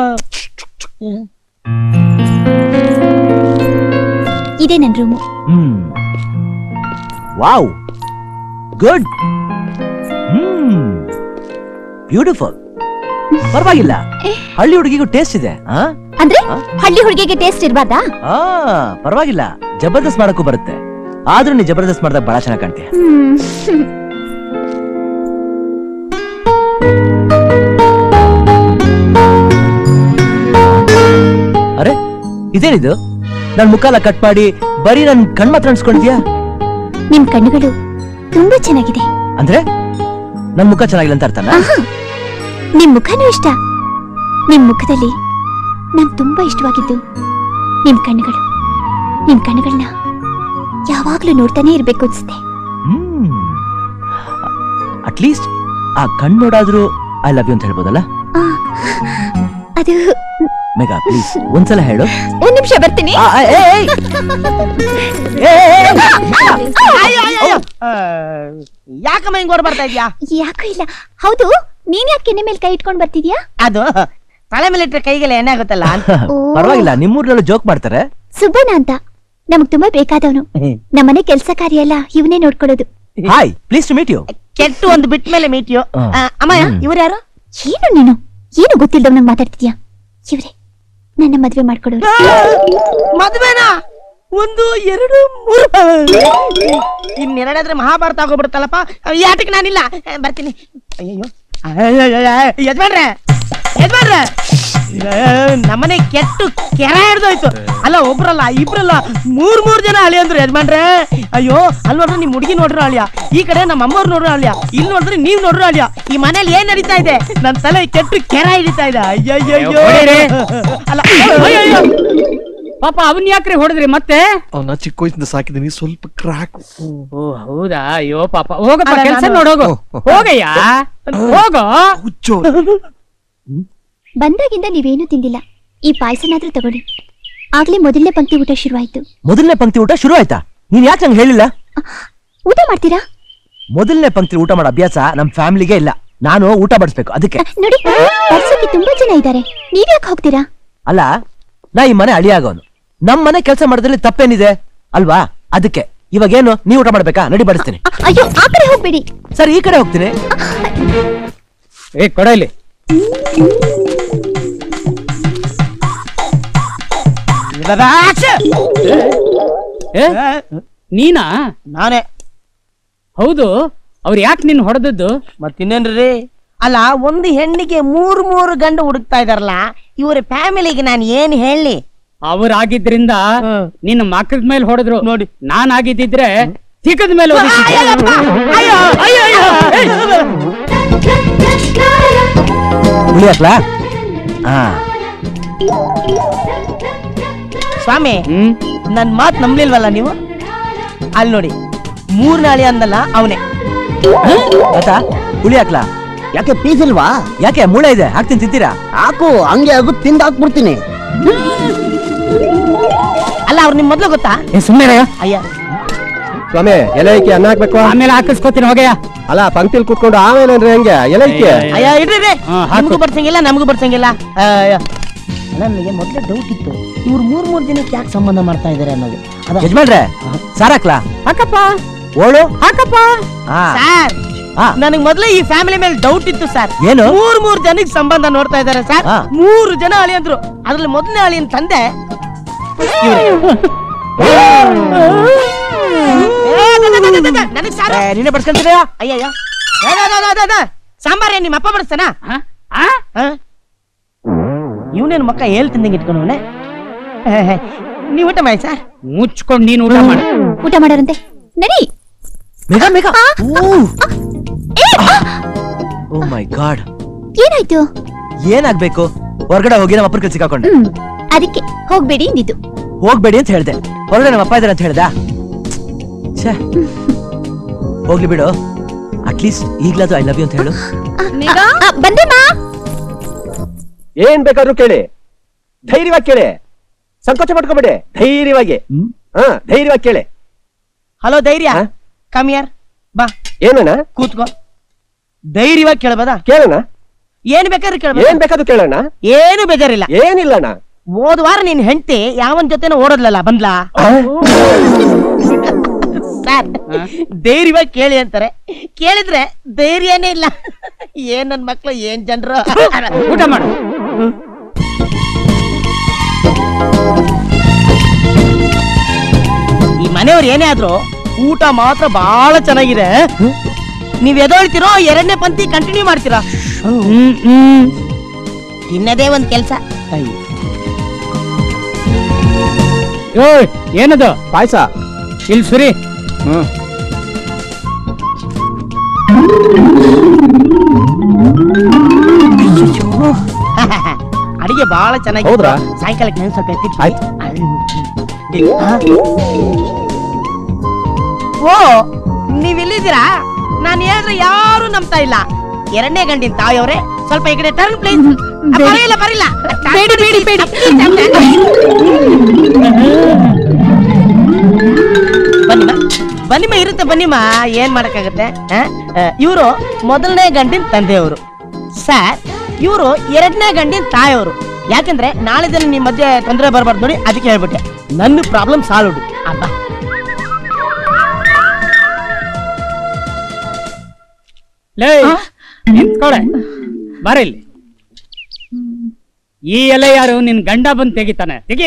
C: ಇದೇ ನನ್ ರೂಮು.
Q: Wow, good, beautiful. ಪರವಾಗಿಲ್ಲ, ಹಳ್ಳಿ ಹುಡುಗಿಗೂ ಟೇಸ್ಟ್ ಇದೆ.
C: ಅಂದ್ರೆ ಹಳ್ಳಿ ಹುಡುಗಿಗೆ ಟೇಸ್ಟ್ ಇರ್ಬಾರ್ದಾ?
Q: ಪರವಾಗಿಲ್ಲ, ಜಬರ್ದಸ್ತ್ ಮಾಡಕ್ಕೂ ಬರುತ್ತೆ. ಆದ್ರೂ ನೀ ಜಬರ್ದಸ್ತ್ ಮಾಡಿದಾಗ ಬಹಳ ಚೆನ್ನಾಗಿ ಕಾಣ್ತೀಯ. ಅರೆ, ಇದೇನಿದು? ನನ್ ಮುಖ ಎಲ್ಲ ಕಟ್ ಮಾಡಿ ಬರೀ ನನ್ ಕಣ್ ಮಾತ್ರ ಅನ್ಸ್ಕೊಂಡ್ತೀಯಾ?
C: ನಿಮ್ ಕಣ್ಣುಗಳು ತುಂಬಾ ಚೆನ್ನಾಗಿದೆ.
Q: ಅಂದ್ರೆ ನನ್ ಮುಖ ಚೆನ್ನಾಗಿಲ್ಲ ಅಂತ ಅರ್ಥನಾ?
C: ನಿಮ್ ಮುಖನೂ ಇಷ್ಟ. ನಿಮ್ ಮುಖದಲ್ಲಿ ನಾನ್ ತುಂಬಾ ಇಷ್ಟವಾಗಿದ್ದು ನಿಮ್ ಕಣ್ಣುಗಳು. ನಿಮ್ ಕಣ್ಣುಗಳನ್ನ ಯಾವಾಗ್ಲೂ ನೋಡ್ತಾನೆ ಇರ್ಬೇಕು ಅನ್ಸುತ್ತೆ.
Q: ಅಟ್ಲೀಸ್ಟ್ ಆ ಕಣ್ ನೋಡಾದ್ರೂ ಐ ಲವ್ ಯು ಅಂತ ಹೇಳ್ಬೋದಲ್ಲ?
C: ಅದು
Q: ಮೇಘಾ, ಪ್ಲೀಸ್ ಒಂದ್ಸಲ ಹೇಳು.
C: ಒಂದ್ ನಿಮಿಷ ಬರ್ತೀನಿ.
K: ಯಾಕಮ್ಮ ಹಿಂಗ್ ಓಡ್ ಬರ್ತಾ ಇದ್ಯಾ?
C: ಯಾಕೂ ಇಲ್ಲ. ಹೌದು, ನೀನ್ ಯಾಕೆ ಕೆನ್ನೆ ಮೇಲೆ ಕೈ ಇಟ್ಕೊಂಡ್ ಬರ್ತಿದ್ಯಾ?
K: ಅದು ತಲೆ ಮೇಲೆ ಇಟ್ಟರೆ ಕೈಗೆಲ್ಲ ಎಣ್ಣೆ ಆಗುತ್ತಲ್ಲ.
Q: ಪರವಾಗಿಲ್ಲ, ನಿಮ್ಮೂರ್ನಲ್ಲೂ ಜೋಕ್ ಮಾಡ್ತಾರೆ.
C: ಸುಬ್ಬಣ್ಣ ಅಂತ ನಮಗ್ ತುಂಬಾ ಬೇಕಾದವನು. ನಮ್ಮನೆ ಕೆಲ್ಸ ಕಾರ್ಯ ಎಲ್ಲ ಇವನೇ ನೋಡ್ಕೊಳ್ಳೋದು.
Q: Hi, please to meet you.
K: ಕೆಟ್ಟು ಒಂದು ಬಿಟ್ ಮೇಲೆ ಮೀಟ್ ಯು. ಅಮ್ಮಯ್ಯ, ಇವ್ರು ಯಾರು?
C: ಏನು ನೀನು ಏನು ಗೊತ್ತಿಲ್ದವ್ ಮಾತಾಡ್ತಿದ್ಯಾ? ಇವ್ರೆ ನನ್ನ ಮದ್ವೆ ಮಾಡ್ಕೊಡೋರು.
K: ಮದ್ವೆನಾ? ಒಂದು ಎರಡು ಮೂರು, ಇನ್ನೆರಡಾದ್ರೆ ಮಹಾಭಾರತ ಆಗೋಗ್ಬಿಡುತ್ತಲ್ಲಪ್ಪ. ಯಾಟಕ್ಕೆ ನಾನಿಲ್ಲ, ಬರ್ತೀನಿ. ಅಯ್ಯೋ ಯಜಮಾನ್ರೆ, ಯಜಮಾನ್ರೆ, ನಮ್ಮನೆ ಕೆಟ್ಟು ಕೆರ ಹಿಡ್ದೋಯ್ತು. ಅಲ್ಲ, ಒಬ್ರಲ್ಲ ಇಬ್ರಲ್ಲ, ಮೂರ್ ಜನ ಅಳಿ ಅಂದ್ರು ಯಜಮಾನ್ರೆ. ಅಯ್ಯೋ, ಅಲ್ಲಿ ನೋಡ್ರಿ ನಿಮ್ ಹುಡುಗಿ ನೋಡ್ರು ಅಳಿಯ, ಈ ಕಡೆ ನಮ್ಮ ಅಮ್ಮವ್ರು ನೋಡ್ರು ಅಳಿಯ, ಇಲ್ಲಿ ನೋಡಿದ್ರೆ ನೀವ್ ನೋಡ್ರು ಅಳಿಯ. ಈ ಮನೇಲಿ ಏನ್ ನಡೀತಾ ಇದೆ? ನನ್ ತಲೆ ಕೆಟ್ಟು ಕೆರ ಹಿಡಿತಾ ಇದೆ. ಅಯ್ಯಯ್ಯೋ, ಅಲ್ಲ
L: ಪಾಪ ಅವನ್ ಯಾಕ್ರಿ ಹೊಡೆದ್ರಿ ಮತ್ತೆ?
G: ಅವನ ಚಿಕ್ಕ ವಯಸ್ಸಿಂದ ಸಾಕಿದೀನಿ, ಸ್ವಲ್ಪ ಕ್ರಾಕ್.
L: ಓ ಹೌದಾ? ಅಯ್ಯೋ ಪಾಪ, ಹೋಗಪ್ಪ, ಕೆಲಸ ನೋಡೋಗು. ಹೋಗಯ್ಯ, ಹೋಗೋ.
C: ಬಂದಾಗಿಂದ ನೀವೇನು ತಿಂದಿಲ್ಲ. ಈ ಪಾಯಸನಾದ್ರೂ ತಗೊಳ್ಳಿ. ಆಗ್ಲೇ ಮೊದಲನೇ ಪಂಕ್ತಿ ಊಟ ಶುರುವಾಯ್ತು.
Q: ಮೊದಲನೇ ಪಂಕ್ತಿ ಊಟ ಶುರು ಆಯ್ತಾ? ನೀನ್ ಯಾಕೆ ನಂಗೆ ಹೇಳಿಲ್ಲ?
C: ಊಟ ಮಾಡ್ತೀರಾ?
Q: ಮೊದಲನೇ ಪಂಕ್ತಿ ಊಟ ಮಾಡೋ ಅಭ್ಯಾಸ ನಮ್ ಫ್ಯಾಮಿಲಿಗೆ ಇಲ್ಲ. ನಾನು ಊಟ ಬಡಿಸ್ಬೇಕು, ಅದಕ್ಕೆ.
C: ನೋಡಿ, ಬರ್ಸೋಕೆ ತುಂಬಾ ಜನ ಇದ್ದಾರೆ, ನೀವ್ಯಾಕೆ ಹೋಗ್ತೀರಾ?
Q: ಅಲ್ಲ, ನಾ ಈ ಮನೆ ಅಳಿಯಾಗೋನು, ನಮ್ ಮನೆ ಕೆಲಸ ಮಾಡೋದ್ರಲ್ಲಿ ತಪ್ಪೇನಿದೆ ಅಲ್ವಾ? ಅದಕ್ಕೆ ಇವಾಗೇನು, ನೀವ್ ಊಟ ಮಾಡ್ಬೇಕಾ? ನಡಿ, ಬಡಿಸ್ತೀನಿ.
C: ಅಯ್ಯೋ, ಆ ಕಡೆ ಹೋಗ್ಬೇಡಿ.
Q: ಸರಿ, ಈ ಕಡೆ ಹೋಗ್ತೀನಿ.
L: ಏ ಕೊಡ ಇಲ್ಲಿ. ನೀನಾ?
K: ನಾನೇ.
L: ಹೌದು, ಅವ್ರು ಯಾಕೆ ನಿನ್ ಹೊಡೆದದ್ದು?
K: ಮತ್ತಿನ್ನೇನ್ರಿ? ಅಲ್ಲ, ಒಂದು ಹೆಣ್ಣಿಗೆ ಮೂರು ಗಂಡು ಹುಡುಕ್ತಾ ಇದಾರಲ್ಲ, ಇವರ ಫ್ಯಾಮಿಲಿಗೆ ನಾನು ಏನ್ ಹೇಳಿ?
L: ಅವ್ರಾಗಿದ್ರಿಂದ ನಿನ್ನ ಮಕ್ಕದ ಮೇಲೆ ಹೊಡೆದ್ರು ನೋಡಿ. ನಾನ್ ಆಗಿದ್ದಿದ್ರೆ ತಿಕ್ಕದ ಮೇಲೆ
K: ಸ್ವಾಮಿ, ನನ್ ಮಾತ್ ನಂಬ್ಲಿಲ್ವಲ್ಲ ನೀವು? ಅಲ್ಲಿ ನೋಡಿ, 3 ನಾಳಿ ಅಂದಲ್ಲ ಅವನೇ.
Q: ಹುಳಿ ಹಾಕ್ಲಾ?
A: ಯಾಕೆ ಪೀಸ್ ಇಲ್ವಾ?
Q: ಯಾಕೆ ಮೂಳೆ ಇದೆ, ಹಾಕ್ತೀನಿ, ತಿಂತೀರಾ?
A: ಹಾಕು, ಹಂಗೆ ಆಗು, ತಿಂದು ಹಾಕ್ಬಿಡ್ತೀನಿ.
K: ಅಲ್ಲ, ಅವ್ರು ನಿಮ್ ಮೊದ್ಲು ಗೊತ್ತಾ?
L: ಸುಮ್ಮನೆ
K: ಅಯ್ಯ
J: ಸ್ವಾಮಿ, ಎಲೆಕ್ಕೆ ಅನ್ನ ಹಾಕ್ಬೇಕು.
L: ಆಮೇಲೆ ಹಾಕಿಸ್ಕೋತೀನಿ, ಹೋಗಯ್ಯ.
J: ಅಲ್ಲ, ಪಂಕ್ತಿಲ್ ಕುತ್ಕೊಂಡು ಆಮೇಲೆ ಅಂದ್ರೆ ಹೆಂಗೆ? ಎಲೆಕ್ಕೆ
K: ಅಯ್ಯ ಇಡ್ರಿ, ನಮಗೂ ಬರ್ಸಂಗಿಲ್ಲ, ನಮಗೂ ಬರ್ಸಂಗಿಲ್ಲ. ನನಗೆ ಮೊದಲೇ ಡೌಟ್ ಇತ್ತು ಇವ್ರು ಮೂರ್ ಜನಕ್ಕೆ ಯಾಕೆ ಸಂಬಂಧ ಮಾಡ್ತಾ ಇದಾರೆ ಅನ್ನೋದು.
Q: ಯಜಮಾನ್ರೆ ಸಾರಾಕ್ಲಾ
K: ಹಾಕಪ್ಪ
Q: ಓಳು
K: ಹಾಕಪ್ಪ ಸರ್. ನನಗ್ ಮೊದಲೇ ಈ ಫ್ಯಾಮಿಲಿ ಮೇಲೆ ಡೌಟ್ ಇತ್ತು ಸರ್.
Q: ಏನು?
K: ಮೂರ್ ಜನಕ್ಕೆ ಸಂಬಂಧ ನೋಡ್ತಾ ಇದಾರೆ ಸರ್. 3 ಜನ ಅಳಿಯಂದ್ರು. ಅದ್ರಲ್ಲಿ ಮೊದಲನೇ ಅಳಿಯನ್ ತಂದೆ
Q: ನೀನೇ ಬಡ್ಸ್ಕೊಂತೀರಾ?
K: ಅಯ್ಯಯ್ಯ ಸಾಂಬಾರ ನಿಮ್ಮ ಅಪ್ಪ ಬಡಿಸ್ತಾನ? ಇವನೇನು ಮಕ್ಕ ಹೇಳ್ತಿದ್ದಂಗೆ ಇಟ್ಕೊಂಡವನೆ. ನೀವು ಊಟ ಮಾಡಿ ಸರ್.
L: ಮುಚ್ಕೊಂಡು ನೀನು ಊಟ ಮಾಡ.
C: ಊಟ ಮಾಡಾರಂತೆ ನಡಿ.
Q: ಮೇಘ ಮೇಘ ಓ ಮೈ ಗಾಡ್,
C: ಏನಾಯ್ತು?
Q: ಏನಾಗ್ಬೇಕು? ಹೊರಗಡೆ ಹೋಗಿ ನಮ್ಮ ಅಪ್ಪನ ಕೈಲಿ ಸಿಕ್ಕಾಕೊಂಡೆ.
C: ಅದಕ್ಕೆ ಹೋಗ್ಬೇಡಿ ನಿದ್ದು.
Q: ಹೋಗ್ಬೇಡಿ ಅಂತ ಹೇಳ್ದೆ, ಹೊರಗಡೆ ನಮ್ಮ ಅಪ್ಪ ಇದಾರೆ ಅಂತ ಹೇಳ್ದ. ಹೋಗ್ಲಿ ಬಿಡು, ಅಟ್ಲೀಸ್ಟ್ ಈಗ್ಲಾದ್ರು ಐ ಲವ್ ಯು ಅಂತ ಹೇಳು.
C: ಬಂದೇಮಾ.
J: ಏನ್ ಬೇಕಾದ್ರೂ ಕೇಳಿ, ಧೈರ್ಯವಾಗಿ ಕೇಳಿ, ಸಂಕೋಚ ಮಾಡ್ಕೋಬೇಡಿ, ಧೈರ್ಯವಾಗಿ. ಧೈರ್ಯವಾಗಿ ಕೇಳಿ.
K: ಹಲೋ ಧೈರ್ಯ, ಕಮಿಯರ್ ಬಾ.
J: ಏನಣ್ಣ?
K: ಕೂತ್ಕೋ. ಧೈರ್ಯವಾಗಿ ಕೇಳಬಹುದಾ?
J: ಕೇಳೋಣ.
K: ಏನ್ ಬೇಕಾದ್ರೂ ಕೇಳಬಹುದು.
J: ಏನ್ ಬೇಕಾದ್ರೂ ಕೇಳೋಣ.
K: ಏನು ಬೇಜಾರಿಲ್ಲ.
J: ಏನಿಲ್ಲಣ್ಣ.
K: ಹೋದ ವಾರ ನಿನ್ ಹೆಂಡತಿ ಯಾವನ್ ಜೊತೆನೋ ಓಡೋದ್ಲಲ್ಲ, ಬಂದ್ಲಾ? ಸರ್ ಧೈರ್ಯವಾಗಿ ಕೇಳಿ ಅಂತಾರೆ, ಕೇಳಿದ್ರೆ ಧೈರ್ಯನೇ ಇಲ್ಲ. ಏನ್ ನನ್ ಮಕ್ಳು, ಏನ್ ಜನರು.
L: ಊಟ ಮಾಡು.
K: ಈ ಮನೆಯವ್ರು ಏನೇ ಆದ್ರೂ ಊಟ ಮಾತ್ರ ಬಹಳ ಚೆನ್ನಾಗಿದೆ. ನೀವ್ ಎದೊಳ್ತಿರೋ 2ನೇ ಪಂಕ್ತಿ ಕಂಟಿನ್ಯೂ ಮಾಡ್ತೀರಾ? ತಿನ್ನದೇ ಒಂದ್ ಕೆಲ್ಸ.
L: ಏನದು?
J: ಪಾಯಸ.
L: ಇಲ್ಲಿ ಸುರಿ.
K: ಅಡಿಗೆ ಬಹಳ ಚೆನ್ನಾಗಿ. ಸಾಯಂಕಾಲಕ್ಕೆ ನಾನು ಸ್ವಲ್ಪ ಎತ್ತಿಟ್ಟು. ಓ ನೀವ್ ಇಲ್ಲಿದ್ದೀರಾ? ನಾನು ಹೇಳಿದ್ರೆ ಯಾರು ನಂಬ್ತಾ ಇಲ್ಲ. 2ನೇ ಗಂಡಿನ ತಾಯಿಯವ್ರೆ, ಸ್ವಲ್ಪ ಈ ಕಡೆ ಟರ್ನ್ ಪ್ಲೀಸ್. ಬರಿಲ್ಲ ಬರಿಲ್ಲ, ಬೇಡಿ ಬೇಡಿ ಬೇಡಿ. ಬನ್ನಿಮ್ಮ ಇರುತ್ತೆ, ಬನ್ನಿಮ್ಮ, ಏನ್ ಮಾಡಕ್ಕಾಗತ್ತೆ. ಇವರು ಮೊದಲನೇ ಗಂಡಿನ ತಂದೆಯವರು ಸರ್, ಇವರು 2ನೇ ಗಂಡಿನ ತಾಯಿಯವರು. ಯಾಕಂದ್ರೆ ನಾಳೆ ದಿನ ನಿಮ್ ಮಧ್ಯೆ ತೊಂದರೆ ಬರಬಾರ್ದು ನೋಡಿ, ಅದಕ್ಕೆ ಹೇಳ್ಬಿಟ್ಟೆ. ನನ್ನ ಪ್ರಾಬ್ಲಮ್ ಸಾಲ್ವ್ ಅಬ್ಬಾ.
L: ನಿಂತ್ಕೊಳೆ, ಬಾರ ಇಲ್ಲಿ. ಈ ಎಲೆ ಯಾರು? ನಿನ್ ಗಂಡ ಬಂದು ತೆಗಿತಾನೆ, ತೆಗಿಯ.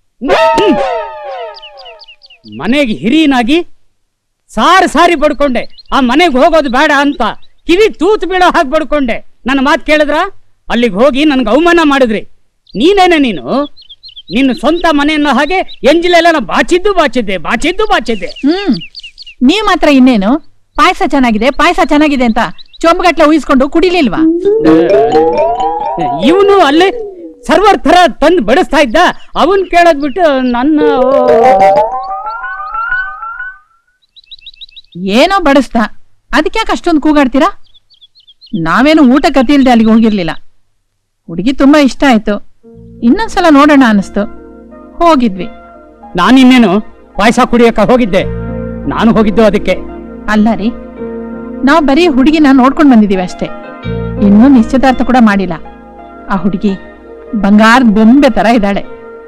L: ಮನೆಗೆ ಹಿರಿಯನಾಗಿ ಸಾರಿ ಬಡ್ಕೊಂಡೆ. ಆ ಮನೆಗೆ ಹೋಗೋದು ಬೇಡ ಅಂತ ಕಿವಿ ತೂತು ಬೀಳೋ ಹಾಗೆ ಬಡ್ಕೊಂಡೆ. ನನ್ನ ಮಾತು ಕೇಳಿದ್ರ? ಅಲ್ಲಿಗೆ ಹೋಗಿ ನನ್ಗೆ ಅವಮಾನ ಮಾಡಿದ್ರಿ. ನೀನೇನೆ ನೀನು ನಿನ್ನ ಸ್ವಂತ ಮನೆಯನ್ನೋ ಹಾಗೆ ಎಂಜಿಲೆಲ್ಲ ಬಾಚಿದ್ದೆ.
H: ನೀವ್ ಮಾತ್ರ ಇನ್ನೇನು ಪಾಯಸ ಚೆನ್ನಾಗಿದೆ ಅಂತ ಚೊಂಬಗಟ್ಲೆ ಉಯಿಸ್ಕೊಂಡು ಕುಡಿಲಿಲ್ವಾ?
L: ಇವನು ಅಲ್ಲೇ ಸರ್ವರ್ ತರ ತಂದು ಬಡಿಸ್ತಾ ಇದ್ದ. ಅವನ್ ಕೇಳೋದ್ ಬಿಟ್ಟು ನನ್ನ
H: ಏನೋ ಬಡಿಸ್ದ, ಅದಕ್ಯಾಕೆ ಅಷ್ಟೊಂದು ಕೂಗಾಡ್ತೀರಾ? ನಾವೇನು ಊಟ ಕತಿಲ್ದೆ ಅಲ್ಲಿಗೆ ಹೋಗಿರ್ಲಿಲ್ಲ. ಹುಡುಗಿ ತುಂಬಾ ಇಷ್ಟ ಆಯ್ತು, ಇನ್ನೊಂದ್ಸಲ ನೋಡೋಣ ಅನಿಸ್ತು, ಹೋಗಿದ್ವಿ.
L: ನಾನಿನ್ನೇನು ಪಾಯಸ ಕುಡಿಯಕ್ಕ ಹೋಗಿದ್ದೆ? ನಾನು ಹೋಗಿದ್ದು ಅದಕ್ಕೆ
H: ಅಲ್ಲ ರೀ, ನಾವು ಬರೀ ಹುಡುಗಿನ ನೋಡ್ಕೊಂಡ್ ಬಂದಿದೀವಿ ಅಷ್ಟೇ. ಇನ್ನೂ ನಿಶ್ಚಿತಾರ್ಥ ಕೂಡ ಮಾಡಿಲ್ಲ. ಆ ಹುಡುಗಿ ಬಂಗಾರದ ಬೊಂಬೆ ತರ ಇದ್ದಾಳೆ.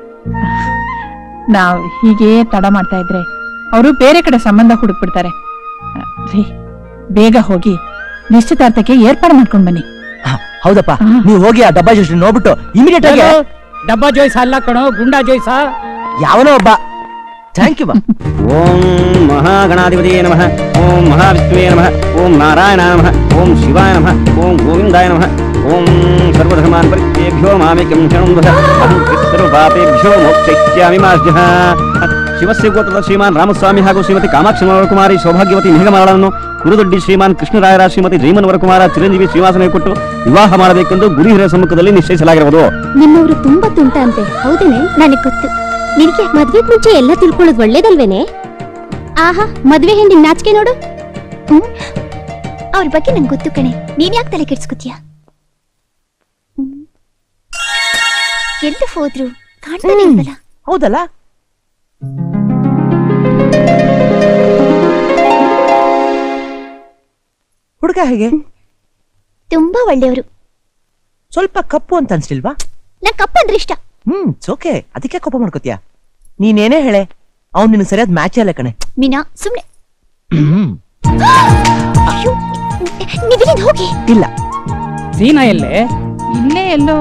H: ನಾವ್ ಹೀಗೆ ತಡ ಮಾಡ್ತಾ ಇದ್ರೆ ಅವರು ಬೇರೆ ಕಡೆ ಸಂಬಂಧ ಹುಡುಕ್ಬಿಡ್ತಾರೆ. ರೀ, ಬೇಗ ಹೋಗಿ ನಿಶ್ಚಿತಾರ್ಥಕ್ಕೆ ಏರ್ಪಾಡು ಮಾಡ್ಕೊಂಡ್ ಬನ್ನಿ.
Q: ಹೌದಪ್ಪ, ನೀವು ಹೋಗಿ ಆ ಡಬ್ಬಾ ಜೋಯ್ಸ್ ನೋಡ್ಬಿಟ್ಟು ಇಮಿಡಿಯೇಟ್ ಆಗಿ.
L: ಡಬ್ಬಾ ಜೋಯ್ಸ ಅಲ್ಲ ಕಣೋ, ಗುಂಡಾ ಜೋಯ್ಸ.
Q: ಯಾವನೋ ಒಬ್ಬ. Thank you.
M: ಓಂ ಮಹಾಗಣಾಧಿಪತಿಯೇ ನಮಃ, ಓಂ ಮಹಾವಿಷ್ಣುವೇ ನಮಃ, ಓಂ ನಾರಾಯಣಾಯ ನಮಃ, ಓಂ ಶಿವಾಯ ನಮಃ, ಓಂ ಗೋವಿಂದಾಯ ನಮಃ, ಓಂ ಸರ್ವಧರ್ಮಾನ್ ಪರಿತ್ಯಜ್ಯ ಮಾಮೇಕಂ ಶರಣಂ ವದ, ಅಹಂ ಪಿತೃಪಾಪೇಭ್ಯೋ ಮೋಕ್ಷಯಿಷ್ಯಾಮಿ ಮಾ ಸ್ಯಃ. ಶಿವಸ್ಯ ಗೋತ್ರದ ಶ್ರೀಮಾನ್ ರಾಮಸ್ವಾಮಿ ಹಾಗೂ ಶ್ರೀಮತಿ ಕಾಮಾಕ್ಷಿ ಕುಮಾರಿ ಸೌಭಾಗ್ಯವತಿ ಮೇಘಮಾಳನ್ನು ಕುರುದೊಡ್ಡಿ ಶ್ರೀಮಾನ್ ಕೃಷ್ಣರಾಯರ ಶ್ರೀಮತಿ ಜೈಮನ್ ಕುಮಾರ ಚಿರಂಜೀವಿ ಶ್ರೀವಾಸನ ಕೊಟ್ಟು ವಿವಾಹ ಮಾಡಬೇಕೆಂದು ಗುರು ಹಿರಿಯರ ಸಮ್ಮುಖದಲ್ಲಿ ನಿಶ್ಚಯಿಸಲಾಗಿರುವುದು.
N: ನಿಮ್ಮವರು ತುಂಬಾ ತುಂಟ ಅಂತೆ, ಹೌದೇನೆ? ನನಗೆ ಗೊತ್ತು. ನಿನಗೆ ಮದ್ವೆ ಮುಂಚೆ ಎಲ್ಲ ತಿಳ್ಕೊಳ್ಳೋದು ಒಳ್ಳೇದಲ್ವೇನೆ? ಆಹಾ, ಮದ್ವೆ ಹೆಂಡಿನ ನಾಚಿಕೆ ನೋಡು.
C: ಅವ್ರ ಬಗ್ಗೆ ನಂಗೆ ಗೊತ್ತು ಕಣೆ, ನೀನ್ ಯಾಕೆ ತಲೆ ಕೆಡ್ಸ್ಕೊತೀಯ? ಎಲ್ಲಿ ಹೋದ್ರು ಕಾಣ್ತಾನೆ ಇಲ್ವಲ್ಲ?
Q: ಹೌದಲ್ಲ? ಹುಡುಗ ಹೇಗೆ?
C: ತುಂಬಾ ಒಳ್ಳೆಯವರು.
Q: ಸ್ವಲ್ಪ ಕಪ್ಪು ಅಂತ ಅನ್ಸ್ಲಿಲ್ವಾ?
C: ನಂಗೆ ಕಪ್ಪು ಅಂದ್ರೆ ಇಷ್ಟ.
Q: ಓಕೆ, ಅದಕ್ಕೆ ಕೋಪ ಮಾಡ್ಕೋತೀಯ? ನೀನೇನೇ ಹೇಳೆ, ಅವ್ನು ನಿನಗೆ ಸರಿಯಾದ ಮ್ಯಾಚ್ ಅಲ್ಲ ಕಣೆ.
C: ಮೀನಾ ಸುಮ್ನೆ ನೀವಿಲ್ಲಿಂದ ಹೋಗಿ.
Q: ಇಲ್ಲ,
L: ಸೀನಾ ಎಲ್ಲೇ?
H: ಇಲ್ಲೇ ಎಲ್ಲೋ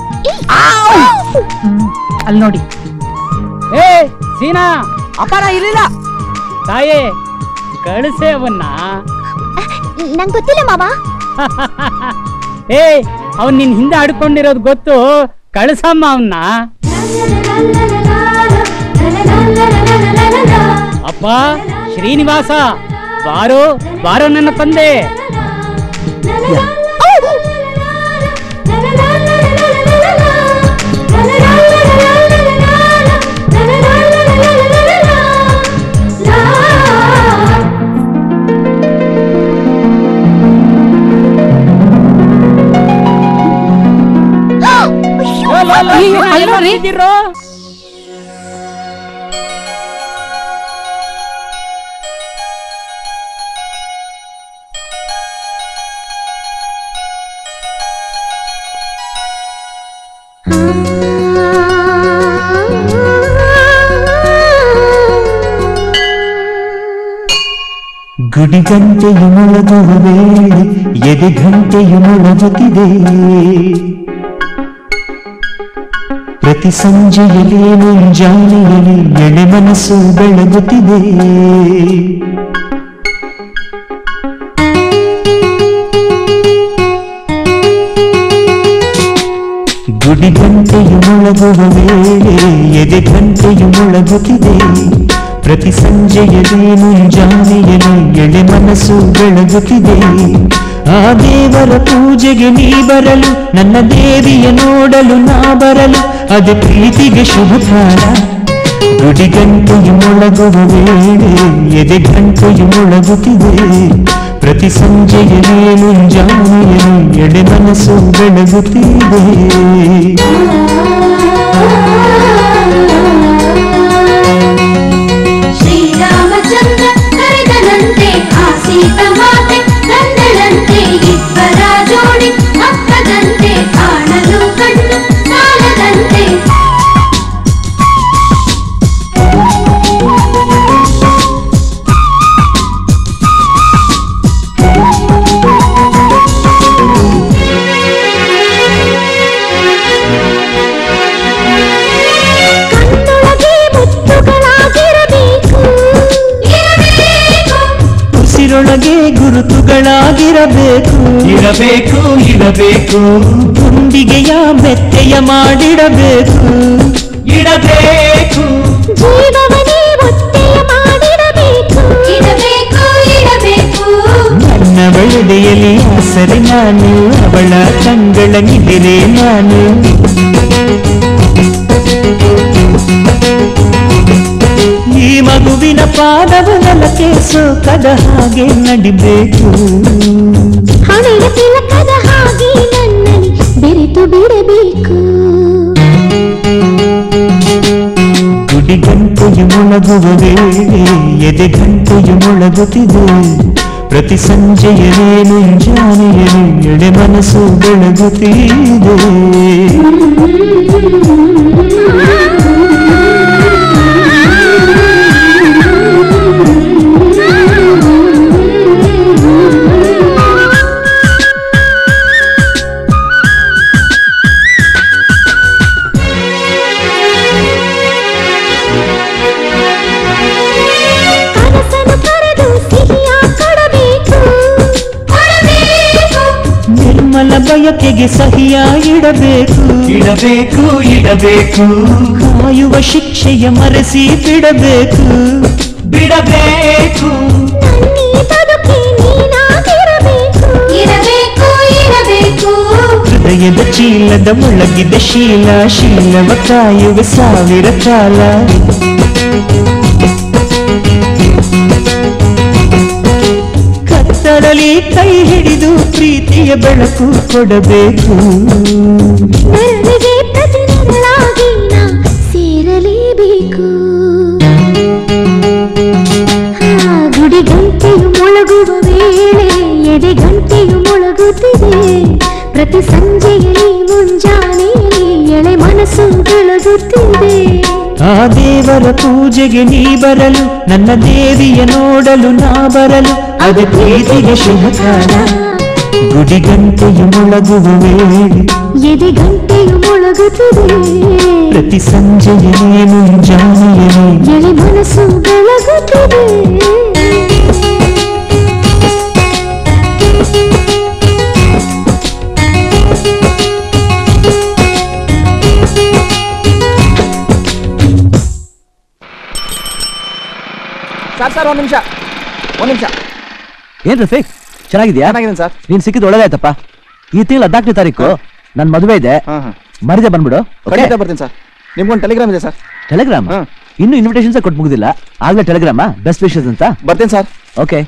H: ಅಲ್ಲಿ ನೋಡಿ.
L: ಏ ಸೀನಾ,
Q: ಅಪಾರ ಇರಲಿಲ್ಲ
L: ತಾಯೇ, ಕಳಿಸೇ ಅವನ್ನ.
C: ನಂಗೆ ಗೊತ್ತಿಲ್ಲ ಮಾವ.
L: ಏ ಅವನ್ ನಿನ್ ಹಿಂದೆ ಆಡ್ಕೊಂಡಿರೋದು ಗೊತ್ತು, ಕಳಿಸಮ್ಮ ಅವನ್ನ. ಅಪ್ಪ ಶ್ರೀನಿವಾಸ, ಬಾರೋ ಬಾರೋ ನನ್ನ ತಂದೆ.
D: ಗುಡಿಗಂಟೆಯು ಮೊಳಗುವ ವೇಳೆ ಎದೆಗಂಟೆಯು ಮೊಳಗುತ್ತಿದೆ. ಪ್ರತಿ ಸಂಜೆಯಲ್ಲಿ ಮುಂಜಾನೆಯಲ್ಲಿ ಎಳೆ ಮನಸ್ಸು ಬೆಳಗುತ್ತಿದೆ. ಗುಡಿಗಂಟೆಯು ಮೊಳಗುವ ವೇಳೆ ಎದೆಗಂಟೆಯು ಮೊಳಗುತ್ತಿದೆ. ಪ್ರತಿ ಸಂಜೆಯಲ್ಲಿ ಮುಂಜಾನೆಯಲ್ಲಿ ಎಳೆ ಮನಸ್ಸು ಬೆಳಗುತ್ತಿದೆ. ಆ ದೇವರ ಪೂಜೆಗೆ ನೀ ಬರಲು, ನನ್ನ ದೇವಿಯ ನೋಡಲು ನಾ ಬರಲು, ಅದು ಪ್ರೀತಿಗೆ ಶುಭ ಕಾಲ. ಗುಡಿಗಂಟೆಯು ಮೊಳಗುವ ವೇಳೆ ಎದೆಗಂಟೆಯು ಮೊಳಗುತ್ತಿದೆ. ಪ್ರತಿ ಸಂಜೆಯಲ್ಲಿ ಮುಂಜಾನೆಯಲ್ಲಿ ಎಳೆ ಮನಸ್ಸು ಬೆಳಗುತ್ತಿದೆ.
S: ಶ್ರೀರಾಮಚಂದ್ರ ಕರೆದನಂತೆ ಆ ಸೀತಾ ಮಾತೆ ನಂದಳಂತೆ, ಇಬ್ಬರ ಜೋಡಿ ಹಬ್ಬದಂತೆ ಕಾಣಲು ಕಣ್ಣು ಸಾಲದಂತೆ.
D: ಉಸಿರೊಳಗೆ ಗುರುತುಗಳಾಗಿರಬೇಕು, ಇರಬೇಕು ಇರಬೇಕು. ಗುಂಡಿಗೆಯ ಮೆತ್ತೆಯ ಮಾಡಿಡಬೇಕು, ಇಡಬೇಕು.
S: ಜೀವವನೇ ಒತ್ತೆಯ ಮಾಡಿಡಬೇಕು, ಇಡಬೇಕು ಇಡಬೇಕು.
D: ನನ್ನ ಬಳಿಯಲ್ಲಿ ಆಸರೆ ನಾನು, ಅವಳ ಕಂಗಳ ನಿದಿರೆ ನಾನು. ಈ ಮಗುವಿನ ಪಾದವು ನೆಲಕ್ಕೆ ಸೋಕದ ಹಾಗೆ ನಡಿಬೇಕು.
S: ಹಣೆಯ ತಿಲಕದ ಹಾಗೆ ನನ್ನಲ್ಲಿ ಬೆರೆತು ಬಿಡಬೇಕು.
D: ಗುಡಿಗಂಟೆಯು ಮೊಳಗುವ ವೇಳೆ ಎದೆಗಂಟೆಯು ಮೊಳಗುತ್ತಿದೆ. ಪ್ರತಿ ಸಂಜೆಯಲ್ಲಿ ಮುಂಜಾನೆಯಲ್ಲಿ ಎಳೆ ಮನಸ್ಸು ಬೆಳಗುತ್ತಿದೆ. ನಿರ್ಮಲ ಬಯಕೆಗೆ ಸಹಿಯ ಇಡಬೇಕು, ಇಡಬೇಕು ಇಡಬೇಕು. ಕಾಯುವ ಶಿಕ್ಷೆಯ ಮರೆಸಿ ಬಿಡಬೇಕು, ಬಿಡಬೇಕು. ಹೃದಯದ ಚೀಲದ ಒಳಗಿದ ಶೀಲ, ಶೀಲವ ಕಾಯುವ ಸಾವಿರ ಕಾಲ. ಕತ್ತಲಲ್ಲಿ ಕೈ ಹಿಡಿದು ಪ್ರೀತಿಯ ಬೆಳಕು ಕೊಡಬೇಕು.
S: ನೆರಳಿಗೆ ಪ್ರತಿ ನೆರಳಾಗಿ ನಾ ಸೇರಲೇಬೇಕು. ಗುಡಿಗಂಟೆಯು ಮೊಳಗುವ ವೇಳೆ ಎದೆಗಂಟೆಯು ಮೊಳಗುತ್ತಿದೆ. ಪ್ರತಿ ಸಂಜೆಯಲ್ಲಿ ಮುಂಜಾನೆಯಲ್ಲಿ ಎಳೆ ಮನಸ್ಸು ಬೆಳಗುತ್ತಿದೆ.
D: ಆ ದೇವರ ಪೂಜೆಗೆ ನೀ ಬರಲು, ನನ್ನ ದೇವಿಯ ನೋಡಲು ನಾ ಬರಲು, ಅದು ಪ್ರೀತಿಗೆ ಶುಭಕಾಲ. ಗುಡಿಗಂಟೆಯು ಮೊಳಗುವ ವೇಳೆ,
S: ಎದೆ ಗಂಟೆಯು ಮೊಳಗುತ್ತಿದೆ.
D: ಪ್ರತಿ ಸಂಜೆಯೇ ಮುಂಜಾನೆಯೇ
S: ಎಳೆ ಮನಸ್ಸು ಬೆಳಗುತ್ತಿದೆ.
B: ಸರ್ ಒಂದ್ ನಿಮಿಷ
Q: ಏನ್ ರಫೀಕ್, ಚೆನ್ನಾಗಿದ್ಯಾ?
B: ಚೆನ್ನಾಗಿದ್ದೀನಿ ಸರ್.
Q: ನೀನ್ ಸಿಕ್ಕಿದ್ ಒಳ್ಳೇದಾಯ್ತಪ್ಪ. ಈ ತಿಂಗಳ 14ನೇ ತಾರೀಕು ನನ್ ಮದುವೆ ಇದೆ, ಮರಿದೆ ಬಂದ್ಬಿಡು.
B: ಖಂಡಿತ ಬರ್ತೀನಿ ಸರ್. ನಿಮ್ಗೊಂದು ಟೆಲಿಗ್ರಾಮ್ ಇದೆ ಸರ್.
Q: ಟೆಲಿಗ್ರಾಮ್? ಇನ್ನು ಇನ್ವಿಟೇಷನ್ಸ್ ಕೊಟ್ಟು ಮುಗಿದಿಲ್ಲ, ಆಗ್ಲೇ ಟೆಲಿಗ್ರಾಮ ಬೆಸ್ಟ್ ವಿಶಸ್ ಅಂತ.
B: ಬರ್ತೀನಿ ಸರ್.
Q: ಓಕೆ.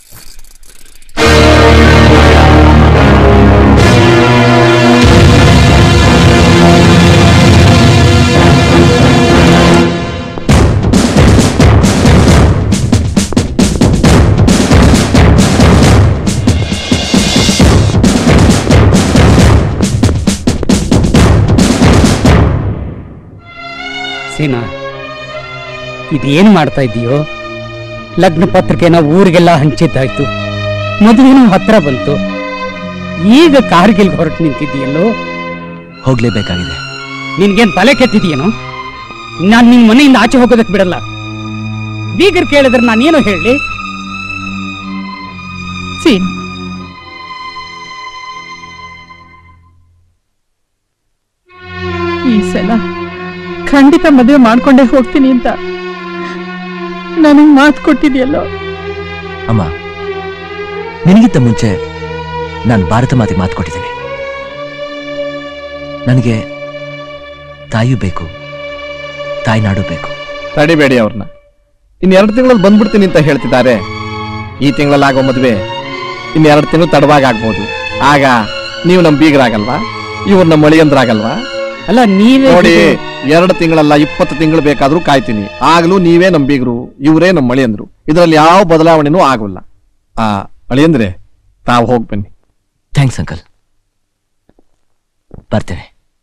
L: ಸೀನಾ, ಇದೇನು ಮಾಡ್ತಾ ಇದೀಯೋ? ಲಗ್ನ ಪತ್ರಿಕೆನ ಊರಿಗೆಲ್ಲ ಹಂಚಿದ್ದಾಯ್ತು, ಮದುವೆನೂ ಹತ್ರ ಬಂತು, ಈಗ ಕಾರ್ಗಿಲ್ ಹೊರಟು ನಿಂತಿದ್ದೀಯಲ್ಲೋ?
Q: ಹೋಗ್ಲೇಬೇಕಾಗಿದೆ.
L: ನಿನ್ಗೇನ್ ತಲೆ ಕೆತ್ತಿದೀಯೇನೋ? ನಾನ್ ನಿನ್ ಮನೆಯಿಂದ ಆಚೆ ಹೋಗೋದಕ್ಕೆ ಬಿಡಲ್ಲ. ಬೀಗರ್ ಕೇಳಿದ್ರೆ ನಾನೇನೋ ಹೇಳಿ?
H: ಸೀನು, ಈ ಸಲ ಖಂಡಿತ ಮದುವೆ ಮಾಡ್ಕೊಂಡೇ ಹೋಗ್ತೀನಿ ಅಂತ ನನಗ್ ಮಾತು ಕೊಟ್ಟಿದ್ಯಲ್ಲೋ?
Q: ಅಮ್ಮ, ನಿನಗಿಂತ ಮುಂಚೆ ನಾನು ಭಾರತ ಮಾತಿಗೆ ಮಾತು ಕೊಟ್ಟಿದ್ದೀನಿ. ನನಗೆ ತಾಯಿಯೂ ಬೇಕು, ತಾಯ್ನಾಡು ಬೇಕು.
G: ತಡಿಬೇಡಿ ಅವ್ರನ್ನ. ಇನ್ 2 ತಿಂಗಳಲ್ಲಿ ಬಂದ್ಬಿಡ್ತೀನಿ ಅಂತ ಹೇಳ್ತಿದ್ದಾರೆ. ಈ ತಿಂಗಳಲ್ಲಿ ಆಗೋ ಮದುವೆ ಇನ್ 2 ತಿಂಗಳು ತಡವಾಗಿ ಆಗ್ಬೋದು. ಆಗ ನೀವು ನಮ್ ಬೀಗರಾಗಲ್ವಾ, ಇವ್ರು ನಮ್ಮ ಮಳಿಯಂದ್ರಾಗಲ್ವಾ?
L: ಅಲ್ಲ ನೀವೇ
G: ನೋಡಿ, 2 ತಿಂಗಳಲ್ಲ 20 ತಿಂಗಳು ಬೇಕಾದ್ರೂ ಕಾಯ್ತೀನಿ. ಆಗ್ಲೂ ನೀವೇ ನಮ್ ಬೀಗರು, ಇವರೇ ನಮ್ಮ ಮಳಿಯಂದ್ರು. ಇದರಲ್ಲಿ ಯಾವ ಬದಲಾವಣೆನೂ ಆಗೋಲ್ಲ. ಅಳಿಯಂದ್ರೆ ತಾವು ಹೋಗಿ ಬನ್ನಿ.
Q: ಥ್ಯಾಂಕ್ಸ್ ಅಂಕಲ್, ಬರ್ತೇನೆ.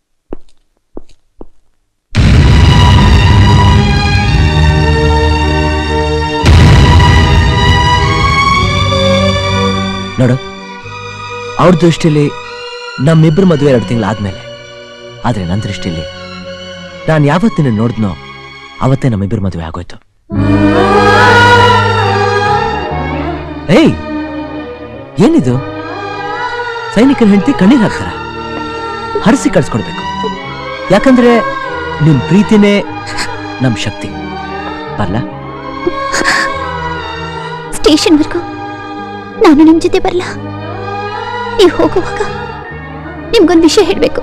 Q: ನೋಡು, ಅವ್ರ ದೃಷ್ಟಿಯಲ್ಲಿ ನಮ್ಮಿಬ್ರು ಮದುವೆ 2 ತಿಂಗಳಾದ್ಮೇಲೆ. ಆದ್ರೆ ನನ್ನ ದೃಷ್ಟಿಯಲ್ಲಿ ನಾನು ಯಾವತ್ತಿನ ನೋಡಿದ್ನೋ ಅವತ್ತೇ ನಮ್ಮಿಬ್ಬರು ಮದುವೆ ಆಗೋಯ್ತು. ಏಯ್, ಏನಿದು? ಸೈನಿಕರ ಹೆಂಡತಿ ಕಣ್ಣೀರ್ ಹಾಕ್ತಾರ? ಹರಿಸಿ ಕಳ್ಸ್ಕೊಡ್ಬೇಕು. ಯಾಕಂದ್ರೆ ನಿಮ್ ಪ್ರೀತಿನೇ ನಮ್ ಶಕ್ತಿ. ಬರ್ಲಾ?
C: ಸ್ಟೇಷನ್ವರೆಗೂ ನಾನು ನಿಮ್ ಜೊತೆ ಬರ್ಲಾ? ನೀವು ಹೋಗುವಾಗ ನಿಮ್ಗೊಂದು ವಿಷಯ ಹೇಳ್ಬೇಕು.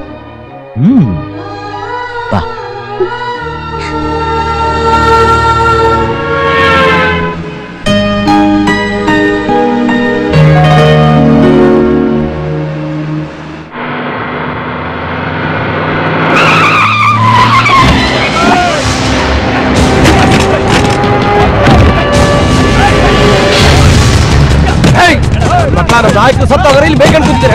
Q: ಬಾ.
J: ನಾಯಕರು ಸತ್ತೋಗ್ರೆ ಇಲ್ಲಿ ಬೇಕಂತ ಕೂತಿದ್ದಾರೆ.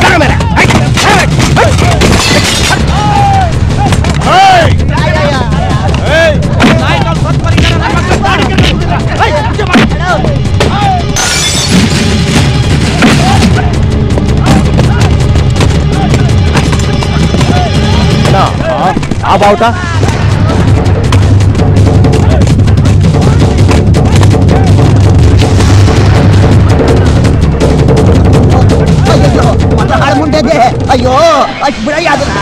B: ಆ ಬಾವುಟ
A: ಮುಂದೆ. ಅಯ್ಯೋ, ಅಷ್ಟು ಬಿಡಯ್ಯ ಅದನ್ನ.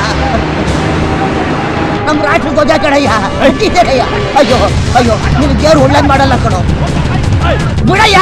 A: ನಮ್ ರಾಷ್ಟ್ರ ಧ್ವಜ ಕಣಯ್ಯ, ಹುಟ್ಟಿದ್ದೇನಯ್ಯ. ಅಯ್ಯೋ ಅಯ್ಯೋ, ನೀನು ದೇವ್ರು ಒಳ್ಳೇದ್ ಮಾಡಲ್ಲ ಕಣೋ, ಬಿಡಯ್ಯ.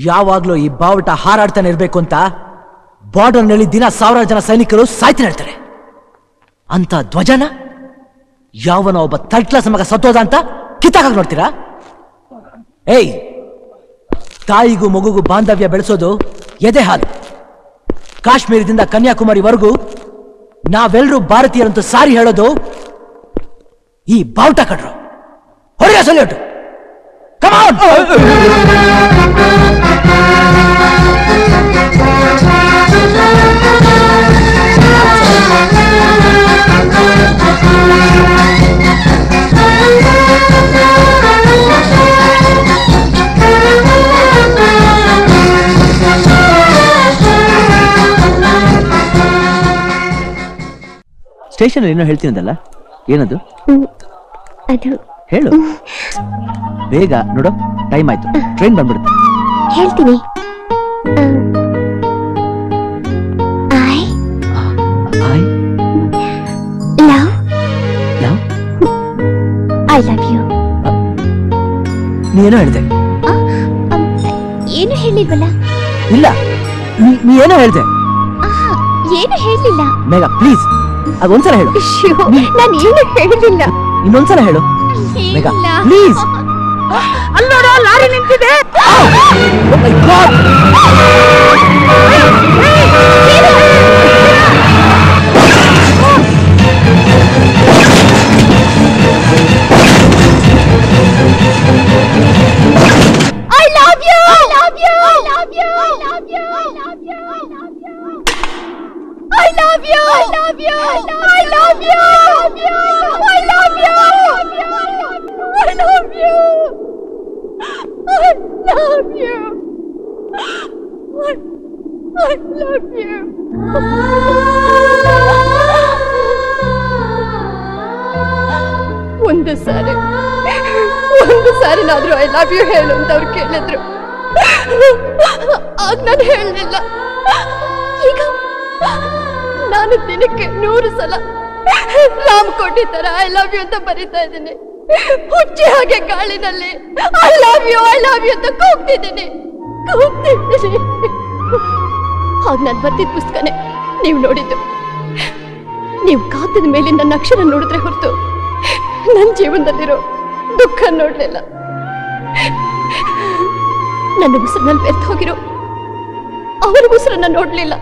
Q: ಯಾವಾಗ್ಲೂ ಈ ಬಾವುಟ ಹಾರಾಡ್ತಾನೆ ಇರ್ಬೇಕು ಅಂತ ಬಾರ್ಡರ್ನಲ್ಲಿ ದಿನ 1000 ಜನ ಸೈನಿಕರು ಸಾಯ್ತಾನೆ ಇರ್ತಾರೆ. ಅಂತ ಧ್ವಜನ ಯಾವನ ಒಬ್ಬ ಥರ್ಡ್ ಕ್ಲಾಸ್ ಮಗ ಸತ್ತೋದ ಅಂತ ಕಿತ್ತಾಕ ನೋಡ್ತೀರಾ? ಏಯ್, ತಾಯಿಗೂ ಮಗುಗೂ ಬಾಂಧವ್ಯ ಬೆಳೆಸೋದು ಎದೆ ಹಾಲು. ಕಾಶ್ಮೀರದಿಂದ ಕನ್ಯಾಕುಮಾರಿವರೆಗೂ ನಾವೆಲ್ಲರೂ ಭಾರತೀಯರಂತೂ ಸಾರಿ ಹೇಳೋದು ಈ ಬಾವುಟ ಕಡ್ರು. ಹೊರಗೆ ಸಲ್ಯೂಟ್. Come on.
O: ಸ್ಟೇಷನ್ ಏನೋ ಹೇಳ್ತೀನದಲ್ಲ, ಏನದು?
N: ಅದು
O: ಹೇಳು ಬೇಗ. ನೋಡು, ಟೈಮ್ ಆಯ್ತು, ಟ್ರೈನ್ ಬಂದ್ಬಿಡುತ್ತೆ.
N: ಹೇಳ್ತೀನಿ. I love you.
Q: ನೀನೇನೋ ಹೇಳ್ದೆ?
N: ಏನು ಹೇಳಿಲ್ವಲ್ಲ?
Q: ಇಲ್ಲ, ನೀ ಏನೋ ಹೇಳ್ದೆ.
N: ಏನು ಹೇಳಿಲ್ಲ.
Q: ಮೇಘ ಪ್ಲೀಸ್, ಅದೊಂದ್ಸಲ ಹೇಳು.
N: ನಾನು ಏನು ಹೇಳಿಲ್ಲ.
Q: ಇನ್ನೊಂದ್ಸಲ ಹೇಳು ಮೇಘ ಪ್ಲೀಸ್.
H: ಅಲ್ಲೋಡ, ಲಾರಿ ನಿಂತಿದೆ.
N: I love you. I love you. I love you. I love you. I love you. I love you. I love you. I love you. I love you. I love you. I love you. I love you. ಒಂದು ಸಾರಿನಾದ್ರೂ I love you ಹೇಳು ಅಂತ ಅವ್ರು ಕೇಳಿದ್ರು. ಆಗ ನಾನು ಹೇಳಲಿಲ್ಲ. ಈಗ ನಾನು ದಿನಕ್ಕೆ 100 ಸಲ ರಾಮ್ ಕೋಟಿ ತರ ಐ ಲವ್ ಯು ಅಂತ ಬರೀತಾ ಇದ್ದೀನಿ. ಹುಚ್ಚಿ ಹಾಗೆ ಗಾಳಿನಲ್ಲಿ ಐ ಲವ್ ಯು ಅಂತ ಕೂಗ್ತಿದ್ದೀನಿ. ಆಗ ನಾನು ಬರ್ತಿದ್ದ ಪುಸ್ತಕನೇ ನೀವು ನೋಡಿದ್ದು. ನೀವು ಕಾತದ ಮೇಲೆ ನನ್ನ ಅಕ್ಷರ ನೋಡಿದ್ರೆ ಹೊರತು ನನ್ನ ಜೀವನದಲ್ಲಿರೋ ದುಃಖ ನೋಡ್ಲಿಲ್ಲ. ನನ್ನ ಉಸಿರಿನಲ್ಲಿ ಬೆರ್ತು ಹೋಗಿರೋ ಅವರ ಉಸಿರನ್ನ ನೋಡ್ಲಿಲ್ಲ.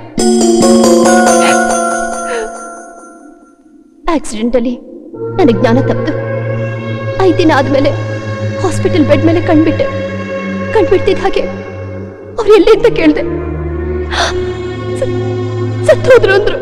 N: ಆಕ್ಸಿಡೆಂಟಲ್ಲಿ ನನಗೆ ಜ್ಞಾನ ತಪ್ಪಿತು. 5 ದಿನ ಆದ್ಮೇಲೆ ಹಾಸ್ಪಿಟಲ್ ಬೆಡ್ ಮೇಲೆ ಕಣ್ಬಿಡ್ತಿದ್ದ ಹಾಗೆ ಅವ್ರು ಎಲ್ಲಿ ಅಂತ ಕೇಳಿದೆ. ಸತ್ತೋದ್ರು ಅಂದ್ರು.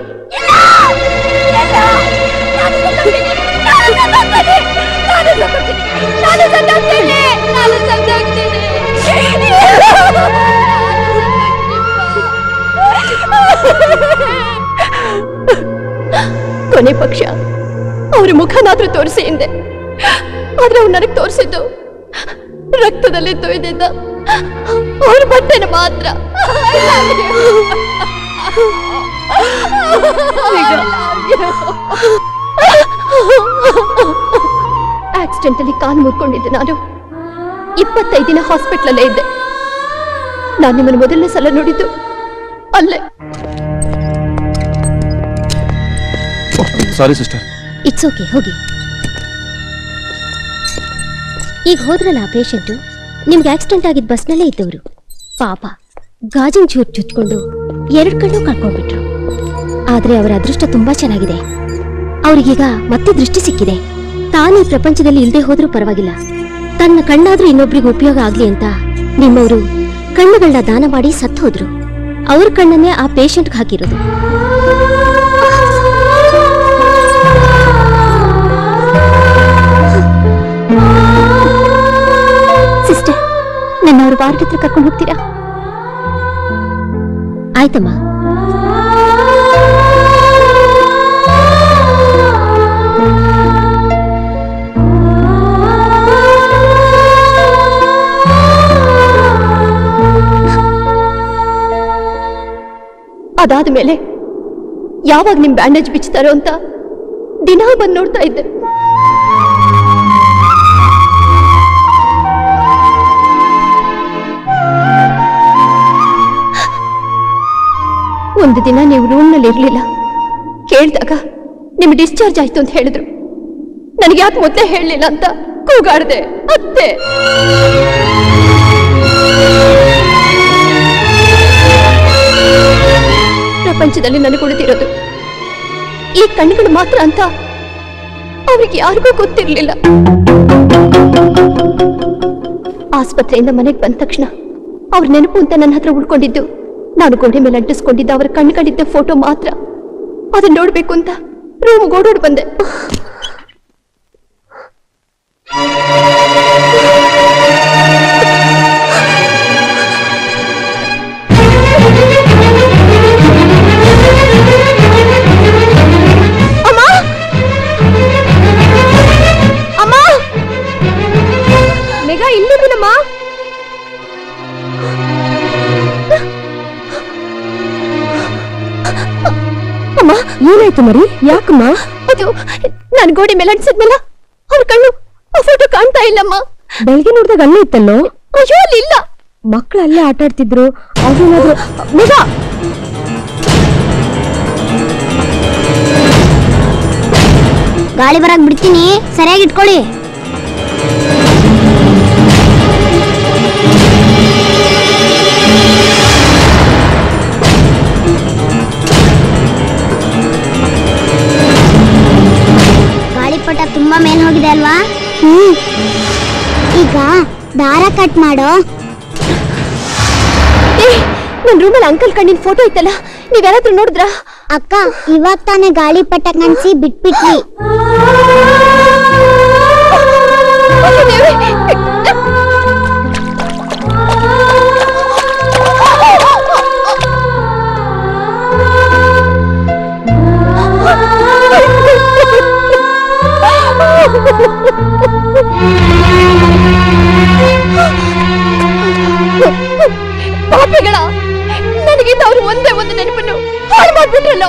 N: ಕೊನೆ ಪಕ್ಷ ಅವ್ರ ಮುಖನಾದ್ರೂ ತೋರಿಸಿ ಹಿಂದೆ. ಆದ್ರೆ ಅವ್ರು ನನಗೆ ತೋರಿಸಿದ್ದು ರಕ್ತದಲ್ಲಿ ತೊಯ್ದಿದ್ದ ಅವ್ರ ಬಟ್ಟೆನ ಮಾತ್ರ. ಆಕ್ಸಿಡೆಂಟಲ್ಲಿ ಕಾಲು ಮುರ್ಕೊಂಡಿದ್ದೆ ನಾನು. 25 ದಿನ ಹಾಸ್ಪಿಟ್ಲಲ್ಲೇ ಇದ್ದೆ. ನಾನು ನಿಮ್ಮನ್ನು ಮೊದಲನೇ ಸಲ ನೋಡಿದ್ದು ಅಲ್ಲೇ.
P: Sorry sister.
N: ಇಟ್ಸ್ ಓಕೆ, ಹೋಗಿ. ಈಗ ಹೋದ್ರಲ್ಲ ಆ ಪೇಷಂಟು, ನಿಮ್ಗೆ ಆಕ್ಸಿಡೆಂಟ್ ಆಗಿದ್ದ ಬಸ್ನಲ್ಲೇ ಇದ್ದವರು. ಪಾಪ ಗಾಜಿನ ಚೂರು ಚುಚ್ಕೊಂಡು 2 ಕಣ್ಣು ಕಳ್ಕೊಂಡ್ಬಿಟ್ರು. ಆದ್ರೆ ಅವರ ಅದೃಷ್ಟ ತುಂಬಾ ಚೆನ್ನಾಗಿದೆ. ಅವ್ರಿಗೀಗ ಮತ್ತೆ ದೃಷ್ಟಿ ಸಿಕ್ಕಿದೆ. ತಾನೇ ಪ್ರಪಂಚದಲ್ಲಿ ಇಲ್ಲದೆ ಹೋದ್ರೂ ಪರವಾಗಿಲ್ಲ, ತನ್ನ ಕಣ್ಣಾದ್ರೂ ಇನ್ನೊಬ್ರಿಗೆ ಉಪಯೋಗ ಆಗ್ಲಿ ಅಂತ ನಿಮ್ಮವರು ಕಣ್ಣುಗಳನ್ನ ದಾನ ಮಾಡಿ ಸತ್ತು ಹೋದ್ರು. ಅವ್ರ ಕಣ್ಣನ್ನೇ ಆ ಪೇಷಂಟ್ಗೆ ಹಾಕಿರೋದು. ಸಿಸ್ಟರ್, ನನ್ನ ಅವ್ರ ವಾರ್ಡ್ ಹತ್ರ ಕರ್ಕೊಂಡು ಹೋಗ್ತೀರಾ? ಆಯ್ತಮ್ಮ. ಅದಾದ ಮೇಲೆ ಯಾವಾಗ ನಿಮ್ ಬ್ಯಾಂಡೇಜ್ ಬಿಚ್ತಾರೋ ಅಂತ ದಿನ ಬಂದು ನೋಡ್ತಾ ಇದ್ದೆ.
R: ಒಂದು ದಿನ ನೀವು ರೂಮ್ನಲ್ಲಿ ಇರ್ಲಿಲ್ಲ. ಕೇಳಿದಾಗ ನಿಮ್ ಡಿಸ್ಚಾರ್ಜ್ ಆಯ್ತು ಅಂತ ಹೇಳಿದ್ರು. ನನಗೆ ಯಾಕೆ ಮೊದಲೇ ಹೇಳಲಿಲ್ಲ ಅಂತ ಕೂಗಾಡ್ದೆ. ಅತ್ತೆ ಪ್ರಪಂಚದಲ್ಲಿ ನನಗೆ ಉಳಿದಿರೋದು ಈ ಕಣ್ಣುಗಳು ಮಾತ್ರ ಅಂತ ಅವ್ರಿಗೆ ಯಾರಿಗೂ ಗೊತ್ತಿರ್ಲಿಲ್ಲ. ಆಸ್ಪತ್ರೆಯಿಂದ ಮನೆಗೆ ಬಂದ ತಕ್ಷಣ ಅವ್ರ ನೆನಪು ಅಂತ ನನ್ನ ಹತ್ರ ಉಳ್ಕೊಂಡಿದ್ದು ನಾನು ಗೋಡೆ ಮೇಲೆ ಅಂಟಿಸ್ಕೊಂಡಿದ್ದ ಅವರ ಕಣ್ಣುಗಳಿದ್ದ ಫೋಟೋ ಮಾತ್ರ. ಅದನ್ನ ನೋಡ್ಬೇಕು ಅಂತ ರೂಮ್ ಓಡೋಡ್ ಬಂದೆ. ಮೇಘ ಇಲ್ಲಿದ್ದೀನಮ್ಮ. ಅಮ್ಮ ಏನಾಯ್ತು ಮರಿ? ಯಾಕಮ್ಮ? ಅದು ನಾನು ಗೋಡೆ ಮೇಲೆ ಅಂಟಿಸಿದ್ನಲ್ಲ ಅವ್ರ ಕಣ್ಣು ಆ ಫೋಟೋ ಕಾಣ್ತಾ ಇಲ್ಲಮ್ಮ. ಬೆಳಗ್ಗೆ ನೋಡಿದಾಗ ಅಲ್ಲೇ ಇತ್ತಲ್ಲೋ? ಅಯ್ಯೋ ಅಲ್ಲಿ ಇಲ್ಲ. ಮಕ್ಕಳು ಅಲ್ಲೇ ಆಟ ಆಡ್ತಿದ್ರು. ಅವ್ರೇನಾದ್ರು ಮೇಘ
E: ಗಾಳಿ ಬರಕ್ ಬಿಡ್ತೀನಿ, ಸರಿಯಾಗಿ ಇಟ್ಕೊಳ್ಳಿ. ಗಾಳಿಪಟ ತುಂಬಾ ಮೇಲ್ ಹೋಗಿದೆ ಅಲ್ವಾ? ಈಗ ದಾರ ಕಟ್ ಮಾಡೋ.
R: ನನ್ ರೂಮಲ್ಲಿ ಅಂಕಲ್ ಕಣ್ಣಿನ ಫೋಟೋ ಇತ್ತಲ್ಲ, ನೀವ್ಯಾರಾದ್ರೂ ನೋಡಿದ್ರಾ?
E: ಅಕ್ಕ ಇವಾಗ ತಾನೇ ಗಾಳಿಪಟ ಕನ್ಸಿ ಬಿಟ್ಬಿಟ್ವಿ.
R: ಪಾಪಿಗಳ, ನನಗಿಂದ ಅವ್ರು ಒಂದೇ ಒಂದು ನೆನಪನ್ನು ಹಾಳು ಮಾಡ್ಬಿಟ್ರಲ್ಲ.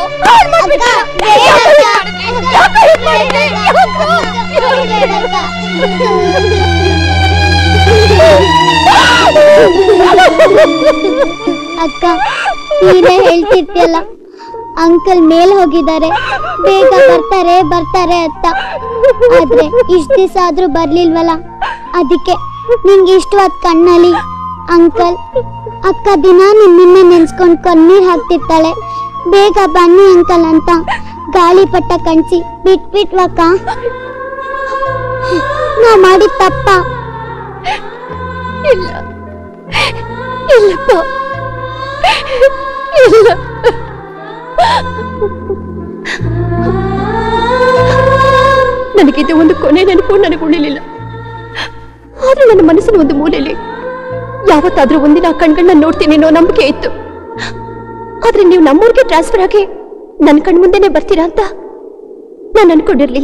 E: ಅಕ್ಕ ನೀನೇ ಹೇಳ್ತಿರ್ತಿಯಲ್ಲ ಅಂಕಲ್ ಮೇಲ್ ಹೋಗಿದ್ದಾರೆ, ಬೇಗ ಬರ್ತಾರೆ ಬರ್ತಾರೆ ಅಂತ. ಆದ್ರೆ ಇಷ್ಟ ದಿವಸ ಆದ್ರೂ ಬರ್ಲಿಲ್ವಲ್ಲ, ಅದಕ್ಕೆ ನಿಂಗೆ ಇಷ್ಟವಾದ ಕಣ್ಣಲ್ಲಿ ಅಂಕಲ್ ಅಕ್ಕ ದಿನ ನಿನ್ನೆ ನೆನ್ಸ್ಕೊಂಡ್ ಕಣ್ಣೀರ್ ಹಾಕ್ತಿರ್ತಾಳೆ. ಬೇಗ ಬನ್ನಿ ಅಂಕಲ್ ಅಂತ ಗಾಳಿಪಟ ಕಣ್ಸಿ ಬಿಟ್ಬಿಟ್ವಕ್ಕ. ನಾ ಮಾಡಿದ ತಪ್ಪ?
R: ಇಲ್ಲ ಇಲ್ಲಪ್ಪ, ಇಲ್ಲ. ನನಗಿದ್ದು ಒಂದು ಕೊನೆ ನೆನಪು ನನಗೆ ಉಳಿಲಿಲ್ಲ. ಆದ್ರೆ ನನ್ನ ಮನಸ್ಸಿನ ಒಂದು ಮೂಲೆಯಲ್ಲಿ ಯಾವತ್ತಾದ್ರೂ ಒಂದಿನ ಆ ಕಣ್ಗಳನ್ನ ನೋಡ್ತೀನಿ ಅನ್ನೋ ನಂಬಿಕೆ ಇತ್ತು. ಆದ್ರೆ ನೀವು ನಮ್ಮೂರಿಗೆ ಟ್ರಾನ್ಸ್ಫರ್ ಆಗಿ ನನ್ನ ಕಣ್ಮುಂದೆನೆ ಬರ್ತೀರಾ ಅಂತ ನಾನು ಅನ್ಕೊಂಡಿರ್ಲಿಲ್ಲ.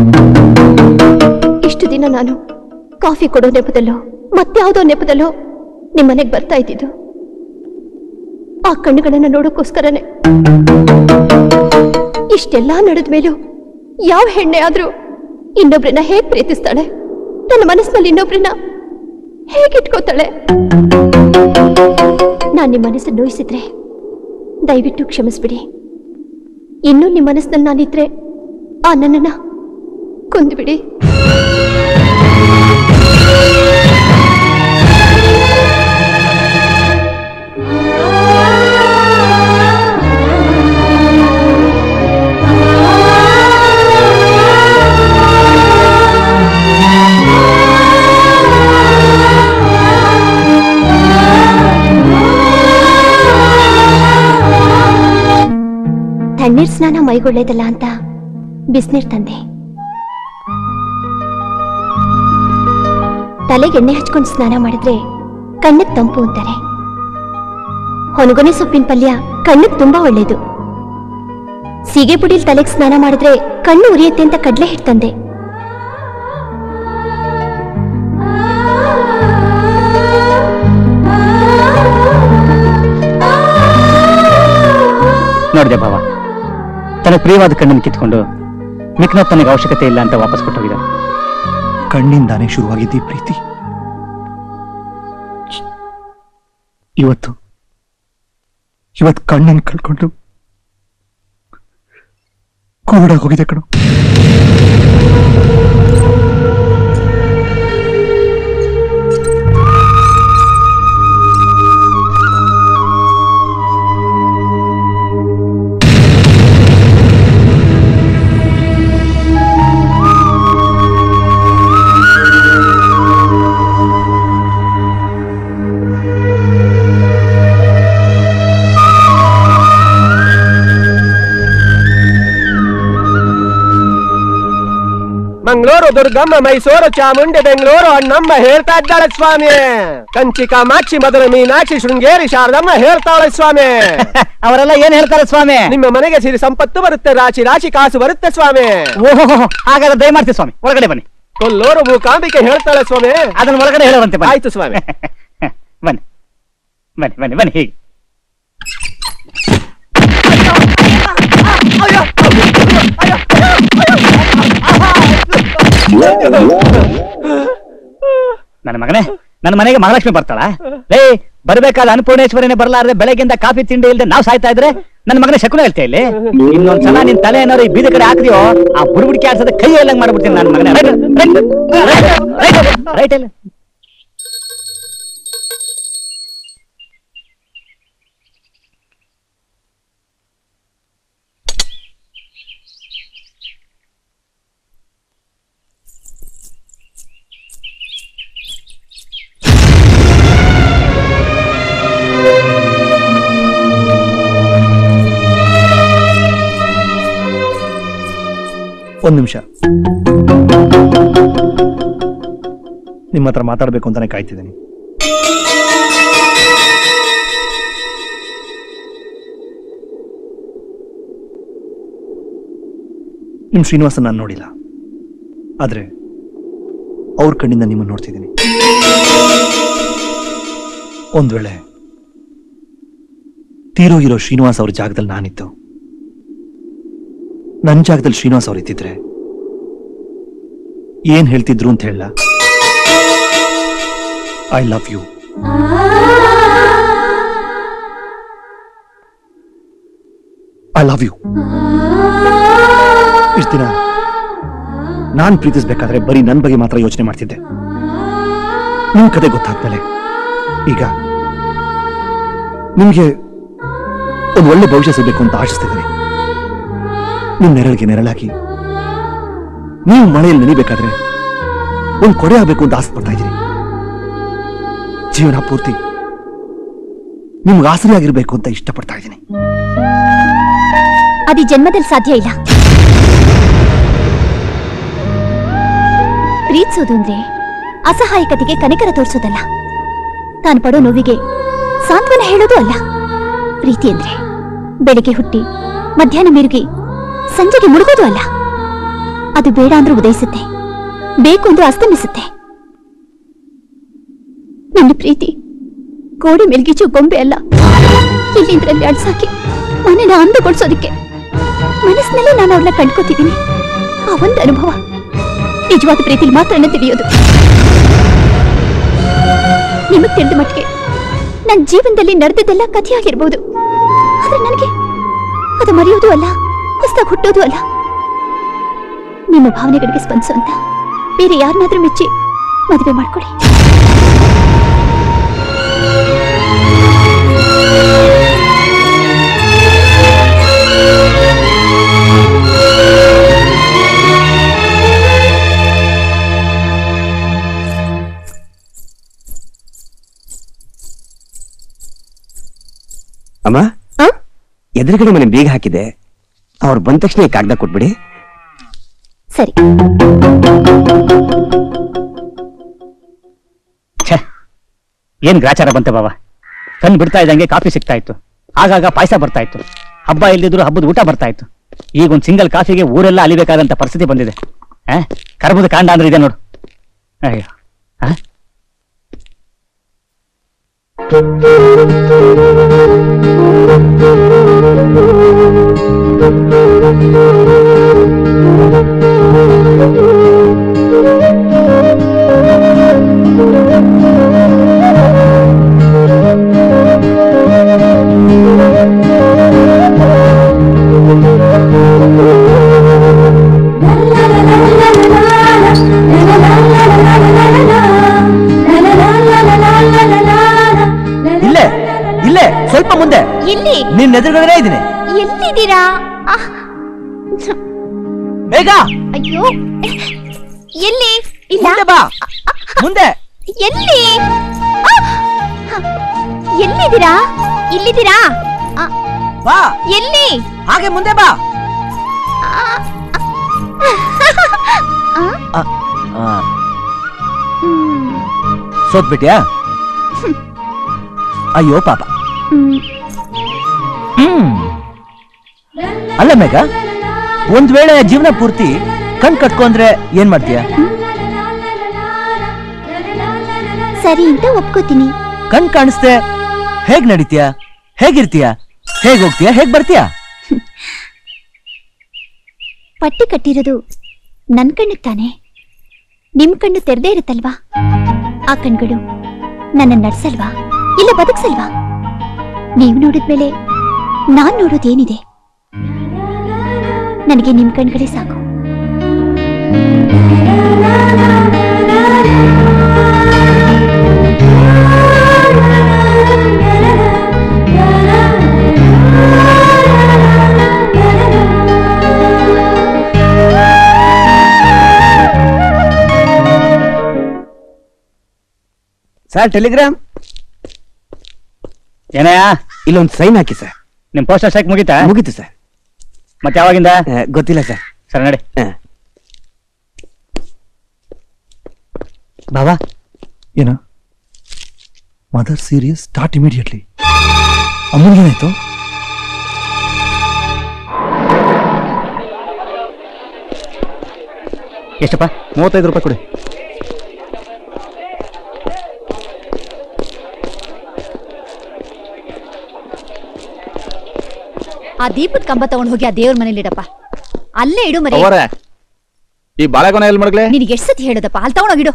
R: ಇಷ್ಟು ದಿನ ನಾನು ಕಾಫಿ ಕೊಡೋ ನೆಪದಲ್ಲೋ ಮತ್ಯಾವುದೋ ನೆಪದಲ್ಲೋ ನಿಮ್ಮನೆಗೆ ಬರ್ತಾ ಇದ್ದಿದ್ದು ಆ ಕಣ್ಣುಗಳನ್ನ ನೋಡೋಕ್ಕೋಸ್ಕರನೇ. ಇಷ್ಟೆಲ್ಲಾ ನಡೆದ ಮೇಲೂ ಯಾವ ಹೆಣ್ಣೆ ಆದ್ರೂ ಇನ್ನೊಬ್ರನ್ನ ಹೇಗ್ ಪ್ರೀತಿಸ್ತಾಳೆ? ನನ್ನ ಮನಸ್ಸಿನಲ್ಲಿ ಇನ್ನೊಬ್ರನ್ನ ಹೇಗಿಟ್ಕೋತಾಳೆ? ನಾನ್ ನಿಮ್ಮ ಮನಸ್ಸನ್ನು ನೋಯಿಸಿದ್ರೆ ದಯವಿಟ್ಟು ಕ್ಷಮಿಸ್ಬಿಡಿ. ಇನ್ನೂ ನಿಮ್ಮ ಮನಸ್ಸಿನಲ್ಲಿ ನಾನಿದ್ರೆ ಆ ನನ್ನನ್ನ ಕೊಂದುಬಿಡಿ. ತಣ್ಣೀರ್ ಸ್ನಾನ ಮೈಗೊಳ್ಳೇದಲ್ಲ ಅಂತ ಬಿಸಿನೀರ್ ತಂದೆ. ತಲೆಗೆ ಎಣ್ಣೆ ಹಚ್ಕೊಂಡು ಸ್ನಾನ ಮಾಡಿದ್ರೆ ಕಣ್ಣಿಗೆ ತಂಪು ಅಂತಾರೆ. ಹೊನಗೊನೆ ಸೊಪ್ಪಿನ ಪಲ್ಯ ಕಣ್ಣಿಗೆ ತುಂಬಾ ಒಳ್ಳೇದು. ಸೀಗೆ ಪುಡಿಲ್ ತಲೆಗೆ ಸ್ನಾನ ಮಾಡಿದ್ರೆ ಕಣ್ಣು ಉರಿಯುತ್ತೆ ಅಂತ ಕಡ್ಲೆ ಹಿಟ್ಟು ತಂದೆ.
I: ನೋಡಿದೆ ಭಾವ, ತನಗೆ ಪ್ರಿಯವಾದ ಕಣ್ಣನ್ನು ಕಿತ್ಕೊಂಡು ಮಿಕ್ನ ತನಗೆ ಅವಶ್ಯಕತೆ ಇಲ್ಲ ಅಂತ ವಾಪಸ್ ಕೊಟ್ಟೋಗಿದ.
B: ಕಣ್ಣಿಂದಾನೇ ಶುರುವಾಗಿದ್ದಿ ಪ್ರೀತಿ. ಇವತ್ತು ಇವತ್ತು ಕಣ್ಣನ್ನು ಕಳ್ಕೊಂಡು ಕೋವಿಡ್ ಹೋಗಿದೆ ಕಣೋ.
J: ಮಂಗಳೂರು ದುರ್ಗಮ್ಮ, ಮೈಸೂರು ಚಾಮುಂಡಿ, ಬೆಂಗಳೂರು ಅಣ್ಣಮ್ಮ ಹೇಳ್ತಾ ಇದ್ದಾಳೆ ಸ್ವಾಮಿ. ಕಂಚಿ ಕಾಮಾಕ್ಷಿ, ಮಧುರ ಮೀನಾಕ್ಷಿ, ಶೃಂಗೇರಿ ಶಾರದಮ್ಮ ಹೇಳ್ತಾಳೆ ಸ್ವಾಮಿ.
I: ಅವರೆಲ್ಲ ಏನ್ ಹೇಳ್ತಾರೆ ಸ್ವಾಮಿ?
J: ನಿಮ್ಮ ಮನೆಗೆ ಸಿರಿ ಸಂಪತ್ತು ಬರುತ್ತೆ, ರಾಶಿ ರಾಶಿ ಕಾಸು ಬರುತ್ತೆ ಸ್ವಾಮಿ.
I: ಓಹೋ, ಹಾಗಾದ್ರೆ ದಯಮಾಡ್ತೀವಿ ಸ್ವಾಮಿ, ಒಳಗಡೆ ಬನ್ನಿ.
J: ಕೊಲ್ಲೂರು ಮೂಕಾಂಬಿಕೆ ಹೇಳ್ತಾಳೆ ಸ್ವಾಮಿ.
I: ಅದನ್ನ ಒಳಗಡೆ ಹೇಳುವಂತೆ.
J: ಆಯ್ತು ಸ್ವಾಮಿ.
I: ಬನ್ನಿ ಬನ್ನಿ ಬನ್ನಿ ಬನ್ನಿ. ಹೀಗೆ ನನ್ನ ಮಗನೇ, ನನ್ನ ಮನೆಗೆ ಮಹಾಲಕ್ಷ್ಮಿ ಬರ್ತಾಳ? ಲೇ, ಬರ್ಬೇಕಾದ ಅನ್ನಪೂರ್ಣೇಶ್ವರಿನೇ ಬರ್ಲಾರ್ದೆ ಬೆಳಗ್ಗಿಂದ ಕಾಫಿ ತಿಂಡಿ ಇಲ್ದೆ ನಾವು ಸಾಯ್ತಾ ಇದ್ರೆ ನನ್ನ ಮಗನೇ ಶಕುನ ಹೇಳ್ತಾ ಇಲ್ಲಿ. ಇನ್ನೊಂದ್ಸಲ ನಿನ್ ತಲೆ ಏನಾರು ಈ ಬೀದಿ ಕಡೆ ಹಾಕ್ರಿಯೋ, ಆ ಬುಡ್ಬುಡಿಕೆ ಆಡ್ಸದ ಕೈ ಎಲ್ಲಂಗ್ ಮಾಡ್ಬಿಡ್ತೀನಿ ನನ್ನ ಮಗನೇ. ರೈಟ್ ಇಲ್ಲ.
B: ಒಂದ್ ನಿಮಿಷ, ನಿಮ್ಮ ಹತ್ರ ಮಾತಾಡ್ಬೇಕು ಅಂತಾನೆ ಕಾಯ್ತಿದ್ದೀನಿ. ನಿಮ್ ಶ್ರೀನಿವಾಸನ್ ನಾನು ನೋಡಿಲ್ಲ, ಆದ್ರೆ ಅವ್ರ ಕಣ್ಣಿಂದ ನಿಮ್ಮನ್ನು ನೋಡ್ತಿದ್ದೀನಿ. ಒಂದ್ ವೇಳೆ ತೀರೋಗಿರೋ ಶ್ರೀನಿವಾಸ್ ಅವ್ರ ಜಾಗದಲ್ಲಿ ನಾನಿದ್ದು, ನನ್ನ ಜಾಗದಲ್ಲಿ ಶ್ರೀನಿವಾಸ್ ಅವ್ರು ಇದ್ದಿದ್ರೆ ಏನ್ ಹೇಳ್ತಿದ್ರು ಅಂತ ಹೇಳ? I love you. I love you. ಇಷ್ಟ ದಿನ ನಾನ್ ಪ್ರೀತಿಸ್ಬೇಕಾದ್ರೆ ಬರೀ ನನ್ನ ಬಗ್ಗೆ ಮಾತ್ರ ಯೋಚನೆ ಮಾಡ್ತಿದ್ದೆ. ನಿಮ್ ಕತೆ ಗೊತ್ತಾದ್ಮೇಲೆ ಈಗ ನಿಮ್ಗೆ ಒಂದು ಒಳ್ಳೆ ಭವಿಷ್ಯ ಸಿಗಬೇಕು ಅಂತ ಆಶಿಸ್ತಿದ್ದೀನಿ. ನಿಮ್ ನೆರಳಿಗೆ ನೆರಳಾಗಿ ನೀವು ಮಳೆಯಲ್ಲಿ ನೆನಿಬೇಕಾದ್ರೆ ಒಂದು ಕೊಡೆ ಆಗಬೇಕು ಅಂತ ಆಸೆ ಪಡ್ತಾ ಇದ್ದೀನಿ. ಜೀವನ ಪೂರ್ತಿ ನಿಮ್ಗೆ ಆಸರೆಯಾಗಿರ್ಬೇಕು ಅಂತ ಇಷ್ಟಪಡ್ತಾ ಇದ್ದೀನಿ.
C: ಅದು ಜನ್ಮದಲ್ಲಿ ಸಾಧ್ಯ ಇಲ್ಲ. ಪ್ರೀತಿಸೋದು ಅಂದ್ರೆ ಅಸಹಾಯಕತೆಗೆ ಕನಿಕರ ತೋರಿಸೋದಲ್ಲ, ತಾನು ಪಡೋ ನೋವಿಗೆ ಸಾಂತ್ವನ ಹೇಳೋದು ಅಲ್ಲ. ಪ್ರೀತಿ ಅಂದ್ರೆ ಬೆಳಿಗ್ಗೆ ಹುಟ್ಟಿ ಮಧ್ಯಾಹ್ನ ಮಿರುಗಿ ಸಂಜೆಗೆ ಮುಳುಗೋದು ಅಲ್ಲ. ಅದು ಬೇಡ ಅಂದ್ರೂ ಉದಯಿಸುತ್ತೆ, ಬೇಕು ಅಂದ್ರೂ ಅಸ್ತಮಿಸುತ್ತೆ. ನನ್ನ ಪ್ರೀತಿ ಗೋಡೆ ಮೆಲ್ಗಿಚು ಗೊಂಬೆ ಅಲ್ಲ, ಇಲ್ಲಿಂದ್ರಲ್ಲಿ ಅಡ್ಸಾಕಿ ಮನೆನ ಅಂದುಗೊಳಿಸೋದಕ್ಕೆ ಮನಸ್ಸಿನಲ್ಲೇ ನಾನು ಅವ್ರನ್ನ ಕಂಡ್ಕೋತಿದ್ದೀನಿ. ಆ ಒಂದು ಅನುಭವ ನಿಜವಾದ ಪ್ರೀತಿಲಿ ಮಾತ್ರನೇ ತಿಳಿಯೋದು. ನಿಮಗ್ ತಿಳಿದ ಮಟ್ಟಿಗೆ ನನ್ನ ಜೀವನದಲ್ಲಿ ನಡೆದದ್ದೆಲ್ಲ ಕಥೆಯಾಗಿರ್ಬೋದು, ಆದ್ರೆ ನನಗೆ ಅದು ಮರೆಯೋದು ಅಲ್ಲ, ಹೊಸದಾಗಿ ಹುಟ್ಟೋದು ಅಲ್ಲ. ನಿಮ್ಮ ಭಾವನೆಗಳಿಗೆ ಸ್ಪಂದಿಸುವಂತ ಬೇರೆ ಯಾರನ್ನಾದ್ರೂ ಮೆಚ್ಚಿ ಮದುವೆ ಮಾಡ್ಕೊಳ್ಳಿ.
T: ಅಮ್ಮ, ಎದುರುಗಡೆ ಮನೆ ಬೀಗ ಹಾಕಿದೆ, ಅವ್ರು ಬಂದ ತಕ್ಷಣ ಈ ಕಾಗದ ಕೊಟ್ಬಿಡಿ.
C: ಸರಿ.
I: ಏನ್ ಗ್ರಾಚಾರ ಬಂತೆ ಬಾಬಾ. ಕಣ್ ಬಿಡ್ತಾ ಇದ್ದಂಗೆ ಕಾಫಿ ಸಿಗ್ತಾ ಇತ್ತು, ಆಗಾಗ ಪಾಯಸ ಬರ್ತಾ ಇತ್ತು, ಹಬ್ಬ ಇಲ್ದಿದ್ರು ಹಬ್ಬದ ಊಟ ಬರ್ತಾ ಇತ್ತು. ಈಗ ಒಂದ್ ಸಿಂಗಲ್ ಕಾಫಿಗೆ ಊರೆಲ್ಲ ಅಲಿಬೇಕಾದಂತ ಪರಿಸ್ಥಿತಿ ಬಂದಿದೆ. ಕರ್ಬುದ ಕಾಂಡ ಅಂದ್ರೆ ಇದೆ ನೋಡು. ಅಯ್ಯೋ,
Q: ನಿನ್ ಎದುರುಗಡೆ ಇದ್ದೀನಿ.
C: ಎಲ್ಲಿದ್ದೀರಾ?
Q: ಬೇಗ
C: ಅಯ್ಯೋ, ಎಲ್ಲಿ?
Q: ಮುಂದೆ ಬಾ, ಮುಂದೆ.
C: ಎಲ್ಲಿ? ಎಲ್ಲಿದ್ದೀರಾ? ಇಲ್ಲಿದ್ದೀರಾ?
Q: ಬಾ.
C: ಎಲ್ಲಿ?
Q: ಹಾಗೆ ಮುಂದೆ ಬಾ. ಸೋತ್ಬಿಟ್ಯಾ? ಅಯ್ಯೋ ಪಾಪ. ಅಲ್ಲ ಮೇಘ, ಒಂದ್ ವೇಳೆ ಜೀವನ ಪೂರ್ತಿ ಕಣ್ ಕಟ್ಕೊಂಡ್ರೆ ಏನ್ ಮಾಡ್ತೀಯ?
N: ಸರಿ ಅಂತ ಒಪ್ಕೋತೀನಿ.
Q: ಕಣ್ ಕಾಣಿಸ್ತೆ ಹೇಗ್ ನಡೀತೀಯ? ಹೇಗಿರ್ತೀಯ? ಹೇಗ್ ಹೋಗ್ತೀಯ? ಹೇಗ್ ಬರ್ತೀಯ?
N: ಪಟ್ಟಿ ಕಟ್ಟಿರೋದು ನನ್ ಕಣ್ಣಿಗೆ ತಾನೆ. ನಿಮ್ ಕಣ್ಣು ತೆರೆದೇ ಇರುತ್ತಲ್ವಾ? ಆ ಕಣ್ಗಳು ನನ್ನ ನಡ್ಸಲ್ವಾ? ಇಲ್ಲ ಬದುಕ್ಸಲ್ವಾ? ನೀವು ನೋಡಿದ್ಮೇಲೆ ನಾನ್ ನೋಡೋದೇನಿದೆ? ನನಗೆ ನಿಮ್ ಕಣ್ಗಳೇ ಸಾಕು.
I: ಸರ್ ಟೆಲಿಗ್ರಾಮ್
T: ಏನಯ್ಯ? ಇಲ್ಲೊಂದು ಸೈನ್ ಹಾಕಿ ಸರ್.
I: ನಿಮ್ ಪೋಸ್ಟರ್ ಸ್ಟ್ರೈಕ್ ಮುಗೀತಾ?
T: ಮುಗೀತು ಸರ್.
I: ಮತ್ತೆ ಯಾವಾಗಿಂದ?
T: ಗೊತ್ತಿಲ್ಲ ಸರ್.
I: ಸರ್ ನಡಿ.
B: ಬಾವಾ ಏನ? Mother serious start immediately. ಅಮ್ಮನಿಗೇನಾಯ್ತು?
I: ಎಷ್ಟಪ್ಪ?
B: 35 ರೂಪಾಯಿ ಕೊಡಿ.
C: ಆ ದೀಪದ ಕಂಬ ತಗೊಂಡ್ ಹೋಗಿ ಆ ದೇವ್ರ ಮನೇಲಿ ಇಡಪ್ಪ. ಅಲ್ಲೇ ಇಡು ಮರಿ.
P: ಈ ಬಾಳೆಗೊನೆ ಎಲ್ಲಿ ಮಡಗ್ಲೆ?
C: ನಿನಗೆ ಎಷ್ಟು ಸತಿ ಹೇಳೋದಪ್ಪ, ಅಲ್ಲಿ ತಗೊಂಡೋಗಿಡು.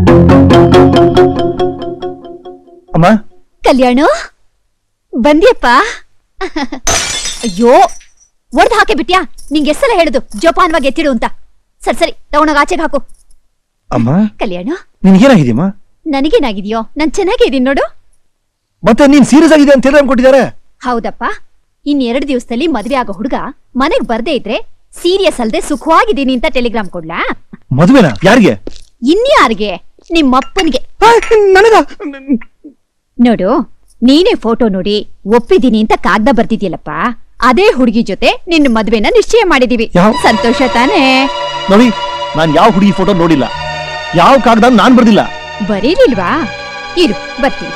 B: ಅಮ್ಮ
C: ಕಲ್ಯಾಣ ಬಂದಿಯಪ್ಪ. ಅಯ್ಯೋ, ಒಡ್ದು ಹಾಕಿ ಬಿಟ್ಯಾ? ನಿಂಗೆ ಎಷ್ಟೆಲ್ಲ ಹೇಳುದು ಜೋಪಾನವಾಗಿ ಎತ್ತಿಡು ಅಂತ. ಸರಿ ಸರಿ, ತಗೊಂಡೋಗ ಆಚೆಗೆ ಹಾಕು.
B: ಅಮ್ಮ
C: ಕಲ್ಯಾಣ,
B: ನಿನ್ಗೇನಾಗಿದೆಯಮ್ಮ?
C: ನನಗೇನಾಗಿದೆಯೋ? ನಾನ್ ಚೆನ್ನಾಗೇ ಇದೀನಿ ನೋಡು.
B: ಮತ್ತೆ ನೀನ್ ಸೀರಿಯಸ್ ಆಗಿದೆ ಅಂತ ಟೆಲಿಗ್ರಾಮ್ ಕೊಟ್ಟಿದ್ದಾರೆ.
C: ಹೌದಪ್ಪ, ಇನ್ 2 ದಿವಸದಲ್ಲಿ ಮದ್ವೆ ಆಗೋ ಹುಡುಗ ಮನೆಗ್ ಬರ್ದೇ ಇದ್ರೆ ಸೀರಿಯಸ್ ಅಲ್ದೆ ಸುಖವಾಗಿದ್ದೀನಿ ಅಂತ ಟೆಲಿಗ್ರಾಮ್ ಕೊಡ್ಲಾ?
B: ಮದುವೆನಾ? ಯಾರಿಗೆ?
C: ಇನ್ಯಾರಿಗೆ? ನಿಮ್ಮಪ್ಪನಿಗೆ.
B: ನನಗ
C: ನೋಡು, ನೀನೇ ಫೋಟೋ ನೋಡಿ ಒಪ್ಪಿದೀನಿ ಅಂತ ಕಾಗ್ದ ಬರ್ತಿದ್ಯಲ್ಲಪ್ಪ, ಅದೇ ಹುಡುಗಿ ಜೊತೆ ನಿನ್ನ ಮದ್ವೆನ ನಿಶ್ಚಯ ಮಾಡಿದೀವಿ. ಸಂತೋಷ ತಾನೇ?
B: ನವಿ, ನಾನ್ ಯಾವ ಹುಡುಗಿ ಫೋಟೋ ನೋಡಿಲ್ಲ, ಯಾವ ಕಾಗದ ನಾನ್ ಬರ್ದಿಲ್ಲ.
C: ಬರೀಲಿಲ್ವಾ? ಇರು ಬರ್ತೀನಿ.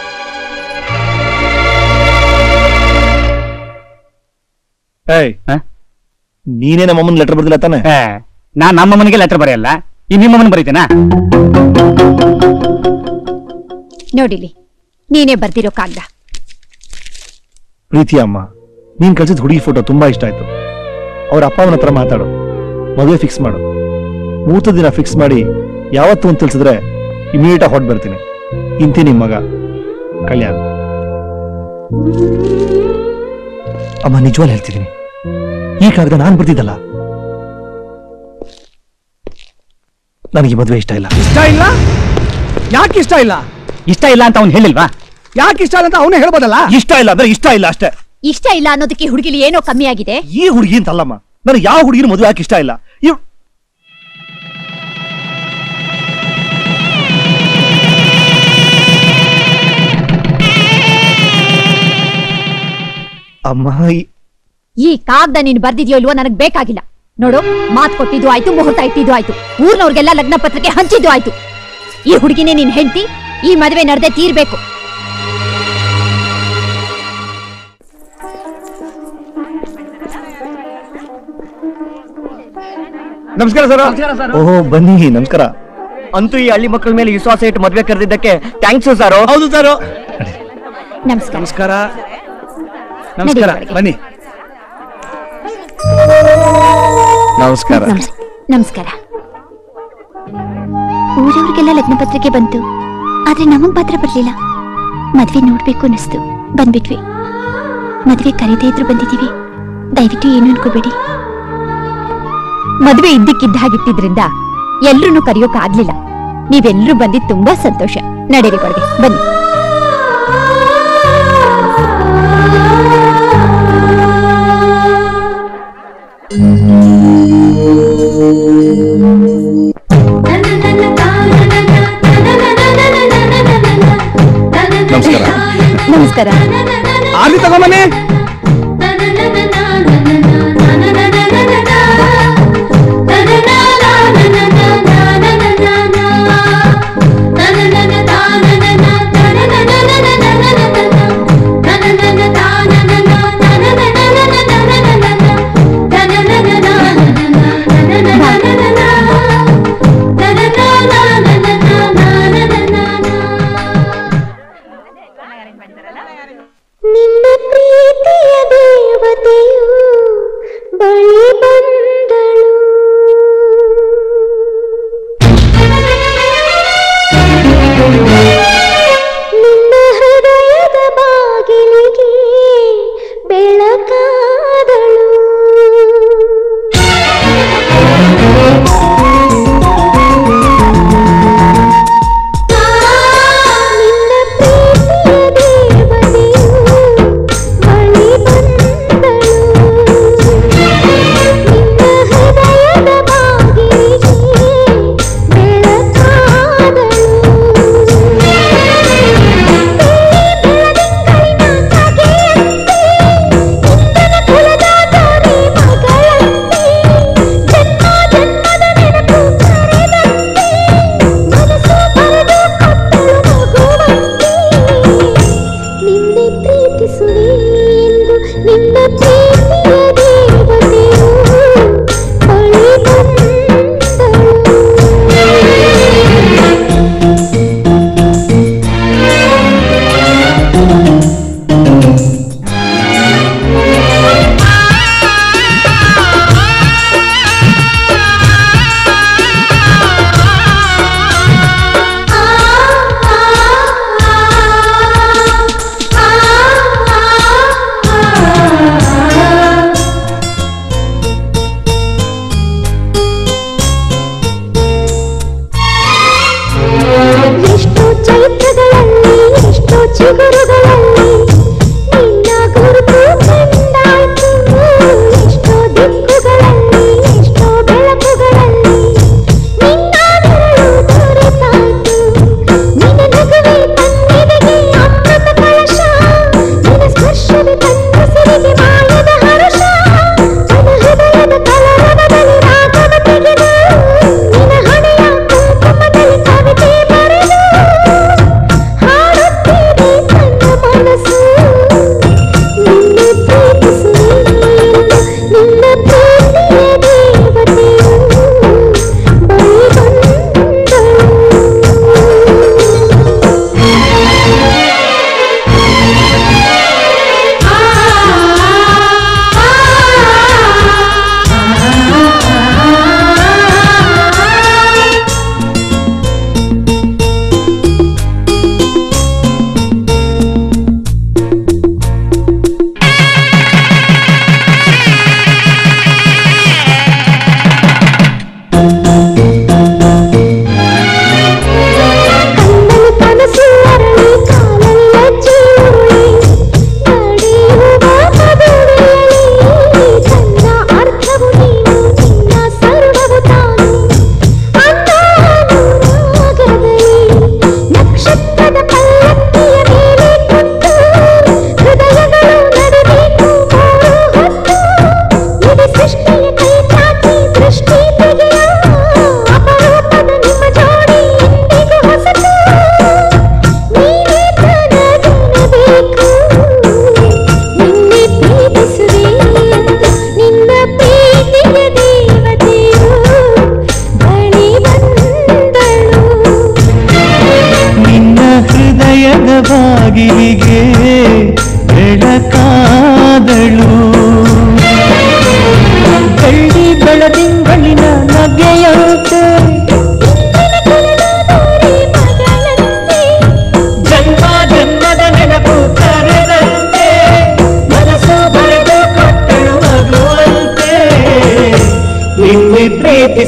B: ನೀನೇ ನಮ್ಮಮ್ಮನ ಲೆಟರ್ ಬರ್ದಿಲ್ಲ ತಾನೆ?
I: ನಾನ್ ನಮ್ಮಮ್ಮನಿಗೆ ಲೆಟರ್ ಬರೆಯಲ್ಲ, ಈ ನಿಮ್ಮಮ್ಮನ ಬರೀತೇನಾ?
C: ನೋಡಿಲಿ, ನೀನೇ ಬರ್ದಿರೋ ಕಾಗ್ದ.
B: ಪ್ರೀತಿ ಅಮ್ಮ, ನೀನ್ ಕಳ್ಸಿದ ಹುಡುಗಿ ಫೋಟೋ ತುಂಬಾ ಇಷ್ಟ ಆಯ್ತು. ಅವ್ರ ಅಪ್ಪ ಅವನ ಹತ್ರ ಮಾತಾಡು, ಮದುವೆ ಫಿಕ್ಸ್ ಮಾಡು. ಮುಹೂರ್ತ ದಿನ ಫಿಕ್ಸ್ ಮಾಡಿ ಯಾವತ್ತು ಅಂತ ತಿಳಿಸಿದ್ರೆ ಇಮಿಡಿಯೇಟ್ ಆಗಿ ಹೊಟ್ಟು ಬರ್ತೀನಿ. ಇಂತಿ ನಿಮ್ ಮಗ ಕಲ್ಯಾಣ್. ಅಮ್ಮ ನಿಜವಾಗ್ಲೂ ಹೇಳ್ತಿದ್ದೀನಿ, ಈ ಕಾಗದ ನಾನ್ ಬರ್ತಿದ್ದಲ್ಲ. ನನಗೆ ಮದುವೆ ಇಷ್ಟ ಇಲ್ಲ.
F: ಇಷ್ಟ ಇಲ್ಲ? ಯಾಕೆ ಇಷ್ಟ ಇಲ್ಲ?
I: ಇಷ್ಟ ಇಲ್ಲ ಅಂತ ಅವ್ನು ಹೇಳಿಲ್ವಾ?
F: ಯಾಕೆ ಇಷ್ಟ ಇಲ್ಲ ಅಂತ ಅವನೇ ಹೇಳ್ಬೋದಲ್ಲ?
B: ಇಷ್ಟ ಇಲ್ಲ ಅಂದ್ರೆ ಇಷ್ಟ ಇಲ್ಲ ಅಷ್ಟೇ.
C: ಇಷ್ಟ ಇಲ್ಲ ಅನ್ನೋದಕ್ಕೆ ಹುಡುಗಿಲಿ ಏನೋ ಕಮ್ಮಿ ಆಗಿದೆ.
B: ಈ ಹುಡುಗಿ ಅಂತಲ್ಲಮ್ಮ, ನನಗೆ ಯಾವ ಹುಡುಗಿನ ಮದುವೆ ಯಾಕೆ ಇಷ್ಟ ಇಲ್ಲ. ಅಮ್ಮ,
C: ಈ ಕಾಗ್ದ ನೀನ್ ಬರ್ದಿದ್ಯೋ ಇಲ್ವೋ ನನಗ್ ಬೇಕಾಗಿಲ್ಲ. ನೋಡು, ಮಾತ್ ಕೊಟ್ಟಿದ್ದು ಆಯ್ತು, ಮುಹೂರ್ತ ಇಟ್ಟಿದ್ದು ಆಯ್ತು, ಊರ್ನವ್ರಿಗೆಲ್ಲ ಲಗ್ನ ಪತ್ರಿಕೆ ಹಂಚಿದ್ದು ಆಯ್ತು. ಈ ಹುಡುಗಿನೇ ನೀನ್ ಹೆಂಡತಿ, ಈ ಮದುವೆ ನಡೆದೇ ತೀರ್ಬೇಕು.
B: ನಮಸ್ಕಾರ ಸರ್. ಓಹೋ ಬನ್ನಿ, ನಮಸ್ಕಾರ.
T: ಅಂತೂ ಈ ಹಳ್ಳಿ ಮಕ್ಕಳ ಮೇಲೆ ವಿಶ್ವಾಸ ಇಟ್ಟು ಮದ್ವೆ ಕರೆದಿದ್ದಕ್ಕೆ ಥ್ಯಾಂಕ್ಸ್ ಸರ್.
B: ಹೌದು ಸರ್.
C: ನಮಸ್ಕಾರ.
F: ನಮಸ್ಕಾರ. ನಮಸ್ಕಾರ, ಬನ್ನಿ.
G: ನಮಸ್ಕಾರ.
N: ನಮಸ್ಕಾರ. ಊರವ್ರಿಗೆಲ್ಲ ಲಗ್ನ ಪತ್ರಿಕೆ ಬಂತು, ಆದ್ರೆ ನಮಗ್ ಮಾತ್ರ ಬರ್ಲಿಲ್ಲ. ಮದ್ವೆ ನೋಡ್ಬೇಕು ಅನ್ನಿಸ್ತು, ಬಂದ್ಬಿಟ್ವಿ. ಮದ್ವೆ ಕರೀದೇ ಇದ್ರು ಬಂದಿದೀವಿ, ದಯವಿಟ್ಟು ಏನು ಅನ್ಕೋಬೇಡಿ.
C: ಮದ್ವೆ ಇದ್ದಕ್ಕಿದ್ದ ಹಾಗಿಟ್ಟಿದ್ರಿಂದ ಎಲ್ರೂ ಕರೆಯೋಕ್ ಆಗ್ಲಿಲ್ಲ. ನೀವೆಲ್ಲರೂ ಬಂದಿದ್ ತುಂಬಾ ಸಂತೋಷ. ನಡೀರಿ ಒಳಗೆ ಬನ್ನಿ.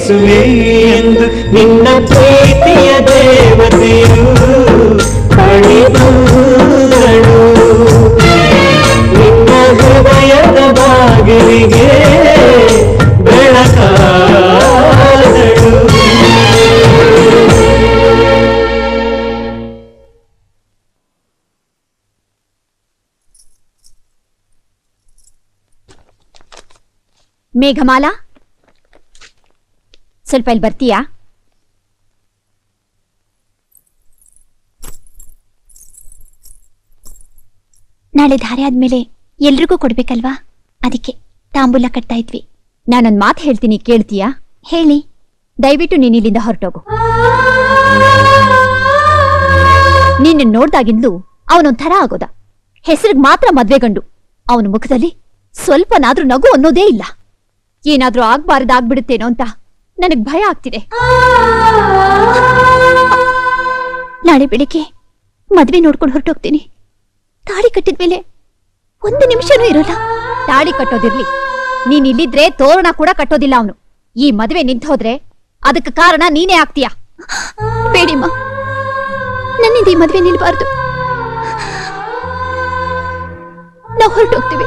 D: ಯೇಸುವೆ ಎಂದು ನಿನ್ನ ಪ್ರೀತಿಯ ದೇವತೆಯು ಕಳೆದಳು ನಿನ್ನ ಹೃದಯದ ಬಾಗಿಲಿಗೆ ಬೆಳಕಾದಳು.
C: ಮೇಘಮಾಲಾ, ಸ್ವಲ್ಪ ಇಲ್ಲಿ ಬರ್ತೀಯಾ? ನಾಳೆ ಧಾರೆ ಆದ್ಮೇಲೆ ಎಲ್ರಿಗೂ ಕೊಡ್ಬೇಕಲ್ವಾ, ಅದಕ್ಕೆ ತಾಂಬೂಲ ಕಟ್ತಾ ಇದ್ವಿ. ನಾನೊಂದ್ ಮಾತು ಹೇಳ್ತೀನಿ, ಕೇಳ್ತೀಯಾ? ಹೇಳಿ. ದಯವಿಟ್ಟು ನೀನ್ ಇಲ್ಲಿಂದ ಹೊರಟೋಗು. ನೀನ್ ನೋಡ್ದಾಗಿಂದ್ಲು ಅವನೊಂಥರ ಆಗೋದ. ಹೆಸರಿಗೆ ಮಾತ್ರ ಮದ್ವೆ ಗಂಡು. ಅವನ ಮುಖದಲ್ಲಿ ಸ್ವಲ್ಪನಾದ್ರೂ ನಗು ಅನ್ನೋದೇ ಇಲ್ಲ. ಏನಾದ್ರೂ ಆಗ್ಬಾರ್ದಾಗ್ಬಿಡುತ್ತೇನೋ ಅಂತ ನನಗ್ ಭಯ ಆಗ್ತಿದೆ. ನಾಳೆ ಬೆಳಿಗ್ಗೆ ಮದ್ವೆ ನೋಡ್ಕೊಂಡು ಹೊರಟೋಗ್ತೀನಿ. ತಾಳಿ ಕಟ್ಟಿದ್ಮೇಲೆ ಒಂದು ನಿಮಿಷನೂ ಇರೋಲ್ಲ. ತಾಳಿ ಕಟ್ಟೋದಿರ್ಲಿ, ನೀನ್ ಇಲ್ಲಿದ್ರೆ ತೋರಣ ಕೂಡ ಕಟ್ಟೋದಿಲ್ಲ ಅವನು. ಈ ಮದ್ವೆ ನಿಂತು ಹೋದ್ರೆ ಅದಕ್ಕೆ ಕಾರಣ ನೀನೇ ಆಗ್ತೀಯ. ಬೇಡಿಮ್ಮ, ನನ್ನಿಂದ ಈ ಮದ್ವೆ ನಿಲ್ಬಾರ್ದು. ನಾವು ಹೊರಟೋಗ್ತೀವಿ.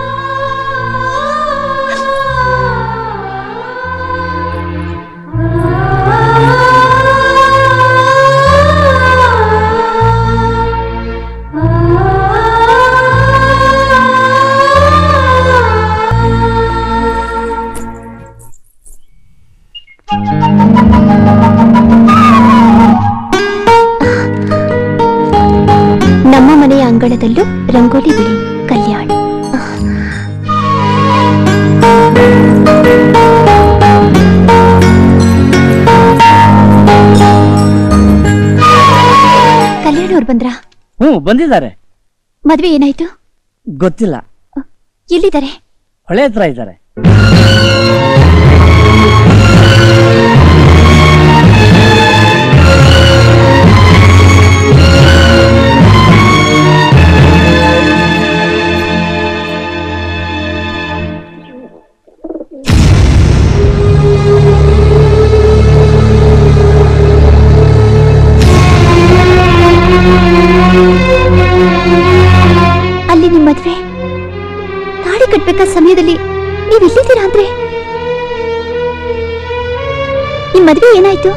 N: ನಮ್ಮ ಮನೆಯ ಅಂಗಳದಲ್ಲೂ ರಂಗೋಲಿ ಬಿಡಿ. ಕಲ್ಯಾಣ. ಕಲ್ಯಾಣ ಅವ್ರು ಬಂದ್ರಾ?
I: ಬಂದಿದ್ದಾರೆ.
N: ಮದ್ವೆ ಏನಾಯ್ತು?
I: ಗೊತ್ತಿಲ್ಲ.
N: ಎಲ್ಲಿದ್ದಾರೆ?
I: ಹೊಳೆ ಹತ್ರ ಇದ್ದಾರೆ.
N: ಅಲ್ಲಿ ನಿಮ್ ಮದ್ವೆ ತಾಳಿ ಕಟ್ಬೇಕಾದ ಸಮಯದಲ್ಲಿ ನೀವ್ ಇಲ್ಲಿದ್ದೀರಾ ಅಂದ್ರೆ ನಿಮ್ ಮದ್ವೆ ಏನಾಯ್ತು?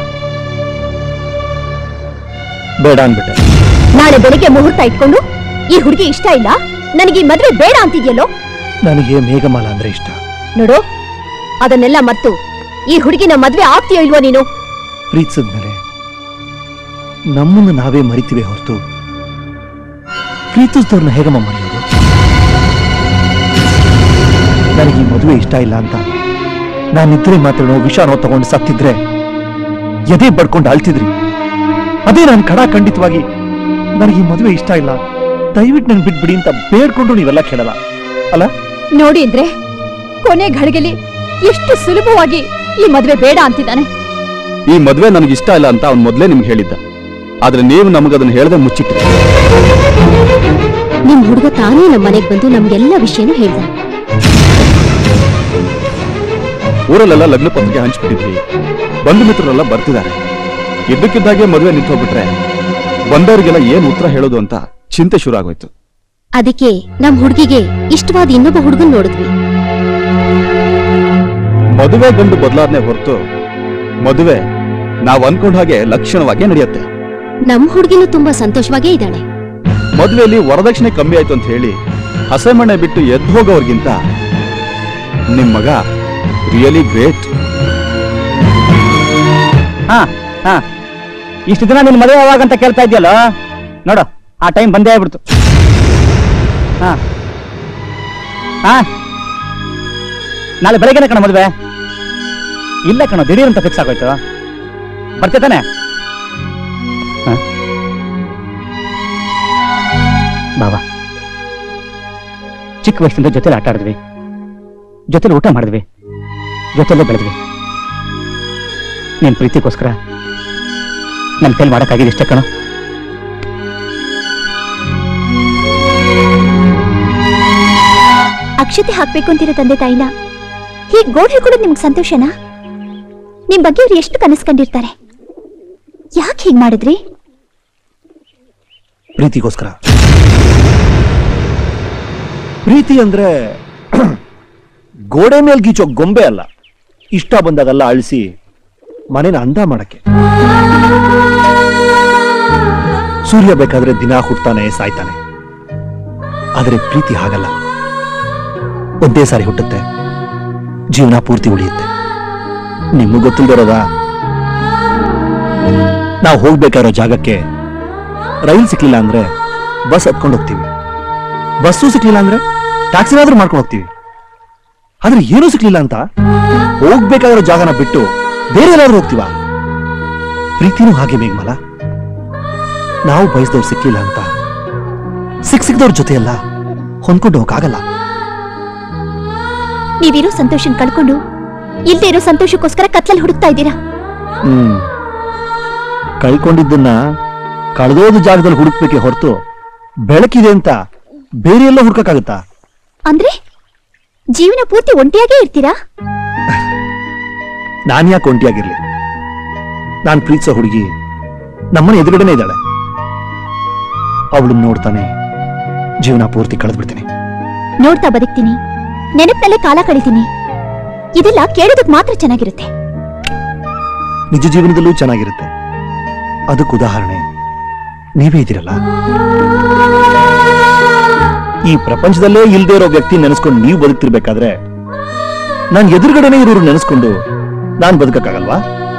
G: ಬೇಡ ಅನ್ಬಿಟ್ಟೆ.
C: ನಾಳೆ ಬೆಳಿಗ್ಗೆ ಮುಹೂರ್ತ ಇಟ್ಕೊಂಡು ಈ ಹುಡುಗಿ ಇಷ್ಟ ಇಲ್ಲ, ನನಗೆ ಈ ಮದ್ವೆ ಬೇಡ ಅಂತಿದ್ಯಲ್ಲೋ?
B: ನನಗೆ ಮೇಘಮಾಲ ಅಂದ್ರೆ ಇಷ್ಟ.
C: ನೋಡು, ಅದನ್ನೆಲ್ಲ ಮರ್ತು ಈ ಹುಡುಗಿನ ಮದ್ವೆ ಆಗ್ತೀಯೋ ಇಲ್ವೋ ನೀನು?
B: ಪ್ರೀತಿಸಿದ್ಮೇಲೆ ನಮ್ಮನ್ನು ನಾವೇ ಮರಿತೀವಿ ಹೊರತು ಪ್ರೀತಿಸಿದವ್ರನ್ನ ಹೇಗಮ್ಮ ಮರೆಯೋದು? ನನಗೆ ಈ ಮದುವೆ ಇಷ್ಟ ಇಲ್ಲ ಅಂತ ನಾನಿದ್ರೆ ಮಾತ್ರ ವಿಷಾನೋ ತಗೊಂಡು ಸತ್ತಿದ್ರೆ ಎದೆ ಬಡ್ಕೊಂಡು ಅಳ್ತಿದ್ರಿ. ಅದೇ ನಾನು ಖಂಡಿತವಾಗಿ ನನಗೆ ಈ ಮದುವೆ ಇಷ್ಟ ಇಲ್ಲ, ದಯವಿಟ್ಟು ನನ್ ಬಿಟ್ಬಿಡಿ ಅಂತ ಬೇಡ್ಕೊಂಡು ನೀವೆಲ್ಲ ಕೇಳಲ್ಲ ಅಲ್ಲ?
C: ನೋಡಿ ಅಂದ್ರೆ ಕೊನೆ ಘಳಿಗೆಲಿ ಎಷ್ಟು ಸುಲಭವಾಗಿ ಈ ಮದ್ವೆ ಬೇಡ ಅಂತಿದ್ದಾನೆ.
P: ಈ ಮದ್ವೆ ನನಗಿಷ್ಟ ಇಲ್ಲ ಅಂತ ಅವ್ನು ಮೊದ್ಲೇ ನಿಮ್ಗೆ ಹೇಳಿದ್ದ. ಆದ್ರೆ ನೀವು ನಮಗದನ್ನ ಹೇಳದೆ ಮುಚ್ಚಿಟ್ರಿ.
N: ನಿಮ್ ಹುಡುಗ ತಾನೇ ನಮ್ಮ ಮನೆಗೆ ಬಂದು ನಮ್ಗೆಲ್ಲ ವಿಷಯನೂ ಹೇಳ್ದ.
P: ಊರಲ್ಲೆಲ್ಲ ಲಗ್ನ ಪತ್ರಿಕೆ ಹಂಚ್ಬಿಟ್ಟಿದ್ವಿ, ಬಂಧು ಮಿತ್ರರೆಲ್ಲ ಬರ್ತಿದ್ದಾರೆ. ಇದ್ದಕ್ಕಿದ್ದಾಗೆ ಮದುವೆ ನಿಂತೋಗ್ಬಿಟ್ರೆ ಬಂದವರಿಗೆಲ್ಲ ಏನ್ ಉತ್ತರ ಹೇಳೋದು ಅಂತ ಚಿಂತೆ ಶುರು ಆಗೋಯ್ತು.
N: ಅದಕ್ಕೆ ನಮ್ ಹುಡುಗಿಗೆ ಇಷ್ಟವಾದ ಇನ್ನೊಬ್ಬ ಹುಡುಗನ್ ನೋಡಿದ್ವಿ.
P: ಮದುವೆ ಗಂಡು ಬದಲಾವಣೆ ಹೊರತು ಮದುವೆ ನಾವ್ ಅನ್ಕೊಂಡ ಹಾಗೆ ಲಕ್ಷಣವಾಗಿ ನಡೆಯುತ್ತೆ.
N: ನಮ್ ಹುಡುಗಿನೂ ತುಂಬಾ ಸಂತೋಷವಾಗೇ ಇದ್ದಾಳೆ.
P: ಮದುವೆಯಲ್ಲಿ ವರದಕ್ಷಿಣೆ ಕಮ್ಮಿ ಆಯ್ತು ಅಂತ ಹೇಳಿ ಹಸೆಮಣೆ ಬಿಟ್ಟು ಎದ್ದು ಹೋಗೋರ್ಗಿಂತ ನಿಮ್ ಮಗ ರಿಯಲಿ ಗ್ರೇಟ್.
I: ಇಷ್ಟು ದಿನ ನಿನ್ ಮದುವೆ ಯಾವಾಗ ಅಂತ ಕೇಳ್ತಾ ಇದೆಯಲ್ಲ, ನೋಡು ಆ ಟೈಮ್ ಬಂದೇ ಆಗ್ಬಿಡ್ತು. ನಾಳೆ ಬೆಳಗ್ಗೆನೆ ಕಣ ಮದುವೆ. ಇಲ್ಲ ಕಣ, ದಿಢೀರ್ ಅಂತ ಫಿಕ್ಸ್ ಆಗೋಯ್ತು. ಬರ್ತಾನೆ. ಬಾಬಾ, ಚಿಕ್ಕ ವಯಸ್ಸಿಂದ ಜೊತೆಲಿ ಆಟ ಆಡಿದ್ವಿ, ಜೊತೆಲಿ ಊಟ ಮಾಡಿದ್ವಿ, ಜೊತೆಲೇ ಬೆಳೆದ್ವಿ. ನಿನ್ ಪ್ರೀತಿಗೋಸ್ಕರ ನನ್ನ ಕೈಲಿ ಮಾಡಕ್ಕಾಗಿದೆ ಇಷ್ಟೇ ಕಣ.
N: ಅಕ್ಷತೆ ಹಾಕ್ಬೇಕು ಅಂತಿರೋ ತಂದೆ ತಾಯಿನ ಹೀಗ್ ಗೋಡ್ ಹೇಳ್ಕೊಡೋದು ನಿಮ್ಗೆ ಸಂತೋಷನಾ?
C: ನಿಮ್ ಬಗ್ಗೆ ಅವ್ರು ಎಷ್ಟು ಕನಸು ಕಂಡಿರ್ತಾರೆ. ಯಾಕೆ ಹೀಗ್ ಮಾಡಿದ್ರಿ?
B: ಪ್ರೀತಿಗೋಸ್ಕರ. ಪ್ರೀತಿ ಅಂದ್ರೆ ಗೋಡೆ ಮೇಲೆ ಗೀಚೋ ಗೊಂಬೆ ಅಲ್ಲ. ಇಷ್ಟ ಬಂದಾಗೆಲ್ಲ ಅಳಿಸಿ ಮನೇನ ಅಂದ ಮಾಡಕ್ಕೆ. ಸೂರ್ಯ ಬೇಕಾದ್ರೆ ದಿನ ಹುಟ್ತಾನೆ ಸಾಯ್ತಾನೆ, ಆದರೆ ಪ್ರೀತಿ ಹಾಗಲ್ಲ. ಒಂದೇ ಸಾರಿ ಹುಟ್ಟುತ್ತೆ, ಜೀವನ ಪೂರ್ತಿ ಉಳಿಯುತ್ತೆ. ನಿಮಗೂ ಗೊತ್ತಿಲ್ದಿರೋದ, ನಾವು ಹೋಗ್ಬೇಕಾಗಿರೋ ಜಾಗಕ್ಕೆ ರೈಲ್ ಸಿಕ್ಲಿಲ್ಲ ಅಂದ್ರೆ ಬಸ್ ಹತ್ಕೊಂಡು ಹೋಗ್ತೀವಿ, ಬಸ್ಸು ಸಿಕ್ಲಿಲ್ಲ ಅಂದ್ರೆ ಟ್ಯಾಕ್ಸಿನಾದ್ರೂ ಮಾಡ್ಕೊಂಡು ಹೋಗ್ತೀವಿ. ಆದ್ರೆ ಏನೂ ಸಿಕ್ಲಿಲ್ಲ ಅಂತ ಹೋಗ್ಬೇಕಾಗಿರೋ ಜಾಗನ ಬಿಟ್ಟು ಬೇರೆ ಎಲ್ಲಾದ್ರೂ ಹೋಗ್ತೀವ? ಪ್ರೀತಿನೂ ಹಾಗೆ ಮೇಘಮಾಲ. ನಾವು ಬಯಸಿದವ್ರು ಸಿಕ್ಲಿಲ್ಲ ಅಂತ ಸಿಕ್ದವ್ರ ಜೊತೆ ಎಲ್ಲ ಹೊಂದ್ಕೊಂಡು ಹೋಗಕ್ಕಾಗಲ್ಲ.
C: ನೀವಿರೋ ಸಂತೋಷನ್ ಕಳ್ಕೊಂಡು ಇಲ್ದೇ ಇರೋ ಸಂತೋಷಕ್ಕೋಸ್ಕರ ಕತ್ಲಲ್ಲಿ ಹುಡುಕ್ತಾ ಇದ್ದೀರಾ.
B: ಕಳ್ಕೊಂಡಿದ್ದನ್ನ ಕಳೆದೋದ ಜಾಗದಲ್ಲಿ ಹುಡುಕ್ಬೇಕೆ ಹೊರತು ಬೆಳಕಿದೆ ಅಂತ ಬೇರೆ ಎಲ್ಲ ಹುಡುಕಕ್ಕಾಗತ್ತಾ?
C: ಅಂದ್ರೆ ಜೀವನ ಪೂರ್ತಿ ಒಂಟಿಯಾಗೇ ಇರ್ತೀರಾ?
B: ನಾನ್ ಯಾಕೆ ಒಂಟಿಯಾಗಿರ್ಲಿ? ನಾನ್ ಪ್ರೀತಿಸೋ ಹುಡುಗಿ ನಮ್ಮನೆ ಎದುರುಗಡೆನೆ ಇದ್ದಾಳೆ. ಅವಳನ್ನ ನೋಡ್ತಾನೆ ಜೀವನ ಪೂರ್ತಿ ಕಳೆದ್ಬಿಡ್ತೀನಿ.
C: ನೋಡ್ತಾ ಬದುಕ್ತೀನಿ, ನೆನಪಿನಲ್ಲೇ ಕಾಲ ಕಳಿತೀನಿ. ಇದೆಲ್ಲ ಕೇಳೋದಕ್ ಮಾತ್ರ ಚೆನ್ನಾಗಿರುತ್ತೆ.
B: ನಿಜ ಜೀವನದಲ್ಲೂ ಚೆನ್ನಾಗಿರುತ್ತೆ. ಅದಕ್ಕೆ ಉದಾಹರಣೆ ನೀವೇ ಇದ್ದೀರಲ್ಲ. ಈ ಪ್ರಪಂಚದಲ್ಲೇ ಇಲ್ದೇ ಇರೋ ವ್ಯಕ್ತಿ ನೆನೆಸ್ಕೊಂಡು ನೀವು ಬದುಕ್ತಿರ್ಬೇಕಾದ್ರೆ ನಾನ್ ಎದುರುಗಡೆನೆ ಇರೋರು ನೆನೆಸ್ಕೊಂಡು ನಾನ್ ಬದುಕಕ್ಕಾಗಲ್ವಾ?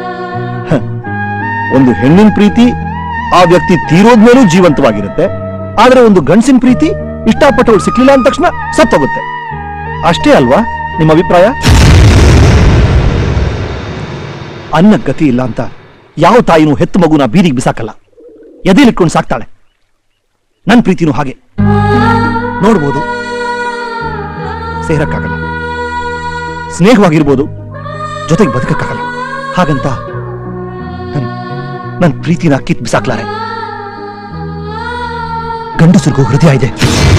B: ಒಂದು ಹೆಣ್ಣಿನ ಪ್ರೀತಿ ಆ ವ್ಯಕ್ತಿ ತೀರೋದ್ಮೇಲೂ ಜೀವಂತವಾಗಿರುತ್ತೆ. ಆದ್ರೆ ಒಂದು ಗಂಡಸಿನ ಪ್ರೀತಿ ಇಷ್ಟಪಟ್ಟವಳು ಸಿಕ್ಲಿಲ್ಲ ಅಂದ ತಕ್ಷಣ ಸತ್ತೋಗುತ್ತೆ. ಅಷ್ಟೇ ಅಲ್ವಾ ನಿಮ್ಮ ಅಭಿಪ್ರಾಯ? ಅನ್ನ ಗತಿ ಇಲ್ಲ ಅಂತ ಯಾವ ತಾಯಿನೂ ಹೆತ್ತು ಮಗುನ ಬೀದಿಗೆ ಬಿಸಾಕಲ್ಲ, ಎದೆಲಿಟ್ಕೊಂಡು ಸಾಕ್ತಾಳೆ. ನನ್ ಪ್ರೀತಿನೂ ಹಾಗೆ. ನೋಡ್ಬೋದು, ಸೇರಕ್ಕಾಗಲ್ಲ. ಸ್ನೇಹವಾಗಿರ್ಬೋದು, ಜೊತೆಗೆ ಬದುಕಕ್ಕಾಗಲ್ಲ. ಹಾಗಂತ ನನ್ ಪ್ರೀತಿನ ಕಿತ್ ಬಿಸಾಕ್ಲಾರೆ. ಗಂಡಸರಿಗೂ ಹೃದಯ ಇದೆ.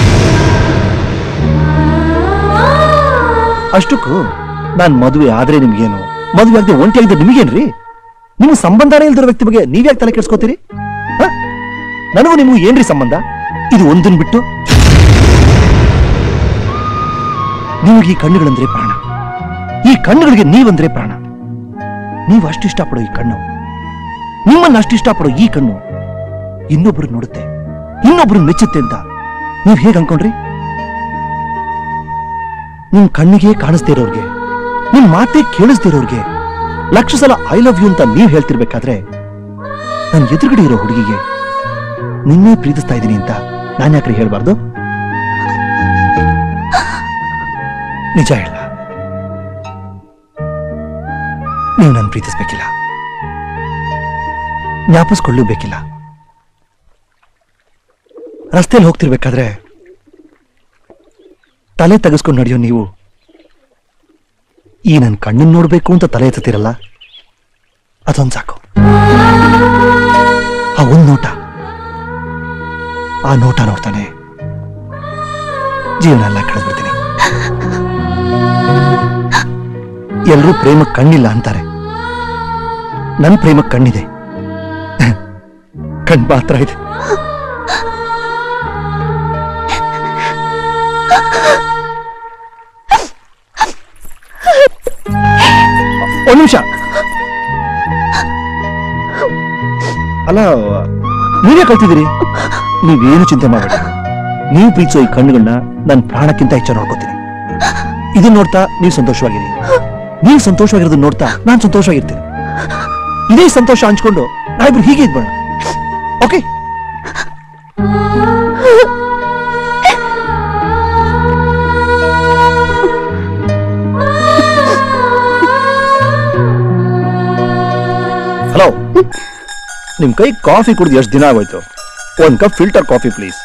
B: ಅಷ್ಟಕ್ಕೂ ನಾನ್ ಮದುವೆ ಆದ್ರೆ ನಿಮ್ಗೇನು, ಮದುವೆ ಆಗದೆ ಒಂಟಿಯಾಗಿದ್ದ ನಿಮಗೇನ್ರಿ? ನಿಮ್ಗೆ ಸಂಬಂಧನೇ ಇಲ್ದಿರೋ ವ್ಯಕ್ತಿ ಬಗ್ಗೆ ನೀವ್ಯಾಕೆ ತಲೆ ಕೆಡ್ಸ್ಕೋತೀರಿ? ನನಗೂ ನಿಮಗೂ ಏನ್ರಿ ಸಂಬಂಧ? ಇದು ಒಂದನ್ ಬಿಟ್ಟು ನಿಮಗೆ ಈ ಕಣ್ಣುಗಳಂದ್ರೆ ಪ್ರಾಣ, ಈ ಕಣ್ಣುಗಳಿಗೆ ನೀವಂದ್ರೆ ಪ್ರಾಣ. ನೀವು ಅಷ್ಟು ಇಷ್ಟಪಡೋ ಈ ಕಣ್ಣು, ನಿಮ್ಮನ್ನ ಅಷ್ಟು ಇಷ್ಟಪಡೋ ಈ ಕಣ್ಣು ಇನ್ನೊಬ್ರು ನೋಡುತ್ತೆ, ಇನ್ನೊಬ್ರು ಮೆಚ್ಚುತ್ತೆ ಅಂತ ನೀವ್ ಹೇಗ್ ಅನ್ಕೊಂಡ್ರಿ? ನಿಮ್ ಕಣ್ಣಿಗೆ ಕಾಣಿಸ್ದೇ ಇರೋರ್ಗೆ, ನಿಮ್ ಮಾತೇ ಕೇಳಿಸ್ದೇ ಇರೋರ್ಗೆ ಲಕ್ಷ ಸಲ ಐ ಲವ್ ಯು ಅಂತ ನೀವ್ ಹೇಳ್ತಿರ್ಬೇಕಾದ್ರೆ ನನ್ ಎದುರುಗಡೆ ಇರೋ ಹುಡುಗಿಗೆ ನಿನ್ನೆ ಪ್ರೀತಿಸ್ತಾ ಇದ್ದೀನಿ ಅಂತ ನಾನ್ ಯಾಕ್ರಿ ಹೇಳ್ಬಾರ್ದು? ನಿಜ ಹೇಳ, ನೀವು ನನ್ ಪ್ರೀತಿಸ್ಬೇಕಿಲ್ಲ, ಜ್ಞಾಪಿಸ್ಕೊಳ್ಳಬೇಕಿಲ್ಲ. ರಸ್ತೆಯಲ್ಲಿ ಹೋಗ್ತಿರ್ಬೇಕಾದ್ರೆ ತಲೆ ತೆಗೆಸ್ಕೊಂಡು ನಡೆಯೋ ನೀವು ಈ ನನ್ ಕಣ್ಣನ್ನು ನೋಡ್ಬೇಕು ಅಂತ ತಲೆ ಎತ್ತುತ್ತೀರಲ್ಲ, ಅದೊಂದು ಸಾಕು. ಆ ಒಂದ್ ನೋಟ, ಆ ನೋಟ ನೋಡ್ತಾನೆ ಜೀವನ ಎಲ್ಲ ಕಳೆದ್ಬಿಡ್ತೀನಿ. ಎಲ್ರೂ ಪ್ರೇಮಕ್ಕೆ ಕಣ್ಣಿಲ್ಲ ಅಂತಾರೆ, ನನ್ ಪ್ರೇಮಕ್ಕೆ ಕಣ್ಣಿದೆ. ಕಣ್ ಮಾತ್ರ ಇದೆ. ಒಂದ್ ನಿಮಿಷ ಅಲ್ಲ, ನೀವೇ ಕಲ್ತಿದ್ದೀರಿ. ನೀವೇನು ಚಿಂತೆ ಮಾಡಬೇಡಿ. ನೀವು ಪ್ರೀತಿಸೋ ಈ ಕಣ್ಣುಗಳನ್ನ ನನ್ನ ಪ್ರಾಣಕ್ಕಿಂತ ಹೆಚ್ಚು ನೋಡ್ಕೋತೀನಿ. ಇದನ್ನ ನೋಡ್ತಾ ನೀವು ಸಂತೋಷವಾಗಿರಿ, ನೀವು ಸಂತೋಷವಾಗಿರೋದನ್ನ ನೋಡ್ತಾ ನಾನು ಸಂತೋಷವಾಗಿರ್ತೀನಿ. ಇದೇ ಸಂತೋಷ ಹಂಚ್ಕೊಂಡು ನಾವಿಬ್ರು ಹೀಗೆ ಇದ್ಬೋಣ. ಓಕೆ? ಹಲೋ, ನಿಮ್ ಕೈ ಕಾಫಿ ಕುಡಿದು ಎಷ್ಟು ದಿನ ಆಗೋಯ್ತು? ಒಂದ್ ಕಪ್ ಫಿಲ್ಟರ್ ಕಾಫಿ ಪ್ಲೀಸ್.